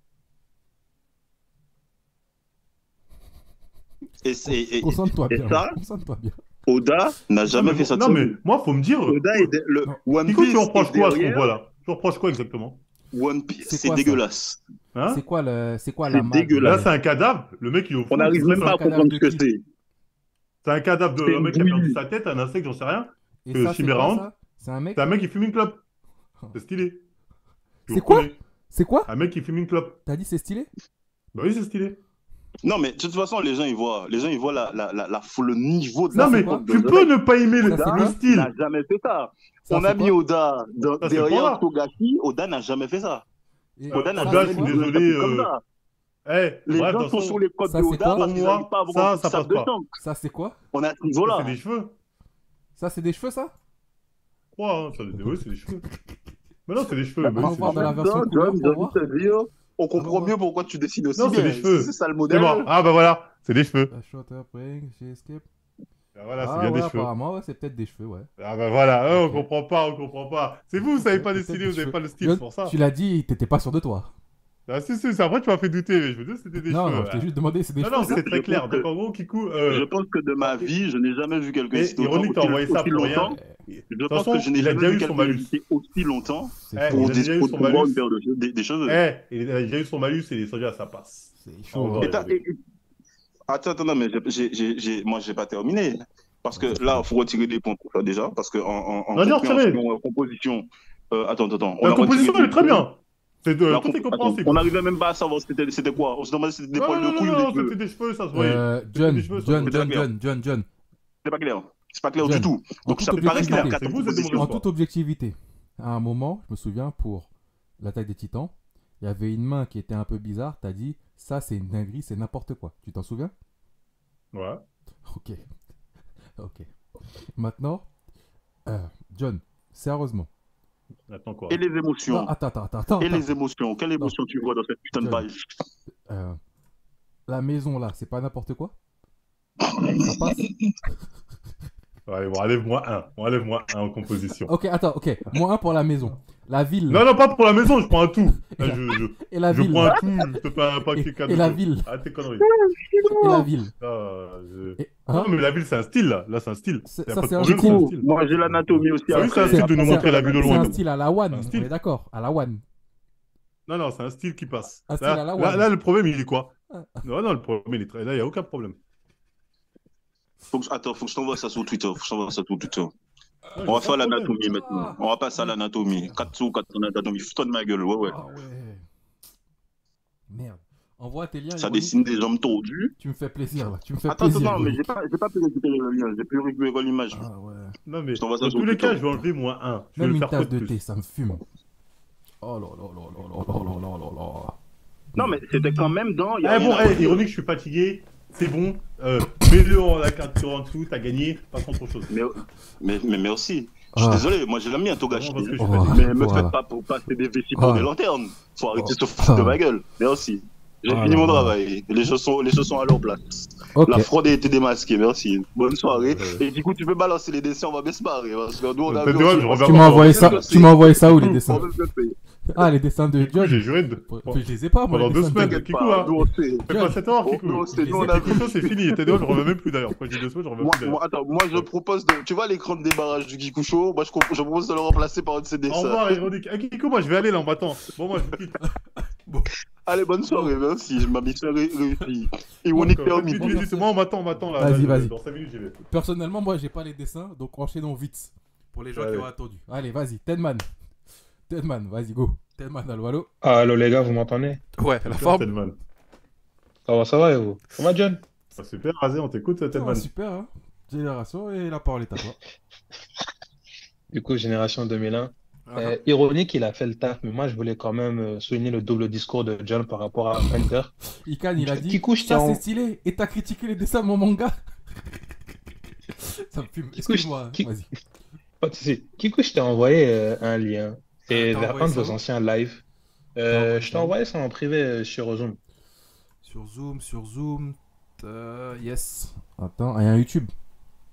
Et Concentre-toi et bien. ça, Concentre-toi bien. Oda n'a jamais fait ça de Non, sa mais vie. moi, faut me dire. Oda le Non. One Kiko, Piece tu reproches est quoi à ce qu'on derrière. voit là? Tu reproches quoi exactement? One Piece, C'est c'est quoi, ça? dégueulasse. Hein? C'est quoi la C'est map dégueulasse. Là, c'est un cadavre. Le mec, il est au fond. On n'arrive même c'est pas un à comprendre cadavre ce que de qui? c'est. C'est un cadavre C'est d'un mec qui a perdu bouilli. sa tête, un insecte, j'en sais rien. Et Que ça, c'est Chimera quoi, Ant. ça? C'est un mec? C'est un mec qui fume une clope. C'est stylé. Tu C'est le quoi? reconnais. C'est quoi? Un mec qui fume une clope. T'as dit c'est stylé? Bah oui, c'est stylé. Non, mais de toute façon, les gens, ils voient le niveau de Ça, Non, c'est mais quoi? tu peux ne pas aimer Ça, c'est le quoi? style. n'a jamais fait ça. Ça, On c'est a mis quoi? Oda Ça, c'est derrière pas Togashi. Oda n'a jamais fait ça. Et Oda n'a ça, Oda, jamais je suis joué un désolé, truc comme ça. Eh, Les bref, gens dans sont son- sur les codes Ça, de c'est Oda quoi? parce qu'ils Pour n'arrivent pas à moi, avoir un ça sac passe de pas. tank. Ça, c'est quoi? On a ce Ça, niveau-là. c'est des cheveux. Ça, c'est des cheveux, ça? Je crois, hein. Oui, c'est des cheveux. Mais non, c'est des cheveux. Bah, Bah oui, on c'est va des dans la cheveux. version couleur John, pour j'ai voir. envie de te dire, on comprend Ah, mieux pourquoi tu dessines aussi Non, c'est bien. des cheveux. C'est ça le C'est modèle. bon. Ah bah voilà, c'est des cheveux. La shooter playing, j'ai escape. Ah, voilà, c'est Ah bien ouais, des cheveux. apparemment, ouais, c'est peut-être des cheveux, ouais. Ah bah voilà, on Ok. comprend pas, on comprend pas. C'est vous savez pas Peut-être dessiner, des vous avez cheveux. pas le style, John, c'est pour ça. tu l'as dit, t'étais pas sûr de toi. Ah si, si, c'est après tu m'as fait douter, mais je me disais que c'était des Non, cheveux. non, je t'ai juste demandé, c'est des Non, cheveux, non, ça? c'est très Je clair. pense que- Donc en gros, Kikou, Je pense que de ma vie, je n'ai jamais vu quelqu'un Et hésiter autant, ironique, t'as envoyé ça aussi pour rien. longtemps. Ouais, Je toute pense façon, que je n'ai il a jamais déjà vu eu son quelqu'un malus. hésiter aussi longtemps c'est Eh, pour, il a déjà eu son pour voir malus. une paire des cheveux. Il a déjà eu son malus et les soldats, ça passe. c'est Oh, chaud. ouais. Attends, non, mais moi, j'ai pas terminé. Parce que là, il faut retirer des points pour ça déjà. Parce que en Non, non, retirez. composition. Attends. La a composition, retiré elle est très des points. bien. C'est La tout est compo- compréhensible. Attends, on n'arrivait même pas à savoir c'était quoi. On se demandait si c'était des Non, poils non, de non, couille ou non, des cheveux. c'était des cheveux, ça se voyait. John, des cheveux, ça John, me fait John. C'est pas clair. C'est pas clair John, du tout. en Donc toute ça peut paraître clair. objectivité. quatre C'est vous, c'est compositions. de En mauvaise toute objectivité, à un moment, je me souviens, pour l'attaque des Titans, il y avait une main qui était un peu bizarre. T'as dit, ça c'est une dinguerie, c'est n'importe quoi. Tu t'en souviens? Ouais. Ok. Ok. Maintenant, John, sérieusement. Attends quoi. Et les émotions. Non, attends. Et les émotions. Quelle émotion tu vois dans cette putain de John. page? La maison là, c'est pas n'importe quoi? Ça passe? Ouais, bon, enlève-moi un. Bon, enlève-moi un en composition. Ok, attends, ok. Moins un pour la maison. La ville. Non, non, pas pour la maison, je prends un tout. Et Là, la- je Et la je ville. prends un tout, je te fais un paquet Et cadeau. la ville. Ah, tes conneries. Et la ville. Et, Hein? Non, mais la ville, c'est un style, là. Là, c'est un style. C'est- Y a ça, pas de c'est un problème, style. c'est un style. Moi, j'ai l'anatomie aussi. Ah oui, c'est un style de nous montrer la ville au C'est loin. un style à la One, Un on style. est d'accord, à la One. Non, non, c'est un style qui passe. Un style à la Là, One. là, le problème, il est quoi? Ah. Non, non, le problème, il est très. Là, il n'y a aucun problème. Attends, faut que je t'envoie ça sur Twitter. Ouais, On va j'ai faire pas de l'anatomie problème. maintenant. On va passer à l'anatomie. 4 sur 4 en anatomie. Fous-toi de ma gueule, ouais. Ah ouais. Merde. Envoie tes liens. Ça Ironique. dessine des jambes tordues. Tu me fais plaisir là. Tu me fais Attends, plaisir. mais Ironique. j'ai pas pu récupérer le lien. J'ai pu récupérer l'image. Ah ouais. Non, mais Je t'envoie ça dans sur tous les Twitter. cas, je vais enlever moins un. Je vais Même le une faire tasse quoi de plus? thé, ça me fume. Oh là là là là là là là là là. Non, mais c'était quand même dans. il y a Ah rien bon, à redire. ironique, je suis fatigué. C'est bon. Mets-le en la carte en dessous, t'as gagné. Passons à autre chose. Mais merci. Je suis Ah. désolé, moi j'ai mis un Togashi. Vraiment, parce que je Oh. suis fatigué. Mais me Voilà. faites pas pour passer des vessies pour Ah. des lanternes. Faut arrêter de se Ah. foutre de ma gueule. Merci. J'ai Ah fini là mon là. travail. Les choses sont à leur place. Ok. La fraude a été démasquée, merci. Bonne soirée. Ouais. Et du coup, tu peux balancer les dessins, on va bien se marrer. Parce que nous, on a T'as vu dit, ouais, aussi- je reviens Tu pas. m'as envoyé ça. Merci. Tu m'as envoyé ça où les On dessins? va se faire. Ah les dessins de John. J'ai juré de. Je les ai pas moi. Pendant les 2 dessins de semaines, John. T'inquiète Kikou, pas, hein. nous on sait. Fais pas 7 heures, Kikou. Nous, c'est- Je nous, les on a ai vu. Kikou, c'est fini. T'es dehors, je reviens même plus d'ailleurs. Quand je dis 2 semaines, je reviens plus d'ailleurs. Attends, moi je propose de. Tu vois l'écran de débarrage du Kikusho, moi je propose de le remplacer par un de ses Au dessins. revoir, ironique. Ah, Kikou, moi je vais aller là, on m'attend. Bon, moi je vous quitte. Allez, bonne soirée, merci. Je m'habite réussi. Ironique permis. 8 minutes. Moi, on m'attend là. Vas-y, Là, vas-y. Dans 5 minutes, j'y vais. Personnellement, moi, j'ai pas les dessins, donc enchaînons vite. Pour les gens Allez. qui ont attendu. Allez, vas-y, Tedman. Tedman, vas-y, go. Tedman, allo. Allô les gars, vous m'entendez? Ouais, la Super, forme. Tedman. Ça va et vous? Comment John? Ah, super, Razé, on t'écoute, Ah, Tedman. super, hein. Génération, et la parole est à toi. Du coup, Génération 2001. Ah. Ironique, il a fait le taf, mais moi je voulais quand même souligner le double discours de John par rapport à Hunter. Ikan, il a dit Kikou, je ça t'ai en- c'est stylé, et t'as critiqué les dessins de mon manga. Ça me fume. Kikou, Excuse-moi, Ki- vas-y. Pas de souci. Kikou, je t'ai envoyé un lien. C'est t'as vers envoyé un de ça vos où? anciens lives. envoyé Je t'ai ça où? envoyé ça en privé sur Zoom. Sur Zoom. Yes. Attends, il y a un YouTube.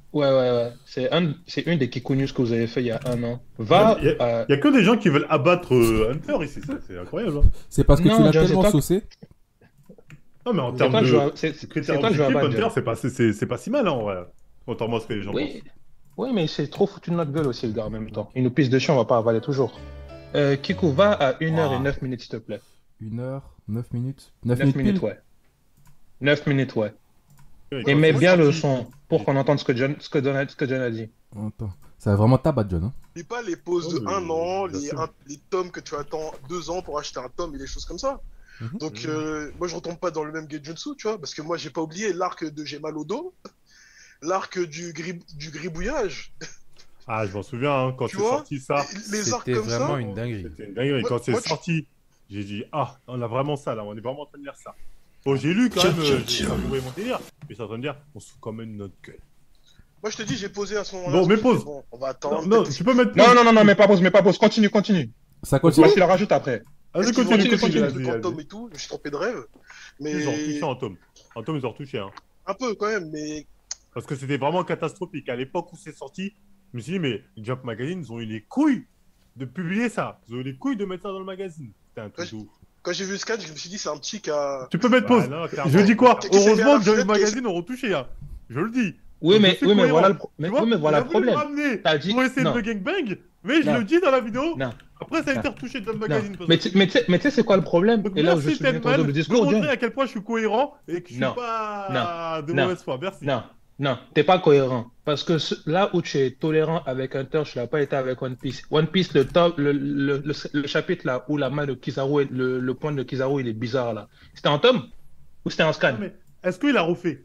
Ouais. C'est une des Kiku News que vous avez fait il y a un an. Il Va. y a que des gens qui veulent abattre Hunter ici, c'est incroyable. Hein. C'est parce que tu Non, l'as John, c'est tellement toi. saucé. Non, mais en C'est termes toi que je de veux- c'est critères toi que je veux objectifs, abattre, Hunter, John. c'est pas si mal, hein, en vrai. Contrairement à ce que les gens pensent. Oui. Oui, mais c'est trop foutu de notre gueule aussi, le gars, en même temps. Il nous pisse dessus, on va pas avaler toujours. Kiku, va à 1h09 minutes, s'il te plaît. 1h, 9 minutes. 9 9 minutes minutes, pile. ouais. 9 minutes, ouais. Ouais, Et quand mets c'est bien le sorti. son pour qu'on entende ce que John a dit. Attends. Ça va vraiment tabac, John. Hein. N'oublie pas les pauses Oh, de mais 1 an, bien sûr. les tomes que tu attends 2 ans pour acheter un tome et des choses comme ça. Mhm. Donc, moi, je retombe pas dans le même Genjutsu, tu vois, parce que moi, j'ai pas oublié l'arc de J'ai mal au dos, l'arc du gribouillage. Ah, je m'en souviens, hein, quand Tu c'est vois, sorti ça, les arcs C'était comme vraiment ça. une dinguerie. c'était une dinguerie. Quand c'est moi, tu- sorti, j'ai dit, ah, on a vraiment ça là, on est vraiment en train de lire ça. Bon, j'ai lu quand Tiens, même, tiens, j'ai tiens. avoué mon délire, mais c'est en train de dire, on se fout quand même de notre gueule. Moi, je te dis, j'ai posé à ce moment-là. Bon, je mais me suis dit, pause. bon, on va attendre. Non, peut-être tu peux mettre Non, pause. non, mais pas pause, continue. Ça Parce continue. qu'il la rajoute après. Vas-y, Est-ce qu'ils vont continue, retoucher continue, le truc en vas-y. tome et tout? Je me suis trompé de rêve. Mais Ils ont retouché en tome. En tome, ils ont retouché, hein. un peu quand même. Mais Parce que c'était vraiment catastrophique. À l'époque où c'est sorti, je me suis dit, mais Jump Magazine, ils ont eu les couilles de publier ça. Ils ont eu les couilles de mettre ça dans le magazine. C'était un truc de ouf. quand j'ai vu le scan, je me suis dit, c'est un petit qui a. Tu peux mettre Bah, pause. non, clairement. Je dis quoi? Qui s'est mis à Heureusement la que Jump fenêtre, qui- Magazine ont retouché, hein. Je le dis. Oui, Donc, mais, je suis oui, mais cohérent. voilà le, Tu vois, oui, mais voilà il a le voulu me problème. ramener T'as dit pour essayer non. de me gangbang, mais je Non. le dis dans la vidéo. Non. Après, ça a été Non. retouché Jump Non. Magazine. parce Mais que- tu sais c'est quoi le problème? Donc, Et là où je merci souligne ton Tenman double de discours, montrer John. à quel point je suis cohérent et que je suis Non. pas de Non. mauvaise foi. Merci. Non, t'es pas cohérent. Parce que là où tu es tolérant avec Hunter, tu l'as pas été avec One Piece. One Piece, le chapitre là où la main de Kizaru, le point de Kizaru, il est bizarre là. C'était un tome ou c'était un scan? Non, mais est-ce qu'il a refait?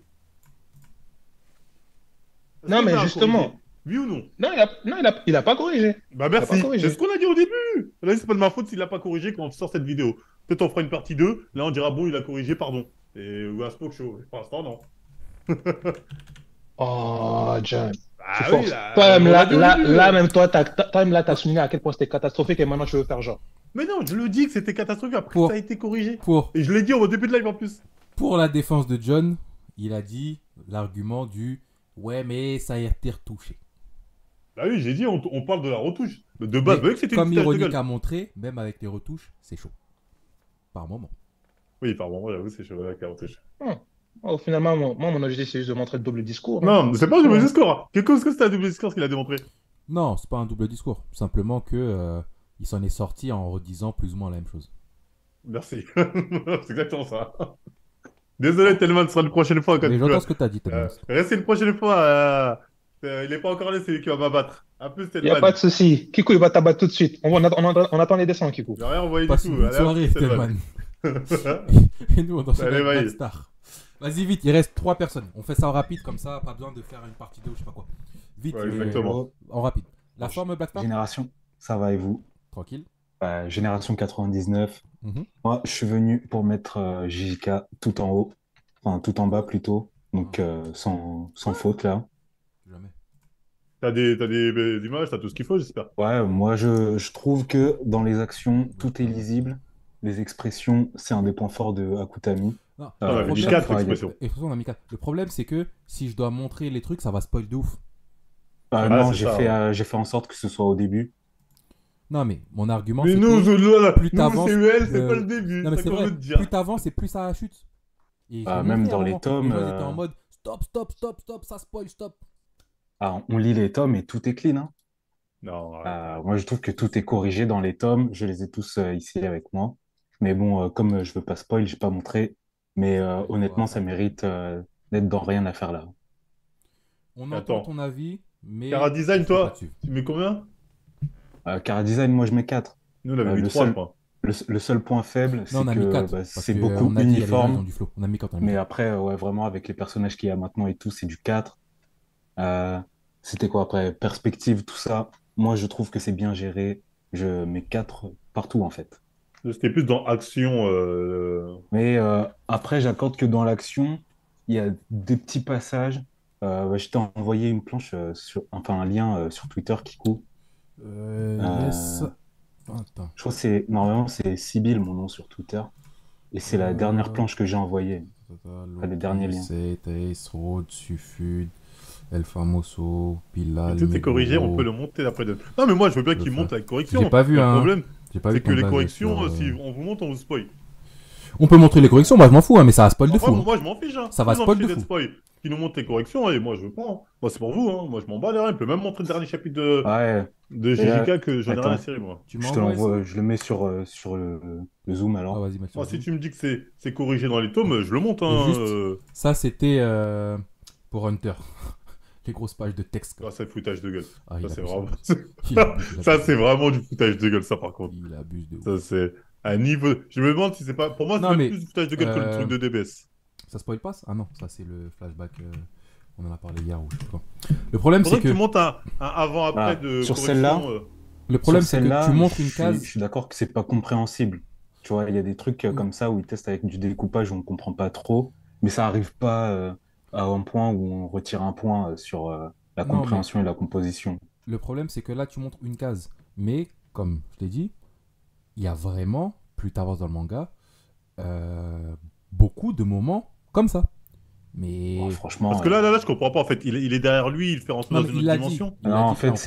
Est-ce Non, qu'il mais a justement. corrigé? Oui ou non? Non, il a pas corrigé. Bah Il a merci, pas corrigé. c'est ce qu'on a dit au début. Là, c'est pas de ma faute s'il l'a pas corrigé quand on sort cette vidéo. Peut-être on fera une partie 2, là on dira bon, il a corrigé, pardon. Et ou un Smoke Show. Pour l'instant, non. Oh, John. Ah Tu oui, forces. là, Toi-même, on l'a dit au début. là, même toi, t'as souligné à quel point c'était catastrophique et maintenant tu veux faire genre. Mais non, je le dis que c'était catastrophique, après Pour- ça a été corrigé. Pour, Et je l'ai dit au début de live en plus. pour la défense de John, il a dit l'argument du ouais, mais ça a été retouché. Bah oui, j'ai dit, on parle de la retouche. De base, Mais vous voyez que c'était une comme petite tache de Ironique gueule. a montré, même avec les retouches, c'est chaud. Par moment. Oui, pardon, j'avoue, c'est chaud avec la retouche. Oh, finalement, moi, mon objectif, c'est juste de montrer le double discours. hein. Non, c'est pas un double Ouais. discours. Qu'est-ce que c'était un double discours qu'il a démontré? Non, c'est pas un double discours. Simplement que il s'en est sorti en redisant plus ou moins la même chose. Merci. C'est exactement ça. Désolé, Telman, ce sera une prochaine fois quand Mais tu j'entends veux. ce que t'as dit, Telman. Restez une prochaine fois. Il est pas encore là, c'est lui qui va m'abattre. À plus, Il n'y a Telman. pas de souci. Kiku, il va t'abattre tout de suite. On attend les dessins, Kiku. Il a rien envoyé du Passe tout. une bonne Allez, soirée, à plus, Telman. Et nous, on enchaîne Allez, avec vas-y. Black Star. Vas-y, vite, il reste 3 personnes. On fait ça en rapide, comme ça, pas besoin de faire une partie 2 ou je sais pas quoi. Vite, Ouais, exactement. en rapide. La forme Black Star? Génération, ça va et vous? Tranquille. Génération 99. Mhm. Moi, je suis venu pour mettre JK tout en haut, enfin tout en bas plutôt, donc sans faute là. Jamais. T'as des images, t'as tout ce qu'il faut, j'espère. Ouais, moi je trouve que dans les actions, tout est lisible. Les expressions, c'est un des points forts de Akutami. Non, Ah, le mais problème- 4 il y a- expressions. Expression d'amical. Le problème, c'est que si je dois montrer les trucs, ça va spoil de ouf. Ah, Non, c'est j'ai ça, fait, j'ai fait en sorte que ce soit au début. Non, mais mon argument, Mais c'est nous, que plus nous, t'avances, CEL, c'est euh, pas le début. non, mais c'est c'est qu'on vrai, veut te dire. plus t'avances et plus ça chute. Et je l'ai Même montré à dans un les moment. tomes, Les gens étaient en mode stop, ça spoil, stop. Ah, on lit les tomes et tout est clean, hein. Non, arrête. Moi, je trouve que tout est corrigé dans les tomes. Je les ai tous ici avec moi. Mais bon, comme je veux pas spoil, j'ai pas montré. Mais honnêtement, ça mérite d'être dans rien à faire là. On entend Attends. ton avis, mais. Cara Design, je suis pas toi, dessus. tu mets combien? Cara Design, moi, je mets 4. Nous, on avait mis le 3, je seul, crois. le seul point faible, Non, c'est on a mis que 4. c'est beaucoup uniforme. Du flow. On a mis 4. Mais après, ouais, vraiment, avec les personnages qu'il y a maintenant et tout, c'est du 4. C'était quoi après? Perspective, tout ça. Moi, je trouve que c'est bien géré. Je mets 4 partout, en fait. C'était plus dans action. Mais après, j'accorde que dans l'action, il y a des petits passages. Je t'ai envoyé une planche, enfin un lien sur Twitter, Kiku. Yes. Attends. Je crois que normalement, c'est Sibyl, mon nom sur Twitter. Et c'est la dernière planche que j'ai envoyée. Enfin, le dernier lien. C'est Taste, Road, Sufud. El Famoso, Bilal. Tout est corrigé, on peut le monter d'après. Non, mais moi, je veux bien qu'il monte avec correction. J'ai pas vu, Le hein. problème, J'ai pas vu c'est que ton les blague corrections, sur, si on vous monte, on vous spoil. On peut montrer les corrections, moi je m'en fous, hein, mais ça va spoil de fou. Moi, hein. moi, je m'en fiche. Hein. Ça va Vous spoil de empêchez fou. d'être spoil. Qui nous montre les corrections, et moi, je prends. Moi, c'est pour vous. Hein. Moi, je m'en bats les reins. Il peut même montrer le dernier chapitre de GJK que j'en ai rien à cirer, moi. Tu Je te l'envoie, je le mets sur le Zoom alors. Ah, vas-y, Mathieu. Si tu me dis que c'est corrigé dans les tomes, je le monte. Et Hein. juste, ça c'était pour Hunter. Les grosses pages de texte. Ah, c'est foutage de gueule. Ah, ça, c'est abuse. vraiment... Il abuse, ça, c'est vraiment du foutage de gueule, ça, par contre. Il abuse de ouf. Ça, c'est un niveau... Je me demande si c'est pas... Pour moi, c'est mais, plus du foutage de gueule que le truc de DBS. Ça spoil pas ça? Ah non, ça c'est le flashback. On en a parlé hier ou je sais pas quand. Le problème c'est que... tu montes un avant-après de sur correction, celle-là, le problème c'est que tu montres une case... Je suis d'accord que c'est pas compréhensible. Tu vois, il y a des trucs comme ça où ils testent avec du découpage où on comprend pas trop, mais ça arrive pas à un point où on retire un point sur la compréhension et la composition. Le problème c'est que là tu montres une case, mais comme je t'ai dit, il y a vraiment, plus t'avances dans le manga, beaucoup de moments comme ça. Mais franchement, parce que là, je comprends pas en fait. Il est derrière lui, il fait rentrer dans une autre dimension. Non, en fait,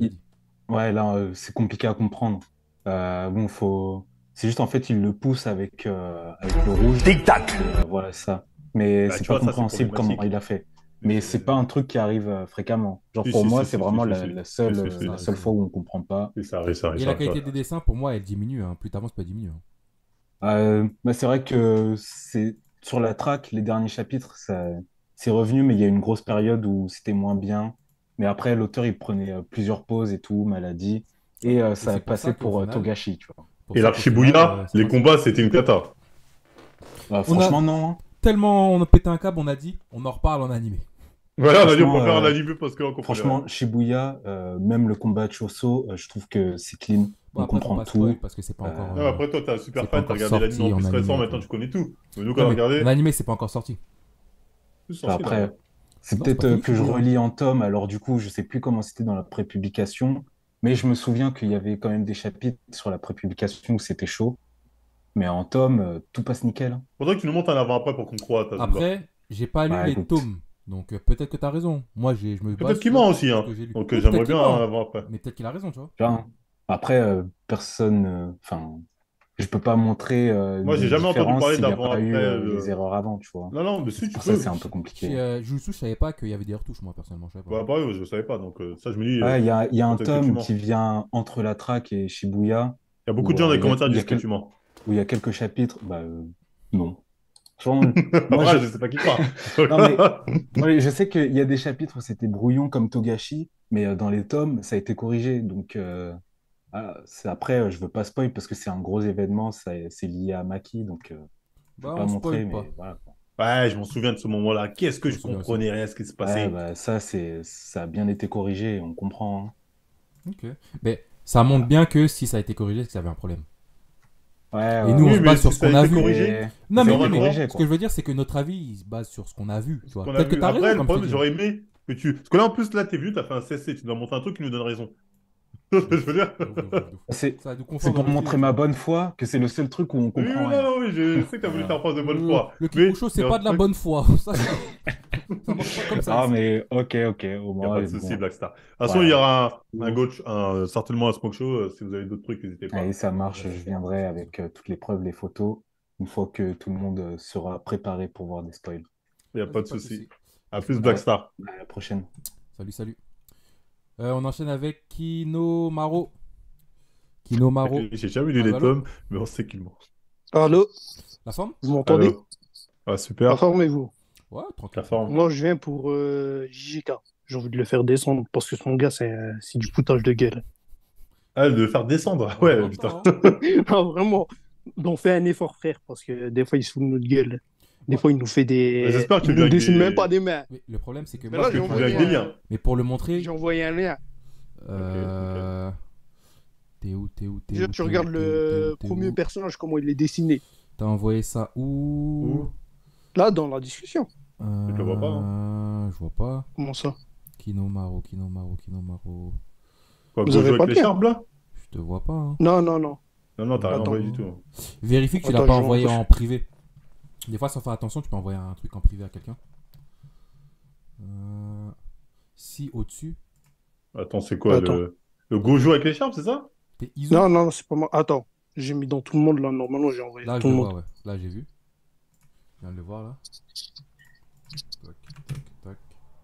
c'est compliqué à comprendre. Bon, c'est juste en fait, il le pousse avec le rouge. Tic-tac. Voilà ça. Mais c'est pas compréhensible comment il a fait. Mais c'est pas un truc qui arrive fréquemment. Genre pour moi, c'est vraiment la seule fois où on comprend pas. Et la qualité des dessins, pour moi, elle diminue. Hein. Plus t'avances, plus elle diminue. C'est vrai que c'est sur la track, les derniers chapitres, c'est revenu, mais il y a une grosse période où c'était moins bien. Mais après, l'auteur, il prenait plusieurs pauses et tout, maladie. Et ça a passé pour Togashi, tu vois. Et l'Archibuya, les combats, c'était une cata. Franchement, non. Hein. Tellement on a pété un câble, on a dit, on en reparle en animé. Voilà, on a dit on peut faire un animé parce qu'on comprend. Franchement, Shibuya, même le combat de Choso, je trouve que c'est clean. On comprend tout. Parce que c'est pas encore. Après, toi, t'es un super fan, t'as regardé l'anime en plus récent, maintenant tu connais tout. Mais nous, quand on a regardé. L'animé, c'est pas encore sorti. Après, c'est peut-être que je relis en tome, alors du coup, je sais plus comment c'était dans la prépublication. Mais je me souviens qu'il y avait quand même des chapitres sur la prépublication où c'était chaud. Mais en tome, tout passe nickel. Faudrait que tu nous montres un avant-après pour qu'on croie. Après, j'ai pas lu les tomes. Donc peut-être que t'as raison. Moi, je me base. Peut-être qu'il ment aussi. Hein. Donc j'aimerais bien un avant-après. Mais peut-être qu'il a raison, tu vois. Après, personne. Enfin, je peux pas montrer. Moi, j'ai jamais entendu parler d'avant-après. Les erreurs avant, tu vois. Non, mais si tu peux. Ça, c'est un peu compliqué. Jutsu, je savais pas qu'il y avait des retouches, moi, personnellement. Je savais pas. Bah, pareil, je savais pas. Donc ça, je me dis. Il y a un tome qui vient entre la track et Shibuya. Il y a beaucoup de gens dans les commentaires qui disent que tu mens. Où il y a quelques chapitres, non. Moi, je sais pas qui croire. Je sais qu'il y a des chapitres où c'était brouillon comme Togashi, mais dans les tomes, ça a été corrigé. Donc après, je veux pas spoil parce que c'est un gros événement, c'est lié à Maki, donc je vais pas montrer. Mais voilà. Ouais, je m'en souviens de ce moment-là. Qu'est-ce que je comprenais rien ce qui se passait. Ça a bien été corrigé, on comprend. Hein. Ok. Mais ça montre bien que si ça a été corrigé, c'est qu'il y avait un problème. Ouais, et nous, on se base sur ce qu'on a vu. Non, mais ce que je veux dire, c'est que notre avis, il se base sur ce qu'on a vu. Peut-être que t'as raison. Après, le problème, j'aurais aimé que tu. Parce que là, en plus, là, t'es venu, t'as fait un CSC, tu dois montrer un truc qui nous donne raison. Je veux dire. C'est pour montrer ma bonne foi que c'est le seul truc où on comprend. Oui, je sais que t'as voulu faire preuve de bonne foi. Le Kikucho, c'est pas de la bonne foi. Ça marche pas comme ça. Ah, mais ok. Au moins, pas de soucis, Blackstar. De toute façon, il y aura certainement un smoke show. Si vous avez d'autres trucs, n'hésitez pas. Allez, ça marche. Je viendrai avec toutes les preuves, les photos, une fois que tout le monde sera préparé pour voir des spoils. Il n'y a pas de souci. À plus, Blackstar. À la prochaine. Salut. On enchaîne avec Kinomaro. Kinomaro. J'ai jamais lu les tomes, mais on sait qu'il ment. Allô? La forme? Vous m'entendez? Ah, super. Informez-vous. Ouais, tranquille. La forme. Moi, je viens pour JJK. J'ai envie de le faire descendre parce que son gars, c'est du foutage de gueule. Ah, de le faire descendre? Ouais, putain. Non, vraiment. On fait un effort, frère, parce que des fois, il se fout de notre gueule. Des fois, il nous fait des. J'espère que tu ne dessine même pas des mains. Mais le problème, c'est que. Mais là, j'ai envoyé des liens. Mais pour le montrer. J'ai envoyé un lien. T'es où? Tu regardes le premier personnage, comment il est dessiné. T'as envoyé ça où? Là, dans la discussion. Je le vois pas. Hein. Je vois pas. Comment ça? Kinomaro. Quoi, vous avez pas les charbes là? Je te vois pas. Hein. Non, t'as rien envoyé du tout. Vérifie que tu l'as pas envoyé en privé. Des fois, sans faire attention, tu peux envoyer un truc en privé à quelqu'un. Si au-dessus. Attends, c'est quoi Attends. le Gojo avec l'écharpe, c'est ça? T'es Iso. Non, non, c'est pas moi. Attends, j'ai mis dans tout le monde là. Normalement, j'ai envoyé Là, je tout le le vois, monde. ouais. Là, j'ai vu. Je viens de le voir, là. Tac, tac, tac.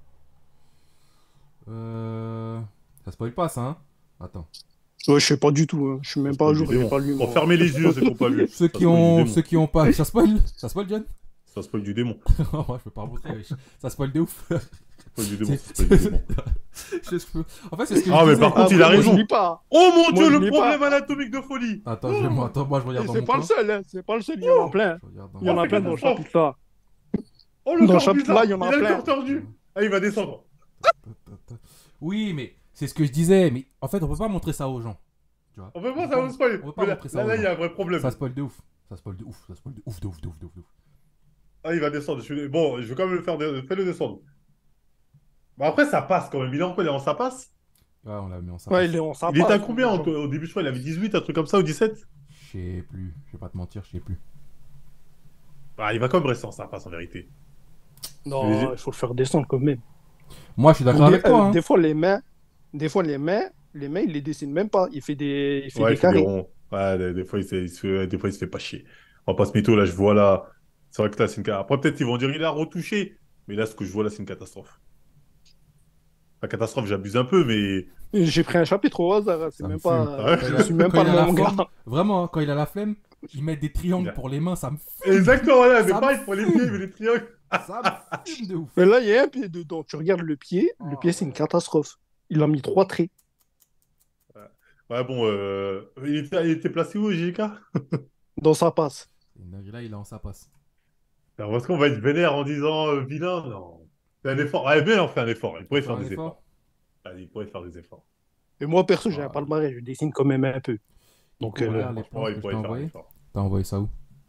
Ça spoil pas, ça, hein? Attends. Ouais, je sais pas du tout. Je suis même pas à jour. J'ai pas lu. Pour moi. fermer les yeux, ceux qui n'ont pas vu. Ceux Ça qui spoil du ont, démon. ceux qui ont pas. Ça spoil? Ça spoil, John? Ça spoil du démon. Moi, je peux pas remonter, wesh. Ça spoil de ouf. Ça spoil du démon. Ça spoil du démon. En fait, c'est ce que Ah, je mais disais. par contre, il a Moi, je raison. lis pas. Oh mon Moi, dieu, je le lis problème pas. anatomique de folie. Attends, moi, je regarde Et dans c'est mon pas le coin. seul, hein. C'est pas le seul. Il y en a plein. Je regarde Il y en a c'est plein dans le catastrophe. chapitre là. Oh, le Dans le corps chapitre bizarre. là, il y en a Il a le plein. corps tordu. Ah, il va descendre. Oui, mais c'est ce que je disais. Mais en fait, on peut pas montrer ça aux gens. Tu vois. On peut pas, ça va spoil. On peut pas Mais là, montrer ça aux là, il y a gens. un vrai problème. Ça spoil de ouf. Ça spoil de ouf. Ça spoil de ouf, de ouf, de ouf, de ouf, de ouf. Ah, il va descendre. Bon, je vais quand même le faire. Fais-le descendre. Bah après, ça passe quand même. Il est en quoi? Il est en ça passe? Ouais, on l'a mis en ça. Ouais, il est en ça. Il était à combien au début? Je crois il avait 18, un truc comme ça, ou 17? Je sais plus. Je vais pas te mentir, je sais plus. Bah, il va quand même rester en ça passe en vérité. Non, il faut le faire descendre quand même. Moi, je suis d'accord avec toi. Hein. Des fois, les mains, il les dessine même pas. Il fait des, Ouais, des il fait des carrés. ronds. Ouais, des fois, il se fait pas chier. On va pas se mytho, là, je vois là. C'est vrai que là, c'est une catastrophe. Après, peut-être qu'ils vont dire il a retouché. Mais là, ce que je vois là, c'est une catastrophe. La catastrophe, j'abuse un peu, mais. J'ai pris un chapitre au hasard. C'est Ça même me pas. fume. Je suis même Quand pas il le a la manga. flemme, vraiment, hein, quand il a la flemme, il met des triangles pour les mains, ça me fume. Exactement, voilà, mais Ça pareil me pour les fume. pieds, mais les triangles. Ça me fume de ouf. Mais là, il y a un pied dedans. Tu regardes le pied c'est une catastrophe. Il a mis 3 traits. Ouais, bon, il était placé où, JK? Dans sa passe. Là, il est en sa passe. Alors, est-ce qu'on va être vénère en disant vilain? Non. C'est un effort. Ouais, mais on fait un effort. Il pourrait faire Un des effort. efforts. Allez, il pourrait faire des efforts. Et moi, perso, j'ai un palmarès. Je dessine quand même un peu. Donc, Regarde les franchement, plans il que je pourrait t'ai faire un envoyés. effort. T'as envoyé ça où?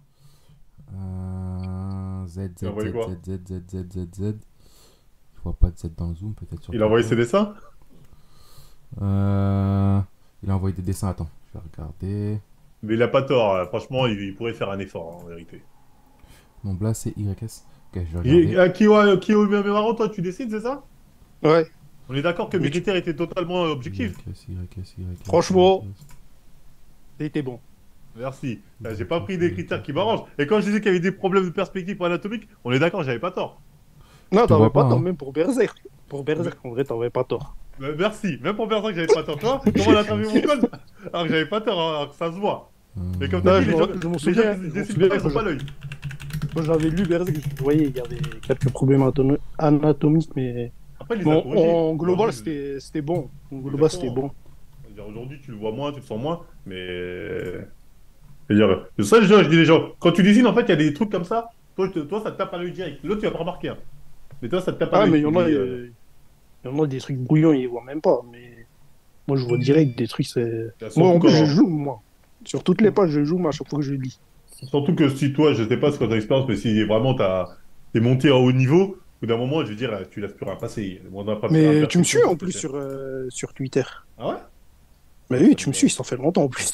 Z, Z, Il a envoyé Z, quoi? Z, Z, Z, Z, Z, Z. Je vois pas de Z dans le zoom, peut-être sur. Il a envoyé ses dessins? Il a envoyé des dessins, attends, je vais regarder. Mais il a pas tort. Franchement, il pourrait faire un effort, en vérité. Mon blast c'est YS. Ok, je vais regarder. Qui est marrant, toi, tu décides, c'est ça? Ouais. On est d'accord que mes critères étaient totalement objectifs. YS. Franchement, c'était bon. Merci. Là, j'ai pas pris des critères qui m'arrangent. Et quand je disais qu'il y avait des problèmes de perspective anatomique, on est d'accord, j'avais pas tort. Non, t'avais vois pas pas, tort, hein. même pour Berserk. Pour Berserk, en vrai, t'avais pas tort. Merci. Même pour faire ça que j'avais pas tort. Toi, comment on a trouvé mon code? Alors que j'avais pas tort, alors que ça se voit. Et comme t'as Non, dit, les gens je m'en les souviens, gens qui je m'en décident souviens pas, ils quand ont pas l'œil. Quand j'avais lu Berserk, je voyais il y avait quelques problèmes anatomiques, mais Après, il les a bon, corrigés. en global, Aujourd'hui, c'était bon. En global, c'était bon. c'est-à-dire, aujourd'hui, tu le vois moins, tu le sens moins, mais. C'est-à-dire, c'est ça, je dis les gens, quand tu dessines, en fait, il y a des trucs comme ça, toi, ça te tape à l'œil direct. L'autre, tu vas pas remarquer. Hein. Mais toi, ça te tape à Ah, l'œil. mais il y en a, Tu dis, il y en a des trucs brouillons, ils voient même pas. Mais moi, je vois direct des trucs, c'est. surtout Moi, en plus, quand- je joue, moi. Sur toutes les pages, je joue, mais à chaque fois que je lis. Surtout que si toi, je sais pas ce que t'as expérience, mais si vraiment t'es monté à haut niveau, au bout d'un moment, je veux dire, tu laisses plus rien passer. Mais tu me suis en plus sur Twitter. Ah ouais? Mais oui, tu me suis, ça fait longtemps en plus.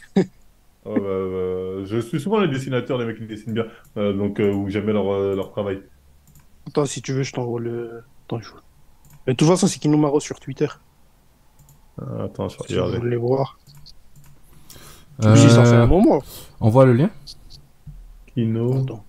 Je suis souvent les dessinateurs, les mecs qui dessinent bien, donc où j'aimais leur travail. Attends, si tu veux, je t'envoie le. Attends, je... Mais de toute façon, c'est Kinomaro sur Twitter. Attends, je Si regarde. vous voulez voir. Tu me suis, ça fait un moment. On voit le lien? Kino. Attends.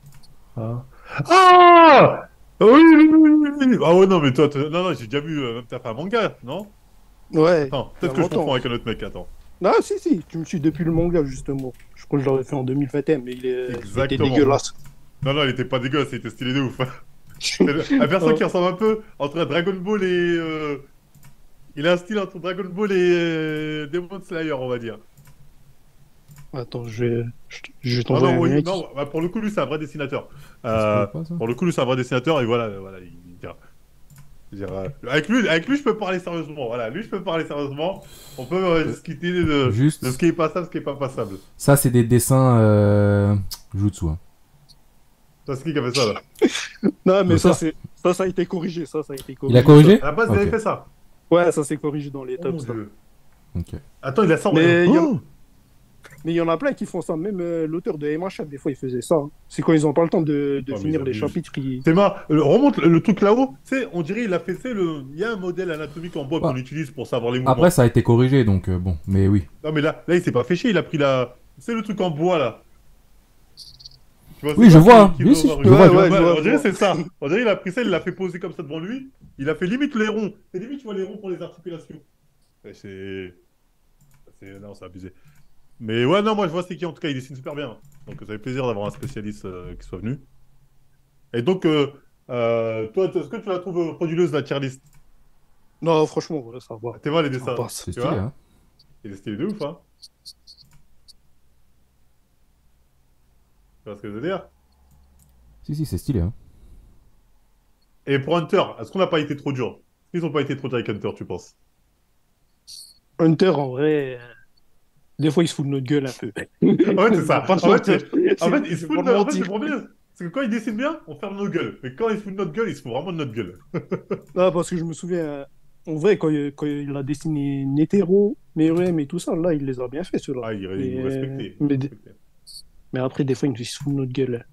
Ah! Oui, oui, oui, oui, oui. Ah ouais, non, mais toi, non, j'ai déjà vu, même t'as fait un manga, non? Ouais. Attends, il y peut-être a que je longtemps. confonds avec un autre mec, attends. Non, si, tu me suis depuis le manga, justement. Je crois que je l'avais fait en 2021, mais il était Exactement. dégueulasse. Non, il était pas dégueulasse, il était stylé de ouf. Un perso qui ressemble un peu entre Dragon Ball et. Il a un style entre Dragon Ball et Demon Slayer, on va dire. Attends, je vais Ah t'envoyer non, un oui, lien. non, bah, pour le coup, lui, c'est un vrai dessinateur. Ça se peut pas, ça Pour le coup, lui, c'est un vrai dessinateur, et voilà, il dira. Avec lui, je peux parler sérieusement. Voilà, lui, je peux parler sérieusement. On peut discuter de ce qui est passable, ce qui est pas passable. Ça, c'est des dessins Jutsu. Hein. C'est qui a fait ça, là? Non, mais Mais ça, ça- ça a été corrigé. Ça a été corrigé. Il a corrigé? À la base, il avait fait ça. Ouais, ça s'est corrigé dans les tops. ça. Ok. Attends, il a ça en Mais il y en- Oh Mais il y en a plein qui font ça. Même l'auteur de MH4, des fois, il faisait ça. Hein. C'est quand ils n'ont pas le temps de finir les chapitres. Théma, remonte le truc là-haut. On dirait il a fait il y a un modèle anatomique en bois qu'on utilise pour savoir les mouvements. Après, ça a été corrigé, donc bon, mais oui. Non, mais là il s'est pas fait chier. Il a pris c'est le truc en bois là. Tu vois, oui, je vois. Oui, si, je vois. On dirait c'est ça. On dirait il a pris ça, il l'a fait poser comme ça devant lui. Il a fait limite les ronds. Et limite, tu vois les ronds pour les articulations. Non, c'est abusé. Mais ouais, non, moi je vois c'est qui en tout cas, il dessine super bien. Donc ça fait plaisir d'avoir un spécialiste qui soit venu. Et donc, toi, est-ce que tu la trouves frauduleuse la tier list? Non, franchement, voilà, ça va. Tu vois les dessins? C'est stylé, hein. Il est stylé de ouf, hein. Tu vois ce que je veux dire? Si, c'est stylé, hein. Et pour Hunter, est-ce qu'on n'a pas été trop dur? Ils n'ont pas été trop dur avec Hunter, tu penses? Hunter, en vrai, des fois, il se fout de notre gueule un peu. En fait, c'est ça. En fait, il se fout de notre gueule. C'est pour bien. C'est que quand il dessine bien, on ferme nos gueules. Mais quand il se fout de notre gueule, il se fout vraiment de notre gueule. Non, parce que je me souviens, en vrai, quand il a dessiné Netero, Merem et tout ça, là, il les a bien fait, ceux-là. Ah, il respectait. Mais après, des fois, il se fout de notre gueule.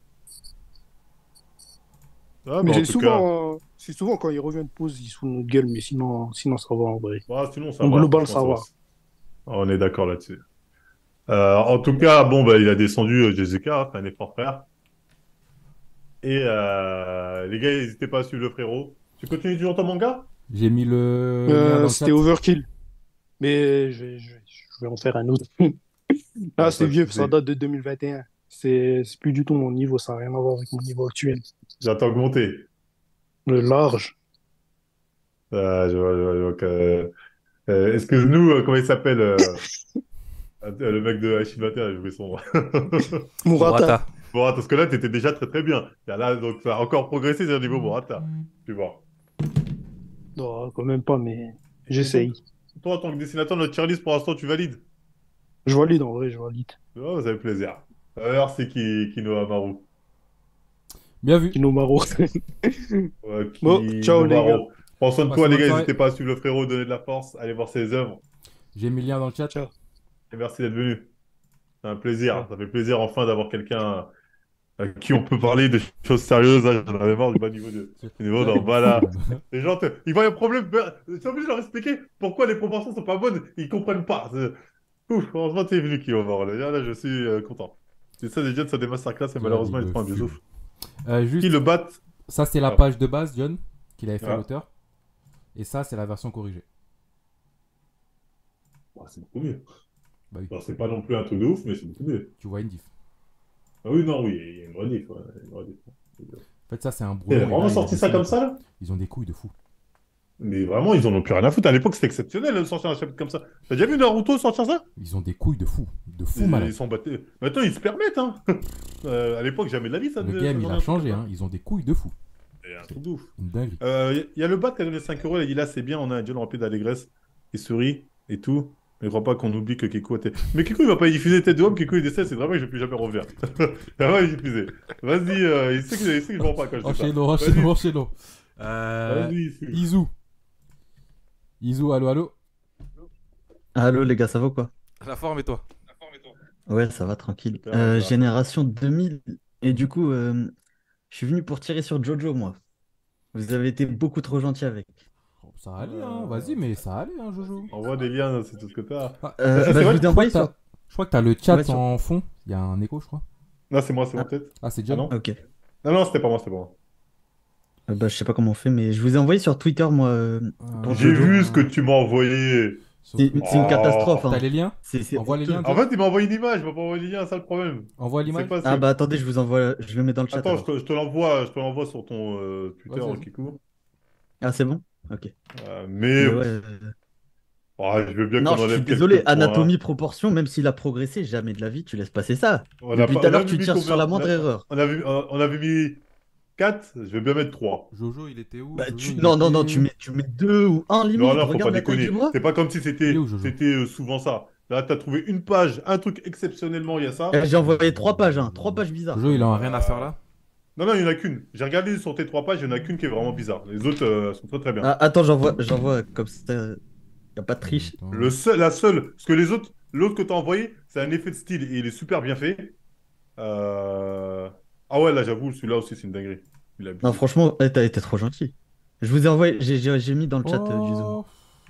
Ah, mais c'est souvent quand il revient de pause, il se fout de notre gueule, mais sinon ça va en vrai. Ah, sinon, ça en va, global, ça va. On est d'accord là-dessus. En tout cas, bon, bah, il a descendu Jessica, un effort frère. Et les gars, n'hésitez pas à suivre le frérot. Tu continues toujours ton manga? J'ai mis le lien dans le c'était chat. Overkill. Mais je vais en faire un autre. Ah, c'est vieux, ça date de 2021. C'est plus du tout mon niveau, ça n'a rien à voir avec mon niveau actuel. J'attends augmenter. Le large. Ah, je vois. Est-ce que nous, comment il s'appelle le mec de Hashimata, j'ai oublié son nom. Murata. Murata, parce que là, t'étais déjà très très bien. Et là, donc, ça a encore progressé sur le niveau Murata. Tu vois. Non, quand même pas, mais j'essaye. Toi, en tant que dessinateur de notre tier list, pour l'instant, tu valides? Je valide, en vrai, je valide. Oh, ça fait plaisir. Alors, c'est Kino Amaru. Bien vu. Kino Amaru. Bon, ciao les gars. Prends soin de toi, les gars. N'hésitez pas à suivre le frérot, donner de la force, allez voir ses œuvres. J'ai mis le lien dans le chat. Ciao. Et merci d'être venu. C'est un plaisir. Ça fait plaisir enfin d'avoir quelqu'un à qui on peut parler de choses sérieuses. J'en avais marre du bas niveau d'en bas là. Les gens, ils voient un problème. C'est obligé de leur expliquer pourquoi les proportions sont pas bonnes. Ils comprennent pas. Ouf, heureusement tu es venu, Kino Amaru. Là, je suis content. C'est ça, déjà, ça des masterclass et malheureusement, ils font un bisou. Qui le bat? Ça, c'est la page de base, John, qu'il avait fait l'auteur. Et ça, c'est la version corrigée. C'est beaucoup mieux. Bah oui. C'est pas non plus un truc de ouf, mais c'est beaucoup mieux. Tu vois une diff. Ah oui, non, oui, il y a une vraie diff. Ouais, en fait, ça, c'est un brouillon. Ils ont vraiment sorti ça comme ça, là? Ils ont des couilles de fou. Mais vraiment, ils en ont plus rien à foutre. À l'époque, c'était exceptionnel de sortir un chapitre comme ça. T'as déjà vu Naruto sortir ça? Ils ont des couilles de fou. De fou malade. Ils sont battus. Maintenant, ils se permettent, hein. À l'époque, jamais de la vie, ça. Le game, il a changé, hein. Ils ont des couilles de fou. C'est un truc de ouf. Une dinguerie. Il y a le bat qui a donné 5 €. Il a dit là, c'est bien, on a un duel rempli d'allégresse. Il sourit et tout. Mais je crois pas qu'on oublie que Kiku était. Mais Kiku, il va pas y diffuser Tête de Homme. Kiku, il décède. C'est vraiment que je vais plus jamais revenir. Il va pas y diffuser. Vas-y, il sait que je ne pas quand je dis ça. Enchaînons. Izu, allô. Allô les gars, ça va ou quoi? La forme et toi? Ouais, ça va, tranquille. Génération 2000. Et du coup, je suis venu pour tirer sur Jojo, moi. Vous avez été beaucoup trop gentil avec. Ça allait, hein. Vas-y, mais ça allait, hein, Jojo. Envoie des liens, c'est tout ce que t'as. Je crois que t'as le chat en fond. Il y a un écho, je crois. Non, c'est moi peut-être. Ah, c'est John. Ok. Non, c'était pas moi. Je sais pas comment on fait, mais je vous ai envoyé sur Twitter, moi. J'ai vu ce que tu m'as envoyé. C'est une catastrophe. Hein. T'as les liens? Envoie les liens. En fait, il m'a envoyé une image, il m'a pas envoyé les liens, c'est ça le problème. Envoie l'image. Ah bah attendez, je vous envoie, je le mets dans le chat. Attends, je te l'envoie sur ton Twitter, Kiku. Ah, c'est bon? Ok. Mais ouais. Je veux bien non, qu'on enlève. Je suis désolé, anatomie, proportion, même s'il a progressé, jamais de la vie, tu laisses passer ça. Depuis tout à l'heure, tu tires sur la moindre erreur. On avait mis 4, je vais bien mettre 3. Jojo, il était où? Non, tu mets 2 ou 1 limite. Non, faut pas déconner. C'est pas comme si c'était souvent ça. Là, t'as trouvé une page, un truc exceptionnellement, il y a ça. J'ai envoyé 3 pages, 3 pages bizarres. Jojo, il en a rien à faire là? Non, il y en a qu'une. J'ai regardé sur tes 3 pages, il y en a qu'une qui est vraiment bizarre. Les autres sont très très bien. Ah, attends, j'envoie comme ça. Y a pas de triche. La seule, parce que les autres, l'autre que t'as envoyé, c'est un effet de style et il est super bien fait. Ah ouais, là, j'avoue, celui-là aussi, c'est une dinguerie. Non, franchement, t'as été trop gentil. Je vous ai envoyé, j'ai mis dans le chat du Zoom.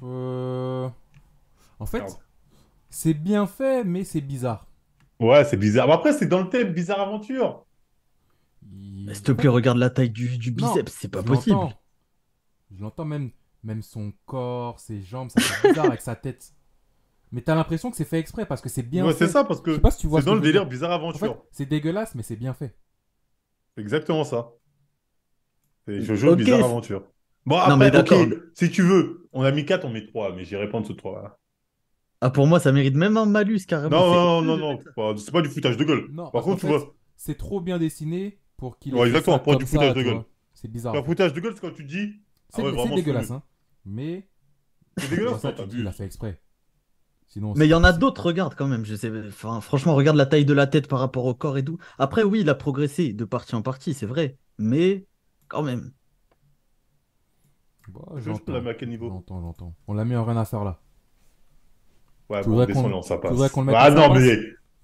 En fait, c'est bien fait, mais c'est bizarre. Ouais, c'est bizarre. Mais après, c'est dans le thème Bizarre Aventure. S'il te plaît, regarde la taille du biceps, c'est pas possible. Je l'entends même son corps, ses jambes, ça fait bizarre avec sa tête. Mais t'as l'impression que c'est fait exprès parce que c'est bien fait. C'est ça, parce que je sais pas si tu vois c'est dans le délire Bizarre Aventure. En fait, c'est dégueulasse, mais c'est bien fait. C'est exactement ça. C'est Jojo Bizarre Aventure. Bon, après, non, mais d'accord. Si tu veux, on a mis 4, on met 3, mais j'irai prendre ce 3 là. Ah, pour moi, ça mérite même un malus carrément. Non. C'est pas du foutage de gueule. Non, par contre, tu vois. C'est trop bien dessiné pour qu'il. Ouais, exactement, pour du foutage de gueule. C'est bizarre. Un foutage de gueule, c'est quand tu dis. C'est dégueulasse, hein. Mais. C'est dégueulasse, ça, tu dis, il a fait exprès. Sinon, mais il y en a d'autres, regarde quand même. Je sais, enfin, franchement, regarde la taille de la tête par rapport au corps et tout. Après, oui, il a progressé de partie en partie, c'est vrai. Mais quand même. Bon, j'entends. À quel niveau J'entends. On l'a mis en rien à faire là. Ouais, bon, descendons, ça passe. Ah non, mais.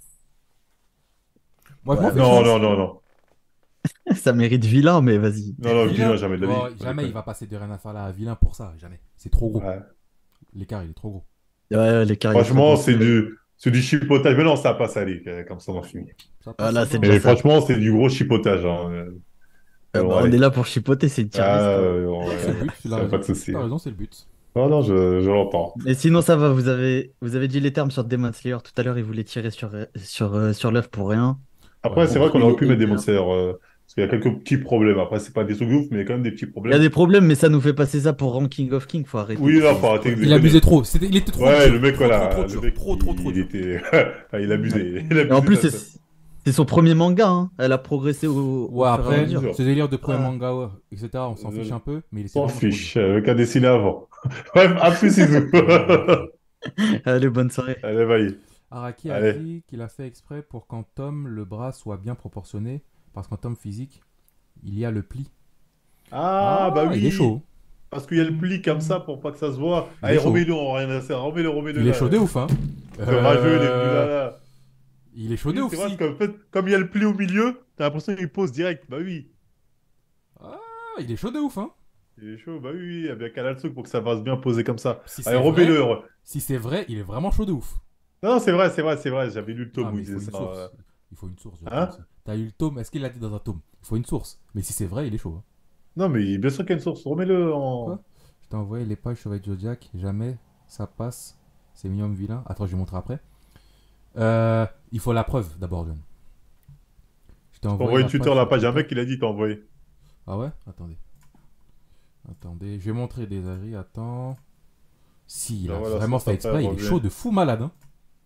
Moi, non. Ça mérite vilain, mais vas-y. Non, vilain, jamais de la vie. Jamais il va passer de rien à faire là à vilain pour ça, jamais. C'est trop gros. Ouais. L'écart, il est trop gros. Ouais, l'écart. Franchement, c'est du chipotage. Mais non, ça passe à aller, comme ça, on en finit. Voilà, et franchement, c'est du gros chipotage. Hein. On est là pour chipoter, c'est une tier list. C'est le but, pas de souci. T'as raison, c'est le but. Non, je l'entends. Mais sinon, ça va, vous avez dit les termes sur Demon Slayer. Tout à l'heure, il voulait tirer sur l'œuf pour rien. Après, c'est vrai qu'on aurait pu mettre Demon Slayer. Parce qu'il y a quelques petits problèmes. Après, c'est pas des trucs ouf, mais il y a quand même des petits problèmes. Il y a des problèmes, mais ça nous fait passer ça pour Ranking of King. Faut arrêter. Oui, là, faut arrêter. Il abusait trop. Il était trop. Ouais, le mec, voilà. Trop. Il abusait. En plus, c'est son premier manga. Hein. Elle a progressé Ouais, après, ce délire de premier manga, etc., on s'en fiche un peu. Mais il s'en fiche. Avec un dessiné avant. Bref, à plus, Isou. Allez, bonne soirée. Allez, bye. Araki a dit qu'il a fait exprès pour qu'en tome, le bras soit bien proportionné. Parce qu'en tome physique, il y a le pli. Ah, bah oui. Il est chaud. Parce qu'il y a le pli comme ça pour pas que ça se voit. Allez, remets-le, on rien à faire. Remets-le. Il est chaud de ouf, hein. Rageux, il est venu là. Il est chaud de ouf. C'est vrai qu'en fait, comme il y a le pli au milieu, t'as l'impression qu'il pose direct. Bah oui. Ah, il est chaud de ouf, hein. Il est chaud, bah oui. Il y a bien qu'à là le truc pour que ça va se bien poser comme ça. Allez, remets-le. Si c'est vrai, il est vraiment chaud de ouf. Non, c'est vrai. J'avais lu le tome où il disait ça. Il faut une source. Hein? T'as eu le tome, est-ce qu'il l'a dit dans un tome? Il faut une source. Mais si c'est vrai, il est chaud. Hein. Non, mais bien sûr qu'il y a une source. Remets-le en. Quoi? Je t'ai envoyé les pages sur Zodiac. Jamais ça passe. C'est minimum vilain. Attends, je vais montrer après. Il faut la preuve d'abord, John. Je t'ai envoyé Twitter la page. Un mec qui l'a dit, t'as envoyé. Ah ouais? Attendez. Je vais montrer des avis. Attends. Si, il a vraiment fait exprès. Il est chaud de fou malade. Hein.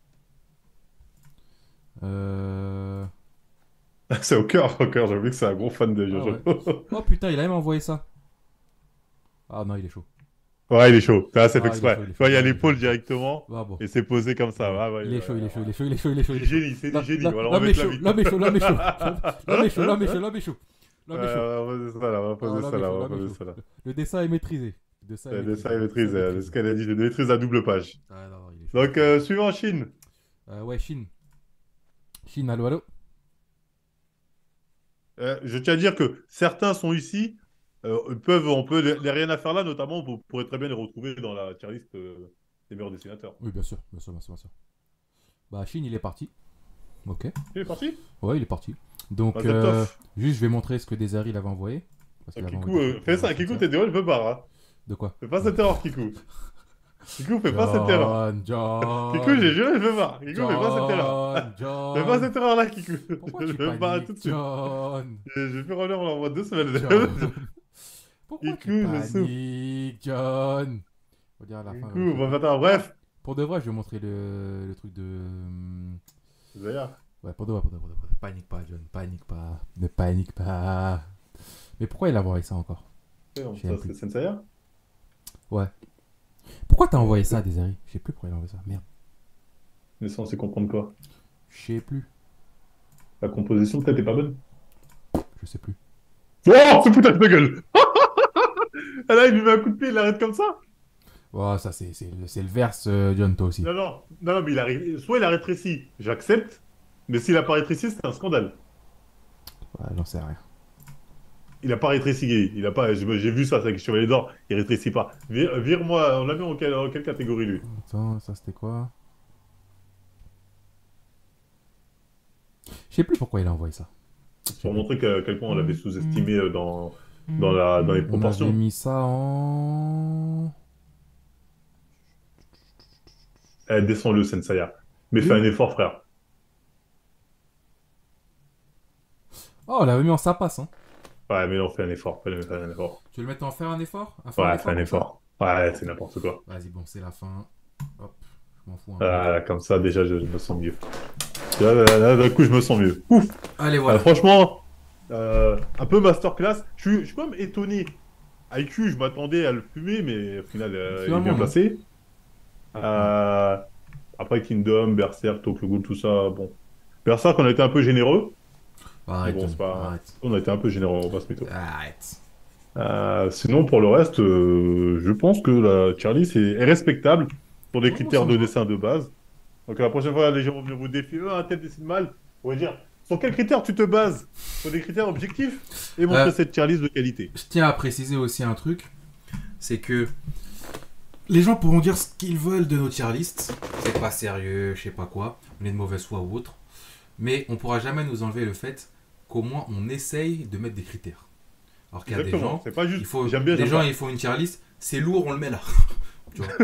C'est au cœur, j'ai vu que c'est un gros fan de Jojo. Ah ouais. Oh putain, il a même envoyé ça. Ah non, il est chaud. Ouais, il est chaud. Là, c'est fait exprès. Il y a l'épaule directement. Ah, bon. Et c'est posé comme ça. Il est chaud. C'est du génie, c'est du génie. L'homme est chaud. On va poser ça là. Le dessin est maîtrisé. Le dessin est maîtrisé. C'est ce qu'elle a dit. Je maîtrise à double page. Donc, suivant Chine. Ouais, Chine. Chine, allô. Je tiens à dire que certains sont ici. On peut les rien à faire là, notamment, vous pourrez très bien les retrouver dans la tier list des meilleurs dessinateurs. Oui, bien sûr. Bah, Chine, il est parti. Ok. Il est parti? Ouais, il est parti. Donc, juste, je vais montrer ce que Desari il avait envoyé. Kikou, fais ça. Kikou, t'es désolé, je peux pas. Hein. De quoi? Fais pas cette erreur, Kikou. Kikou, fais pas cette erreur. Kikou, j'ai juré, je veux pas. Kikou, fais pas cette erreur. Fais pas cette erreur là, Kikou. Je veux pas tout de suite. Je vais faire honneur, on l'envoie 2 semaines. Pourquoi tu paniques, John? Faut dire à la fin. Kikou, bon, attends, bref. Pour de vrai, je vais montrer le truc de. Zaya. Ouais, pour de vrai. Panique pas, John. Ne panique pas. Mais pourquoi il a envoyé ça encore? Ça, c'est Senseiya? Ouais. Pourquoi t'as envoyé ça, Desari? Je sais plus pourquoi il a envoyé ça. Merde. Mais censé comprendre quoi? Je sais plus. La composition peut-être est pas bonne? Je sais plus. Oh, ce putain de gueule. Là, il lui met un coup de pied, il l'arrête comme ça? Ouais, ça, c'est le verse, John, toi aussi. Non, mais soit il a rétréci, j'accepte, mais s'il a pas rétréci, c'est un scandale. Ouais, j'en sais rien. Il a pas rétréci, il a pas. J'ai vu ça, c'est avec Chevalier d'Or, il rétrécit pas. Vire-moi, on l'a mis en quelle catégorie lui? Attends, ça c'était quoi? Je sais plus pourquoi il a envoyé ça. Pour montrer à quel point on l'avait sous-estimé dans les proportions. On avait mis ça en... Descends-le, Sensaya. Mais fais un effort, frère. Oh, on l'avait mis en ça passe, hein. Ouais, mais non, fais un effort. Fais un effort. Tu veux le mettre en faire un effort? Ouais, fais un effort. Ouais, c'est n'importe quoi. Vas-y, bon, c'est la fin. Hop, je m'en fous un peu. Comme ça, déjà, je me sens mieux. Là, d'un coup, je me sens mieux. Ouf. Allez, voilà. Franchement, un peu masterclass. Je suis quand même étonné. IQ, je m'attendais à le fumer, mais au final, il est bien placé. Après Kingdom, Berserk, Tokyo Ghoul, tout ça, bon. Berserk, on a été un peu généreux. Arrête, bon, arrête. On a été un peu généreux, on va se mettre. Arrête. Sinon, pour le reste, je pense que la tier list est respectable pour des critères de dessin de base. Donc la prochaine fois, les gens vont venir vous défier. Un tel dessine mal. On va dire, sur quels critères tu te bases? Sur des critères objectifs et montrer cette tier list de qualité. Je tiens à préciser aussi un truc. C'est que les gens pourront dire ce qu'ils veulent de nos tier lists. C'est pas sérieux, je sais pas quoi. On est de mauvaise foi ou autre. Mais on pourra jamais nous enlever le fait qu'au moins on essaye de mettre des critères. Alors qu'il y a des gens, c'est pas juste. Il faut, j'aime bien, les gens ils font une tier list, c'est lourd, on le met là. Tu vois.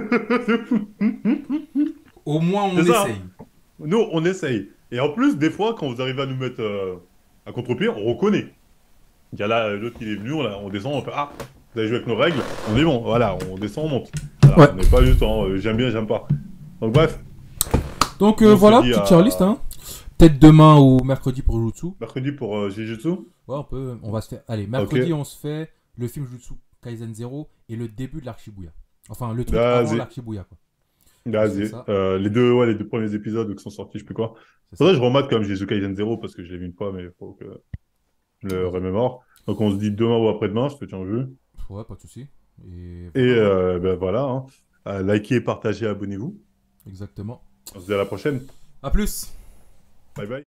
Au moins on essaye. Nous on essaye. Et en plus, des fois, quand vous arrivez à nous mettre à contre-pied, on reconnaît. Il y a là l'autre qui est venu, on descend, on fait ah, vous avez joué avec nos règles, on est bon, voilà, on descend, on monte. Voilà, on n'est pas juste j'aime bien, j'aime pas. Donc bref. Donc voilà, petite tier list, hein. Peut-être demain ou mercredi pour Jujutsu. Mercredi pour Jujutsu. Ouais, on va se faire. Allez, mercredi, on se fait le film Jujutsu Kaisen 0 et le début de l'arc Shibuya. Enfin, le truc avant l'arc Shibuya, quoi. Vas-y. Les deux premiers épisodes qui sont sortis, je sais plus quoi. C'est ça, je remate comme Jujutsu Kaisen 0 parce que je l'ai vu une fois, mais il faut que je le remémore. Donc on se dit demain ou après-demain, je te tiens au jeu. Ouais, pas de soucis. Et voilà. Hein. Likez, partagez, abonnez-vous. Exactement. On se dit à la prochaine. À plus. Bye bye.